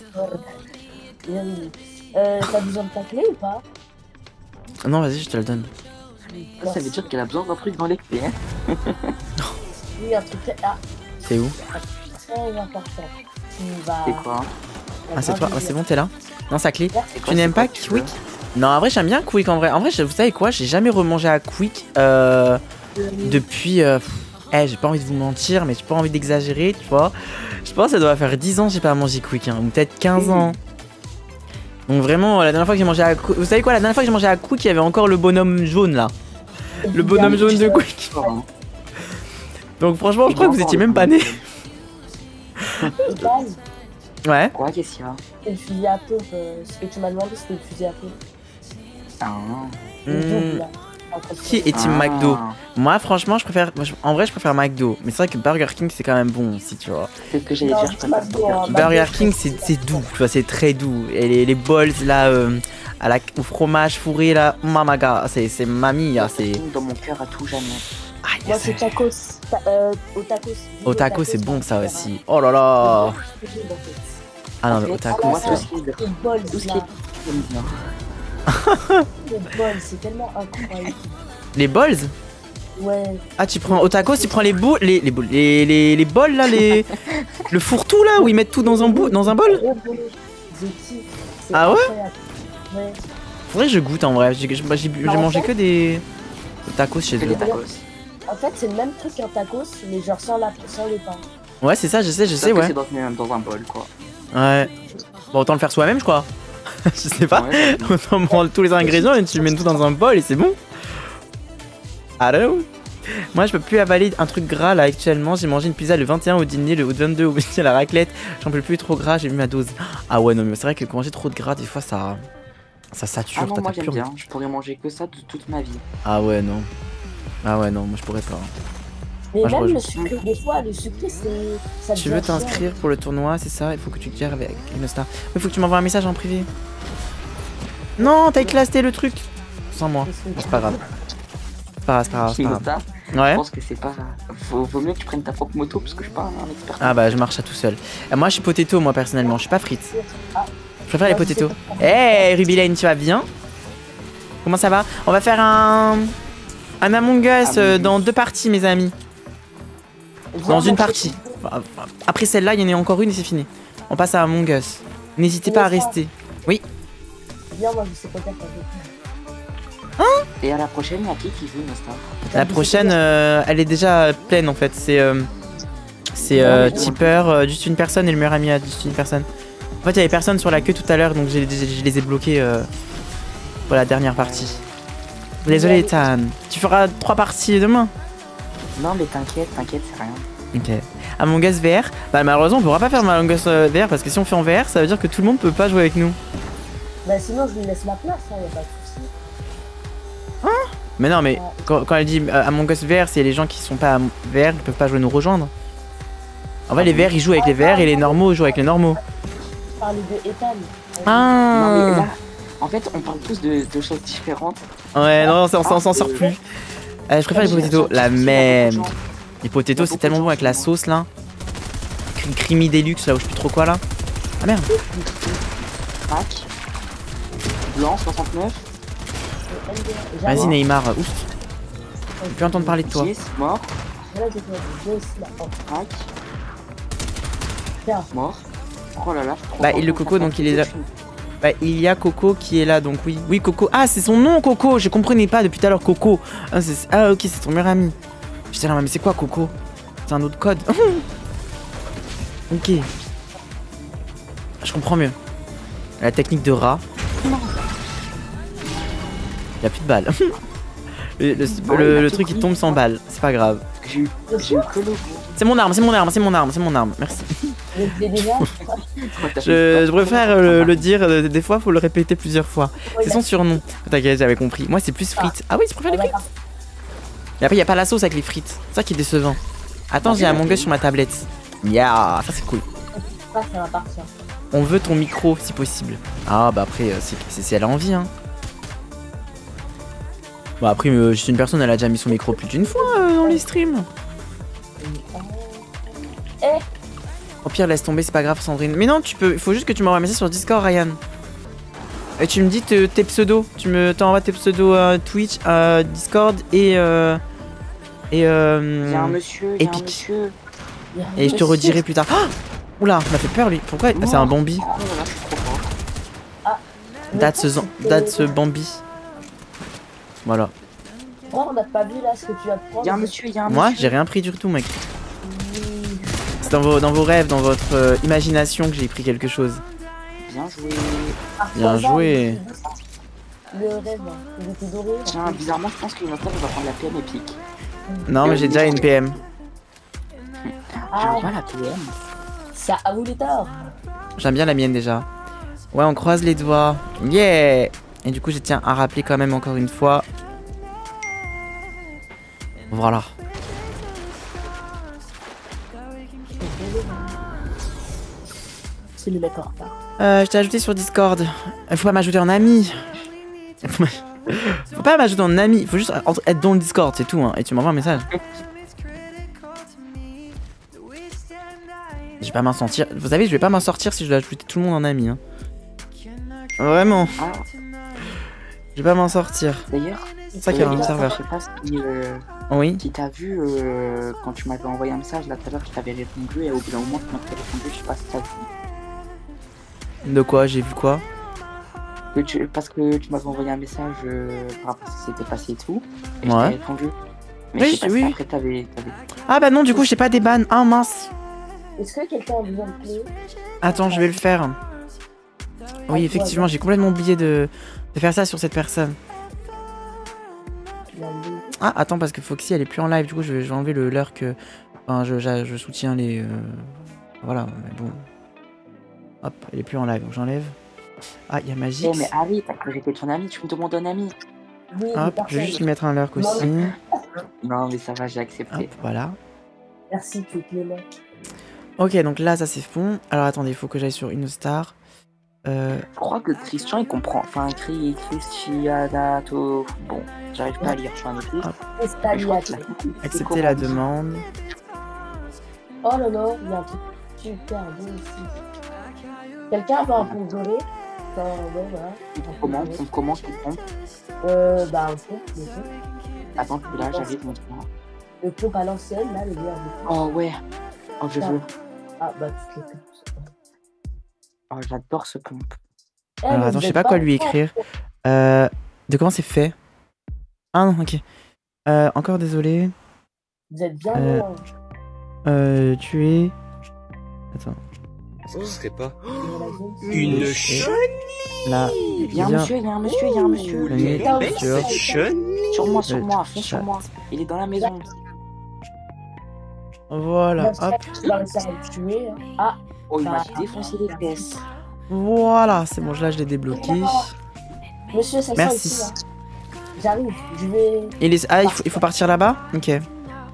[SPEAKER 6] T'as besoin de ta clé ou pas?
[SPEAKER 1] Non, vas-y, je te le donne.
[SPEAKER 8] Ça veut dire qu'elle a besoin d'un truc dans les clés, hein.
[SPEAKER 6] Oui, un truc... Ah.
[SPEAKER 1] C'est où?
[SPEAKER 6] Très important.
[SPEAKER 8] C'est quoi?
[SPEAKER 1] Ah, c'est toi, c'est bon, t'es là? Non, sa clé. Tu n'aimes pas Quick? Non, en vrai, j'aime bien Quick en vrai. En vrai, vous savez quoi? J'ai jamais remangé à Quick depuis... j'ai pas envie de vous mentir, mais j'ai pas envie d'exagérer, tu vois. Je pense que ça doit faire 10 ans que j'ai pas mangé Quick, hein, ou peut-être 15 ans. Donc vraiment, la dernière fois que j'ai mangé à Quick... Vous savez quoi? La dernière fois que j'ai mangé à Quick, il y avait encore le bonhomme jaune, là. Le bonhomme jaune de Quick. Donc franchement, je crois que vous étiez même pas né. Ouais.
[SPEAKER 8] Quoi, qu'est-ce qu'il y a?
[SPEAKER 6] C'est le fusil à pompe. Ce que tu m'as demandé, c'était le fusil à pompe.
[SPEAKER 8] Ah.
[SPEAKER 1] Qui est Team McDo? Moi, franchement, je préfère. En vrai, je préfère McDo. Mais c'est vrai que Burger King, c'est quand même bon aussi, tu vois.
[SPEAKER 8] C'est ce que j'allais dire, je préfère
[SPEAKER 1] Burger King, c'est doux, tu vois, c'est très doux. Et les balls là, au fromage fourré là, mamaga, c'est mamie, c'est.
[SPEAKER 8] Dans mon cœur à tout jamais.
[SPEAKER 6] Moi, c'est tacos.
[SPEAKER 1] Au tacos, c'est bon ça aussi. Oh là là. Ah non, mais au tacos,
[SPEAKER 6] c'est bol, c'est tellement incroyable.
[SPEAKER 1] Les balls?
[SPEAKER 6] Ouais.
[SPEAKER 1] Ah, tu prends au tacos, tu prends les bols là, le fourre-tout là où ils mettent tout dans un bol. Ah ouais?
[SPEAKER 6] Ouais.
[SPEAKER 1] Faudrait que je goûte en vrai. J'ai mangé que des tacos chez
[SPEAKER 8] Que
[SPEAKER 1] eux.
[SPEAKER 8] des tacos.
[SPEAKER 6] En fait, c'est le même truc qu'un tacos, mais genre sans le pain.
[SPEAKER 1] Ouais, c'est ça, je sais,
[SPEAKER 8] Sauf que
[SPEAKER 1] ouais.
[SPEAKER 8] c'est dans un bol, quoi.
[SPEAKER 1] Ouais. Bon, autant le faire soi-même, je crois. Je sais pas.
[SPEAKER 8] Ouais,
[SPEAKER 1] Autant prendre tous les ingrédients et tu mets tout dans un bol et c'est bon. Allô? Moi, je peux plus avaler un truc gras là actuellement. J'ai mangé une pizza le 21 au dîner, le 22 au midi à la raclette. J'en peux plus trop gras, j'ai vu ma dose. Ah ouais, non, mais c'est vrai que quand manger trop de gras, des fois ça sature.
[SPEAKER 8] Ah non,
[SPEAKER 1] t'as
[SPEAKER 8] moi
[SPEAKER 1] plus
[SPEAKER 8] j'aime
[SPEAKER 1] envie.
[SPEAKER 8] bien. Je pourrais manger que ça toute ma vie.
[SPEAKER 1] Ah ouais, non. Ah ouais, non, moi je pourrais pas.
[SPEAKER 6] Mais
[SPEAKER 1] Moi, je
[SPEAKER 6] même
[SPEAKER 1] rejoins.
[SPEAKER 6] le sucré, des fois, le sucré, ça
[SPEAKER 1] Tu veux
[SPEAKER 6] devient chiant.
[SPEAKER 1] t'inscrire pour le tournoi, c'est ça? Il faut que tu te gères avec Inostar. Il faut que tu m'envoies un message en privé. Non, t'as éclaté le truc. Sans moi. Bon, c'est pas grave. C'est pas grave, c'est pas grave.
[SPEAKER 8] Ça,
[SPEAKER 1] Ouais.
[SPEAKER 8] je pense que c'est pas. Vaut mieux que tu prennes ta propre moto parce que je suis pas un expert.
[SPEAKER 1] Ah bah je marche à tout seul. Moi je suis potato moi personnellement, je suis pas frites. Je préfère les potatoes. Hey Ruby Lane, tu vas bien? Comment ça va? On va faire un Among Us dans 2 parties mes amis. Dans une partie. Après celle-là, il y en a encore une et c'est fini. On passe à Among Us. N'hésitez pas à rester. Oui.
[SPEAKER 6] Viens, moi, je sais pas faire ça.
[SPEAKER 8] Et à la prochaine, il y a qui veut Nostar?
[SPEAKER 1] La prochaine, elle est déjà pleine en fait. C'est tipper, juste une personne et le meilleur ami à juste une personne. En fait, il y avait personne sur la queue tout à l'heure, donc je les ai bloqués pour la dernière partie. Désolé, Tan. Tu feras 3 parties demain?
[SPEAKER 8] Non, mais t'inquiète, c'est rien.
[SPEAKER 1] Ok. Among Us VR, bah malheureusement on pourra pas faire Among Us VR parce que si on fait en VR, ça veut dire que tout le monde peut pas jouer avec nous.
[SPEAKER 6] Bah sinon, je lui laisse la place, hein, y a pas de soucis.
[SPEAKER 1] Mais non, mais quand elle dit Among Us VR, c'est les gens qui sont pas VR qui peuvent pas jouer nous rejoindre. En fait, les VR ils jouent avec les VR et les normaux jouent avec les normaux.
[SPEAKER 6] Je parlais de Ethan.
[SPEAKER 8] Non, mais
[SPEAKER 1] Ah
[SPEAKER 8] là, en fait, on parle tous de choses différentes.
[SPEAKER 1] ouais, non, on s'en sort plus. Je préfère les potatoes, la même. Les potatoes, c'est tellement bon avec la sauce là. Creamy Deluxe là, ou je sais plus trop quoi là. Ah merde.
[SPEAKER 8] Crac. Blanc, 69.
[SPEAKER 1] Vas-y Neymar, ouf. J'ai plus entendre parler de toi.
[SPEAKER 8] 10, mort. Crac. Mort. Oh là là, je suis trop
[SPEAKER 1] Bah,
[SPEAKER 8] fort
[SPEAKER 1] il le
[SPEAKER 8] pour
[SPEAKER 1] Coco,
[SPEAKER 8] faire
[SPEAKER 1] donc
[SPEAKER 8] ça.
[SPEAKER 1] il est là. Bah, il y a Coco qui est là, donc oui. Oui, Coco. Ah, c'est son nom, Coco. Je comprenais pas depuis tout à l'heure, Coco. Ah, ok, c'est ton meilleur ami. J'étais là, mais c'est quoi, Coco? C'est un autre code. Ok. Je comprends mieux. La technique de rat. Il y a plus de balles. le truc il tombe sans balles, c'est pas grave.
[SPEAKER 8] J'ai eu que le goût.
[SPEAKER 1] C'est mon arme, c'est mon arme, c'est mon arme, c'est mon arme, merci.
[SPEAKER 8] Quand t'as
[SPEAKER 1] Je préfère le dire, des fois faut le répéter plusieurs fois. C'est son surnom. T'inquiète, j'avais compris. Moi c'est plus frites. Ah oui, tu préfères les frites? Et après y a pas la sauce avec les frites. C'est ça qui est décevant. Attends, j'ai Among Us sur ma tablette. Ya, ça c'est cool.
[SPEAKER 6] Ça va partir.
[SPEAKER 1] On veut ton micro si possible. Ah bah après, c'est elle a envie hein. Bon après, je suis une personne, elle a déjà mis son micro plus d'une fois dans les streams. Au pire, laisse tomber, c'est pas grave, Sandrine. Mais non, tu peux. Il faut juste que tu m'envoies un message sur Discord, Ryan. Et tu me dis tes pseudos. Tu t'envoies tes pseudos à Twitch, à Discord et.
[SPEAKER 8] Il y a un monsieur, il y a un
[SPEAKER 1] Epic.
[SPEAKER 8] monsieur.
[SPEAKER 1] Et je te redirai plus tard. Ah oula, il m'a fait peur lui. Pourquoi? Ah, c'est un Bambi.
[SPEAKER 8] Oh là là, je suis trop fort.
[SPEAKER 1] That's Bambi. Voilà.
[SPEAKER 6] Oh, on n'a pas vu là ce que tu vas prendre.
[SPEAKER 8] Il y a un monsieur, il y a un
[SPEAKER 1] Moi,
[SPEAKER 8] monsieur.
[SPEAKER 1] j'ai rien pris du tout, mec. C'est dans vos rêves, dans votre imagination que j'ai pris quelque chose.
[SPEAKER 8] Bien joué.
[SPEAKER 1] Bien joué.
[SPEAKER 6] Le rêve, il était doré.
[SPEAKER 8] Tiens, bizarrement, je pense que Nostar va prendre la PM épique.
[SPEAKER 1] Non, mais j'ai déjà une PM.
[SPEAKER 8] J'aime pas la PM.
[SPEAKER 6] Ça a vous les torts.
[SPEAKER 1] J'aime bien la mienne déjà. Ouais, on croise les doigts. Yeah! Et du coup, je tiens à rappeler quand même encore une fois. Voilà.
[SPEAKER 6] C'est le mec en retard.
[SPEAKER 1] Je t'ai ajouté sur Discord. Faut pas m'ajouter en ami. Faut pas m'ajouter en ami. Faut juste être dans le Discord, c'est tout. Hein. Et tu m'envoies un message. Je vais pas m'en sortir. Vous savez, je vais pas m'en sortir si je dois ajouter tout le monde en ami. Hein. Vraiment.
[SPEAKER 8] Ah,
[SPEAKER 1] Je vais pas m'en sortir.
[SPEAKER 8] d'ailleurs,
[SPEAKER 1] C'est ça qu'il y a un
[SPEAKER 8] je
[SPEAKER 1] serveur.
[SPEAKER 8] sais pas
[SPEAKER 1] Oui.
[SPEAKER 8] si t'as vu quand tu m'avais envoyé un message là tout à l'heure, je t'avais répondu et au bout d'un moment, tu m'avais répondu, je sais pas si t'as vu.
[SPEAKER 1] De quoi? J'ai vu quoi?
[SPEAKER 8] Parce que tu m'avais envoyé un message par rapport à ce qui s'était passé et tout. Et
[SPEAKER 1] Ouais.
[SPEAKER 8] je t'ai répondu. Mais
[SPEAKER 1] Oui,
[SPEAKER 8] je sais pas si
[SPEAKER 1] oui.
[SPEAKER 8] après t'avais...
[SPEAKER 1] Ah bah non, du coup, j'ai pas des bannes. Ah mince.
[SPEAKER 6] Est-ce que quelqu'un a besoin de clé?
[SPEAKER 1] Attends, je vais le faire. Oui,
[SPEAKER 6] Ah,
[SPEAKER 1] effectivement, j'ai complètement oublié de faire ça sur cette personne. Ah, attends, parce que Foxy, elle est plus en live. Du coup, je vais enlever le lurk. Enfin, je soutiens les... Voilà, mais bon. Hop, elle est plus en live, donc j'enlève. Ah, il y a Magix.
[SPEAKER 8] Oh mais Harry, t'as cru que j'étais ton ami, tu me demandes un ami.
[SPEAKER 6] Oui,
[SPEAKER 1] Hop, je vais juste lui mettre un lurk aussi.
[SPEAKER 8] Non mais ça va, j'ai accepté.
[SPEAKER 1] Hop, voilà.
[SPEAKER 6] Merci, tu es clément.
[SPEAKER 1] Ok, donc là, ça c'est bon. Alors attendez, il faut que j'aille sur InnoStar.
[SPEAKER 8] Je crois que Christian il comprend. Enfin, Cristianato. Bon, j'arrive pas à lire, je suis un autre.
[SPEAKER 1] Accepter la demande.
[SPEAKER 6] Oh là là, il y a un truc super beau ici. Quelqu'un veut un pont doré? Enfin, ouais, voilà.
[SPEAKER 8] On commence,
[SPEAKER 6] Bah, un pont, le pont.
[SPEAKER 8] Attends, là, j'arrive, montre-moi.
[SPEAKER 6] Le pont à l'ancienne, là, le meilleur.
[SPEAKER 8] Oh ouais. Oh, je veux.
[SPEAKER 6] Ah, bah, tu l'as fait.
[SPEAKER 8] Oh, j'adore ce pompe.
[SPEAKER 1] Alors attends, je sais pas quoi lui écrire. De comment c'est fait? Ah non, ok. Encore désolé.
[SPEAKER 6] Vous êtes bien loin.
[SPEAKER 1] Tu es... Attends.
[SPEAKER 11] Ce serait pas une chenille?
[SPEAKER 1] Là,
[SPEAKER 8] il y a un monsieur, il y a un monsieur, il y a un monsieur.
[SPEAKER 11] Cette chenille?
[SPEAKER 8] Sur moi, fonce sur moi. Il est dans la maison.
[SPEAKER 1] Voilà, hop.
[SPEAKER 6] Tu vas réussir à le tuer. Ah.
[SPEAKER 8] Oh, il m'a défoncé les pièces.
[SPEAKER 1] Voilà, c'est bon, là je l'ai débloqué.
[SPEAKER 6] Monsieur, ça
[SPEAKER 1] merci.
[SPEAKER 6] Ici, j'arrive, je vais...
[SPEAKER 1] Ah, il faut partir là-bas? Ok.
[SPEAKER 6] Allez.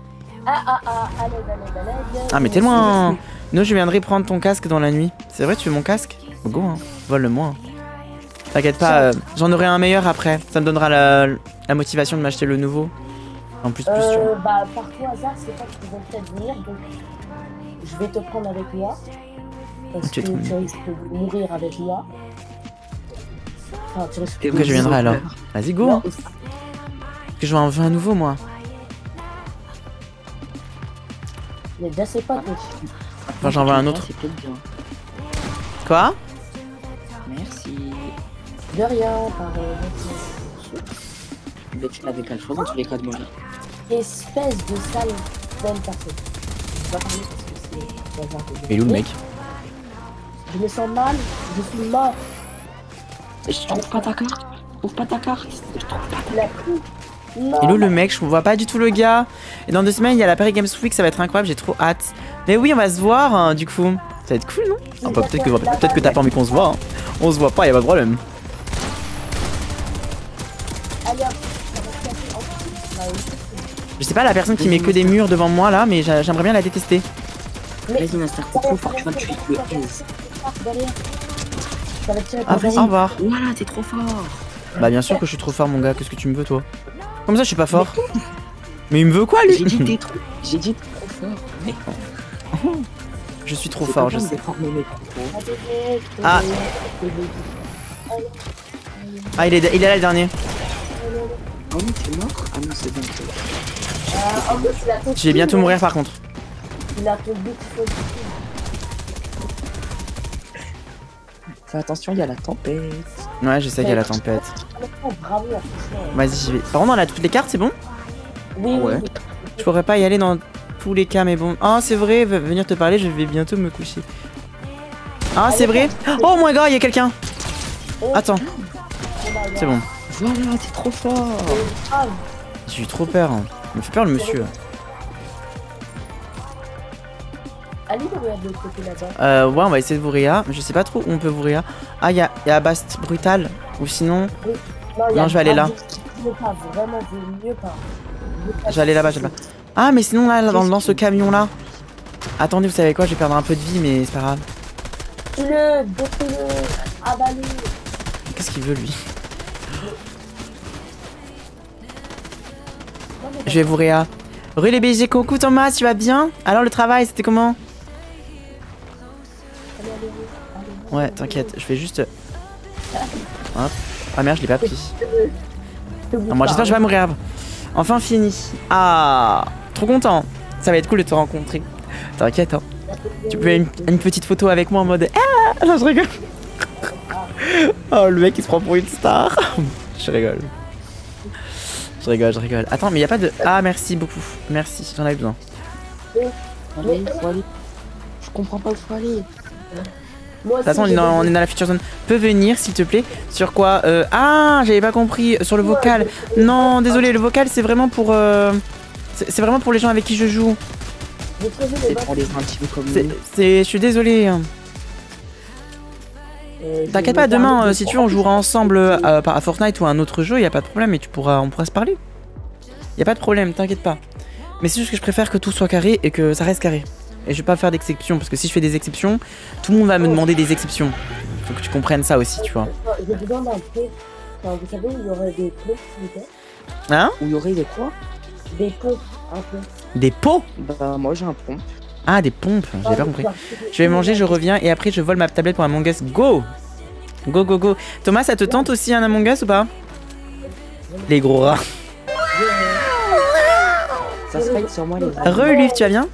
[SPEAKER 1] Ah, mais tellement... Non, je viendrai prendre ton casque dans la nuit. C'est vrai, tu veux mon casque? Go, hein. Vole-le-moi. Hein. T'inquiète pas, j'en aurai un meilleur après. Ça me donnera la motivation de m'acheter le nouveau. En plus, plus sûr.
[SPEAKER 6] Bah, par tout hasard, c'est pas qu'ils vont peut-être venir, donc je vais te prendre avec moi. Parce que tu risques de mourir avec moi. Enfin, tu risques de...
[SPEAKER 1] Que je viendrai alors. Vas-y, go. Hein. Que je veux un nouveau, moi.
[SPEAKER 6] Il y a déjà ses potes.
[SPEAKER 1] Enfin, j'en veux un autre. Quoi?
[SPEAKER 8] Merci.
[SPEAKER 6] De rien, par
[SPEAKER 8] Mais tu l'avais pas le choix dans tous les cas de mourir.
[SPEAKER 6] Espèce de sale bonne personne. Je vais pas parler parce que c'est...
[SPEAKER 1] Et où le mec?
[SPEAKER 6] Je me sens mal, je suis mort.
[SPEAKER 8] Je trouve pas ta carte. Je trouve pas ta carte. Je trouve pas ta carte.
[SPEAKER 1] Et où le mec? Je vois pas du tout le gars. Et dans 2 semaines, il y a la Paris Games Week, ça va être incroyable, j'ai trop hâte. Mais oui, on va se voir, hein, du coup. Ça va être cool, non? Ah, bah, peut-être que t'as pas envie qu'on se voit. Hein. On se voit pas, y a pas de problème. Je sais pas, la personne qui met que des murs devant moi là, mais j'aimerais bien la détester.
[SPEAKER 8] Vas-y, Nastar, t'es trop fort, tu vas me tuer le aise.
[SPEAKER 1] Ah, au revoir.
[SPEAKER 8] Voilà, t'es trop fort.
[SPEAKER 1] Bah, bien sûr que je suis trop fort, mon gars. Qu'est-ce que tu me veux, toi? Comme ça, je suis pas fort. Mais il me veut quoi, lui?
[SPEAKER 8] J'ai dit trop fort. Mais...
[SPEAKER 1] Je suis trop fort, je sais. Ah. Ah, il est là, le dernier.
[SPEAKER 8] Oh non, t'es mort? Ah non, c'est bon.
[SPEAKER 1] Je vais bientôt mourir, par contre.
[SPEAKER 6] Il a ton but,
[SPEAKER 8] Fais attention, il y a la tempête.
[SPEAKER 1] Ouais, je sais qu'il y a la tempête. Vas-y, j'y vais. Par contre, on a toutes les cartes, c'est bon?
[SPEAKER 6] Oui,
[SPEAKER 8] ouais.
[SPEAKER 6] Oui.
[SPEAKER 1] Je pourrais pas y aller dans tous les cas, mais bon. Ah, c'est vrai, venir te parler, je vais bientôt me coucher. Ah, c'est vrai? Oh my god, il y a quelqu'un! Attends. C'est bon.
[SPEAKER 8] Voilà, t'es trop fort.
[SPEAKER 1] J'ai eu trop peur. Hein. Il me fait peur, le monsieur.
[SPEAKER 6] Allez, de l'autre côté là-bas.
[SPEAKER 1] Ouais, on va essayer de vous réa. Je sais pas trop où on peut vous réa. Ah, il y a Bast Brutal. Ou sinon. Non, je vais aller là. Je vais aller là-bas, Ah, mais sinon, là, dans ce camion-là. Attendez, vous savez quoi? Je vais perdre un peu de vie, mais c'est pas grave.
[SPEAKER 6] Tue-le, détruis-le, avalez.
[SPEAKER 1] Qu'est-ce qu'il veut, lui? Je vais vous réa. Rue les BG, coucou Thomas, tu vas bien? Alors, le travail, c'était comment? Ouais, t'inquiète, je vais juste... Hop. Ah merde, je l'ai pas pris. Non, moi, j'espère que je vais pas mourir. Enfin fini. Ah, trop content. Ça va être cool de te rencontrer. T'inquiète, hein. Tu peux faire une petite photo avec moi en mode... Ah, non, je rigole. Oh, le mec il se prend pour une star. Je rigole. Je rigole. Attends, mais y a pas de... Ah, merci beaucoup. Merci, j'en avais besoin.
[SPEAKER 8] Allez, faut aller. Je comprends pas où faut aller.
[SPEAKER 1] De toute façon, on est dans la feature zone. Peux venir, s'il te plaît. Sur quoi Ah, j'avais pas compris. Sur le vocal. Non, désolé, le vocal, c'est vraiment pour... C'est vraiment pour les gens avec qui je joue.
[SPEAKER 8] C'est pour les intimes comme nous.
[SPEAKER 1] Je suis désolé. T'inquiète pas, demain, si tu veux, on jouera ensemble à Fortnite ou à un autre jeu, y a pas de problème, et on pourra se parler. Y a pas de problème, t'inquiète pas. Mais c'est juste que je préfère que tout soit carré et que ça reste carré. Et je vais pas faire d'exceptions, parce que si je fais des exceptions, tout le monde va me demander des exceptions. Faut que tu comprennes ça aussi, tu vois.
[SPEAKER 6] J'ai besoin d'un prêt. Enfin, vous savez, il y aurait des pots, s'il vous plaît.
[SPEAKER 1] Hein?
[SPEAKER 8] Où il y aurait des quoi?
[SPEAKER 6] Des pots, un peu.
[SPEAKER 1] Des pots?
[SPEAKER 8] Bah, moi j'ai un pompe.
[SPEAKER 1] Ah, des pompes, j'ai pas compris. Je vais manger, je reviens, et après je vole ma tablette pour Among Us. Go! Go, go, go. Thomas, ça te tente aussi un Among Us ou pas? Les gros rats.
[SPEAKER 8] Ça se fight sur moi, les gars.
[SPEAKER 1] Reluf, tu vas bien?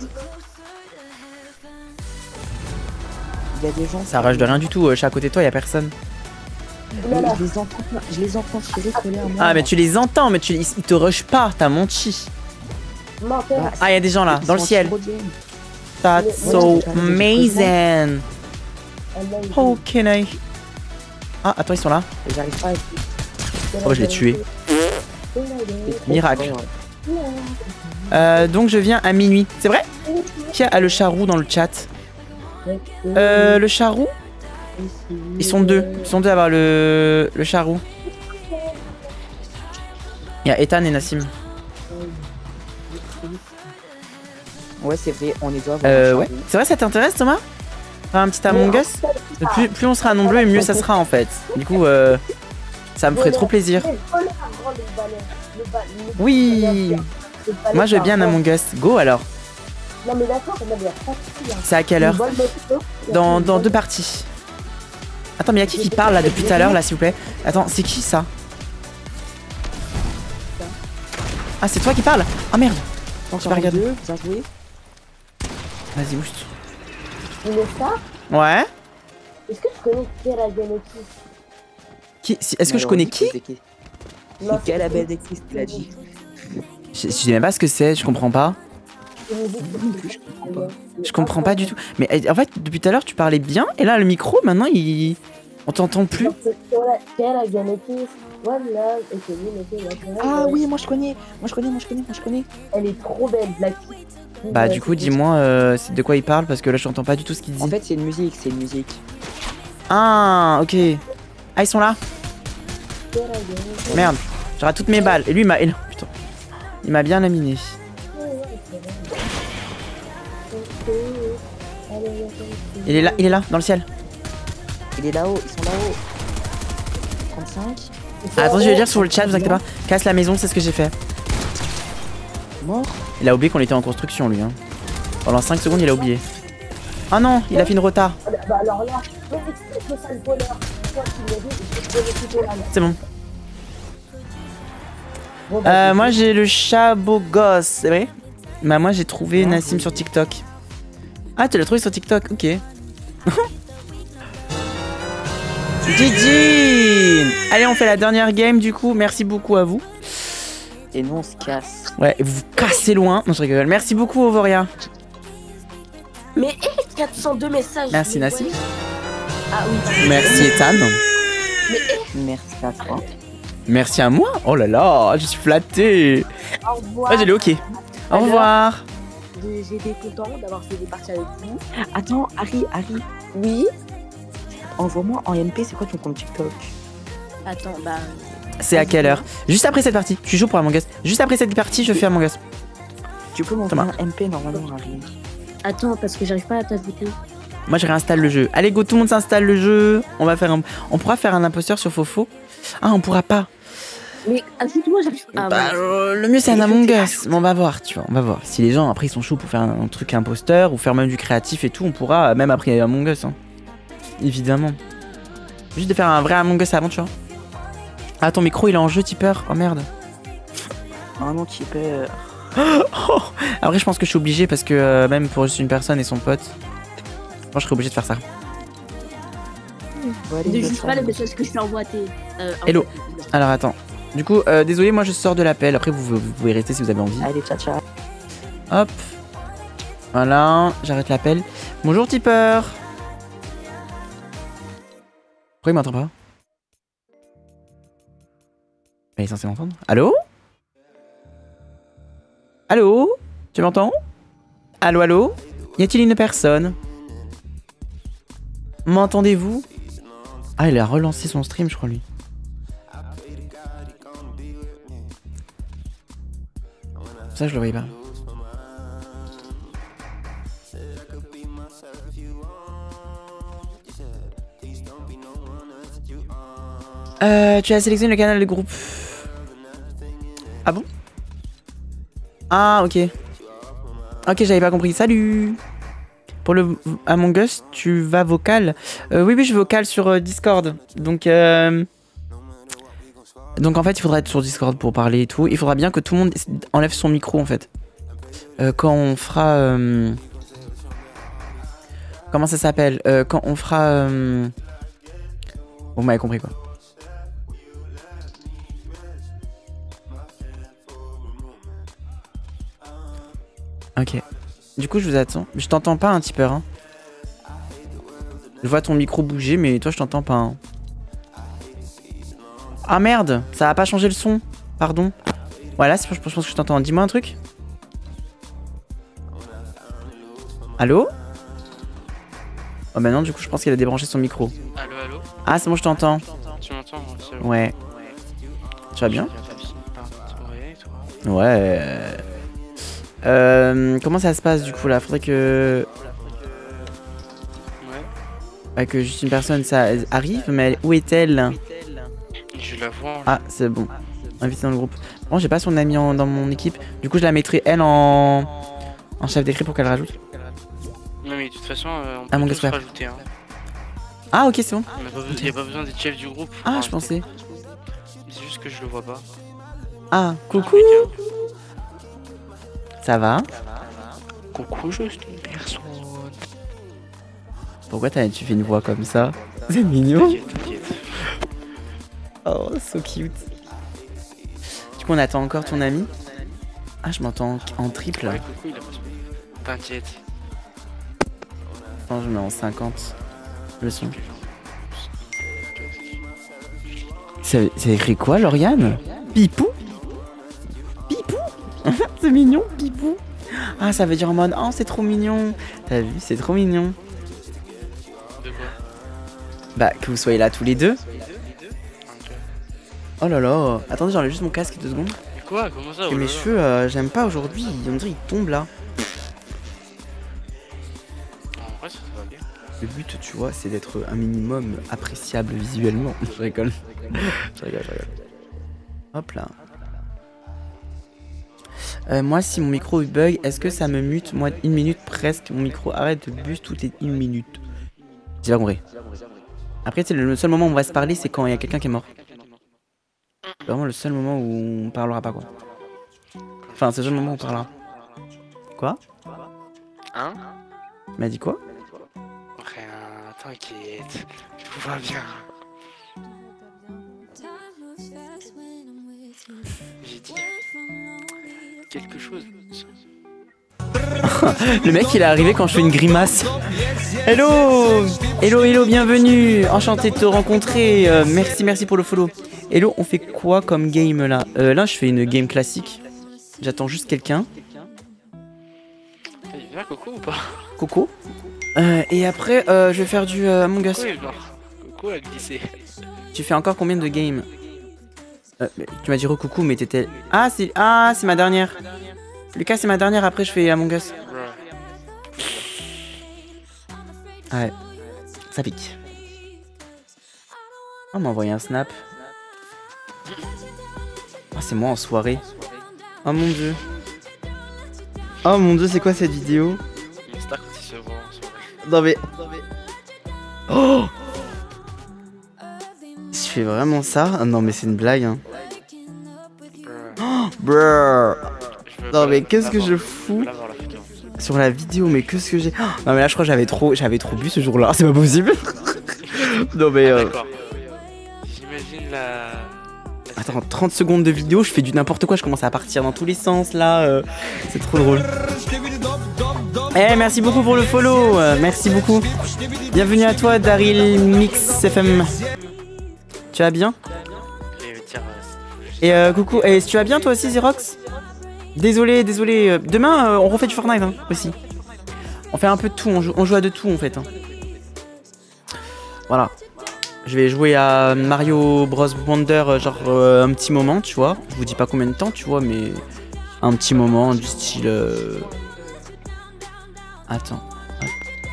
[SPEAKER 8] Il y a des gens.
[SPEAKER 1] Ça rush de rien du tout, je suis à côté de toi, y a personne.
[SPEAKER 8] Je les entends tirer coller à moi.
[SPEAKER 1] Ah, mais tu les entends, mais ils te rushent pas, t'as menti. Ah, y a des gens là, dans le ciel. That's so amazing. How can I? Ah, attends, ils sont là.
[SPEAKER 8] J'arrive pas à...
[SPEAKER 1] Oh, je l'ai tué. Miracle. Donc je viens à minuit. C'est vrai? Qui a le charroux dans le chat? Le charroux? Ils sont deux. Ils sont deux à avoir le charroux. Il y a Ethan et Nassim.
[SPEAKER 8] Ouais, c'est vrai, on est doit
[SPEAKER 1] ouais. C'est vrai, ça t'intéresse, Thomas? Faire un petit Among Us? Plus on sera nombreux et mieux ça sera en fait. Du coup, ça me ferait trop plaisir. Oui. Moi je veux bien un Among Us. Go alors.
[SPEAKER 6] Non mais d'accord,
[SPEAKER 1] c'est à quelle heure? Dans 2 parties. Attends, mais y'a qui parle là depuis tout à l'heure là, s'il vous plaît? Attends, c'est qui ça? Ah, c'est toi qui parle? Ah merde. J'ai pas regardé. Vas-y, bouge. Ouais.
[SPEAKER 6] Est-ce que tu connais Kera Genekis?
[SPEAKER 1] Est-ce que je connais qui?
[SPEAKER 8] C'est Calabel Dexis qui l'a dit.
[SPEAKER 1] Je sais même pas ce que c'est, je comprends pas. Je comprends pas du tout. Mais en fait, depuis tout à l'heure, tu parlais bien, et là, le micro, maintenant, on t'entend plus.
[SPEAKER 8] Ah oui, moi je connais.
[SPEAKER 6] Elle est trop belle, Black.
[SPEAKER 1] Bah du coup, dis-moi de quoi il parle, parce que là, je n'entends pas du tout ce qu'il dit.
[SPEAKER 8] En fait, c'est une musique,
[SPEAKER 1] Ah, ok. Ah, ils sont là. Merde, j'aurai toutes mes balles. Et lui, putain, il m'a bien laminé. Il est là, dans le ciel.
[SPEAKER 8] Il est là-haut, ils sont là-haut. 35.
[SPEAKER 1] Ah, attends, je vais dire sur le chat, vous inquiétez pas. Casse la maison, c'est ce que j'ai fait.
[SPEAKER 8] Mort.
[SPEAKER 1] Il a oublié qu'on était en construction, lui. Hein. Pendant 5 secondes, il a oublié. Ah non, il a fait une rota.
[SPEAKER 6] Bah alors là,
[SPEAKER 1] c'est bon. Moi, j'ai le chat beau gosse, c'est vrai? Bah moi, j'ai trouvé Nassim sur TikTok. Ah, tu l'as trouvé sur TikTok, ok. GG. Allez, on fait la dernière game du coup. Merci beaucoup à vous.
[SPEAKER 8] Et nous on se casse.
[SPEAKER 1] Ouais, vous cassez loin. Non, je rigole. Merci beaucoup Ovoria.
[SPEAKER 6] Mais 402 messages.
[SPEAKER 1] Merci Nassim.
[SPEAKER 6] Ah oui.
[SPEAKER 1] Merci Ethan.
[SPEAKER 8] Merci à toi.
[SPEAKER 1] Merci à moi. Oh là là, je suis flatté.
[SPEAKER 6] Au revoir.
[SPEAKER 1] Ah, j'ai le ok. Au revoir.
[SPEAKER 6] J'ai été content d'avoir fait des parties avec vous.
[SPEAKER 8] Attends, Harry.
[SPEAKER 6] Oui.
[SPEAKER 8] Envoie-moi en MP, c'est quoi ton compte TikTok?
[SPEAKER 6] Attends, bah...
[SPEAKER 1] C'est à quelle heure? Juste après cette partie. Je suis chaud pour Among Us. Juste après cette partie, je fais Among Us.
[SPEAKER 8] Tu peux m'envoyer un MP normalement, Harry.
[SPEAKER 6] Attends, parce que j'arrive pas à t'ajouter.
[SPEAKER 1] Moi, je réinstalle le jeu. Allez, go, tout le monde s'installe le jeu. On pourra faire un imposteur sur Fofo. Ah, on pourra pas.
[SPEAKER 6] Mais ajoute-moi, j'arrive pas.
[SPEAKER 1] Bah, le mieux, c'est un Among Us. Mais on va voir, tu vois. On va voir. Si les gens, après, ils sont chauds pour faire un truc imposteur ou faire même du créatif et tout, on pourra, même après Among Us. Hein. Évidemment. Juste de faire un vrai Among Us avant, tu vois. Ah, ton micro, il est en jeu, tipeur. Oh merde.
[SPEAKER 8] Oh non, tipeur.
[SPEAKER 1] Après, je pense que je suis obligé parce que même pour juste une personne et son pote, moi, je serais obligé de faire ça.
[SPEAKER 5] Ne juge pas le message que je t'ai envoyé.
[SPEAKER 1] Hello. Alors attends. Du coup, désolé, moi je sors de l'appel. Après, vous pouvez rester si vous avez envie.
[SPEAKER 8] Allez, ciao, ciao.
[SPEAKER 1] Hop. Voilà, j'arrête l'appel. Bonjour tipeur. Pourquoi il m'entend pas? Il est censé m'entendre. Allô? Allô? Tu m'entends? Allô, allô? Y a-t-il une personne? M'entendez-vous? Ah, il a relancé son stream, je crois, lui. Ça, je le voyais pas. Tu as sélectionné le canal de groupe. Ah bon? Ah, ok. Ok, j'avais pas compris. Salut! Pour le Among Us, tu vas vocal? Oui, je vocal sur Discord. Donc en fait, il faudra être sur Discord pour parler et tout. Il faudra bien que tout le monde enlève son micro en fait. Quand on fera... Comment ça s'appelle? Quand on fera... Vous m'avez compris quoi. Ok. Du coup, je vous attends. Je t'entends pas un petit peu. Hein. Je vois ton micro bouger, mais toi, je t'entends pas. Hein. Ah merde, ça a pas changé le son. Pardon. Voilà, je pense que je t'entends. Dis-moi un truc. Allô? Oh bah non, du coup, je pense qu'il a débranché son micro.
[SPEAKER 2] Allô, allô?
[SPEAKER 1] Ah, c'est bon, je t'entends.
[SPEAKER 2] Tu m'entends?
[SPEAKER 1] Ouais. Tu vas bien?
[SPEAKER 2] Ouais,
[SPEAKER 1] ouais. Comment ça se passe du coup là? Faudrait que...
[SPEAKER 2] Ouais.
[SPEAKER 1] Bah, que juste une personne ça arrive, mais où est-elle?
[SPEAKER 2] Je la vois.
[SPEAKER 1] Ah, c'est bon. Invité dans le groupe. Bon, j'ai pas son ami dans mon équipe. Du coup, je la mettrai elle en chef d'écrit pour qu'elle rajoute.
[SPEAKER 2] Non, mais de toute façon, on peut tous rajouter. Hein.
[SPEAKER 1] Ah, ok, c'est bon.
[SPEAKER 2] Il n'y a pas besoin d'être chef du groupe.
[SPEAKER 1] Ah, je pensais.
[SPEAKER 2] C'est juste que je le vois pas.
[SPEAKER 1] Ah, coucou. Ça va?
[SPEAKER 2] Coucou, je suis une personne.
[SPEAKER 1] Pourquoi tu fais une voix comme ça? C'est mignon.
[SPEAKER 2] T'inquiète.
[SPEAKER 1] Oh, so cute. Du coup, on attend encore ton ami? Ah, je m'entends en triple.
[SPEAKER 2] Ouais, coucou, il a pas spoilé. T'inquiète.
[SPEAKER 1] Non, je mets en 50 le son. C'est écrit quoi, Lauriane? Pipou? Pipou? C'est mignon, Pipou. Ah, ça veut dire en mode, oh, c'est trop mignon. T'as vu, c'est trop mignon.
[SPEAKER 2] De quoi?
[SPEAKER 1] Bah, que vous soyez là tous les deux. Oh là là. Attendez, j'enlève juste mon casque 2 secondes.
[SPEAKER 2] Quoi? Comment ça?
[SPEAKER 1] Et mes cheveux, j'aime pas aujourd'hui. On dirait qu'ils tombent là.
[SPEAKER 2] En vrai, ça va bien.
[SPEAKER 1] Le but, tu vois, c'est d'être un minimum appréciable visuellement. Je rigole. Je rigole. Hop là. Moi, si mon micro bug, est-ce que ça me mute? Moi, 1 minute presque. Mon micro arrête de buzz toutes les 1 minute. J'ai pas compris. Après, c'est le seul moment où on va se parler, c'est quand il y a quelqu'un qui est mort. C'est vraiment le seul moment où on parlera pas, quoi. Enfin, c'est le seul moment où on parlera. Quoi?
[SPEAKER 2] Hein?
[SPEAKER 1] Tu m'as dit quoi?
[SPEAKER 2] Rien, t'inquiète. Tout va bien. J'ai dit quelque chose.
[SPEAKER 1] Le mec il est arrivé quand je fais une grimace. Hello, bienvenue. Enchanté de te rencontrer. Merci pour le follow. Hello, on fait quoi comme game là? Là je fais une game classique. J'attends juste quelqu'un.
[SPEAKER 2] Il vient Coco ou pas?
[SPEAKER 1] Coco. Et après je vais faire du Among Us.
[SPEAKER 2] Coco a glissé.
[SPEAKER 1] Tu fais encore combien de games? Tu m'as dit recoucou mais t'étais... Ah c'est ma dernière. Lucas c'est ma dernière, après je fais Among Us. Ouais, ça pique. On m'a envoyé un snap. Oh, c'est moi en soirée. Oh mon dieu. Oh mon dieu, c'est quoi cette vidéo?
[SPEAKER 2] Star quand il se voit en soirée.
[SPEAKER 1] Non mais... Oh, je fais vraiment ça? Non mais c'est une blague hein. Oh, brrr. Non mais qu'est-ce que je fous sur la vidéo, mais qu'est-ce que j'ai... Non mais là je crois que j'avais trop bu ce jour-là, c'est pas possible. Non mais...
[SPEAKER 2] D'accord. J'imagine la...
[SPEAKER 1] Attends, 30 secondes de vidéo, je fais du n'importe quoi, je commence à partir dans tous les sens là. C'est trop drôle. Eh, merci beaucoup pour le follow. Merci beaucoup. Bienvenue à toi, Daryl Mix FM. Tu vas bien? Et coucou, et tu vas bien toi aussi, Xerox? Désolé. Demain, on refait du Fortnite hein, aussi. On fait un peu de tout, on joue à de tout en fait. Hein. Voilà. Je vais jouer à Mario Bros Wonder genre un petit moment, tu vois. Je vous dis pas combien de temps, tu vois, mais un petit moment du style... Attends. Hop.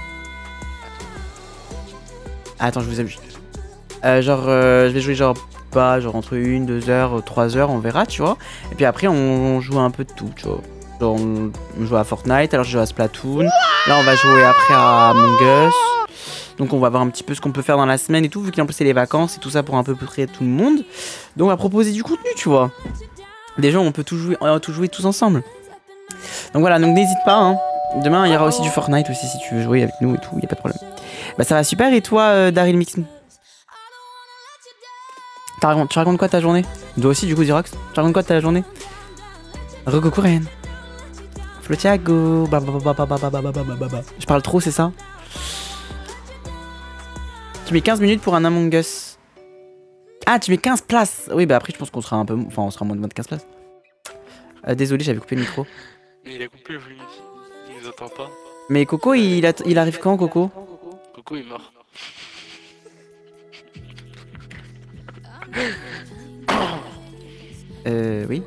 [SPEAKER 1] Attends, je vous aime. Je vais jouer genre pas, genre entre 1, 2 heures, 3 heures, on verra, tu vois. Et puis après, on joue un peu de tout, tu vois. Genre, on joue à Fortnite, alors je joue à Splatoon. Là, on va jouer après à Among Us. Donc on va voir un petit peu ce qu'on peut faire dans la semaine et tout, vu qu'en plus c'est les vacances et tout ça pour un peu près tout le monde. Donc on va proposer du contenu, tu vois. Déjà on peut tout jouer tous ensemble. Donc voilà, donc n'hésite pas, hein. Demain il y aura aussi du Fortnite aussi si tu veux jouer avec nous et tout, y a pas de problème. Bah ça va super, et toi Daryl Mix? Tu racontes quoi ta journée? Toi aussi du coup Xerox, tu racontes quoi ta journée? Recoco Ren. Flotiago. Je parle trop, c'est ça? Tu mets 15 minutes pour un Among Us. Ah, tu mets 15 places. Oui, bah après, je pense qu'on sera un peu... Enfin, on sera moins de 15 places. Désolé, j'avais coupé le micro.
[SPEAKER 2] Mais il a coupé le volume, il nous entend pas.
[SPEAKER 1] Mais Coco, il arrive quand, Coco?
[SPEAKER 2] Coco est mort.
[SPEAKER 1] Oui.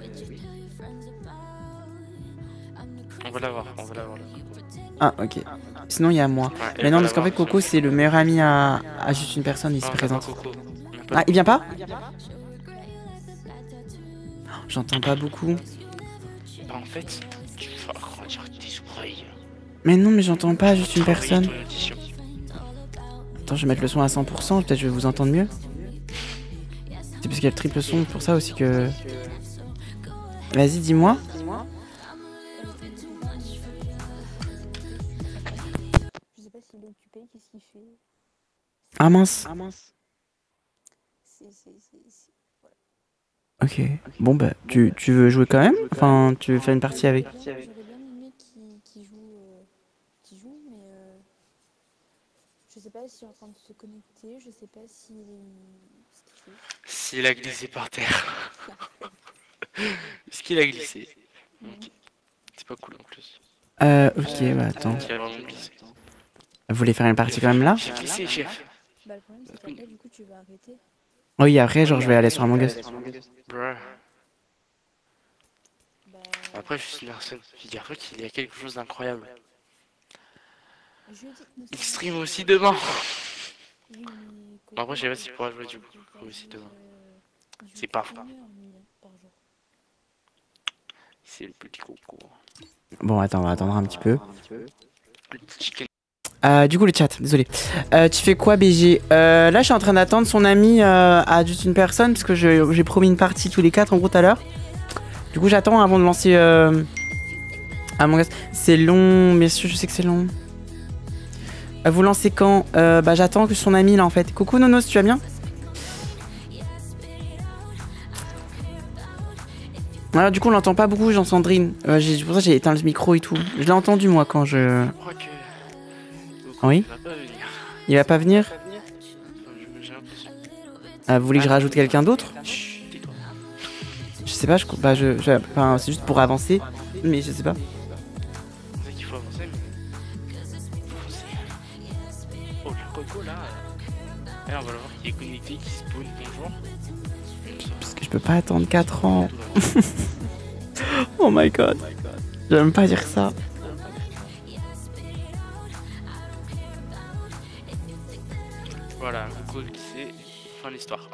[SPEAKER 2] On va l'avoir.
[SPEAKER 1] Ah, ok. Sinon, il y a moi.
[SPEAKER 2] Ouais,
[SPEAKER 1] Mais non, parce qu'en fait, Coco, c'est le meilleur ami à juste une personne, il se présente. Ah, il vient pas? Oh, j'entends pas beaucoup.
[SPEAKER 2] Bah, en fait, tu vas agrandir tes oreilles.
[SPEAKER 1] Mais non, mais j'entends pas juste une personne. Attends, je vais mettre le son à 100%, peut-être je vais vous entendre mieux. C'est parce qu'il y a le triple son, pour ça aussi que... Vas-y, dis-moi.
[SPEAKER 5] Je sais pas s'il est occupé, qu'est-ce qu'il fait?
[SPEAKER 1] Ah mince.
[SPEAKER 5] Voilà.
[SPEAKER 1] Ok. Bon bah, tu veux jouer quand même? Enfin, tu veux faire une partie avec?
[SPEAKER 5] J'aurais bien aimé qu'il joue, mais je sais pas s'il est en train de se connecter, je sais pas ce qu'il fait.
[SPEAKER 2] S'il a glissé par terre. Est-ce qu'il a glissé? Okay. C'est pas cool en plus.
[SPEAKER 1] Ok, bah attends.
[SPEAKER 2] Il a vraiment glissé.
[SPEAKER 1] Vous voulez faire une partie quand même là?
[SPEAKER 2] J'ai glissé, chef.
[SPEAKER 5] Bah le problème c'est qu'après du coup tu vas arrêter.
[SPEAKER 1] Oui, après, genre je vais aller sur Among Us.
[SPEAKER 2] Après, je suis une personne. Je dis après qu'il y a quelque chose d'incroyable. Il stream aussi demain. Bon, après, je sais pas s'il pourra jouer du coup aussi demain. C'est pas faux. C'est le petit Coco.
[SPEAKER 1] Bon, attends, on va attendre un petit peu.
[SPEAKER 2] Le petit chicken.
[SPEAKER 1] Du coup, le chat, désolé. Tu fais quoi, BG? Là, je suis en train d'attendre son ami à juste une personne, parce que j'ai promis une partie tous les 4 en gros tout à l'heure. Du coup, j'attends avant de lancer Among Us. C'est long, bien sûr, je sais que c'est long. Vous lancez quand? Bah, j'attends que son ami là en fait. Coucou Nonos, tu vas bien? Alors, du coup, on l'entend pas beaucoup, Jean Sandrine. C'est pour ça que j'ai éteint le micro et tout. Je l'ai entendu moi quand je.
[SPEAKER 2] Je crois que.
[SPEAKER 1] Oui? Il va pas venir? Vous voulez que je rajoute quelqu'un d'autre? Je sais pas, enfin, c'est juste pour avancer, mais je sais pas.
[SPEAKER 2] C'est qu'il faut avancer, mais. Oh, le Coco là. Alors, on va le voir qui est connecté, qui spawn, bonjour.
[SPEAKER 1] Parce que je peux pas attendre 4 ans. Oh my god. J'aime pas dire ça.
[SPEAKER 2] Voilà, Coco glissé, fin de l'histoire.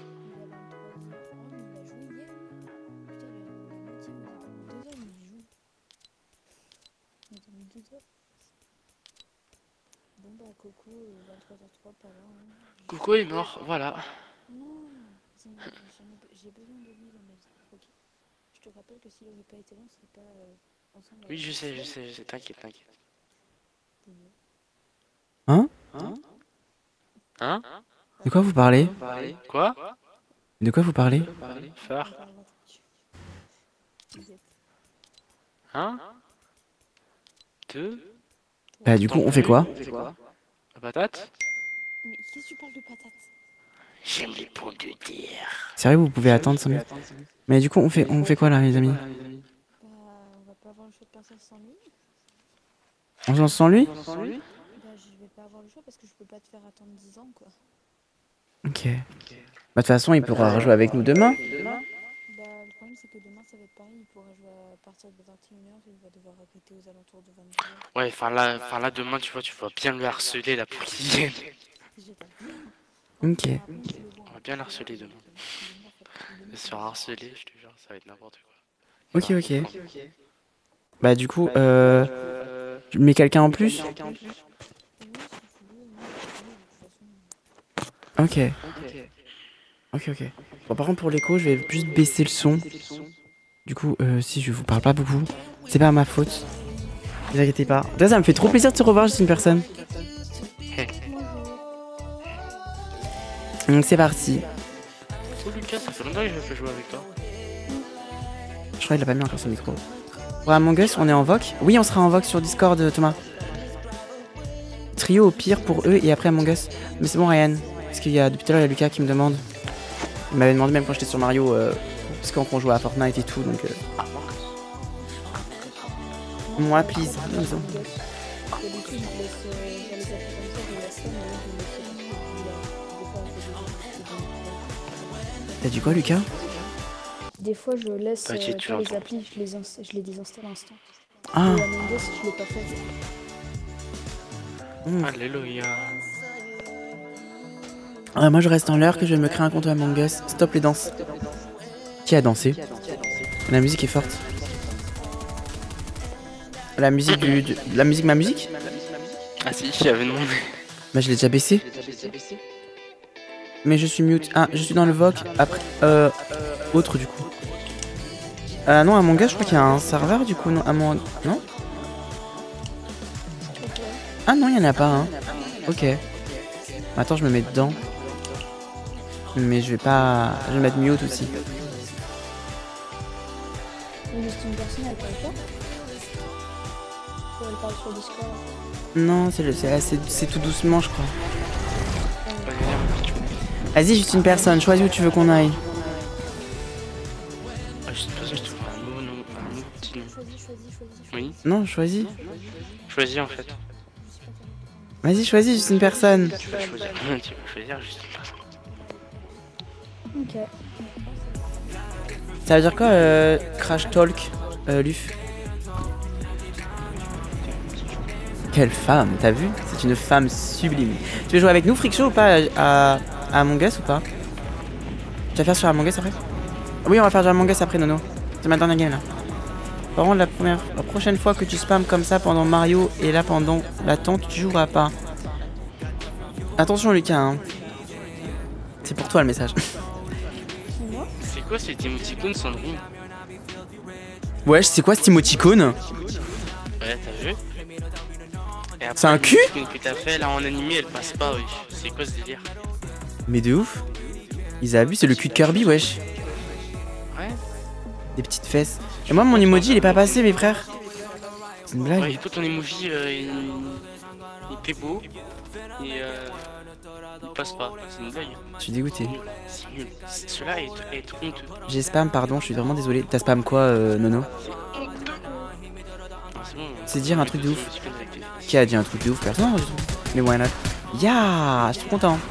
[SPEAKER 2] Coco est mort, voilà.
[SPEAKER 5] Non, j'ai besoin de lui dans ma vie. Ok. Je te rappelle que s'il n'aurait pas été là, on serait pas ensemble.
[SPEAKER 2] Oui, je sais, t'inquiète.
[SPEAKER 1] Hein?
[SPEAKER 2] Hein?
[SPEAKER 1] De quoi vous parlez?
[SPEAKER 2] Quoi?
[SPEAKER 1] De quoi vous parlez?
[SPEAKER 2] Faire. Un. Deux.
[SPEAKER 1] Bah du coup on fait quoi?
[SPEAKER 2] La patate?
[SPEAKER 5] Mais qu'est-ce que tu parles de patates?
[SPEAKER 2] J'aime les pots de dire.
[SPEAKER 1] Sérieux vous pouvez attendre 5 minutes? Mais du coup on fait quoi là les amis?
[SPEAKER 5] Bah, on va pas avoir le choix de partir sans lui.
[SPEAKER 1] On se lance sans lui?
[SPEAKER 5] Bah, je vais pas avoir le choix parce que je peux pas te faire attendre 10 ans, quoi.
[SPEAKER 1] Ok. Bah de toute façon il pourra rejouer avec nous demain.
[SPEAKER 5] Bah, le problème, c'est que demain, ça va être pareil. Il pourra jouer à partir de 21h et il va devoir arrêter aux alentours de 22h.
[SPEAKER 2] Ouais, enfin là, demain, tu vas bien le harceler là pour qu'il vienne.
[SPEAKER 1] Ok.
[SPEAKER 2] On va bien le harceler demain. Il sera harcelé, je te jure, ça va être n'importe quoi.
[SPEAKER 1] Ok. Bah du coup tu mets quelqu'un en plus? Ok. Bon par contre pour l'écho je vais juste baisser le son. Du coup si je vous parle pas beaucoup, c'est pas ma faute. Ne vous inquiétez pas. Déjà ça me fait trop plaisir de te revoir juste une personne. Donc c'est parti.
[SPEAKER 2] Oh Lucas, ça fait longtemps que je vais jouer avec toi.
[SPEAKER 1] Je crois qu'il a pas mis encore son micro. Pour Among Us, on est en voc? Oui, on sera en voc sur Discord, Thomas. Trio au pire pour eux et après Among Us. Mais c'est bon, Ryan. Parce qu'il y a depuis tout à l'heure, il y a Lucas qui me demande. Il m'avait demandé même quand j'étais sur Mario, parce qu'on jouait à Fortnite et tout, donc. Moi, please. Disons. T'as dit quoi, Lucas?
[SPEAKER 5] Des fois, je laisse
[SPEAKER 2] T'inquiète, tu
[SPEAKER 5] pas les
[SPEAKER 2] l'entends.
[SPEAKER 5] applis, je les désinstalle à l'instant.
[SPEAKER 1] Ah.
[SPEAKER 5] Et Among Us, je l'ai pas fait.
[SPEAKER 2] Alléluia.
[SPEAKER 1] Ah, moi, je reste en l'heure que je vais me créer un compte Among Us. Stop les danses. Qui a dansé? La musique est forte. La musique ma musique?
[SPEAKER 2] Ah si, j'avais demandé.
[SPEAKER 1] Bah, je l'ai déjà baissé. Mais je suis mute. Ah, je suis dans le VOC. Après, autre du coup. Non, Among Us, je crois qu'il y a un serveur du coup. Non, non? Ah non, il y en a pas, hein. Ok. Attends, je me mets dedans. Mais je vais pas. Je vais mettre mute aussi.
[SPEAKER 5] Juste une personne, elle parle pas. Ou elle parle sur Discord.
[SPEAKER 1] Non, c'est tout doucement, je crois. Vas-y, juste une personne. Choisis où tu veux qu'on aille.
[SPEAKER 2] Juste une personne, je trouve un petit nom. Oui.
[SPEAKER 1] Non, choisis.
[SPEAKER 2] Choisis en fait.
[SPEAKER 1] Vas-y, choisis juste une personne.
[SPEAKER 2] Tu peux choisir juste une personne.
[SPEAKER 5] Ok.
[SPEAKER 1] Ça veut dire quoi, Crash Talk, Luf? Quelle femme, t'as vu? C'est une femme sublime. Tu veux jouer avec nous, Freak Show, ou pas, à Among Us, ou pas? Tu vas faire sur Among Us après? Oui, on va faire du Among Us après, Nono. C'est ma dernière game, là. Par contre, la prochaine fois que tu spams comme ça pendant Mario, et là, pendant l'attente, tu joueras pas. Attention, Lucas, hein. C'est pour toi, le message.
[SPEAKER 2] C'est quoi cet émoticône Sandrine?
[SPEAKER 1] Wesh, c'est quoi cet émoticône?
[SPEAKER 2] Ouais, t'as vu?
[SPEAKER 1] C'est un cul?
[SPEAKER 2] Que t'as fait là en animé, elle passe pas, oui. C'est quoi ce délire?
[SPEAKER 1] Mais de ouf. Ils abusent, c'est le cul de Kirby, wesh.
[SPEAKER 2] Ouais.
[SPEAKER 1] Des petites fesses. Et moi, mon emoji, il est pas passé, mes frères. C'est une blague.
[SPEAKER 2] Ouais, et toi, ton emoji, il était beau. Et il passe pas. C'est une blague.
[SPEAKER 1] Je suis dégoûté.
[SPEAKER 2] C'est nul. Cela est honteux.
[SPEAKER 1] J'ai spam, pardon, je suis vraiment désolé. T'as spam quoi, Nono?
[SPEAKER 2] C'est bon.
[SPEAKER 1] C'est dire un truc de ouf. Qui a dit un truc de ouf? Personne, du tout. Mais why not? Ya, je suis trop content.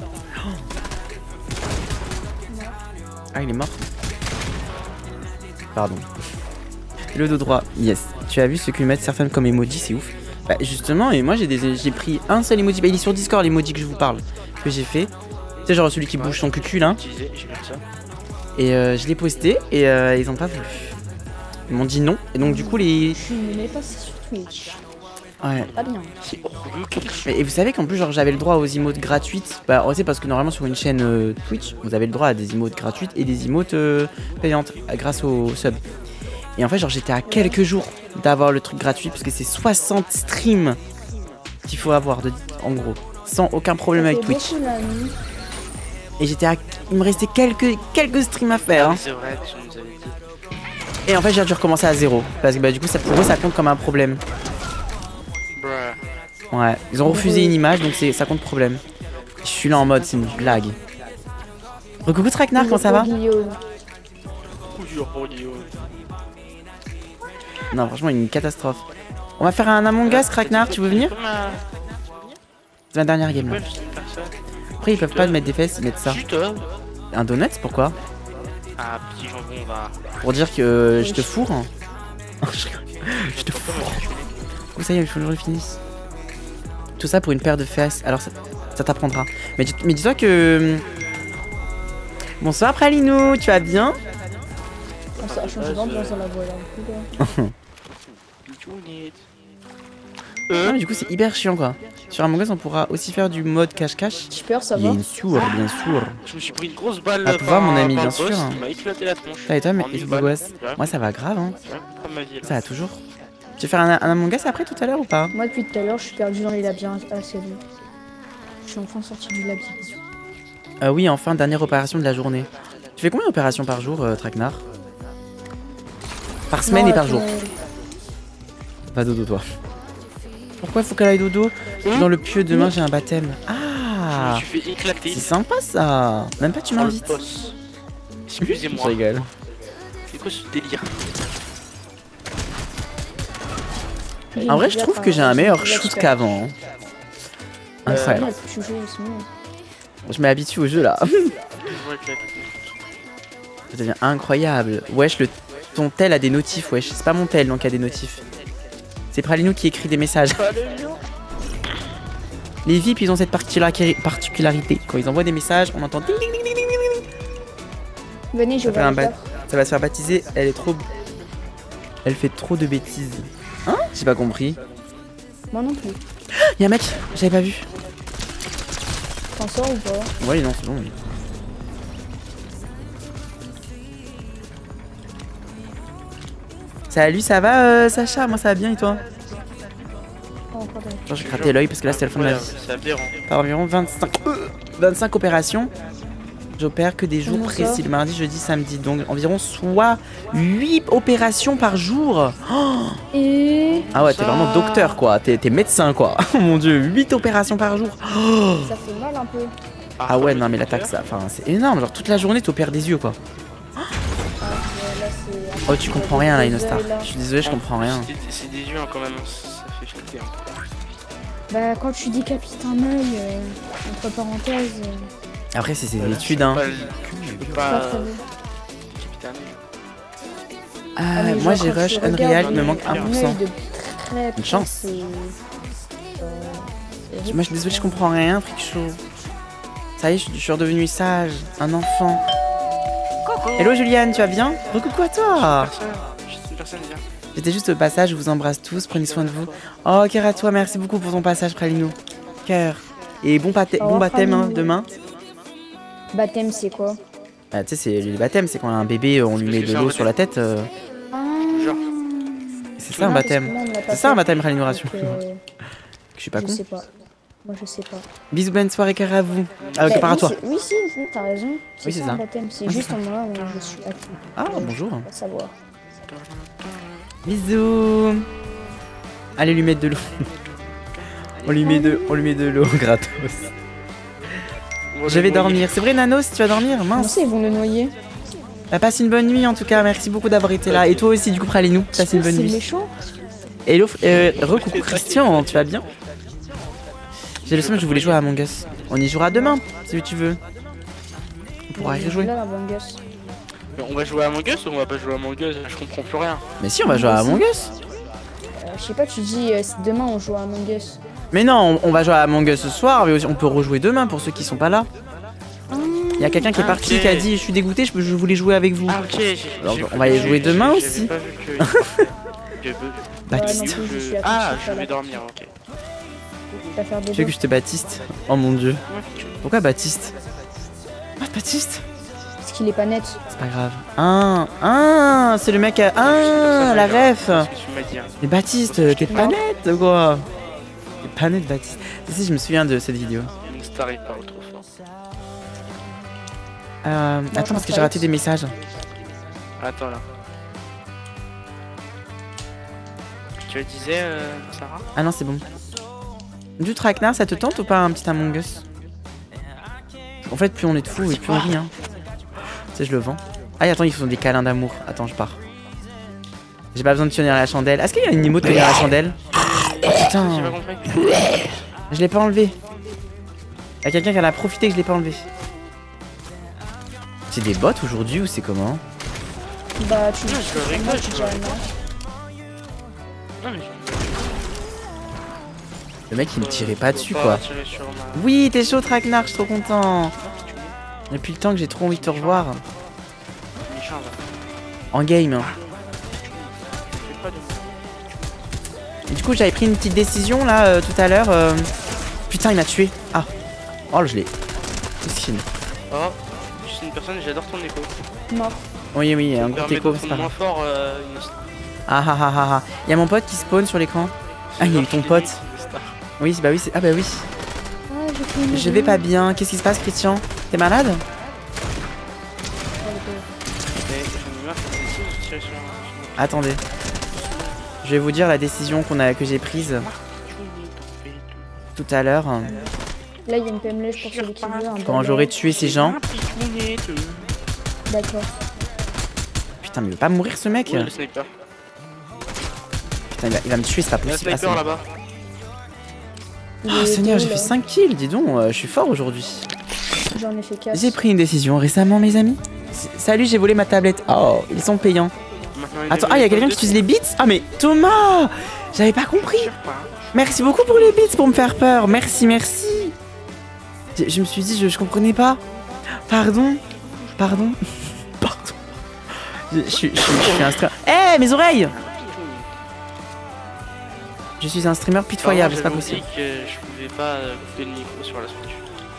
[SPEAKER 1] Ah, il est mort. Pardon. Le dos droit, yes. Tu as vu ce que mettent certaines comme emoji, c'est ouf. Bah justement, et moi j'ai pris un seul emoji. Bah il est sur Discord l'emoji que je vous parle. Que j'ai fait. Tu sais, genre celui qui bouge son cucu là. Et je l'ai posté et ils ont pas voulu. Ils m'ont dit non. Et donc du coup les...
[SPEAKER 5] Je ne mets pas sur Twitch.
[SPEAKER 1] Ouais.
[SPEAKER 5] Pas bien.
[SPEAKER 1] Et vous savez qu'en plus genre j'avais le droit aux emotes gratuites. Bah c'est parce que normalement sur une chaîne Twitch vous avez le droit à des emotes gratuites et des emotes payantes grâce au sub. Et en fait genre j'étais à quelques jours d'avoir le truc gratuit parce que c'est 60 streams qu'il faut avoir en gros. Sans aucun problème avec Twitch. Et j'étais à... Il me restait quelques streams à faire. Hein.
[SPEAKER 2] C'est vrai, tu nous avais dit.
[SPEAKER 1] Et en fait, j'ai dû recommencer à 0. Parce que bah, du coup, ça, pour eux, ça compte comme un problème.
[SPEAKER 2] Bruh.
[SPEAKER 1] Ouais, ils ont refusé une image, donc ça compte problème. Je suis là en mode, c'est une blague. Recoucou Traquenard, comment ça va? Non, franchement, une catastrophe. On va faire un Among Us, Traquenard, tu veux venir? C'est la dernière game là. Après, ils peuvent pas mettre des fesses, ils mettent ça. Un donut, pourquoi?
[SPEAKER 2] Ah, petit jambon, va.
[SPEAKER 1] Pour dire que je te fourre. Je te fourre. Oh, ça y est, il faut que je le finisse. Tout ça pour une paire de fesses. Alors, ça t'apprendra. Mais dis-toi que... Bonsoir Pralinou, tu vas bien?
[SPEAKER 5] Ça a changé d'ambiance dans la voix là.
[SPEAKER 1] Ah, mais du coup c'est hyper chiant quoi. Sur Among Us on pourra aussi faire du mode cache-cache.
[SPEAKER 5] Super, ça va.
[SPEAKER 1] Bien sûr, bien sûr.
[SPEAKER 2] Je me suis pris une grosse balle
[SPEAKER 1] À pouvoir mon ami, bien sûr.
[SPEAKER 2] Il m'a éclaté la tronche.
[SPEAKER 1] Ça et toi, mais il faut moi ça va grave hein. Ça va toujours. Tu veux faire un Among Us après tout à l'heure ou pas?
[SPEAKER 5] Moi depuis tout à l'heure je suis perdu dans les labyrinthes assez loin. Je suis enfin sorti du labyrinthe.
[SPEAKER 1] Oui, enfin dernière opération de la journée. Tu fais combien d'opérations par jour, Traquenard? Par semaine et par jour. Va dodo toi. Pourquoi il faut qu'elle aille dodo? Dans le pieu demain j'ai un baptême. Ah,
[SPEAKER 2] je me suis fait éclater.
[SPEAKER 1] C'est sympa ça. Même pas tu m'invites.
[SPEAKER 2] Excusez-moi.
[SPEAKER 1] Je rigole.
[SPEAKER 2] C'est quoi ce délire?
[SPEAKER 1] En vrai je trouve que j'ai un meilleur shoot qu'avant. Incroyable. Je m'habitue au jeu là. Ça devient incroyable. Wesh, ton tel a des notifs, wesh. C'est pas mon tel donc il y a des notifs. C'est Pralinou qui écrit des messages. Les VIP ils ont cette particularité. Quand ils envoient des messages, on entend ding ding ding ding ding ding.
[SPEAKER 5] Venez, je
[SPEAKER 1] ça va se faire baptiser, elle est trop... Elle fait trop de bêtises. Hein? J'ai pas compris.
[SPEAKER 5] Moi non plus.
[SPEAKER 1] Y'a un mec, j'avais pas vu.
[SPEAKER 5] T'en sors ou pas?
[SPEAKER 1] Ouais non c'est bon. Oui. Salut, ça va Sacha? Moi ça va bien et toi? Genre j'ai gratté l'œil parce que là c'était le fond de ma vie. Par environ 25 opérations. J'opère que des jours précis, le mardi, jeudi, samedi. Donc environ soit 8 opérations par jour. Oh ah ouais, t'es vraiment docteur quoi, t'es médecin quoi. Oh mon dieu, 8 opérations par jour. Oh
[SPEAKER 5] ça fait mal un peu.
[SPEAKER 1] Ah ouais, non mais l'attaque ça, enfin c'est énorme. Genre toute la journée t'opères des yeux quoi. Oh tu comprends rien là Inostar. Je suis désolé, je comprends rien.
[SPEAKER 2] C'est des yeux quand même, ça fait flipper un peu.
[SPEAKER 5] Bah quand tu décapites un œil, entre parenthèses...
[SPEAKER 1] Après c'est ses études hein. Moi j'ai rush Unreal, il me manque 1%. Une chance. Moi je suis désolé, je comprends rien, Freak Show. Ça y est, je suis redevenu sage, un enfant. Hello Juliane, tu vas bien? Recoucou à toi. J'étais juste au passage, je vous embrasse tous, prenez soin de vous. Oh, cœur à toi, merci beaucoup pour ton passage, Pralinou. Cœur. Et bon baptême hein, demain.
[SPEAKER 5] Baptême, c'est quoi?
[SPEAKER 1] Ah, tu sais, c'est le baptême, c'est quand un bébé, on lui met de l'eau sur la tête. C'est ça un baptême. C'est ça un baptême, Pralinou, rassure. Je suis pas con.
[SPEAKER 5] Je sais pas. Moi je sais pas.
[SPEAKER 1] Bisous, bonne soirée, cœur à vous. Par à toi.
[SPEAKER 5] Oui, si, t'as raison.
[SPEAKER 1] Oui, c'est ça.
[SPEAKER 5] C'est juste moi, je suis là.
[SPEAKER 1] Ah, bonjour.
[SPEAKER 5] On va savoir.
[SPEAKER 1] Bisous. Allez lui mettre de l'eau. on lui met de l'eau gratos. Je vais dormir. C'est vrai Nanos, tu vas dormir? Mince.
[SPEAKER 5] Ils vont le noyer.
[SPEAKER 1] Bah, passe une bonne nuit en tout cas. Merci beaucoup d'avoir été là. Et toi aussi du coup Pralinou, passe une bonne nuit.
[SPEAKER 5] C'est méchant.
[SPEAKER 1] Hello, recoucou Christian, tu vas bien? J'ai le seum, je voulais jouer à Among Us. On y jouera demain si tu veux. On pourra y rejouer.
[SPEAKER 2] On va jouer à Among Us ou on va pas jouer à Among Us? Je comprends plus rien.
[SPEAKER 1] Mais si, on va jouer à Among Us.
[SPEAKER 5] Je sais pas, tu dis demain on joue à Among Us.
[SPEAKER 1] Mais non, on va jouer à Among Us ce soir, mais on peut rejouer demain pour ceux qui sont pas là. Il y a quelqu'un qui est parti qui a dit je suis dégoûté, je voulais jouer avec vous.
[SPEAKER 2] Ah ok.
[SPEAKER 1] Alors on va y jouer demain aussi. Baptiste.
[SPEAKER 2] Ah, je vais dormir, ok.
[SPEAKER 1] Tu veux que je te baptiste? Oh mon dieu. Pourquoi Baptiste? Ah, Baptiste?
[SPEAKER 5] Parce qu'il est pas net.
[SPEAKER 1] C'est pas grave. C'est le mec à... la ref. Mais Baptiste, t'es pas net quoi. T'es pas net Baptiste. Si, je me souviens de cette vidéo.
[SPEAKER 2] Une star il parle trop fort.
[SPEAKER 1] Attends, parce que j'ai raté des messages.
[SPEAKER 2] Attends là. Tu le disais, Sarah?
[SPEAKER 1] Ah non, c'est bon. Du traquenard, ça te tente ou pas un petit Among Us? En fait, plus on est de fous et plus on rit, hein. Tu sais, je le vends. Ah, attends, ils font des câlins d'amour. Attends, je pars. J'ai pas besoin de tenir la chandelle. Est-ce qu'il y a une emote de tenir la chandelle? Putain.
[SPEAKER 2] J'ai pas compris.
[SPEAKER 1] Je l'ai pas enlevé. Il y a quelqu'un qui en a profité que je l'ai pas enlevé. C'est des bots aujourd'hui ou c'est comment?
[SPEAKER 5] Bah, tu
[SPEAKER 2] Non, je rigole,
[SPEAKER 5] tu
[SPEAKER 2] je
[SPEAKER 5] dirais non.
[SPEAKER 2] Non, mais
[SPEAKER 1] Le mec il me tirait pas dessus
[SPEAKER 2] faut
[SPEAKER 1] quoi.
[SPEAKER 2] tirer sur ma-
[SPEAKER 1] Oui, t'es chaud traquenard, je suis trop content. Depuis le temps que j'ai trop envie de te revoir.
[SPEAKER 2] Méchant, va.
[SPEAKER 1] En game. Hein.
[SPEAKER 2] Fais pas de-
[SPEAKER 1] Et du coup j'avais pris une petite décision là tout à l'heure. Putain il m'a tué. Ah. Oh je l'ai. Skin.
[SPEAKER 2] Oh, je suis une personne, j'adore ton écho.
[SPEAKER 5] Mort.
[SPEAKER 1] Oui oui, un
[SPEAKER 2] Ça me
[SPEAKER 1] gros
[SPEAKER 2] permet
[SPEAKER 1] écho,
[SPEAKER 2] de
[SPEAKER 1] c'est
[SPEAKER 2] prendre
[SPEAKER 1] pas
[SPEAKER 2] moins
[SPEAKER 1] grave.
[SPEAKER 2] fort
[SPEAKER 1] Ah ah ah ah ah. Y'a mon pote qui spawn sur l'écran. Ah il y a eu ton pote. Oui bah oui c'est. Ah bah oui.
[SPEAKER 5] Ah, j'ai fait une
[SPEAKER 1] Je vais pas bien. Qu'est-ce qui se passe Christian? T'es malade? Attendez. Je vais vous dire la décision que j'ai prise tout à l'heure.
[SPEAKER 5] Là, il y a une PM lèche pour celui qui veut. Un
[SPEAKER 1] Quand j'aurai tué ces gens.
[SPEAKER 5] D'accord.
[SPEAKER 1] Putain mais il veut pas mourir ce mec.
[SPEAKER 2] Oui, le sniper.
[SPEAKER 1] Putain il va me tuer, c'est pas
[SPEAKER 2] Il y a un
[SPEAKER 1] possible. Ah,
[SPEAKER 2] sniper là-bas.
[SPEAKER 1] Oh Seigneur, j'ai fait 5 kills, dis donc, je suis fort aujourd'hui.
[SPEAKER 5] J'en ai fait 4.
[SPEAKER 1] J'ai pris une décision récemment, mes amis. Salut, j'ai volé ma tablette. Oh, ils sont payants. Attends, ah, il y a quelqu'un qui utilise les bits? Ah, mais Thomas! J'avais pas compris. Merci beaucoup pour les bits pour me faire peur. Merci, merci. Je me suis dit, je comprenais pas. Pardon. Pardon. Pardon. Je suis un streamer. Eh, mes oreilles! Je suis un streamer pitoyable, c'est pas possible.
[SPEAKER 2] J'avais dit que je pouvais pas couper le micro sur la Switch.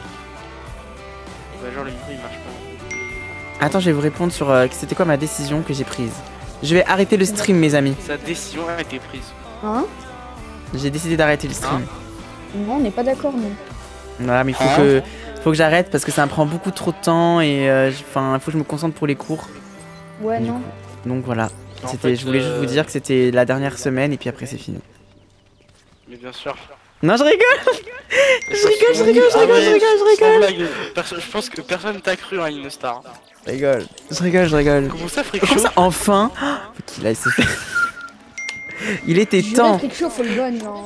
[SPEAKER 2] Bah, genre le micro il marche pas.
[SPEAKER 1] Attends, je vais vous répondre sur c'était quoi ma décision que j'ai prise. Je vais arrêter le stream, mes amis.
[SPEAKER 2] Sa décision a été prise.
[SPEAKER 5] Hein?
[SPEAKER 1] J'ai décidé d'arrêter le stream.
[SPEAKER 5] Non, on n'est pas d'accord, nous.
[SPEAKER 1] Voilà, mais il faut que j'arrête parce que ça me prend beaucoup trop de temps et enfin, il faut que je me concentre pour les cours.
[SPEAKER 5] Ouais, non.
[SPEAKER 1] Donc voilà.
[SPEAKER 2] En
[SPEAKER 1] C'était,
[SPEAKER 2] fait,
[SPEAKER 1] je voulais juste vous dire que c'était la dernière semaine et puis après c'est fini.
[SPEAKER 2] Mais bien sûr.
[SPEAKER 1] Non, je rigole. Je rigole.
[SPEAKER 2] Je pense que personne t'a cru en Inostar.
[SPEAKER 1] Je rigole.
[SPEAKER 2] Comment ça, Frick
[SPEAKER 1] Comment ça, enfin? Il a fait. Il était temps.
[SPEAKER 5] Faut le bon, non.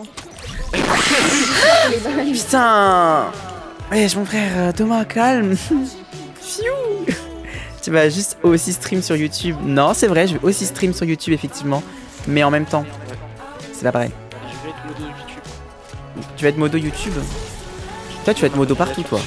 [SPEAKER 1] Putain. Wesh, mon frère Thomas, calme. Fiou. Tu vas juste aussi stream sur YouTube. Non, c'est vrai, je vais aussi stream sur YouTube, effectivement. Mais en même temps. C'est pas pareil.
[SPEAKER 2] Je vais être modo YouTube.
[SPEAKER 1] Tu vas être modo YouTube? Toi, tu vas être modo partout, toi.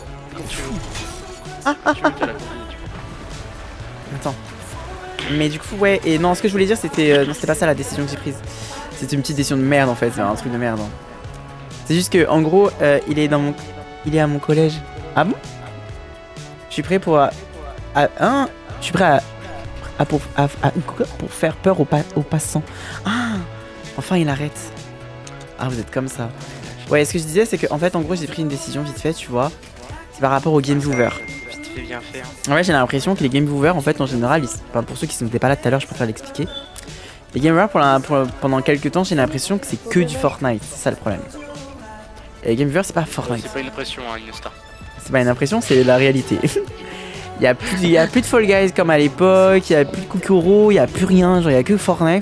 [SPEAKER 1] Attends. Mais du coup, ouais, et non, ce que je voulais dire, c'était non, c'était pas ça la décision que j'ai prise. C'était une petite décision de merde en fait, c'est un truc de merde. Hein. C'est juste que, en gros, il est à mon collège. Ah bon? Je suis prêt pour. Je suis prêt pour faire peur aux passants. Ah! Enfin, il arrête. Ah, vous êtes comme ça. Ouais, ce que je disais, c'est qu'en fait, en gros, j'ai pris une décision vite fait, tu vois. C'est par rapport aux game viewers.
[SPEAKER 2] Vite fait, bien fait. Hein.
[SPEAKER 1] Ouais, j'ai l'impression que les game viewers, en fait, en général, enfin, pour ceux qui n'étaient pas là tout à l'heure, je préfère l'expliquer. Les game viewers, pendant quelques temps, j'ai l'impression que c'est que du Fortnite. C'est ça le problème. Et les game viewers, c'est pas Fortnite.
[SPEAKER 2] C'est pas une impression, hein, Inostar.
[SPEAKER 1] C'est pas une impression, c'est la réalité. Il y a plus de Fall Guys comme à l'époque, il y a plus de Kokoro, il y a plus rien, genre il y a que Fortnite.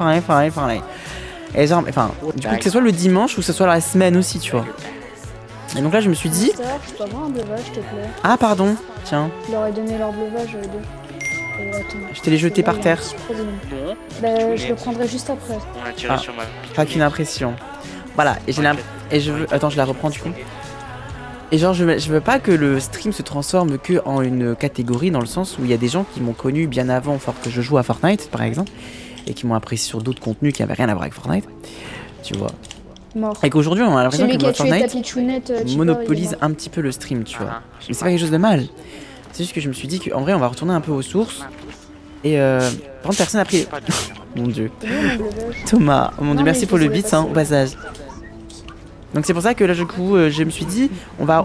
[SPEAKER 1] Et genre, enfin, du coup, que ce soit le dimanche ou que ce soit la semaine aussi, tu vois. Et donc là, je me suis dit.
[SPEAKER 5] Je peux avoir un breuvage, s'il te plaît?
[SPEAKER 1] Ah, pardon, tiens.
[SPEAKER 5] Je leur ai donné leur breuvage, deux.
[SPEAKER 1] Je te l'ai jeté par terre.
[SPEAKER 2] Non.
[SPEAKER 5] Bah, je le prendrai juste après.
[SPEAKER 2] On a tiré sur ma.
[SPEAKER 1] Pas qu'une impression. Voilà, et j'ai et je veux. Attends, je la reprends du coup. Et genre, je veux pas que le stream se transforme que en une catégorie dans le sens où il y a des gens qui m'ont connu bien avant que je joue à Fortnite, par exemple, et qui m'ont apprécié sur d'autres contenus qui avaient rien à voir avec Fortnite, tu vois.
[SPEAKER 5] Mort.
[SPEAKER 1] Et qu'aujourd'hui, on a l'impression que Fortnite monopolise
[SPEAKER 5] mort.
[SPEAKER 1] un petit peu le stream, tu vois. Mais c'est pas quelque chose de mal. C'est juste que je me suis dit qu'en vrai, on va retourner un peu aux sources. Et par contre, personne n'a pris. Mon dieu. Thomas, oh mon dieu, merci pour le beat, hein, au passage. Donc c'est pour ça que là du coup je me suis dit,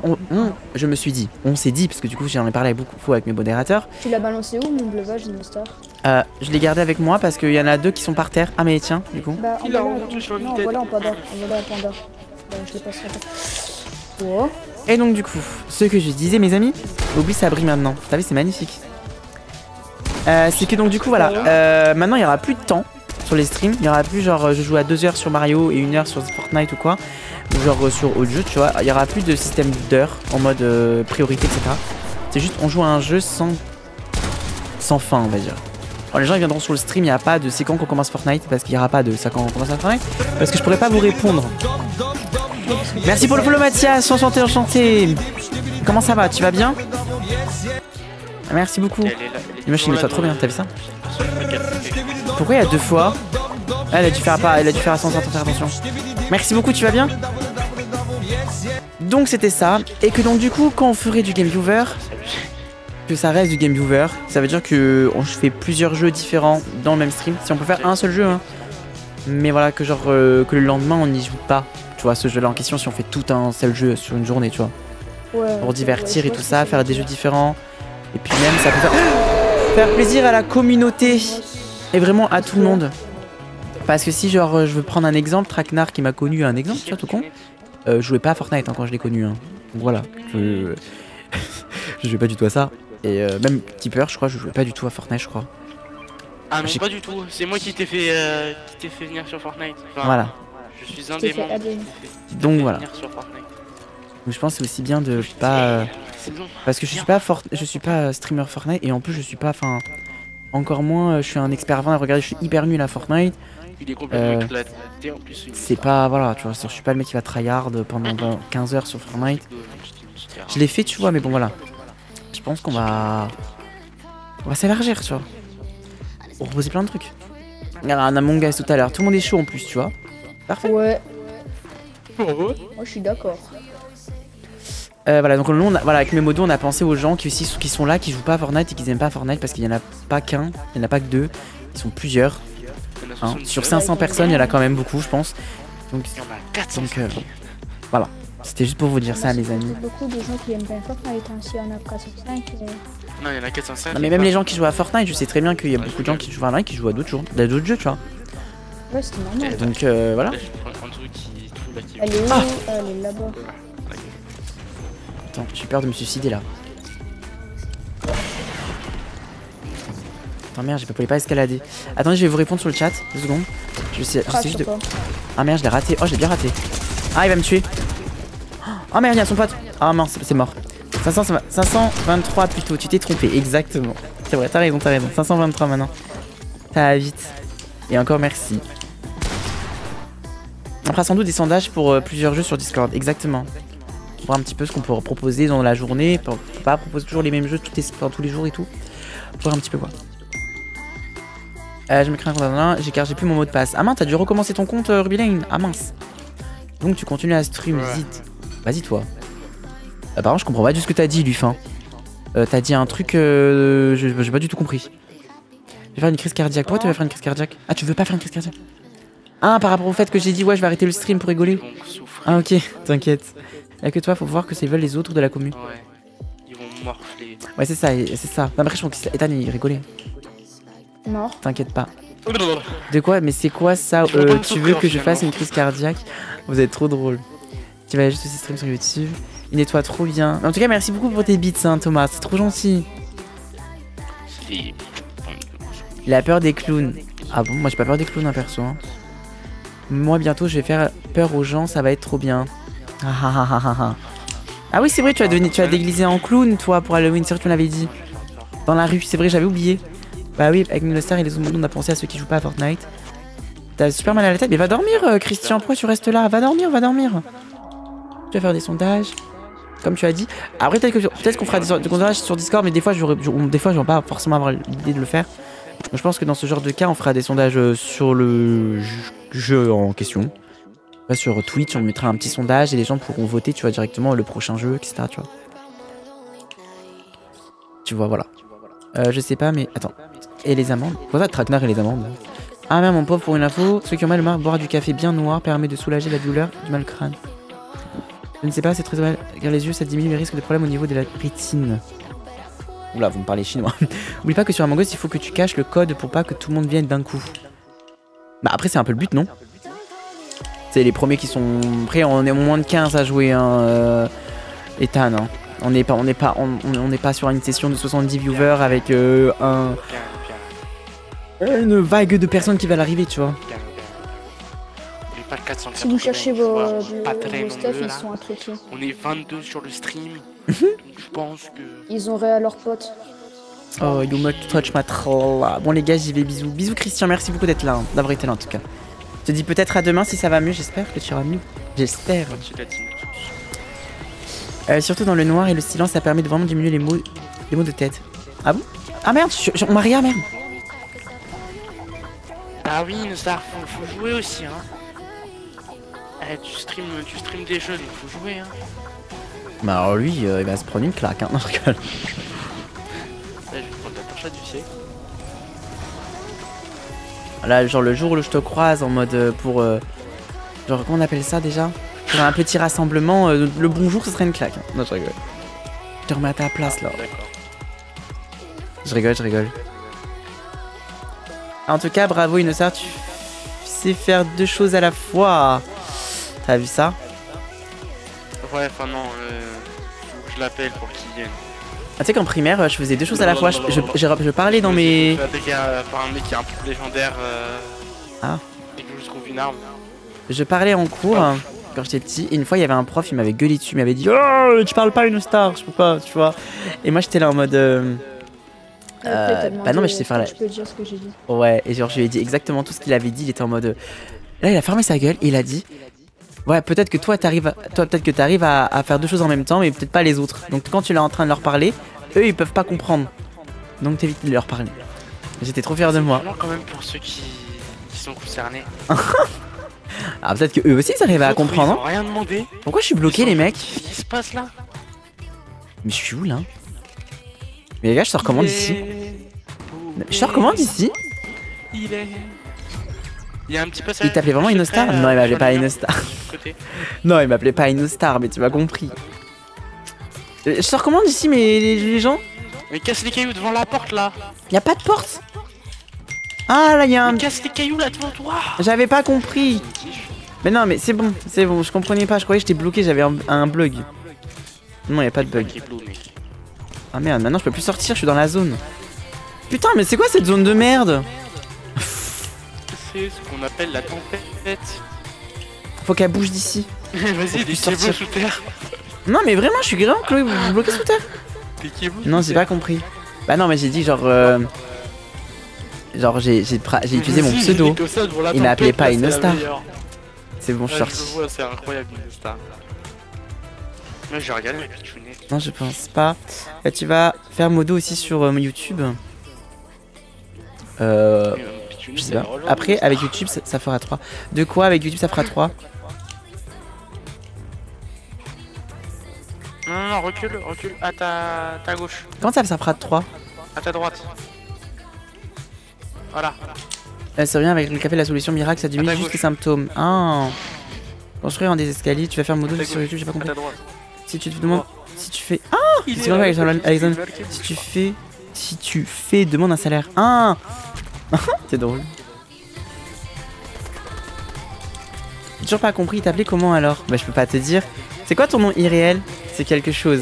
[SPEAKER 1] on s'est dit, parce que du coup j'en ai parlé beaucoup avec mes modérateurs.
[SPEAKER 5] Tu l'as balancé où mon breuvage, Mister?
[SPEAKER 1] Je l'ai gardé avec moi parce qu'il y en a 2 qui sont par terre. Ah mais tiens, du coup.
[SPEAKER 5] Bah,
[SPEAKER 2] Il a rendu sur
[SPEAKER 5] non, voilà en panda. Voilà en panda. Bah, je l'ai passerai pas. Oh.
[SPEAKER 1] Et donc du coup, ce que je disais mes amis, oublie ça brille maintenant. T'as vu, c'est magnifique. C'est que donc du coup voilà, maintenant il y aura plus de temps sur les streams. Il y aura plus genre je joue à 2 heures sur Mario et 1 heure sur Fortnite ou quoi. Ou genre sur autre jeu, tu vois. Il y aura plus de système d'heures en mode priorité, etc. C'est juste on joue à un jeu sans fin, on va dire. Alors les gens ils viendront sur le stream, il n'y a pas de c'est quand qu'on commence Fortnite, parce qu'il n'y aura pas de c'est quand on commence Fortnite, parce que je pourrais pas vous répondre. Merci pour le follow Mathias, enchanté. Comment ça va, tu vas bien? Merci beaucoup. L'image il nettoie trop bien, t'as vu ça? Pourquoi il y a 2 fois? Elle a dû faire sans faire attention. Merci beaucoup, tu vas bien? Donc c'était ça, et que donc du coup quand on ferait du game viewer, que ça reste du game viewer, ça veut dire que je fais plusieurs jeux différents dans le même stream. Si on peut faire un seul jeu, hein. Mais voilà que genre que le lendemain on n'y joue pas, tu vois, ce jeu là en question, si on fait tout un seul jeu sur une journée, tu vois. Ouais, pour divertir et tout ça, faire des jeux différents. Et puis même ça peut faire plaisir à la communauté et vraiment à tout le monde. Parce que si genre je veux prendre un exemple, Traquenard qui m'a connu un exemple, tu vois, tout con, je jouais pas à Fortnite hein, quand je l'ai connu. Hein. Donc voilà, je jouais pas du tout à ça. Et même Keeper, je crois, je jouais pas du tout à Fortnite, je crois.
[SPEAKER 2] Ah non, pas du tout. C'est moi qui t'ai fait venir sur Fortnite. Enfin,
[SPEAKER 1] voilà.
[SPEAKER 2] Je suis un des membres.
[SPEAKER 1] Donc voilà. Donc je pense c'est aussi bien de pas parce que je suis pas streamer Fortnite et en plus je suis pas encore moins je suis un expert avant. Regardez, je suis hyper nul à Fortnite.
[SPEAKER 2] Il est complètement éclaté en plus.
[SPEAKER 1] C'est pas voilà, tu vois, je suis pas le mec qui va tryhard pendant 15 heures sur Fortnite. Je l'ai fait, tu vois, mais bon voilà. Je pense qu'on va s'élargir, tu vois. Pour proposer plein de trucs. Il y a un Among Us tout à l'heure, tout le monde est chaud en plus, tu vois. Parfait.
[SPEAKER 5] Ouais. Moi je suis d'accord.
[SPEAKER 1] Voilà, donc nous, avec mes modos, on a pensé aux gens qui sont là, qui jouent pas à Fortnite et qui aiment pas Fortnite parce qu'il y en a pas qu'un, il y en a pas que 2, ils sont plusieurs. Hein. Sur 500 personnes, il y en a quand même beaucoup, je pense. Donc, voilà, c'était juste pour vous dire ça, les amis.
[SPEAKER 5] Il y a beaucoup de gens qui aiment bien Fortnite, hein. S'il y en a 405.
[SPEAKER 2] Non, il y en a 405.
[SPEAKER 1] Non, mais même les gens qui jouent à Fortnite, je sais très bien qu'il y a beaucoup de gens qui jouent à Fortnite qui jouent à d'autres jeux, tu vois.
[SPEAKER 5] Ouais, c'est normal.
[SPEAKER 1] Donc voilà.
[SPEAKER 5] Elle est où? Elle est là-bas.
[SPEAKER 1] Attends, j'ai peur de me suicider là. Attends, merde, je pouvais pas escalader. Attendez, je vais vous répondre sur le chat. 2 secondes. Je sais juste de... Ah merde, je l'ai raté. Oh, j'ai bien raté. Ah, il va me tuer. Oh merde, il y a son pote. Ah mince, c'est mort. 523 plutôt, tu t'es trompé, exactement. C'est vrai, t'as raison. 523 maintenant. Ça va vite. Et encore merci. On fera sans doute des sondages pour plusieurs jeux sur Discord, exactement. Pour voir un petit peu ce qu'on peut proposer dans la journée, pour pas proposer toujours les mêmes jeux tous les jours et tout. Pour voir un petit peu quoi. Je me crée un compte car j'ai plus mon mot de passe. Ah mince, t'as dû recommencer ton compte Ruby-Lane. Ah mince. Donc tu continues à stream, zit. Vas-y toi. Par contre je comprends pas du tout ce que t'as dit Lufin. T'as dit un truc j'ai pas du tout compris. Je vais faire une crise cardiaque. Pourquoi tu veux faire une crise cardiaque? Ah tu veux pas faire une crise cardiaque? Ah par rapport au fait que j'ai dit ouais je vais arrêter le stream pour rigoler. Ah ok, t'inquiète. Y'a que toi, faut voir que c'est veulent les autres de la commune.
[SPEAKER 2] Ouais, ils vont morfler.
[SPEAKER 1] Ouais c'est ça. Non après je pense que Ethan il rigolait.
[SPEAKER 5] Non.
[SPEAKER 1] T'inquiète pas. De quoi? Mais c'est quoi ça? Tu veux que je fasse une crise cardiaque? Vous êtes trop drôle. Tu vas juste aussi stream sur YouTube. Il nettoie trop bien. Mais en tout cas merci beaucoup pour tes beats hein, Thomas, c'est trop gentil. Il a peur des clowns. Ah bon, moi j'ai pas peur des clowns hein, perso hein. Moi bientôt je vais faire peur aux gens, ça va être trop bien. Ah oui c'est vrai, tu vas déguiser en clown toi pour Halloween, c'est vrai que tu me l'avais dit. Dans la rue, c'est vrai, j'avais oublié. Bah oui, avec Milostar et les autres on a pensé à ceux qui jouent pas à Fortnite. T'as super mal à la tête, mais va dormir Christian, pourquoi tu restes là? Va dormir. Tu vas faire des sondages, comme tu as dit. Après peut-être qu'on fera des sondages sur Discord, mais des fois je vais pas forcément avoir l'idée de le faire. Donc, je pense que dans ce genre de cas, on fera des sondages sur le jeu en question. Là, sur Twitch, on mettra un petit sondage et les gens pourront voter, tu vois, directement le prochain jeu, etc. Tu vois. Tu vois, voilà. Je sais pas, mais attends. Et les amandes? Voilà, Traquenard et les amandes. Ah merde, mon pauvre, pour une info, ceux qui ont mal au mar, boire du café bien noir permet de soulager la douleur du mal crâne. Je ne sais pas, c'est très mal. Car les yeux, ça diminue les risques de problèmes au niveau de la rétine. Oula, vous me parlez chinois. Oublie pas que sur Among Us, il faut que tu caches le code pour pas que tout le monde vienne d'un coup. Bah après, c'est un peu le but, non? C'est les premiers qui sont... Après, on est moins de 15 à jouer, hein, Ethan, hein. On n'est pas sur une session de 70 viewers avec une vague de personnes qui va l'arriver, tu vois.
[SPEAKER 5] Si vous cherchez vos stuff, ils sont appréciés.
[SPEAKER 2] On est 22 sur le stream. Donc je pense que...
[SPEAKER 5] Ils auraient à leurs potes.
[SPEAKER 1] Oh, you must touch my troll. Bon les gars, j'y vais, bisous. Bisous Christian, merci beaucoup d'être là, hein, d'avoir été là en tout cas. Je te dis peut-être à demain si ça va mieux, j'espère que tu iras mieux. J'espère. Surtout dans le noir et le silence, ça permet de vraiment diminuer les mots de tête. Ah bon? Ah merde, on m'a rien, merde.
[SPEAKER 2] Ah oui, Nostar, faut jouer aussi, hein. Tu stream des jeux, donc faut jouer, hein.
[SPEAKER 1] Bah alors lui, il va se prendre une claque, hein. Non, je rigole.
[SPEAKER 2] Là, je vais prendre la torchade du siècle.
[SPEAKER 1] Là, genre le jour où je te croise en mode pour... genre, comment on appelle ça déjà? Pour un petit rassemblement, le bonjour, ce serait une claque. Hein. Non, je rigole. Je te remets à ta place, là. Je rigole. En tout cas, bravo Inosar, tu sais faire deux choses à la fois. T'as vu ça?
[SPEAKER 2] Ouais, enfin non, faut que je l'appelle pour qu'il vienne.
[SPEAKER 1] Ah, tu sais qu'en primaire, je faisais deux choses à la fois. Je parlais dans mes...
[SPEAKER 2] Par un mec qui est un peu légendaire.
[SPEAKER 1] Ah.
[SPEAKER 2] Et que je trouve une arme.
[SPEAKER 1] Je parlais en cours quand j'étais petit. Et une fois, il y avait un prof, il m'avait gueulé dessus. Il m'avait dit oh, tu parles pas Inostar, je peux pas, tu vois. Et moi, j'étais là en mode... bah non, mais je sais faire la...
[SPEAKER 5] Je peux dire ce que j'ai dit.
[SPEAKER 1] Ouais, et genre, je lui ai dit exactement tout ce qu'il avait dit. Il était en mode... Là, il a fermé sa gueule et il a dit... Ouais, peut-être que toi t'arrives à faire deux choses en même temps, mais peut-être pas les autres. Donc quand tu es en train de leur parler, eux ils peuvent pas comprendre. Donc t'évites de leur parler. J'étais trop fier de moi.
[SPEAKER 2] Quand même pour ceux qui sont concernés.
[SPEAKER 1] Ah peut-être que eux aussi ils arrivent à comprendre.
[SPEAKER 2] Ils ont rien demandé.
[SPEAKER 1] Pourquoi je suis bloqué les mecs?
[SPEAKER 2] Qu'est-ce qui se passe là?
[SPEAKER 1] Mais je suis où là? Mais les gars, je sors comment d'ici? Je sors comment d'ici?
[SPEAKER 2] Il y a un petit passage.
[SPEAKER 1] Il t'appelait vraiment Inostar? Non, il m'appelait pas Inostar. Non, il m'appelait pas Inostar, mais tu m'as compris. Je sors comment d'ici, mais les gens?
[SPEAKER 2] Mais casse les cailloux devant la porte là.
[SPEAKER 1] Y'a pas de porte? Ah là, y'a un.
[SPEAKER 2] Mais casse les cailloux là devant toi.
[SPEAKER 1] J'avais pas compris. Mais non, mais c'est bon, je comprenais pas. Je croyais que j'étais bloqué, j'avais un bug. Non, y'a pas de bug. Ah merde, maintenant je peux plus sortir, je suis dans la zone. Putain, mais c'est quoi cette zone de merde?
[SPEAKER 2] C'est ce qu'on appelle la tempête.
[SPEAKER 1] Faut qu'elle bouge d'ici.
[SPEAKER 2] Vas-y, des cailloux sous terre.
[SPEAKER 1] Non, mais vraiment, je suis vraiment bloqué sous terre.
[SPEAKER 2] Des cailloux.
[SPEAKER 1] Non, j'ai pas compris. Bah non, mais j'ai dit genre. Genre, j'ai utilisé mon pseudo. Il m'a appelé pas Inostar. C'est bon, je suis sorti.
[SPEAKER 2] C'est incroyable, Inostar. Moi, j'ai regardé avec Pitchounet.
[SPEAKER 1] Non, je pense pas. Là, tu vas faire modo aussi sur YouTube. Je sais pas. Après, avec YouTube, ça fera 3. De quoi avec YouTube, ça fera 3?
[SPEAKER 2] Non, recule à ta gauche.
[SPEAKER 1] Comment ça fera 3?
[SPEAKER 2] À ta droite. Voilà.
[SPEAKER 1] C'est rien, avec le café, la solution miracle, ça diminue juste les symptômes. Ah. Construire en des escaliers, tu vas faire modo sur YouTube, j'ai pas compris. Si tu te demandes, si tu fais... Ah, Alexandre, si tu fais, demande un salaire. Ah. C'est drôle. J'ai toujours pas compris, il t'appelait comment alors? Bah je peux pas te dire. C'est quoi ton nom irréel? C'est quelque chose.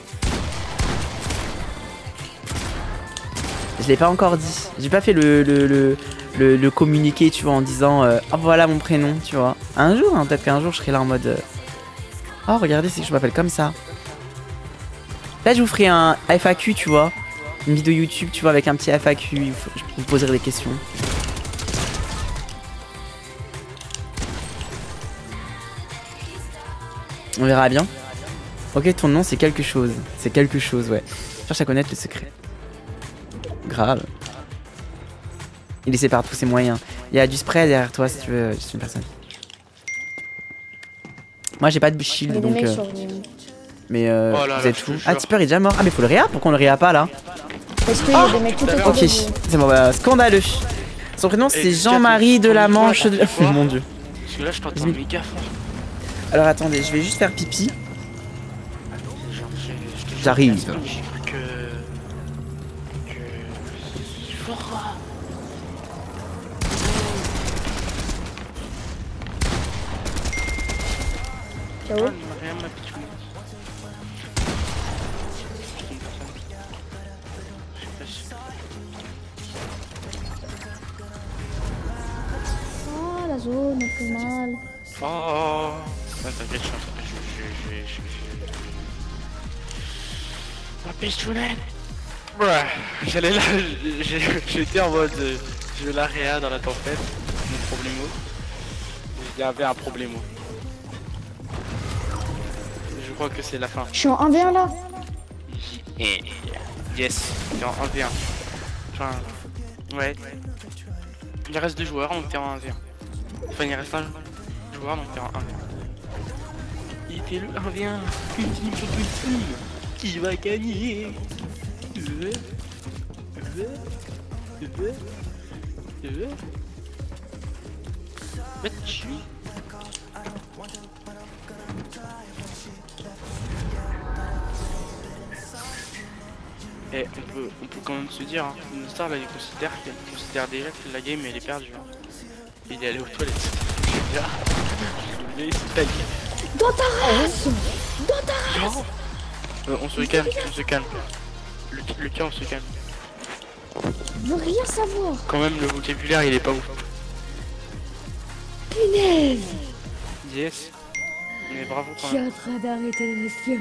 [SPEAKER 1] Je l'ai pas encore dit. J'ai pas fait le communiqué, tu vois, en disant oh voilà mon prénom, tu vois. Un jour, hein, peut-être qu'un jour je serai là en mode oh regardez, c'est que je m'appelle comme ça. Là je vous ferai un FAQ, tu vois. Une vidéo YouTube, tu vois, avec un petit FAQ. Je vous poserai des questions. On verra bien. Ok, ton nom c'est quelque chose. C'est quelque chose, ouais. Cherche à connaître le secret. Grave. Il essaie par tous ses moyens. Il y a du spray derrière toi si tu veux. Je suis une personne. Moi j'ai pas de shield donc. Mais vous êtes où? Ah, Tipper est déjà mort. Ah, mais faut le réa. Pourquoi on le réa pas là?
[SPEAKER 5] Parce qu'il y a des mecs tout autour.
[SPEAKER 1] Ok, c'est bon, bah, scandaleux. Son prénom c'est Jean-Marie de la Manche de... Oh mon dieu.
[SPEAKER 2] Parce que là je t'entends méga fort.
[SPEAKER 1] Alors attendez, je vais juste faire pipi. J'arrive.
[SPEAKER 2] J'ai cru que...
[SPEAKER 3] Ciao.
[SPEAKER 2] Rien ma pitchoune.
[SPEAKER 5] Oh, la zone, on fait mal.
[SPEAKER 2] Oh, ouais, t'inquiète, Ma pitchounette. Ouais, j'allais là, j'étais en mode... je la réa dans la tempête, mon problemo. Il y avait un problemo. Je crois que c'est la fin.
[SPEAKER 5] Je suis en 1v1 là.
[SPEAKER 2] Yes, t'es en 1v1. Enfin, ouais. Il reste 2 joueurs, donc t'es en 1v1. Enfin, il reste un joueur, donc t'es en 1v1. Il était le 1v1. Qui va gagner? Et on peut quand même se dire, hein, Nostar là il considère déjà que la game elle est perdue. Hein. Il est allé aux toilettes. Il s'est taillé.
[SPEAKER 5] Dans ta race. Dans ta race.
[SPEAKER 2] On se calme, on se calme. Lucas, on se calme.
[SPEAKER 5] Je veux rien savoir.
[SPEAKER 2] Quand même le vocabulaire il est pas ouf.
[SPEAKER 5] Punaise.
[SPEAKER 2] Yes. Mais bravo
[SPEAKER 5] Je
[SPEAKER 2] quand
[SPEAKER 5] suis
[SPEAKER 2] même.
[SPEAKER 5] en train d'arrêter l'émission.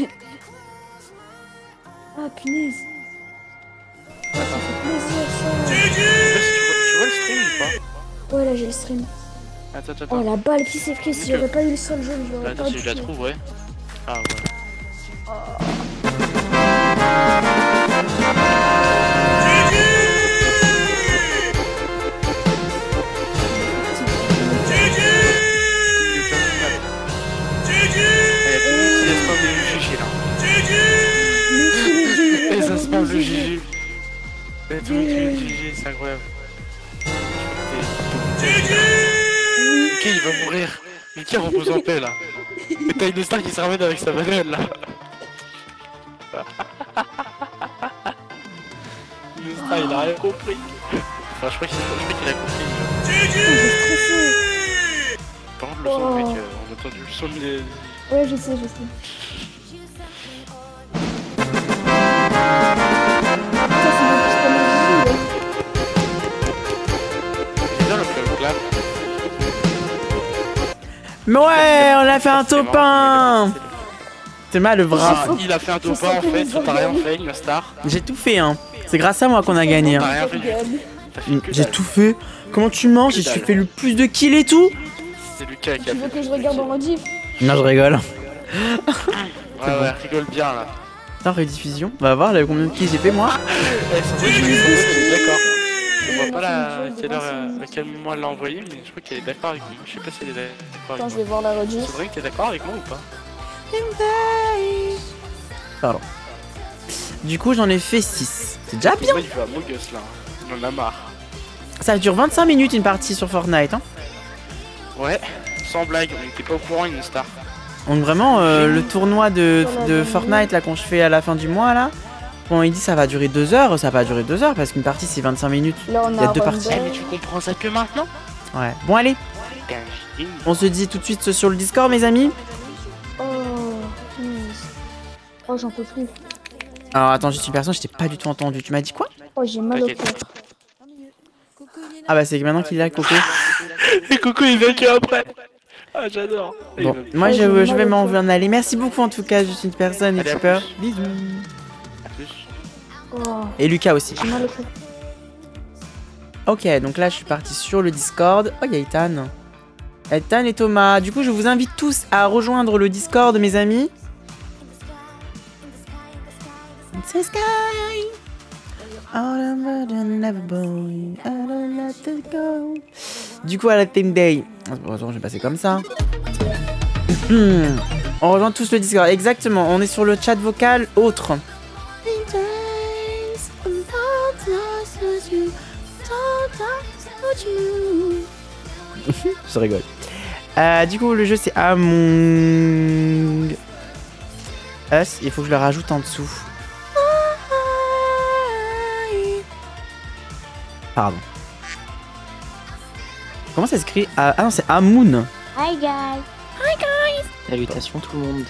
[SPEAKER 5] Ah punaise. Ça fait plaisir ça.
[SPEAKER 2] Tu vois le stream ou pas?
[SPEAKER 5] Ouais là j'ai le stream.
[SPEAKER 2] Attends.
[SPEAKER 5] Oh la balle qui s'est prise, si j'aurais pas eu le sol jaune, je l'aurais
[SPEAKER 2] Attends,
[SPEAKER 5] pas
[SPEAKER 2] si je la
[SPEAKER 5] tué.
[SPEAKER 2] trouve, ouais. Ah ouais. Et ça spam le GG. Et tout le GG, c'est incroyable. Mickey il va mourir. Mickey repose en paix là. Et t'as une star qui se ramène avec sa banane là. Une star il a rien compris. Enfin je crois qu'il a compris.
[SPEAKER 5] J'ai stressé.
[SPEAKER 2] Par contre le son mec, on a entendu le son de...
[SPEAKER 5] Ouais je sais.
[SPEAKER 1] Mais ouais, on a fait un top 1. C'est mal le bras.
[SPEAKER 2] Il a fait un top 1 en fait, t'as rien fait, une star.
[SPEAKER 1] J'ai tout fait hein. C'est grâce à moi qu'on a gagné. Hein.
[SPEAKER 2] T'as rien fait.
[SPEAKER 1] J'ai tout fait. Comment tu manges? J'ai fait le plus de kills et tout.
[SPEAKER 2] C'est Lucas qui a
[SPEAKER 5] Tu veux
[SPEAKER 2] fait.
[SPEAKER 5] que je regarde en rediff?
[SPEAKER 1] Non, je rigole.
[SPEAKER 2] Ouais, rigole bien là.
[SPEAKER 1] Attends, rediffusion. On va voir là, combien de kills j'ai fait moi.
[SPEAKER 2] D'accord. On voit pas à quel moment elle l'a envoyé, mais je crois qu'elle est d'accord avec moi. Je sais pas si elle est d'accord avec moi.
[SPEAKER 5] Attends, je vais voir la rediff.
[SPEAKER 2] C'est vrai que t'es d'accord avec moi ou pas?
[SPEAKER 1] Pardon. Du coup, j'en ai fait 6. C'est déjà bien.
[SPEAKER 2] Il va à mon gosse là. On en a marre.
[SPEAKER 1] Ça dure 25 minutes une partie sur Fortnite. Hein.
[SPEAKER 2] Ouais, sans blague, on était pas au courant une star.
[SPEAKER 1] Donc vraiment, le tournoi de Fortnite là qu'on je fais à la fin du mois là, bon il dit ça va durer 2 heures, ça va pas durer 2 heures parce qu'une partie c'est 25 minutes.
[SPEAKER 5] Là, on
[SPEAKER 1] il y a
[SPEAKER 5] a
[SPEAKER 1] 2 parties.
[SPEAKER 2] Mais tu comprends ça que maintenant?
[SPEAKER 1] Ouais. Bon allez, on se dit tout de suite sur le Discord mes amis.
[SPEAKER 5] Oh, punaise. Oh, j'en peux plus.
[SPEAKER 1] Alors attends, juste une personne, je t'ai pas du tout entendu. Tu m'as dit quoi?
[SPEAKER 5] Oh, j'ai mal au cœur.
[SPEAKER 1] Ah bah c'est maintenant qu'il est là, Coco.
[SPEAKER 2] Et Coco il vient qu'après. Ah j'adore.
[SPEAKER 1] Bon, moi je vais m'en aller. Merci beaucoup en tout cas, juste une personne et super. Bisous.
[SPEAKER 2] A plus.
[SPEAKER 5] Oh,
[SPEAKER 1] Et Lucas aussi.
[SPEAKER 5] j'ai mal au cœur.
[SPEAKER 1] Ok, donc là je suis parti sur le Discord. Oh, il y a Ethan. Ethan et Thomas. Du coup, je vous invite tous à rejoindre le Discord, mes amis. It's a sky. Du coup, à la Team Day. Attends, je vais passer comme ça. On rejoint tous le Discord. Exactement, on est sur le chat vocal autre. Je rigole. Du coup, le jeu c'est Among Us, il faut que je le rajoute en dessous. Pardon. Comment ça s'écrit? Ah non, c'est Amoon.
[SPEAKER 3] Hi guys.
[SPEAKER 8] Salutations tout le monde.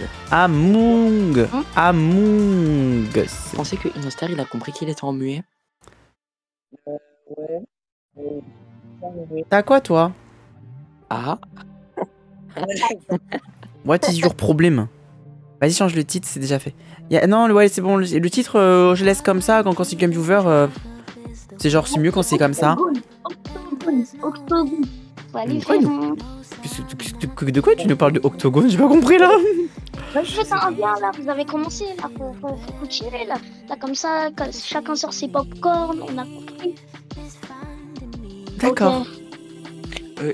[SPEAKER 1] Among Us.
[SPEAKER 8] Vous pensez que Inostar il a compris qu'il était en muet?
[SPEAKER 7] Ouais.
[SPEAKER 1] T'as quoi toi?
[SPEAKER 8] Ah,
[SPEAKER 1] What is your problem? Vas-y, change le titre, c'est déjà fait. Non, ouais, c'est bon. Le titre, je laisse comme ça. Quand c'est Game Viewer, c'est genre, c'est mieux quand c'est comme ça.
[SPEAKER 3] Octogone. Salut,
[SPEAKER 1] Quoi,
[SPEAKER 3] frère.
[SPEAKER 1] De quoi tu nous parles de Octogone? J'ai pas compris là.
[SPEAKER 3] Bah, je fais un bien là, vous avez commencé là, faut continuer là. Là comme ça, chacun sort ses popcorn, on a compris.
[SPEAKER 1] D'accord.
[SPEAKER 3] Ok.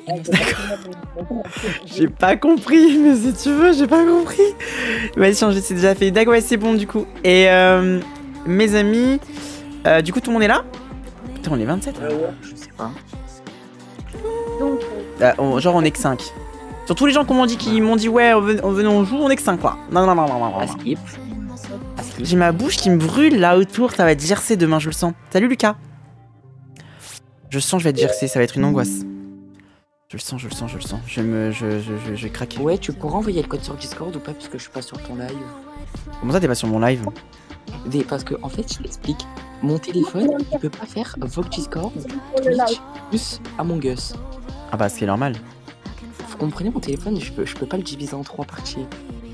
[SPEAKER 1] J'ai pas compris, mais si tu veux, j'ai pas compris. Vas-y, change, c'est déjà fait. D'accord, ouais, c'est bon du coup. Et mes amis, du coup, tout le monde est là? Putain, on est 27.
[SPEAKER 8] je sais pas.
[SPEAKER 3] Donc,
[SPEAKER 1] Genre, on est que 5. Sur tous les gens qui m'ont dit, ouais, venez, on joue, on est que 5 quoi. Non.
[SPEAKER 8] Skip.
[SPEAKER 1] J'ai ma bouche qui me brûle là autour, ça va être GRC demain, je le sens. Salut Lucas. Je sens, je vais être GRC, ça va être une angoisse. Je le sens. Je vais craquer.
[SPEAKER 8] Ouais, tu pourras envoyer le code sur Discord ou pas parce que je suis pas sur ton live.
[SPEAKER 1] Comment ça, t'es pas sur mon live?
[SPEAKER 8] Parce que en fait, je t'explique. Mon téléphone, il peut pas faire Vogue Discord, Twitch plus Among Us.
[SPEAKER 1] Ah bah, c'est normal.
[SPEAKER 8] Vous comprenez, mon téléphone, je peux pas le diviser en 3 parties.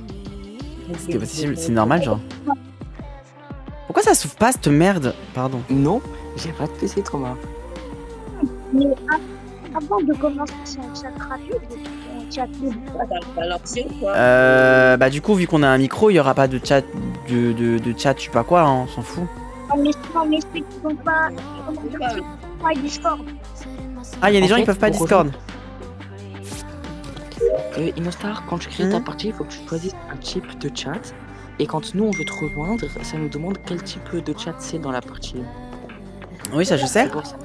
[SPEAKER 1] C'est normal, genre. Pourquoi ça s'ouvre pas cette merde? Pardon.
[SPEAKER 8] Non, j'ai pas de PC, Thomas.
[SPEAKER 3] mais avant de commencer son chat rapide, on chat
[SPEAKER 1] Bah du coup, vu qu'on a un micro, il y aura pas de chat, de chat, je sais pas quoi, hein, on s'en fout.
[SPEAKER 3] mais ceux qui sont pas Discord.
[SPEAKER 1] Ah, il y a des gens qui
[SPEAKER 8] fait,
[SPEAKER 1] peuvent pas
[SPEAKER 8] pour
[SPEAKER 1] Discord.
[SPEAKER 8] Inostar, quand tu crées ta partie, il faut que tu choisisses un type de chat. Et quand nous on veut te rejoindre, ça nous demande quel type de chat c'est dans la partie.
[SPEAKER 1] Oui, ça je sais.
[SPEAKER 8] C'est pour ça.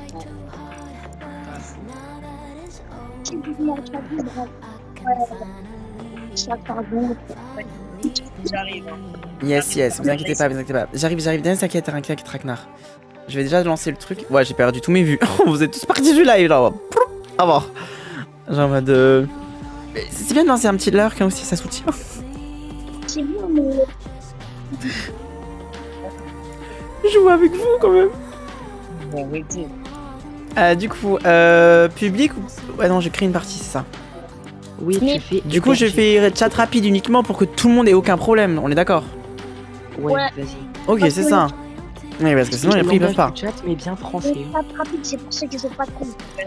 [SPEAKER 7] J'arrive.
[SPEAKER 1] Yes, vous inquiétez pas. J'arrive, ne t'inquiète, traquenard. Je vais déjà lancer le truc. Ouais, j'ai perdu tous mes vues. Vous êtes tous partis du live là. À voir. Genre en mode. C'est bien de lancer un petit lurk hein, aussi, ça soutient.
[SPEAKER 3] C'est bien, mais.
[SPEAKER 1] Je joue avec vous quand même. Du coup, public ou. Ouais, non, j'ai créé une partie, c'est ça.
[SPEAKER 8] Oui, tu fais.
[SPEAKER 1] Du coup, je fais chat rapide uniquement pour que tout le monde ait aucun problème. On est d'accord?
[SPEAKER 8] Ouais, vas-y.
[SPEAKER 1] Ok, c'est ça. Oui, parce que sinon, après, ils peuvent pas.
[SPEAKER 8] Chat, mais bien français.
[SPEAKER 3] Chat rapide, c'est pour ceux qui sont pas trop.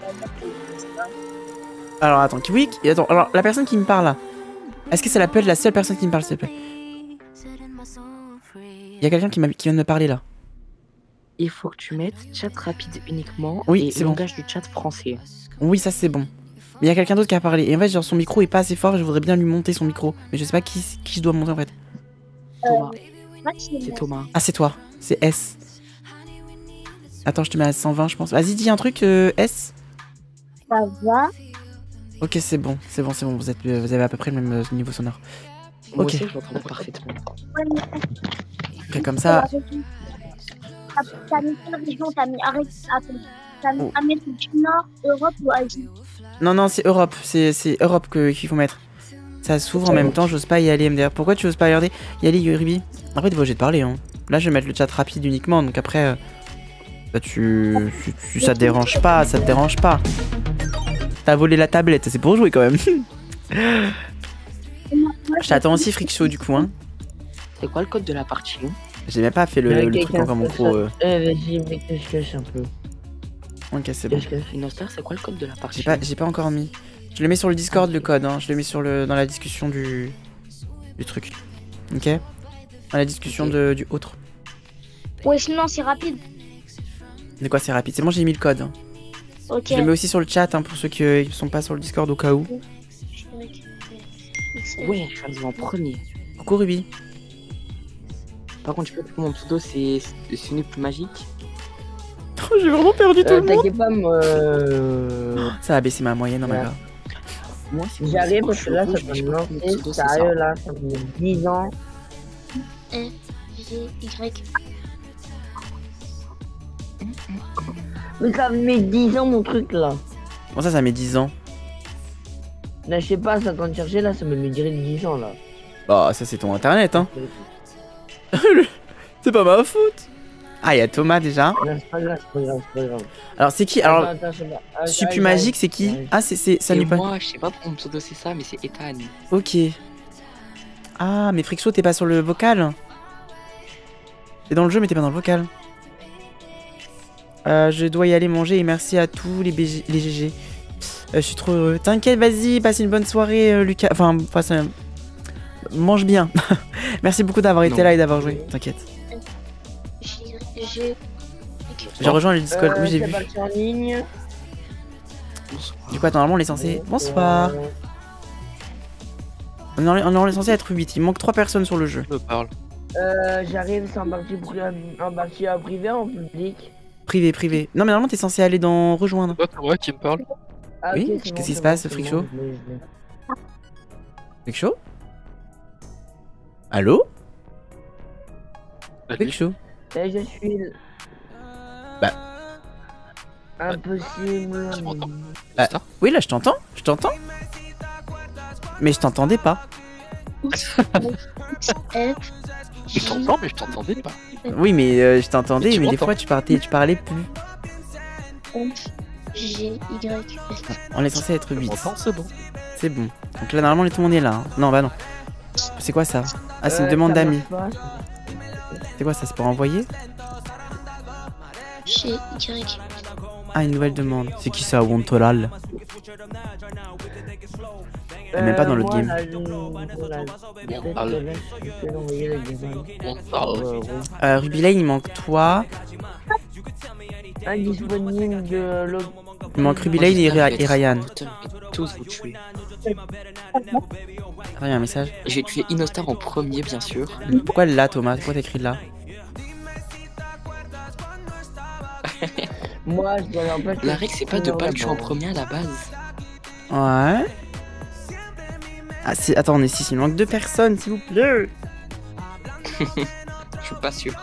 [SPEAKER 1] Alors, attends, oui, attends, alors, la personne qui me parle là, est-ce que c'est la seule personne qui me parle, s'il te plaît? Il y a quelqu'un qui vient de me parler là.
[SPEAKER 8] Il faut que tu mettes chat rapide uniquement
[SPEAKER 1] oui,
[SPEAKER 8] et langage du chat français.
[SPEAKER 1] Oui, ça c'est bon. Mais il y a quelqu'un d'autre qui a parlé. Et en fait, genre, son micro est pas assez fort, je voudrais bien lui monter son micro. Mais je sais pas qui je dois monter en fait.
[SPEAKER 8] Thomas. C'est Thomas.
[SPEAKER 1] Ah, c'est toi. C'est S. Attends, je te mets à 120, je pense. Vas-y, dis un truc, S.
[SPEAKER 3] Ça va.
[SPEAKER 1] Ok, c'est bon. Vous avez à peu près le même niveau sonore.
[SPEAKER 8] Moi
[SPEAKER 1] ok.
[SPEAKER 8] aussi, je l'entends parfaitement.
[SPEAKER 1] Ok, comme ça.
[SPEAKER 3] T'as mis quelle région? T'as mis Amérique du Nord, Europe ou Asie?
[SPEAKER 1] Non, c'est Europe. C'est Europe qu'il faut mettre. Ça s'ouvre en même temps, j'ose pas y aller MDR. Pourquoi tu oses pas y aller, Yuribi? Après, t'es pas obligé de parler. Hein. Là, je vais mettre le chat rapide uniquement. Donc après, ça te dérange pas. T'as volé la tablette, c'est pour jouer quand même. Je t'attends aussi, Freak Show, du coup. Hein.
[SPEAKER 8] C'est quoi le code de la partie?
[SPEAKER 1] J'ai même pas fait le truc encore, mon pro.
[SPEAKER 7] Vas-y, mec, je cache un peu.
[SPEAKER 1] Ok, c'est bon.
[SPEAKER 8] Inostar, c'est quoi le code de la partie?
[SPEAKER 1] J'ai pas encore mis. Je le mets sur le Discord, le code. Hein. Je le mets dans la discussion du truc. Ok? Dans la discussion du autre.
[SPEAKER 3] Ouais, sinon c'est rapide.
[SPEAKER 1] De quoi c'est rapide? C'est bon, j'ai mis le code.
[SPEAKER 3] Ok.
[SPEAKER 1] Je le mets aussi sur le chat hein, pour ceux qui sont pas sur le Discord au cas où.
[SPEAKER 8] Ouais, je suis arrivé en premier.
[SPEAKER 1] Coucou Ruby.
[SPEAKER 8] Par contre, je peux dire que mon pseudo c'est Snoop Magique.
[SPEAKER 1] Oh, j'ai vraiment perdu tout le monde.
[SPEAKER 7] T'inquiète pas, moi.
[SPEAKER 1] Ça a baissé ma moyenne, oh my god.
[SPEAKER 8] Moi,
[SPEAKER 7] J'arrive parce que là, ça peut me lancer sérieux là, ça fait 10 ans.
[SPEAKER 3] G-Y.
[SPEAKER 7] Mais ça met 10 ans mon truc là.
[SPEAKER 1] Comment ça met 10 ans?
[SPEAKER 7] Là, je sais pas, ça tente de chercher là, ça me dirait 10 ans là.
[SPEAKER 1] Bah, ça c'est ton internet, hein. C'est pas ma faute. Ah, il y a Thomas déjà.
[SPEAKER 7] Non, c'est pas grave, c'est pas grave, c'est pas grave.
[SPEAKER 1] Alors, c'est qui? Alors,
[SPEAKER 7] Attends, je sais pas.
[SPEAKER 1] Supu Magique, c'est qui? Ah, ça
[SPEAKER 8] Et
[SPEAKER 1] lui pas.
[SPEAKER 8] moi, je sais pas pourquoi mon pseudo c'est ça, mais c'est Ethan.
[SPEAKER 1] Ok. Ah, mais Frixo, t'es pas sur le vocal? T'es dans le jeu, mais t'es pas dans le vocal. Je dois y aller manger et merci à tous les GG. Je suis trop heureux. T'inquiète, vas-y, passe une bonne soirée, Lucas. Enfin, mange bien. Merci beaucoup d'avoir été là et d'avoir joué. T'inquiète. J'ai rejoint le Discord. Oui, j'ai vu.
[SPEAKER 7] En ligne.
[SPEAKER 1] Du coup, attends, normalement, on est censé. Bonsoir. On est censé être 8. Il manque 3 personnes sur le jeu.
[SPEAKER 11] Je parle.
[SPEAKER 7] J'arrive, c'est un parti privé en public.
[SPEAKER 1] Privé. Non, mais normalement, t'es censé aller dans rejoindre.
[SPEAKER 11] C'est toi qui me parle.
[SPEAKER 7] Ah,
[SPEAKER 1] Oui,
[SPEAKER 7] ok, c'est
[SPEAKER 1] qu'est-ce
[SPEAKER 7] bon,
[SPEAKER 1] qui se
[SPEAKER 7] c'est
[SPEAKER 1] passe,
[SPEAKER 7] bon,
[SPEAKER 1] Freak
[SPEAKER 7] c'est
[SPEAKER 1] Show?
[SPEAKER 7] bon, je l'ai.
[SPEAKER 1] Freak Show? Allô?
[SPEAKER 11] Salut.
[SPEAKER 1] Freak Show?
[SPEAKER 7] Et je suis.
[SPEAKER 1] Bah.
[SPEAKER 7] Impossible.
[SPEAKER 11] Tu m'entends?
[SPEAKER 1] Oui, là, je t'entends. Mais je t'entendais pas.
[SPEAKER 11] Je t'entends, mais je t'entendais pas.
[SPEAKER 1] Oui, mais je t'entendais,
[SPEAKER 11] Mais tu
[SPEAKER 1] mais des
[SPEAKER 11] m'entends.
[SPEAKER 1] fois, tu parlais plus.
[SPEAKER 3] G-Y.
[SPEAKER 1] On est censé être 8.
[SPEAKER 11] M'entends, c'est bon.
[SPEAKER 1] C'est bon. Donc là, normalement, tout le monde est là. Hein. Non, bah non. C'est quoi ça? Ah, c'est une demande d'amis. C'est quoi ça? C'est pour envoyer?
[SPEAKER 3] G-Y.
[SPEAKER 1] Ah, une nouvelle demande. C'est qui ça, Wontolal? Même pas dans l'autre game. Ruby Lane, il manque toi.
[SPEAKER 7] Indisponible de l'autre.
[SPEAKER 1] Il manque Ruby Lane et Ryan.
[SPEAKER 8] Tous vous tuez.
[SPEAKER 1] Ah, il y a un message.
[SPEAKER 8] J'ai tué Inostar en premier, bien sûr.
[SPEAKER 1] Pourquoi là, Thomas? Pourquoi t'écris là?
[SPEAKER 7] Moi, je dois en fait.
[SPEAKER 8] La règle, c'est pas de pas le tuer en premier à la base.
[SPEAKER 1] Ouais. Ah, attends, on est 6. Il manque 2 personnes, s'il vous plaît.
[SPEAKER 8] Je suis pas sûr.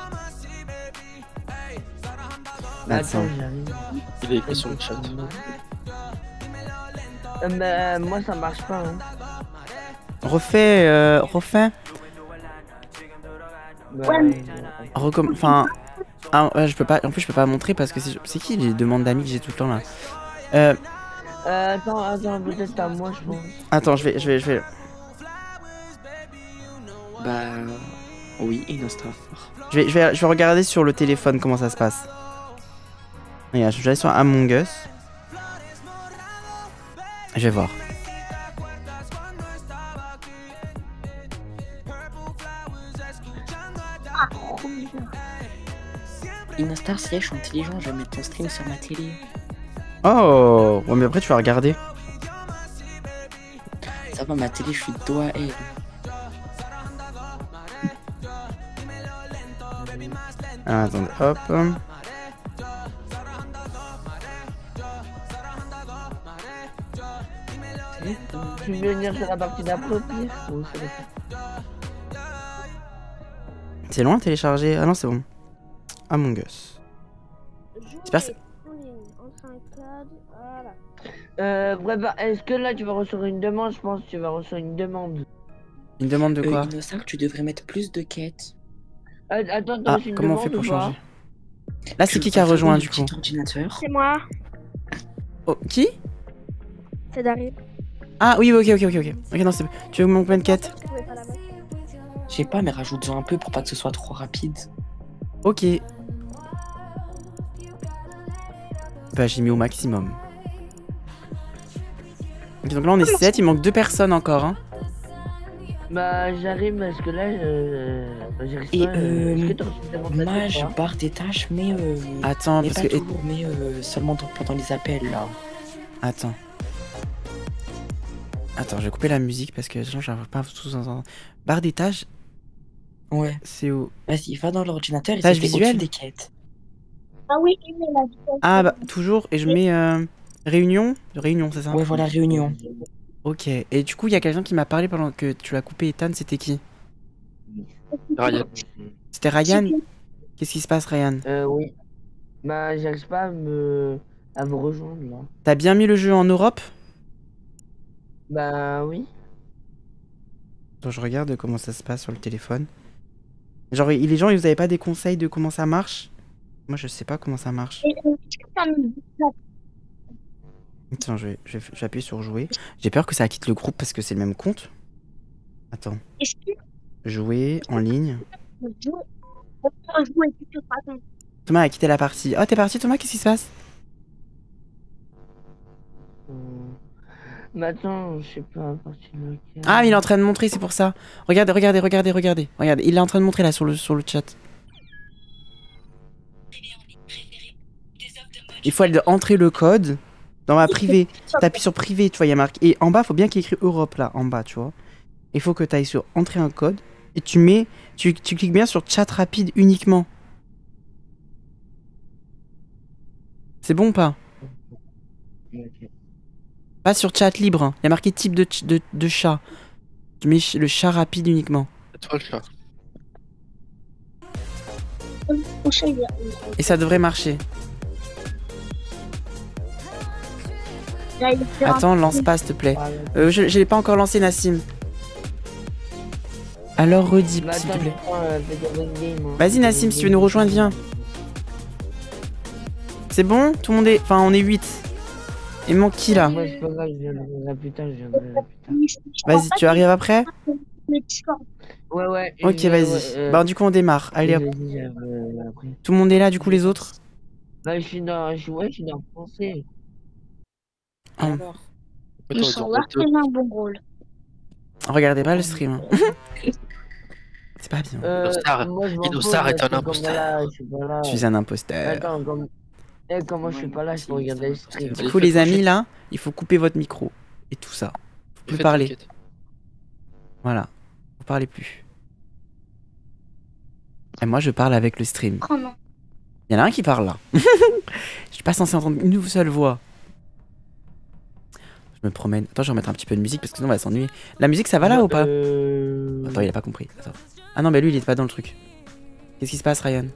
[SPEAKER 1] Attends.
[SPEAKER 11] Il est écrit sur le chat.
[SPEAKER 7] Mais moi, ça marche pas. Hein.
[SPEAKER 1] Refais.
[SPEAKER 3] Ouais.
[SPEAKER 1] Enfin. Ah, ouais, je peux pas. En plus, je peux pas montrer parce que c'est qui les demandes d'amis que j'ai tout le temps là?
[SPEAKER 7] Attends, peut-être à moi, je pense.
[SPEAKER 1] Attends, je vais.
[SPEAKER 8] Bah. Oui, Inostar.
[SPEAKER 1] Je vais regarder sur le téléphone comment ça se passe. Regarde, je vais aller sur Among Us. Je vais voir.
[SPEAKER 8] Inostar, si je suis intelligent, je vais mettre ton stream sur ma télé.
[SPEAKER 1] Oh, ouais, mais après tu vas regarder.
[SPEAKER 8] Ça va, ma télé, je suis dos à elle.
[SPEAKER 1] Ah, attendez, hop.
[SPEAKER 7] Tu veux venir sur la partie d'après au pire ou c'est bon?
[SPEAKER 1] C'est loin à télécharger. Ah non, c'est bon. Among Us. J'espère que
[SPEAKER 7] Bref, est-ce que là tu vas recevoir une demande? Je pense que tu vas recevoir une demande.
[SPEAKER 1] Une demande de quoi?
[SPEAKER 8] Inostar, tu devrais mettre plus de quêtes.
[SPEAKER 7] Attends,
[SPEAKER 1] Ah,
[SPEAKER 7] une
[SPEAKER 1] comment on
[SPEAKER 7] demande
[SPEAKER 1] fait pour
[SPEAKER 7] ou
[SPEAKER 1] changer?
[SPEAKER 7] pas?
[SPEAKER 1] Là, c'est qui a rejoint du coup?
[SPEAKER 5] C'est moi,
[SPEAKER 1] Oh, qui?
[SPEAKER 5] c'est Dari.
[SPEAKER 1] Ah oui, ok. Ok, non, c'est. Tu veux mon plein de quête?
[SPEAKER 8] Je sais pas, mais rajoute-en un peu pour pas que ce soit trop rapide.
[SPEAKER 1] Ok. Bah, j'ai mis au maximum. Ok, donc là, on est 7, il manque 2 personnes encore. Hein.
[SPEAKER 7] Bah, j'arrive parce que là, j'arrive
[SPEAKER 8] Et
[SPEAKER 7] pas. Est-ce que t'as reçu une demande
[SPEAKER 8] mage,
[SPEAKER 7] là-dessus ou pas?
[SPEAKER 8] barre des tâches, mais
[SPEAKER 1] Attends,
[SPEAKER 8] mais
[SPEAKER 1] parce
[SPEAKER 8] pas
[SPEAKER 1] que.
[SPEAKER 8] toujours, mais seulement pendant les appels, là.
[SPEAKER 1] Attends. Attends, je vais couper la musique parce que sinon j'arrive pas à tous entendre. Barre des tâches.
[SPEAKER 8] Ouais.
[SPEAKER 1] C'est où?
[SPEAKER 8] Vas-y, va dans l'ordinateur et
[SPEAKER 1] Tâche
[SPEAKER 8] c'est au-dessus
[SPEAKER 1] visuelle?
[SPEAKER 8] des quêtes.
[SPEAKER 3] Ah oui, mais la vitesse.
[SPEAKER 1] Ah bah, toujours. Et je mets réunion. Réunion, c'est ça?
[SPEAKER 8] Ouais, voilà, réunion.
[SPEAKER 1] Ok. Et du coup, il y a quelqu'un qui m'a parlé pendant que tu l'as coupé, Ethan, c'était qui?
[SPEAKER 11] Ryan.
[SPEAKER 1] C'était Ryan? Qu'est-ce qui se passe, Ryan?
[SPEAKER 7] Oui. Bah, j'arrive pas à me rejoindre là.
[SPEAKER 1] T'as bien mis le jeu en Europe?
[SPEAKER 7] Bah, oui.
[SPEAKER 1] Attends, je regarde comment ça se passe sur le téléphone. Genre, les gens, ils vous avez pas des conseils de comment ça marche? Moi, je sais pas comment ça marche. Attends, je vais appuyer sur jouer. J'ai peur que ça quitte le groupe parce que c'est le même compte. Attends. Jouer en ligne. Thomas a quitté la partie. Oh, t'es parti, Thomas? Qu'est-ce qui se passe?
[SPEAKER 7] Mais attends, je sais pas, partie locale.
[SPEAKER 1] Ah, il est en train de montrer, c'est pour ça. Regardez. Regarde, il est en train de montrer là sur le chat. Il faut aller entrer le code dans ma privée. T'appuies sur privé, tu vois, il y a marqué. Et en bas, faut bien qu'il y ait écrit Europe là, en bas, tu vois. Il faut que tu ailles sur entrer un code et tu cliques bien sur chat rapide uniquement. C'est bon ou pas? Pas sur chat libre, hein. Il y a marqué type de chat. Tu mets le chat rapide uniquement.
[SPEAKER 11] C'est toi le chat.
[SPEAKER 1] Et ça devrait marcher. Attends, lance pas s'il te plaît. Je l'ai pas encore lancé, Nassim. Alors redis s'il te plaît. Vas-y Nassim, si tu veux nous rejoindre, viens. C'est bon? Tout le monde est... Enfin, on est 8. Il manque qui là? Vas-y, tu arrives après?
[SPEAKER 7] Ouais.
[SPEAKER 1] Ok, vas-y. Bah du coup on démarre. Allez hop. Tout le monde est là, du coup les autres?
[SPEAKER 7] Bah je suis dans le français.
[SPEAKER 3] Ils sont là, c'est un bon rôle.
[SPEAKER 1] Regardez pas le stream. Hein. C'est pas bien.
[SPEAKER 11] Inostar est un imposteur.
[SPEAKER 1] Je suis un imposteur.
[SPEAKER 7] Attends, comment je suis pas là, je peux regarder le stream.
[SPEAKER 1] Du coup les amis là, il faut couper votre micro. Et tout ça. Faut plus parler. Voilà. Vous parlez plus. Et moi je parle avec le stream.
[SPEAKER 3] Oh non.
[SPEAKER 1] Il y en a un qui parle là. Je suis pas censé entendre une seule voix. Je me promène. Attends, je vais remettre un petit peu de musique parce que sinon on va s'ennuyer. La musique ça va là ou pas? Attends, il a pas compris. Attends. Ah non, mais lui il est pas dans le truc. Qu'est-ce qui se passe, Ryan?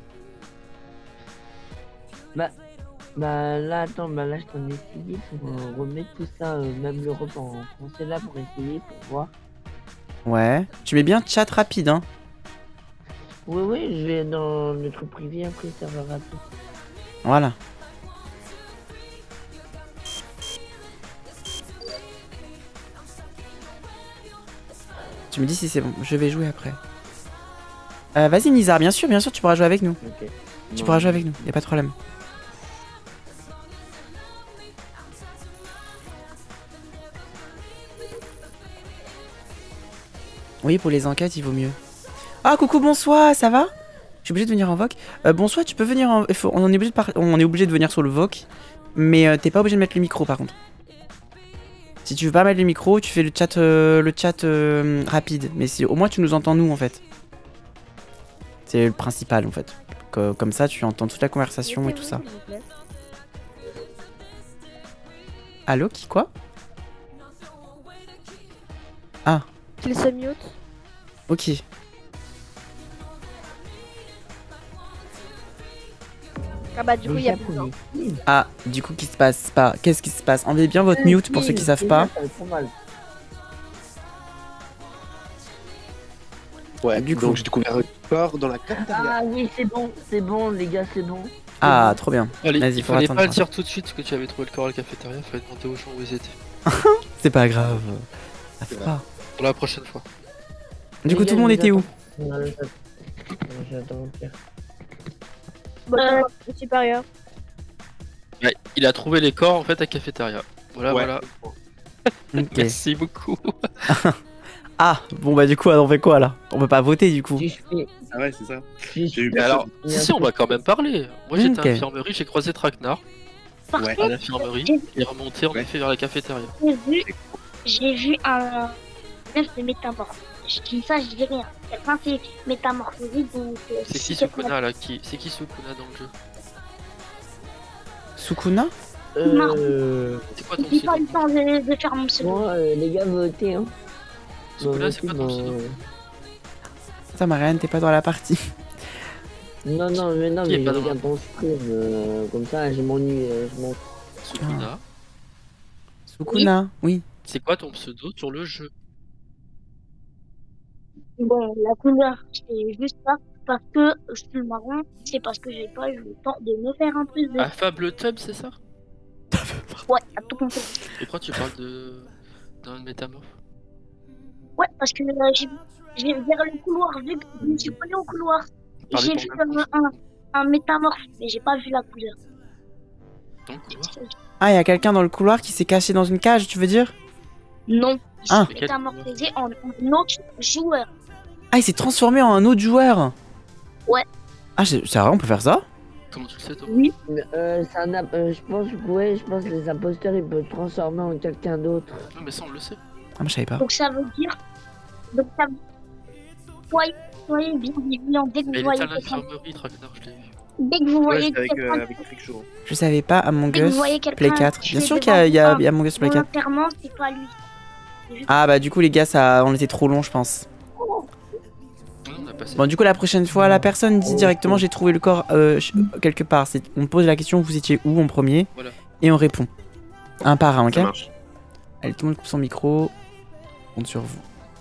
[SPEAKER 7] Bah là, attends, là je t'en ai essayé pour remettre tout ça, même l'Europe en français là pour essayer, pour voir.
[SPEAKER 1] Ouais. Tu mets bien chat rapide, hein?
[SPEAKER 7] Oui, je vais dans le truc privé après serveur rapide.
[SPEAKER 1] Voilà. Tu me dis si c'est bon, je vais jouer après. Vas-y Nizar, bien sûr, tu pourras jouer avec nous.
[SPEAKER 7] Okay.
[SPEAKER 1] Tu pourras jouer avec nous, y a pas de problème. Oui, pour les enquêtes, il vaut mieux. Ah, coucou, bonsoir, ça va? Je suis obligé de venir en voc. Bonsoir, tu peux venir en... On est obligé de venir sur le voc, mais t'es pas obligé de mettre le micro par contre. Si tu veux pas mettre le micro, tu fais le chat rapide. Mais si, au moins tu nous entends nous en fait. C'est le principal en fait. Comme ça tu entends toute la conversation et tout ça. Allô, qui quoi? Ah.
[SPEAKER 5] Qu'il se mute.
[SPEAKER 1] Ok.
[SPEAKER 5] Ah bah du coup il y a plus.
[SPEAKER 1] Ah, du coup qui se passe pas? Qu'est-ce qui se passe? Enlevez bien votre mute pour ceux qui savent pas.
[SPEAKER 11] Ouais,
[SPEAKER 1] du coup
[SPEAKER 11] donc j'ai découvert un corps dans la cafétéria.
[SPEAKER 7] Ah oui, c'est bon les gars, c'est bon.
[SPEAKER 1] Ah, trop bien.
[SPEAKER 11] Allez,
[SPEAKER 1] vas-y,
[SPEAKER 11] il fallait pas le dire tout de suite que tu avais trouvé le corps à la cafétéria, il fallait demander aux gens où ils étaient.
[SPEAKER 1] C'est pas grave. Ça fait pas.
[SPEAKER 11] Pour la prochaine fois.
[SPEAKER 1] Du coup, tout le monde était où?
[SPEAKER 5] Supérieur.
[SPEAKER 11] Ouais, il a trouvé les corps en fait à cafétéria. Voilà,
[SPEAKER 1] Ouais.
[SPEAKER 11] voilà.
[SPEAKER 1] Ok.
[SPEAKER 11] Merci beaucoup.
[SPEAKER 1] Ah, bon bah du coup, on fait quoi là? On peut pas voter du coup.
[SPEAKER 12] Ah ouais, c'est ça.
[SPEAKER 11] Mais alors, si on va quand même parler. Moi j'étais
[SPEAKER 1] Ok.
[SPEAKER 11] à l'infirmerie, j'ai croisé Traquenard.
[SPEAKER 12] Ouais.
[SPEAKER 11] À l'infirmerie, il est remonté en effet vers la cafétéria.
[SPEAKER 3] J'ai vu un neuf de métamorphose. Je dis ça, je dis rien. Quelqu'un s'est métamorphosé, donc...
[SPEAKER 11] C'est qui Sukuna là C'est qui Sukuna dans le jeu?
[SPEAKER 1] Sukuna?
[SPEAKER 11] C'est quoi ton
[SPEAKER 3] J'ai pas
[SPEAKER 11] pseudo?
[SPEAKER 3] le temps de faire mon pseudo.
[SPEAKER 7] Bon, les gars, votez, hein.
[SPEAKER 11] Sukuna, c'est quoi ton pseudo?
[SPEAKER 1] Attends, Marianne, t'es pas dans la partie.
[SPEAKER 7] Non, mais
[SPEAKER 11] Qui est
[SPEAKER 7] je
[SPEAKER 11] pas dans-
[SPEAKER 7] regarde ton stream, comme ça, je m'ennuie.
[SPEAKER 11] Sukuna.
[SPEAKER 1] Sukuna, oui.
[SPEAKER 11] C'est quoi ton pseudo sur le jeu?
[SPEAKER 3] Bon, la couleur, c'est juste ça. Parce que je suis marron, c'est parce que j'ai pas eu le temps de me faire un plus de.
[SPEAKER 11] Affable Tub, c'est ça?
[SPEAKER 3] Ouais, t'as tout compris.
[SPEAKER 11] Et pourquoi tu parles d'un métamorphe?
[SPEAKER 3] Ouais, parce que j'ai vers le couloir, vu que je me suis collé au couloir. Et
[SPEAKER 11] Parlez
[SPEAKER 3] j'ai
[SPEAKER 11] pour
[SPEAKER 3] vu un métamorphe, mais j'ai pas vu la couleur.
[SPEAKER 11] Dans le couloir?
[SPEAKER 1] Ah, il y a quelqu'un dans le couloir qui s'est caché dans une cage, tu veux dire?
[SPEAKER 3] Non, il
[SPEAKER 1] Ah.
[SPEAKER 3] s'est métamorphosé en autre joueur.
[SPEAKER 1] Ah, il s'est transformé en un autre joueur.
[SPEAKER 3] Ouais.
[SPEAKER 1] Ah, c'est vrai, on peut faire ça?
[SPEAKER 11] Comment tu le sais, toi?
[SPEAKER 3] Oui.
[SPEAKER 7] Je pense que les imposteurs, ils peuvent transformer en quelqu'un d'autre.
[SPEAKER 11] Non, mais ça, on le sait.
[SPEAKER 1] Ah, moi, je savais pas.
[SPEAKER 3] Donc ça veut dire. Donc ça veut. Soyez bien vigilants dès que
[SPEAKER 11] Mais
[SPEAKER 3] vous
[SPEAKER 11] il
[SPEAKER 3] voyez
[SPEAKER 11] était à
[SPEAKER 3] quelqu'un.
[SPEAKER 11] l'infirmerie, Traquenard, je l'ai vu.
[SPEAKER 3] Dès que vous voyez
[SPEAKER 12] avec
[SPEAKER 3] quelqu'un.
[SPEAKER 12] Frickjour.
[SPEAKER 1] Je savais pas, Among
[SPEAKER 3] Dès que
[SPEAKER 1] Us,
[SPEAKER 3] vous voyez
[SPEAKER 1] Play
[SPEAKER 3] quelqu'un
[SPEAKER 1] 4.
[SPEAKER 3] tuer
[SPEAKER 1] Bien sûr
[SPEAKER 3] devant
[SPEAKER 1] qu'il y a
[SPEAKER 3] vous,
[SPEAKER 1] Among Us Play 4.
[SPEAKER 3] volontairement, c'est pas lui.
[SPEAKER 1] Ah, bah, du coup, les gars, ça, on était trop long, je pense.
[SPEAKER 11] Non, on a passé.
[SPEAKER 1] Bon, du coup, la prochaine fois, la personne dit directement j'ai trouvé le corps quelque part. On pose la question vous étiez où en premier
[SPEAKER 11] Voilà.
[SPEAKER 1] et on répond. Un par un, ok?
[SPEAKER 12] Ça marche.
[SPEAKER 1] Allez, tout le monde coupe son micro. On compte sur vous.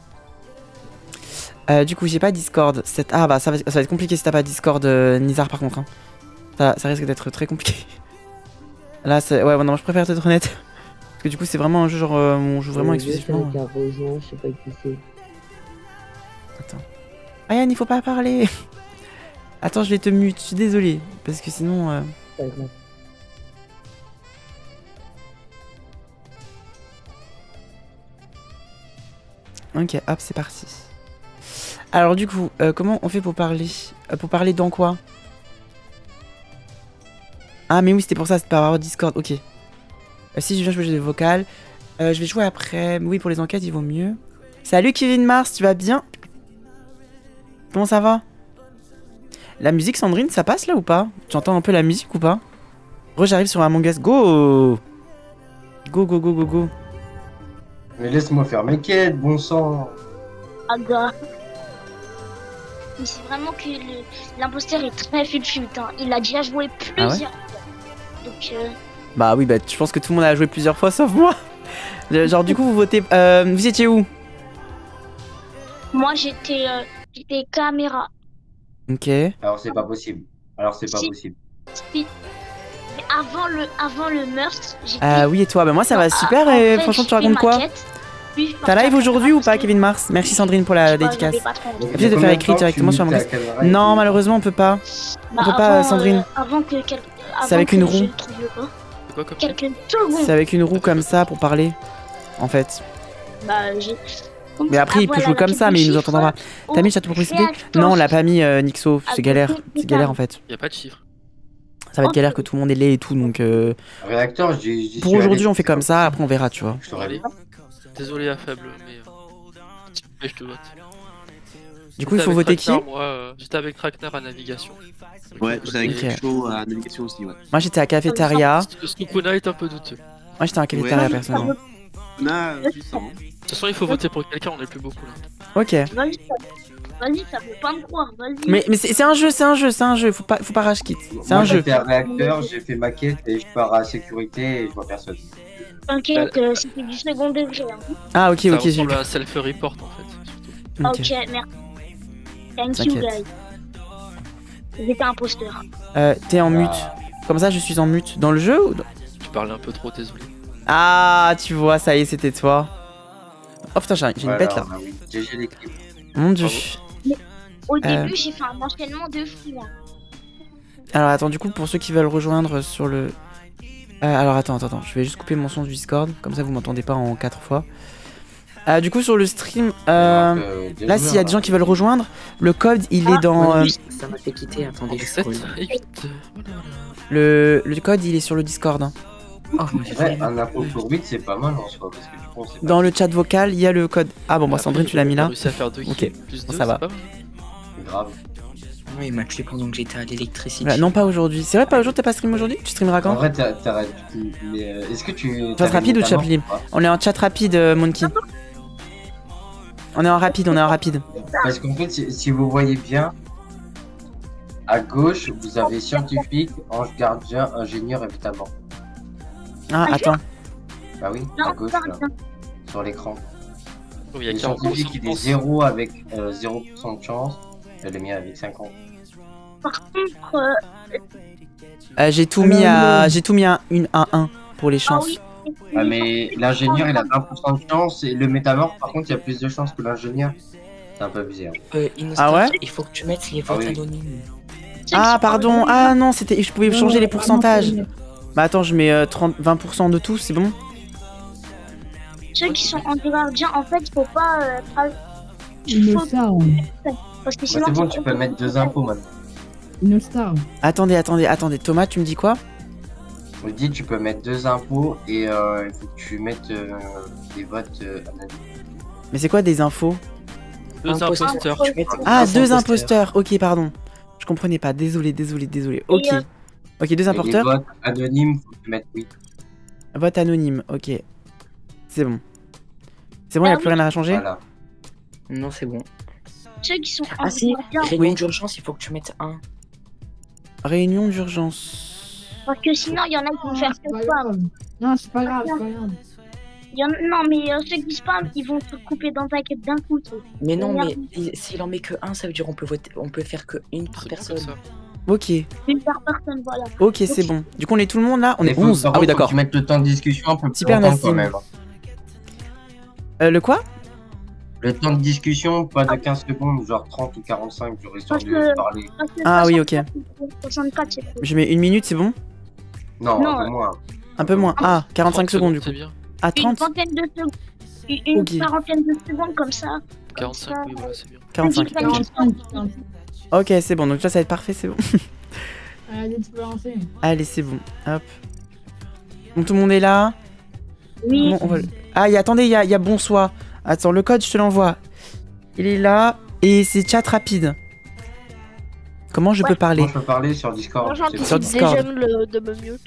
[SPEAKER 1] Du coup, j'ai pas Discord. Ah, bah, ça va être compliqué si t'as pas Discord, Nizar, par contre. Hein. Ça risque d'être très compliqué. Là, ouais, non, je préfère être honnête. Parce que du coup, c'est vraiment un jeu genre. On joue vraiment exclusivement.
[SPEAKER 7] Je sais pas qui c'est.
[SPEAKER 1] Attends. Ryan, il faut pas parler. Attends, je vais te mute. Je suis désolé. Parce que sinon.
[SPEAKER 7] Pas grave.
[SPEAKER 1] Ok, hop, c'est parti. Alors, du coup, comment on fait pour parler? Pour parler dans quoi? Ah, mais oui, c'était pour ça, c'était par Discord. Ok. Si je viens jouer des vocales. Je vais jouer après. Oui, pour les enquêtes, il vaut mieux. Salut Kevin Mars, tu vas bien? Comment ça va? La musique, Sandrine, ça passe là ou pas? Tu entends un peu la musique ou pas? J'arrive sur Among Us. Go! Go, go, go, go, go.
[SPEAKER 13] Mais laisse-moi faire mes quêtes, bon sang.
[SPEAKER 3] Ah, gars. Mais c'est vraiment que l'imposteur est très fut-fut. Hein. Il a déjà joué plusieurs fois. Donc.
[SPEAKER 1] Bah oui, bah je pense que tout le monde a joué plusieurs fois sauf moi. Genre, du coup, vous votez. Vous étiez où?
[SPEAKER 3] Moi, j'étais caméra.
[SPEAKER 1] Ok.
[SPEAKER 13] Alors c'est pas possible.
[SPEAKER 3] Si. Mais avant le meurtre, j'étais.
[SPEAKER 1] Oui, et toi? Bah moi ça va super
[SPEAKER 3] en
[SPEAKER 1] et
[SPEAKER 3] fait,
[SPEAKER 1] franchement, tu
[SPEAKER 3] j'ai fait
[SPEAKER 1] racontes quoi?
[SPEAKER 3] ma quête, puis je suis
[SPEAKER 1] T'as
[SPEAKER 3] partie
[SPEAKER 1] live
[SPEAKER 3] à
[SPEAKER 1] aujourd'hui ou
[SPEAKER 3] caméra
[SPEAKER 1] pas, Kevin Mars? Merci Sandrine pour la dédicace.
[SPEAKER 3] j'avais pas trop envie.
[SPEAKER 1] Obligé de faire écrit directement sur Among Us. Non, malheureusement, on peut pas. On peut pas, Sandrine.
[SPEAKER 3] Avant que
[SPEAKER 1] C'est avec une roue.
[SPEAKER 3] je trouve le pas.
[SPEAKER 11] C'est quoi comme
[SPEAKER 3] Quelques secondes.
[SPEAKER 1] C'est avec une roue comme ça pour parler, en fait.
[SPEAKER 3] Bah, j'ai.
[SPEAKER 1] Mais après, il peut jouer comme ça, mais il nous entendra pas. T'as mis le château pour publicité? Non, on l'a pas mis, Nixo. C'est galère. C'est galère en fait.
[SPEAKER 11] Y'a pas de chiffres.
[SPEAKER 1] Ça va être galère que tout le monde ait les et tout, donc.
[SPEAKER 13] Réacteur,
[SPEAKER 1] Pour aujourd'hui, on fait comme ça. Après, on verra, tu vois.
[SPEAKER 11] Désolé à faible, mais je te vote.
[SPEAKER 1] Du coup, il faut voter qui?
[SPEAKER 11] Moi, j'étais avec Traquenard à navigation.
[SPEAKER 12] Ouais, j'étais avec
[SPEAKER 1] Ok.
[SPEAKER 12] Frickjour à navigation aussi, ouais.
[SPEAKER 1] Moi, j'étais à cafétéria.
[SPEAKER 11] Sukuna est un peu douteux.
[SPEAKER 1] Moi, j'étais à cafétéria, personnellement.
[SPEAKER 12] On a puissant.
[SPEAKER 11] De toute façon, il faut voter pour quelqu'un, on est plus beaucoup là.
[SPEAKER 1] Ok.
[SPEAKER 3] Vas-y, ça veut pas me croire, vas-y.
[SPEAKER 1] Mais c'est un jeu, c'est un jeu. Faut pas rage kit. C'est un jeu.
[SPEAKER 13] J'étais à réacteur, j'ai fait ma quête et je pars à sécurité et je vois personne.
[SPEAKER 3] T'inquiète, c'était du second degré. Hein.
[SPEAKER 1] Ah, ok,
[SPEAKER 11] Ça
[SPEAKER 1] ok, j'ai
[SPEAKER 11] ressemble
[SPEAKER 1] vu.
[SPEAKER 11] à self-report en fait.
[SPEAKER 1] Ok.
[SPEAKER 3] Ok, merci. Thank you, guys. J'étais imposteur.
[SPEAKER 1] T'es en mute. Comme ça, je suis en mute. Dans le jeu ou...
[SPEAKER 11] Tu parles un peu trop, désolé.
[SPEAKER 1] Ah, tu vois, ça y est, c'était toi. Oh putain, j'ai une bête là.
[SPEAKER 13] GG l'équipe.
[SPEAKER 1] Mon dieu.
[SPEAKER 3] Au début, j'ai fait un enchaînement de fou. Hein.
[SPEAKER 1] Alors attends, du coup, pour ceux qui veulent rejoindre sur le... alors attends, je vais juste couper mon son du Discord, comme ça vous m'entendez pas en 4 fois. Du coup, sur le stream, là, s'il y a des gens qui veulent rejoindre, le code, il est dans...
[SPEAKER 8] Ça m'a fait quitter, attendez, je
[SPEAKER 11] 7
[SPEAKER 8] scroll.
[SPEAKER 11] et 8.
[SPEAKER 1] le code, il est sur le Discord. Hein.
[SPEAKER 8] Oh, moi j'ai
[SPEAKER 13] Ouais,
[SPEAKER 8] fait.
[SPEAKER 13] un impôt pour 8 c'est pas mal en soi parce que du coup on sait pas.
[SPEAKER 1] Dans le chat vocal, il y a le code. Ah bon, bah Sandrine, tu l'as mis là.
[SPEAKER 11] réussi à faire 2
[SPEAKER 1] Ok,
[SPEAKER 11] kills, plus 2,
[SPEAKER 1] ça va.
[SPEAKER 11] c'est pas mal.
[SPEAKER 13] C'est grave.
[SPEAKER 8] Ouais, il m'a tué pendant que j'étais à l'électricité.
[SPEAKER 1] Voilà, non, pas aujourd'hui. C'est vrai, pas aujourd'hui, t'as pas stream aujourd'hui? Tu streameras
[SPEAKER 13] En
[SPEAKER 1] quand?
[SPEAKER 13] vrai t'arrêtes mais est-ce que tu...
[SPEAKER 1] Chat rapide ou chat libre? On est en chat rapide, Monkey. On est en rapide, on est en rapide.
[SPEAKER 13] Parce qu'en fait, si vous voyez bien, à gauche, vous avez scientifique, ange gardien, ingénieur, évidemment.
[SPEAKER 1] Ah, attends.
[SPEAKER 13] Bah oui, à gauche, là, sur l'écran.
[SPEAKER 11] Il y a
[SPEAKER 13] Le
[SPEAKER 11] 40%,
[SPEAKER 13] scientifique, il est 0 avec 0% de chance. Je l'ai mis avec 50.
[SPEAKER 3] Par contre,
[SPEAKER 1] J'ai tout mis à 1 pour les chances.
[SPEAKER 13] Ah, mais l'ingénieur, il a 20% de chance et le métamorphe, par contre, il y a plus de chance que l'ingénieur. C'est un peu bizarre.
[SPEAKER 1] Ah ouais?
[SPEAKER 8] Il faut que tu mettes les votes anonymes.
[SPEAKER 1] Ah, pardon. Ah non, c'était. Je pouvais changer les pourcentages. Bah attends, je mets 20% de tout, c'est bon?
[SPEAKER 3] ceux qui sont ange gardien, en fait, faut pas.
[SPEAKER 10] Une star.
[SPEAKER 3] Parce que
[SPEAKER 13] Bah,
[SPEAKER 3] sinon.
[SPEAKER 13] c'est bon, tu peux mettre 2 impôts maintenant.
[SPEAKER 10] Une star.
[SPEAKER 1] Attendez. Thomas, tu me dis quoi?
[SPEAKER 13] Je me dis, tu peux mettre 2 impôts et il faut que tu mettes des votes anonymes.
[SPEAKER 1] Mais c'est quoi des infos?
[SPEAKER 11] 2 imposteurs.
[SPEAKER 1] Ah, 2 imposteurs. Ok, pardon. Je comprenais pas. Désolé. Ok. Ok, 2
[SPEAKER 13] Et les
[SPEAKER 1] imposteurs.
[SPEAKER 13] votes anonymes, faut que tu mettes oui.
[SPEAKER 1] Vote anonyme, ok. C'est bon. C'est bon, il n'y a plus rien à changer?
[SPEAKER 13] Voilà.
[SPEAKER 8] Non, c'est bon.
[SPEAKER 3] Ceux qui sont
[SPEAKER 8] Ah
[SPEAKER 3] ange
[SPEAKER 8] si,
[SPEAKER 3] gardien.
[SPEAKER 8] réunion d'urgence, il faut que tu mettes 1.
[SPEAKER 1] Réunion d'urgence.
[SPEAKER 3] Parce que sinon, il y en a qui vont faire que spam.
[SPEAKER 10] Non, c'est pas grave, c'est pas grave.
[SPEAKER 3] Non, mais ceux qui spam, ils vont te couper dans ta quête d'un coup.
[SPEAKER 8] Mais non, mais s'il en met que 1, ça veut dire on peut faire que une par personne.
[SPEAKER 1] Ok.
[SPEAKER 3] Une par personne, voilà.
[SPEAKER 1] Ok, c'est bon. Du coup, on est tout le monde là? On est
[SPEAKER 13] faut-
[SPEAKER 1] 11.
[SPEAKER 13] par
[SPEAKER 1] Ah oui,
[SPEAKER 13] contre, faut
[SPEAKER 1] d'accord.
[SPEAKER 13] que tu mettes le temps de discussion un peu plus
[SPEAKER 1] Super
[SPEAKER 13] longtemps quand
[SPEAKER 1] Nassim.
[SPEAKER 13] même.
[SPEAKER 1] Le quoi?
[SPEAKER 13] Le temps de discussion, pas de 15 secondes, genre 30 ou 45, genre histoire
[SPEAKER 3] Parce
[SPEAKER 13] de
[SPEAKER 3] que-
[SPEAKER 13] parler.
[SPEAKER 1] Ah oui, ok.
[SPEAKER 3] 64, c'est trop.
[SPEAKER 1] Je mets 1 minute, c'est bon?
[SPEAKER 13] Non,
[SPEAKER 3] Non.
[SPEAKER 13] un peu moins.
[SPEAKER 1] Un peu moins. Ah, 45 secondes du coup.
[SPEAKER 11] C'est bien.
[SPEAKER 1] Ah,
[SPEAKER 3] Une
[SPEAKER 1] 30?
[SPEAKER 3] trentaine de secondes. Une
[SPEAKER 1] Ok.
[SPEAKER 3] quarantaine de secondes comme ça.
[SPEAKER 11] 45, oui, voilà, c'est bien.
[SPEAKER 1] 45.
[SPEAKER 3] Ok.
[SPEAKER 1] Ok, c'est bon. Donc là, ça va être parfait, c'est bon.
[SPEAKER 10] Allez, tu peux lancer.
[SPEAKER 1] Allez, c'est bon. Hop. Donc tout le monde est là?
[SPEAKER 3] Oui.
[SPEAKER 1] Bon, on va... Ah, attendez, il y a bonsoir. Attends, le code, je te l'envoie. Il est là. Et c'est chat rapide. Comment je peux parler?
[SPEAKER 13] Moi, je peux parler sur Discord.
[SPEAKER 1] Sur
[SPEAKER 13] c'est bon.
[SPEAKER 1] Discord.
[SPEAKER 14] J'aime le de me mute.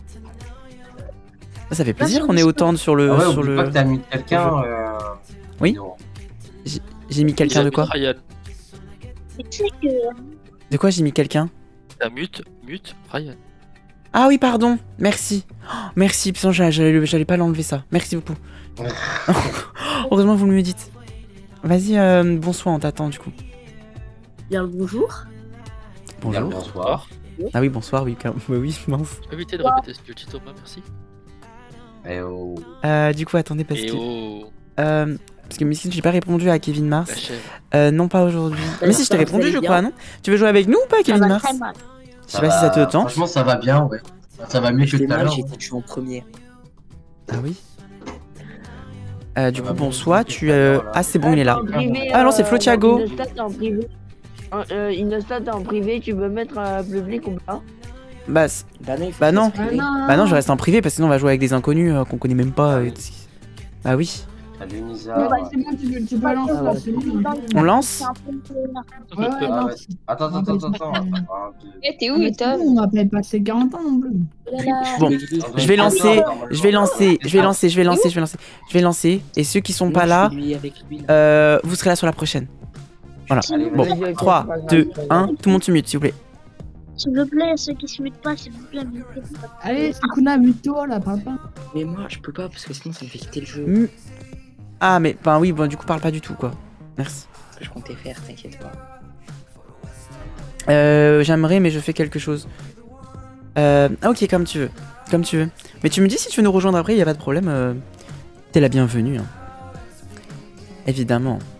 [SPEAKER 1] Ça fait plaisir qu'on est autant sur le.
[SPEAKER 13] Ah ouais,
[SPEAKER 1] sur
[SPEAKER 13] oublie
[SPEAKER 1] le...
[SPEAKER 13] pas que t'as mis quelqu'un.
[SPEAKER 1] Oui. J'ai mis quelqu'un de quoi?
[SPEAKER 11] Ryan.
[SPEAKER 3] Mais tu sais que.
[SPEAKER 1] De quoi j'ai mis quelqu'un?
[SPEAKER 11] La mute, Ryan.
[SPEAKER 1] Ah oui, pardon. Merci. Oh, merci, putain, j'allais pas l'enlever ça. Merci beaucoup. Heureusement que vous me le dites. Vas-y, bonsoir, on t'attend du coup.
[SPEAKER 6] Bien le bonjour.
[SPEAKER 1] Bonjour.
[SPEAKER 13] Bonsoir.
[SPEAKER 1] Ah oui, bonsoir, oui, oui, mince.
[SPEAKER 11] Évitez de répéter ce que tu dis, Thomas, merci.
[SPEAKER 13] Eh oh.
[SPEAKER 1] Du coup, attendez, parce
[SPEAKER 11] Et
[SPEAKER 1] que.
[SPEAKER 11] oh.
[SPEAKER 1] Parce que Missine, j'ai pas répondu à Kevin Mars.
[SPEAKER 11] La chèvre.
[SPEAKER 1] Non, pas aujourd'hui. Mais si, je t'ai
[SPEAKER 6] ça,
[SPEAKER 1] répondu,
[SPEAKER 6] vous
[SPEAKER 1] je
[SPEAKER 6] allez
[SPEAKER 1] crois,
[SPEAKER 6] bien
[SPEAKER 1] non? Tu veux jouer avec nous ou pas,
[SPEAKER 3] Ça
[SPEAKER 1] Kevin
[SPEAKER 3] va
[SPEAKER 1] Mars?
[SPEAKER 3] très mal.
[SPEAKER 1] Je sais pas si ça te tente.
[SPEAKER 13] Franchement, ça va bien, ouais. Ça va mieux que
[SPEAKER 8] Je fais
[SPEAKER 13] tout à
[SPEAKER 8] mal,
[SPEAKER 13] l'heure.
[SPEAKER 8] j'ai tué en premier.
[SPEAKER 1] Ah oui. Du coup, bonsoir, tu. Ah, c'est bon, il est là.
[SPEAKER 7] En privé,
[SPEAKER 1] Ah non, c'est Flotiago.
[SPEAKER 7] Inostat en privé. Inostat en privé, tu peux mettre public ou pas?
[SPEAKER 1] Bah, bah non.
[SPEAKER 10] Ah non.
[SPEAKER 1] Bah non, je reste en privé parce que sinon on va jouer avec des inconnus qu'on connaît même pas. Bah oui.
[SPEAKER 13] Salut Nisa.
[SPEAKER 10] Ouais, c'est bon, tu peux lancer là, c'est bon.
[SPEAKER 1] On lance?
[SPEAKER 3] C'est un peu
[SPEAKER 10] Ouais, ouais,
[SPEAKER 13] Ah
[SPEAKER 10] non.
[SPEAKER 13] ouais. Attends. Un, deux.
[SPEAKER 14] Eh, t'es
[SPEAKER 10] Ah,
[SPEAKER 14] où,
[SPEAKER 10] mais c'est bon, on va pas passer 40 ans non plus.
[SPEAKER 1] Bon, je vais lancer. Et ceux qui sont pas là, vous serez là sur la prochaine. Voilà.
[SPEAKER 13] Allez,
[SPEAKER 1] Bon,
[SPEAKER 13] vas-y,
[SPEAKER 1] 3, 2, 1, tout le monde se mute, s'il vous plaît.
[SPEAKER 3] S'il vous plaît, ceux qui se mutent pas, s'il vous plaît, mutez.
[SPEAKER 10] Allez, Sukuna, mute-toi là, parle pas.
[SPEAKER 8] Mais moi, je peux pas parce que sinon ça me fait quitter le jeu.
[SPEAKER 1] Ah, mais ben oui, bon, du coup, parle pas du tout, quoi. Merci.
[SPEAKER 8] Ce que je comptais faire, t'inquiète pas.
[SPEAKER 1] J'aimerais, mais je fais quelque chose. Ah, ok, comme tu veux. Comme tu veux. Mais tu me dis si tu veux nous rejoindre après, y a pas de problème. T'es la bienvenue. Hein. Évidemment.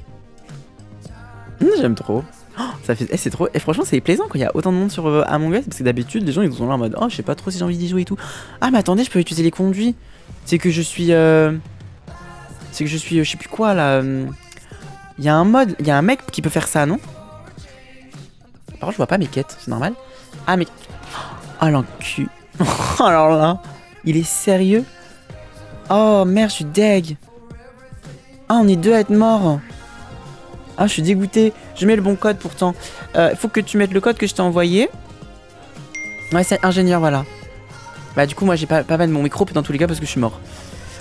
[SPEAKER 1] J'aime trop. Oh, ça fait... c'est trop. Et franchement, c'est plaisant quand il y a autant de monde sur Among Us. Parce que d'habitude, les gens ils sont là en mode oh, je sais pas trop si j'ai envie d'y jouer et tout. Ah, mais attendez, je peux utiliser les conduits. C'est que je suis. C'est que je suis. Je sais plus quoi là. Il y a un mode. Il y a un mec qui peut faire ça, non? Par contre, je vois pas mes quêtes, c'est normal. Ah, mais. Oh, l'encu. Alors là. Il est sérieux? Oh merde, je suis deg. Ah, on est deux à être morts. Ah, je suis dégoûté. Je mets le bon code pourtant. Faut que tu mettes le code que je t'ai envoyé. Ouais, c'est ingénieur, voilà. Bah, du coup, moi, j'ai pas mal de mon micro dans tous les cas parce que je suis mort.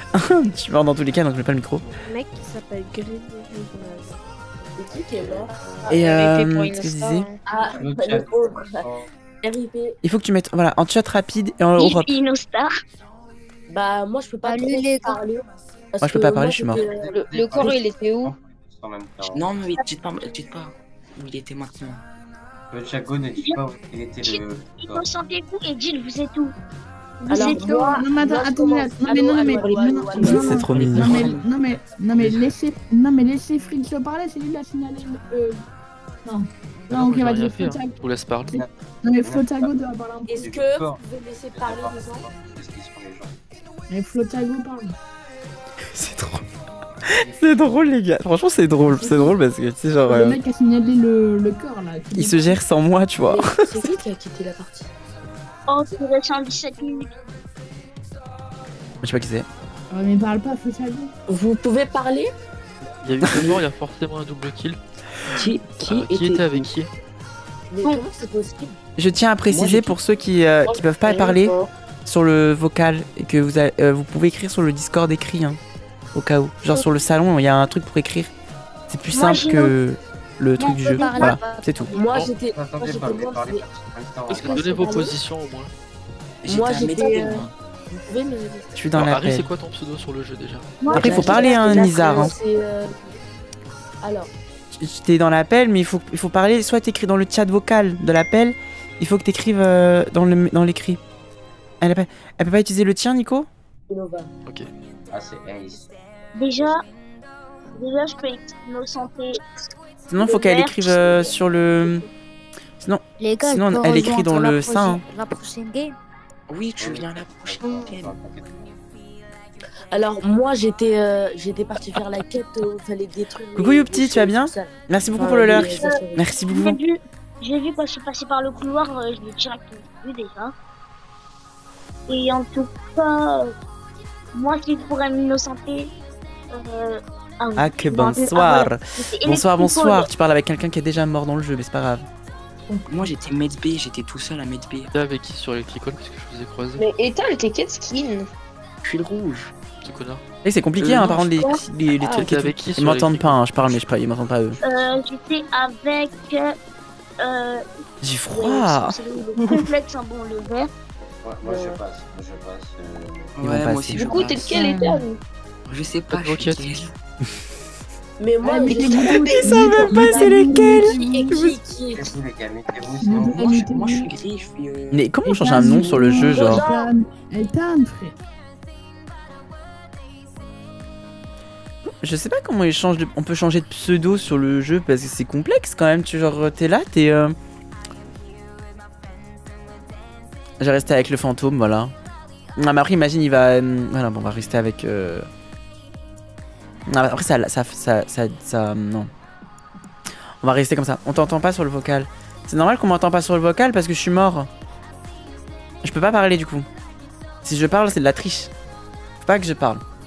[SPEAKER 1] Je suis mort dans tous les cas, donc je mets pas le micro.
[SPEAKER 14] Un mec qui s'appelle Green.
[SPEAKER 6] C'est qui est mort?
[SPEAKER 1] Et
[SPEAKER 14] RIP pour
[SPEAKER 1] ce que je
[SPEAKER 14] Inostar,
[SPEAKER 1] disais,
[SPEAKER 14] hein.
[SPEAKER 6] Ah,
[SPEAKER 13] Le
[SPEAKER 6] le
[SPEAKER 13] chat.
[SPEAKER 6] pauvre. RIP.
[SPEAKER 1] il faut que tu mettes voilà, en chat rapide et en Europe.
[SPEAKER 3] Inostar.
[SPEAKER 6] Bah, moi, je peux pas
[SPEAKER 14] Bah,
[SPEAKER 6] trop
[SPEAKER 14] lui, les gars.
[SPEAKER 6] parler. parce
[SPEAKER 1] Moi, je peux
[SPEAKER 6] que
[SPEAKER 1] pas parler,
[SPEAKER 6] moi,
[SPEAKER 1] je suis mort.
[SPEAKER 6] j'étais,
[SPEAKER 14] Le corps, il était où?
[SPEAKER 13] En même temps.
[SPEAKER 8] Non, mais dites pas où il était maintenant.
[SPEAKER 13] Le Chago ne dit pas où il était le.
[SPEAKER 3] Innocentez-vous et dites vous êtes où? Vous
[SPEAKER 6] Alors,
[SPEAKER 3] êtes où?
[SPEAKER 6] moi,
[SPEAKER 10] Non, mais attends,
[SPEAKER 6] moi, je
[SPEAKER 10] attends,
[SPEAKER 6] commence.
[SPEAKER 1] C'est trop mignon.
[SPEAKER 10] Non mais laissez Fritz parler, c'est lui qui a signalé le... Non. Non, ok,
[SPEAKER 11] j'ai
[SPEAKER 10] vas-y,
[SPEAKER 11] rien fait, hein.
[SPEAKER 10] Flotago.
[SPEAKER 11] Je vous laisse parler.
[SPEAKER 10] Non mais Flotago doit parler un peu.
[SPEAKER 6] Est-ce que vous pouvez laisser parler les gens?
[SPEAKER 10] Mais Flotago parle.
[SPEAKER 1] C'est drôle. C'est drôle, les gars. Franchement, c'est drôle. C'est drôle parce que, tu sais, genre.
[SPEAKER 10] Le mec a signalé le corps là.
[SPEAKER 1] Il se gère sans moi, tu vois.
[SPEAKER 6] Mais c'est qui qui a quitté la partie?
[SPEAKER 3] Oh, c'est resté en 17 minutes.
[SPEAKER 1] Je sais pas qui c'est.
[SPEAKER 10] Mais parle pas, Flotago.
[SPEAKER 6] Vous pouvez parler?
[SPEAKER 11] Il y a eu deux morts, il y a forcément un double kill.
[SPEAKER 8] Qui
[SPEAKER 11] était avec qui?
[SPEAKER 6] Mais comment c'est possible?
[SPEAKER 1] Je tiens à préciser pour ceux qui peuvent pas parler sur le vocal et que vous pouvez écrire sur le Discord écrit, hein, au cas où. Genre sur le salon, il y a un truc pour écrire. C'est plus
[SPEAKER 3] Moi,
[SPEAKER 1] simple que le truc du jeu. Voilà, c'est tout.
[SPEAKER 6] Moi,
[SPEAKER 11] Bon.
[SPEAKER 6] j'étais.
[SPEAKER 13] Attendez, parlez en même temps.
[SPEAKER 6] Est-ce que
[SPEAKER 11] Donnez
[SPEAKER 6] c'est
[SPEAKER 11] vos
[SPEAKER 6] pas
[SPEAKER 11] positions au moins.
[SPEAKER 6] Moi,
[SPEAKER 8] à
[SPEAKER 6] j'étais.
[SPEAKER 8] Medbay, moi.
[SPEAKER 6] Vous pouvez me.
[SPEAKER 1] Je suis dans
[SPEAKER 11] Alors,
[SPEAKER 1] la
[SPEAKER 11] Harry, c'est
[SPEAKER 1] pelle.
[SPEAKER 11] quoi ton pseudo sur le jeu déjà?
[SPEAKER 1] Après, il faut parler, hein, Nizar. Hein.
[SPEAKER 6] Alors.
[SPEAKER 1] T'es dans l'appel, mais il faut parler. Soit t'écris dans le chat vocal de l'appel, il faut que t'écrives dans l'écrit. Elle peut pas utiliser le tien, Nico?
[SPEAKER 6] Nova.
[SPEAKER 11] Ok.
[SPEAKER 13] Ah, c'est Ace.
[SPEAKER 3] Déjà, je peux innocenter.
[SPEAKER 1] Sinon, faut qu'elle écrive sur le. Sinon,
[SPEAKER 14] Les gars,
[SPEAKER 1] sinon
[SPEAKER 14] je peux
[SPEAKER 1] elle écrit dans
[SPEAKER 14] rejoindre
[SPEAKER 1] le sein.
[SPEAKER 14] la prochaine game.
[SPEAKER 8] Oui, tu viens la prochaine.
[SPEAKER 6] Alors, moi, j'étais parti faire la quête où il fallait détruire.
[SPEAKER 1] Coucou Youpti, tu vas bien? Merci beaucoup pour le lurk. Merci beaucoup.
[SPEAKER 3] J'ai vu quand je suis passé par le couloir, je l'ai direct vu déjà. Et en tout cas, moi, si je pourrais m'innocenter. Oui,
[SPEAKER 1] Ah, que
[SPEAKER 3] je m'en rappelle.
[SPEAKER 1] bonsoir.
[SPEAKER 3] Ah, ouais. C'était
[SPEAKER 1] Bonsoir,
[SPEAKER 3] Electrico,
[SPEAKER 1] bonsoir. Tu parles avec quelqu'un qui est déjà mort dans le jeu, mais c'est pas grave.
[SPEAKER 8] Moi j'étais Medbay, j'étais tout seul à Medbay.
[SPEAKER 11] T'es avec qui sur Electricol parce que je vous ai croisé?
[SPEAKER 14] Mais éteins t'es quel skin?
[SPEAKER 8] Je suis le rouge.
[SPEAKER 11] Ce connard.
[SPEAKER 1] Et c'est compliqué, hein,
[SPEAKER 8] non,
[SPEAKER 1] par contre, les
[SPEAKER 8] Ah,
[SPEAKER 1] trucs
[SPEAKER 11] t'es
[SPEAKER 1] et
[SPEAKER 11] avec
[SPEAKER 1] tout.
[SPEAKER 11] qui
[SPEAKER 1] Ils
[SPEAKER 11] sur
[SPEAKER 1] m'entendent
[SPEAKER 11] les
[SPEAKER 1] pas, hein, je parle, mais ils m'entendent pas eux.
[SPEAKER 3] J'étais avec.
[SPEAKER 1] J'ai froid.
[SPEAKER 3] C'est le complexe, un bon, le vert.
[SPEAKER 13] Moi, je passe.
[SPEAKER 1] Ils vont
[SPEAKER 8] Ouais, moi
[SPEAKER 1] passer.
[SPEAKER 8] aussi
[SPEAKER 14] Du
[SPEAKER 8] je
[SPEAKER 14] coup, t'es de quel état?
[SPEAKER 8] Je sais pas,
[SPEAKER 11] Pas de
[SPEAKER 8] je suis
[SPEAKER 11] roquette.
[SPEAKER 8] quel.
[SPEAKER 6] Mais moi,
[SPEAKER 10] Ah, mais
[SPEAKER 6] je
[SPEAKER 10] t'es
[SPEAKER 6] sais
[SPEAKER 10] beaucoup-
[SPEAKER 1] Ils savent même pas c'est lesquels.
[SPEAKER 6] qui est qui.
[SPEAKER 13] Mettez-vous, les gars, mettez-vous, sinon.
[SPEAKER 8] Moi je suis gris, je suis.
[SPEAKER 1] Mais comment on change un nom sur le jeu, genre?
[SPEAKER 10] Ethan, frère.
[SPEAKER 1] Je sais pas comment on peut changer de pseudo sur le jeu parce que c'est complexe quand même. Tu genre t'es là, t'es. J'ai resté avec le fantôme, voilà. Ah, mais après imagine il va. Voilà, bon, on va rester avec. Ah, après ça non. On va rester comme ça. On t'entend pas sur le vocal. C'est normal qu'on m'entend pas sur le vocal parce que je suis mort. Je peux pas parler du coup. Si je parle, c'est de la triche. Faut pas que je parle.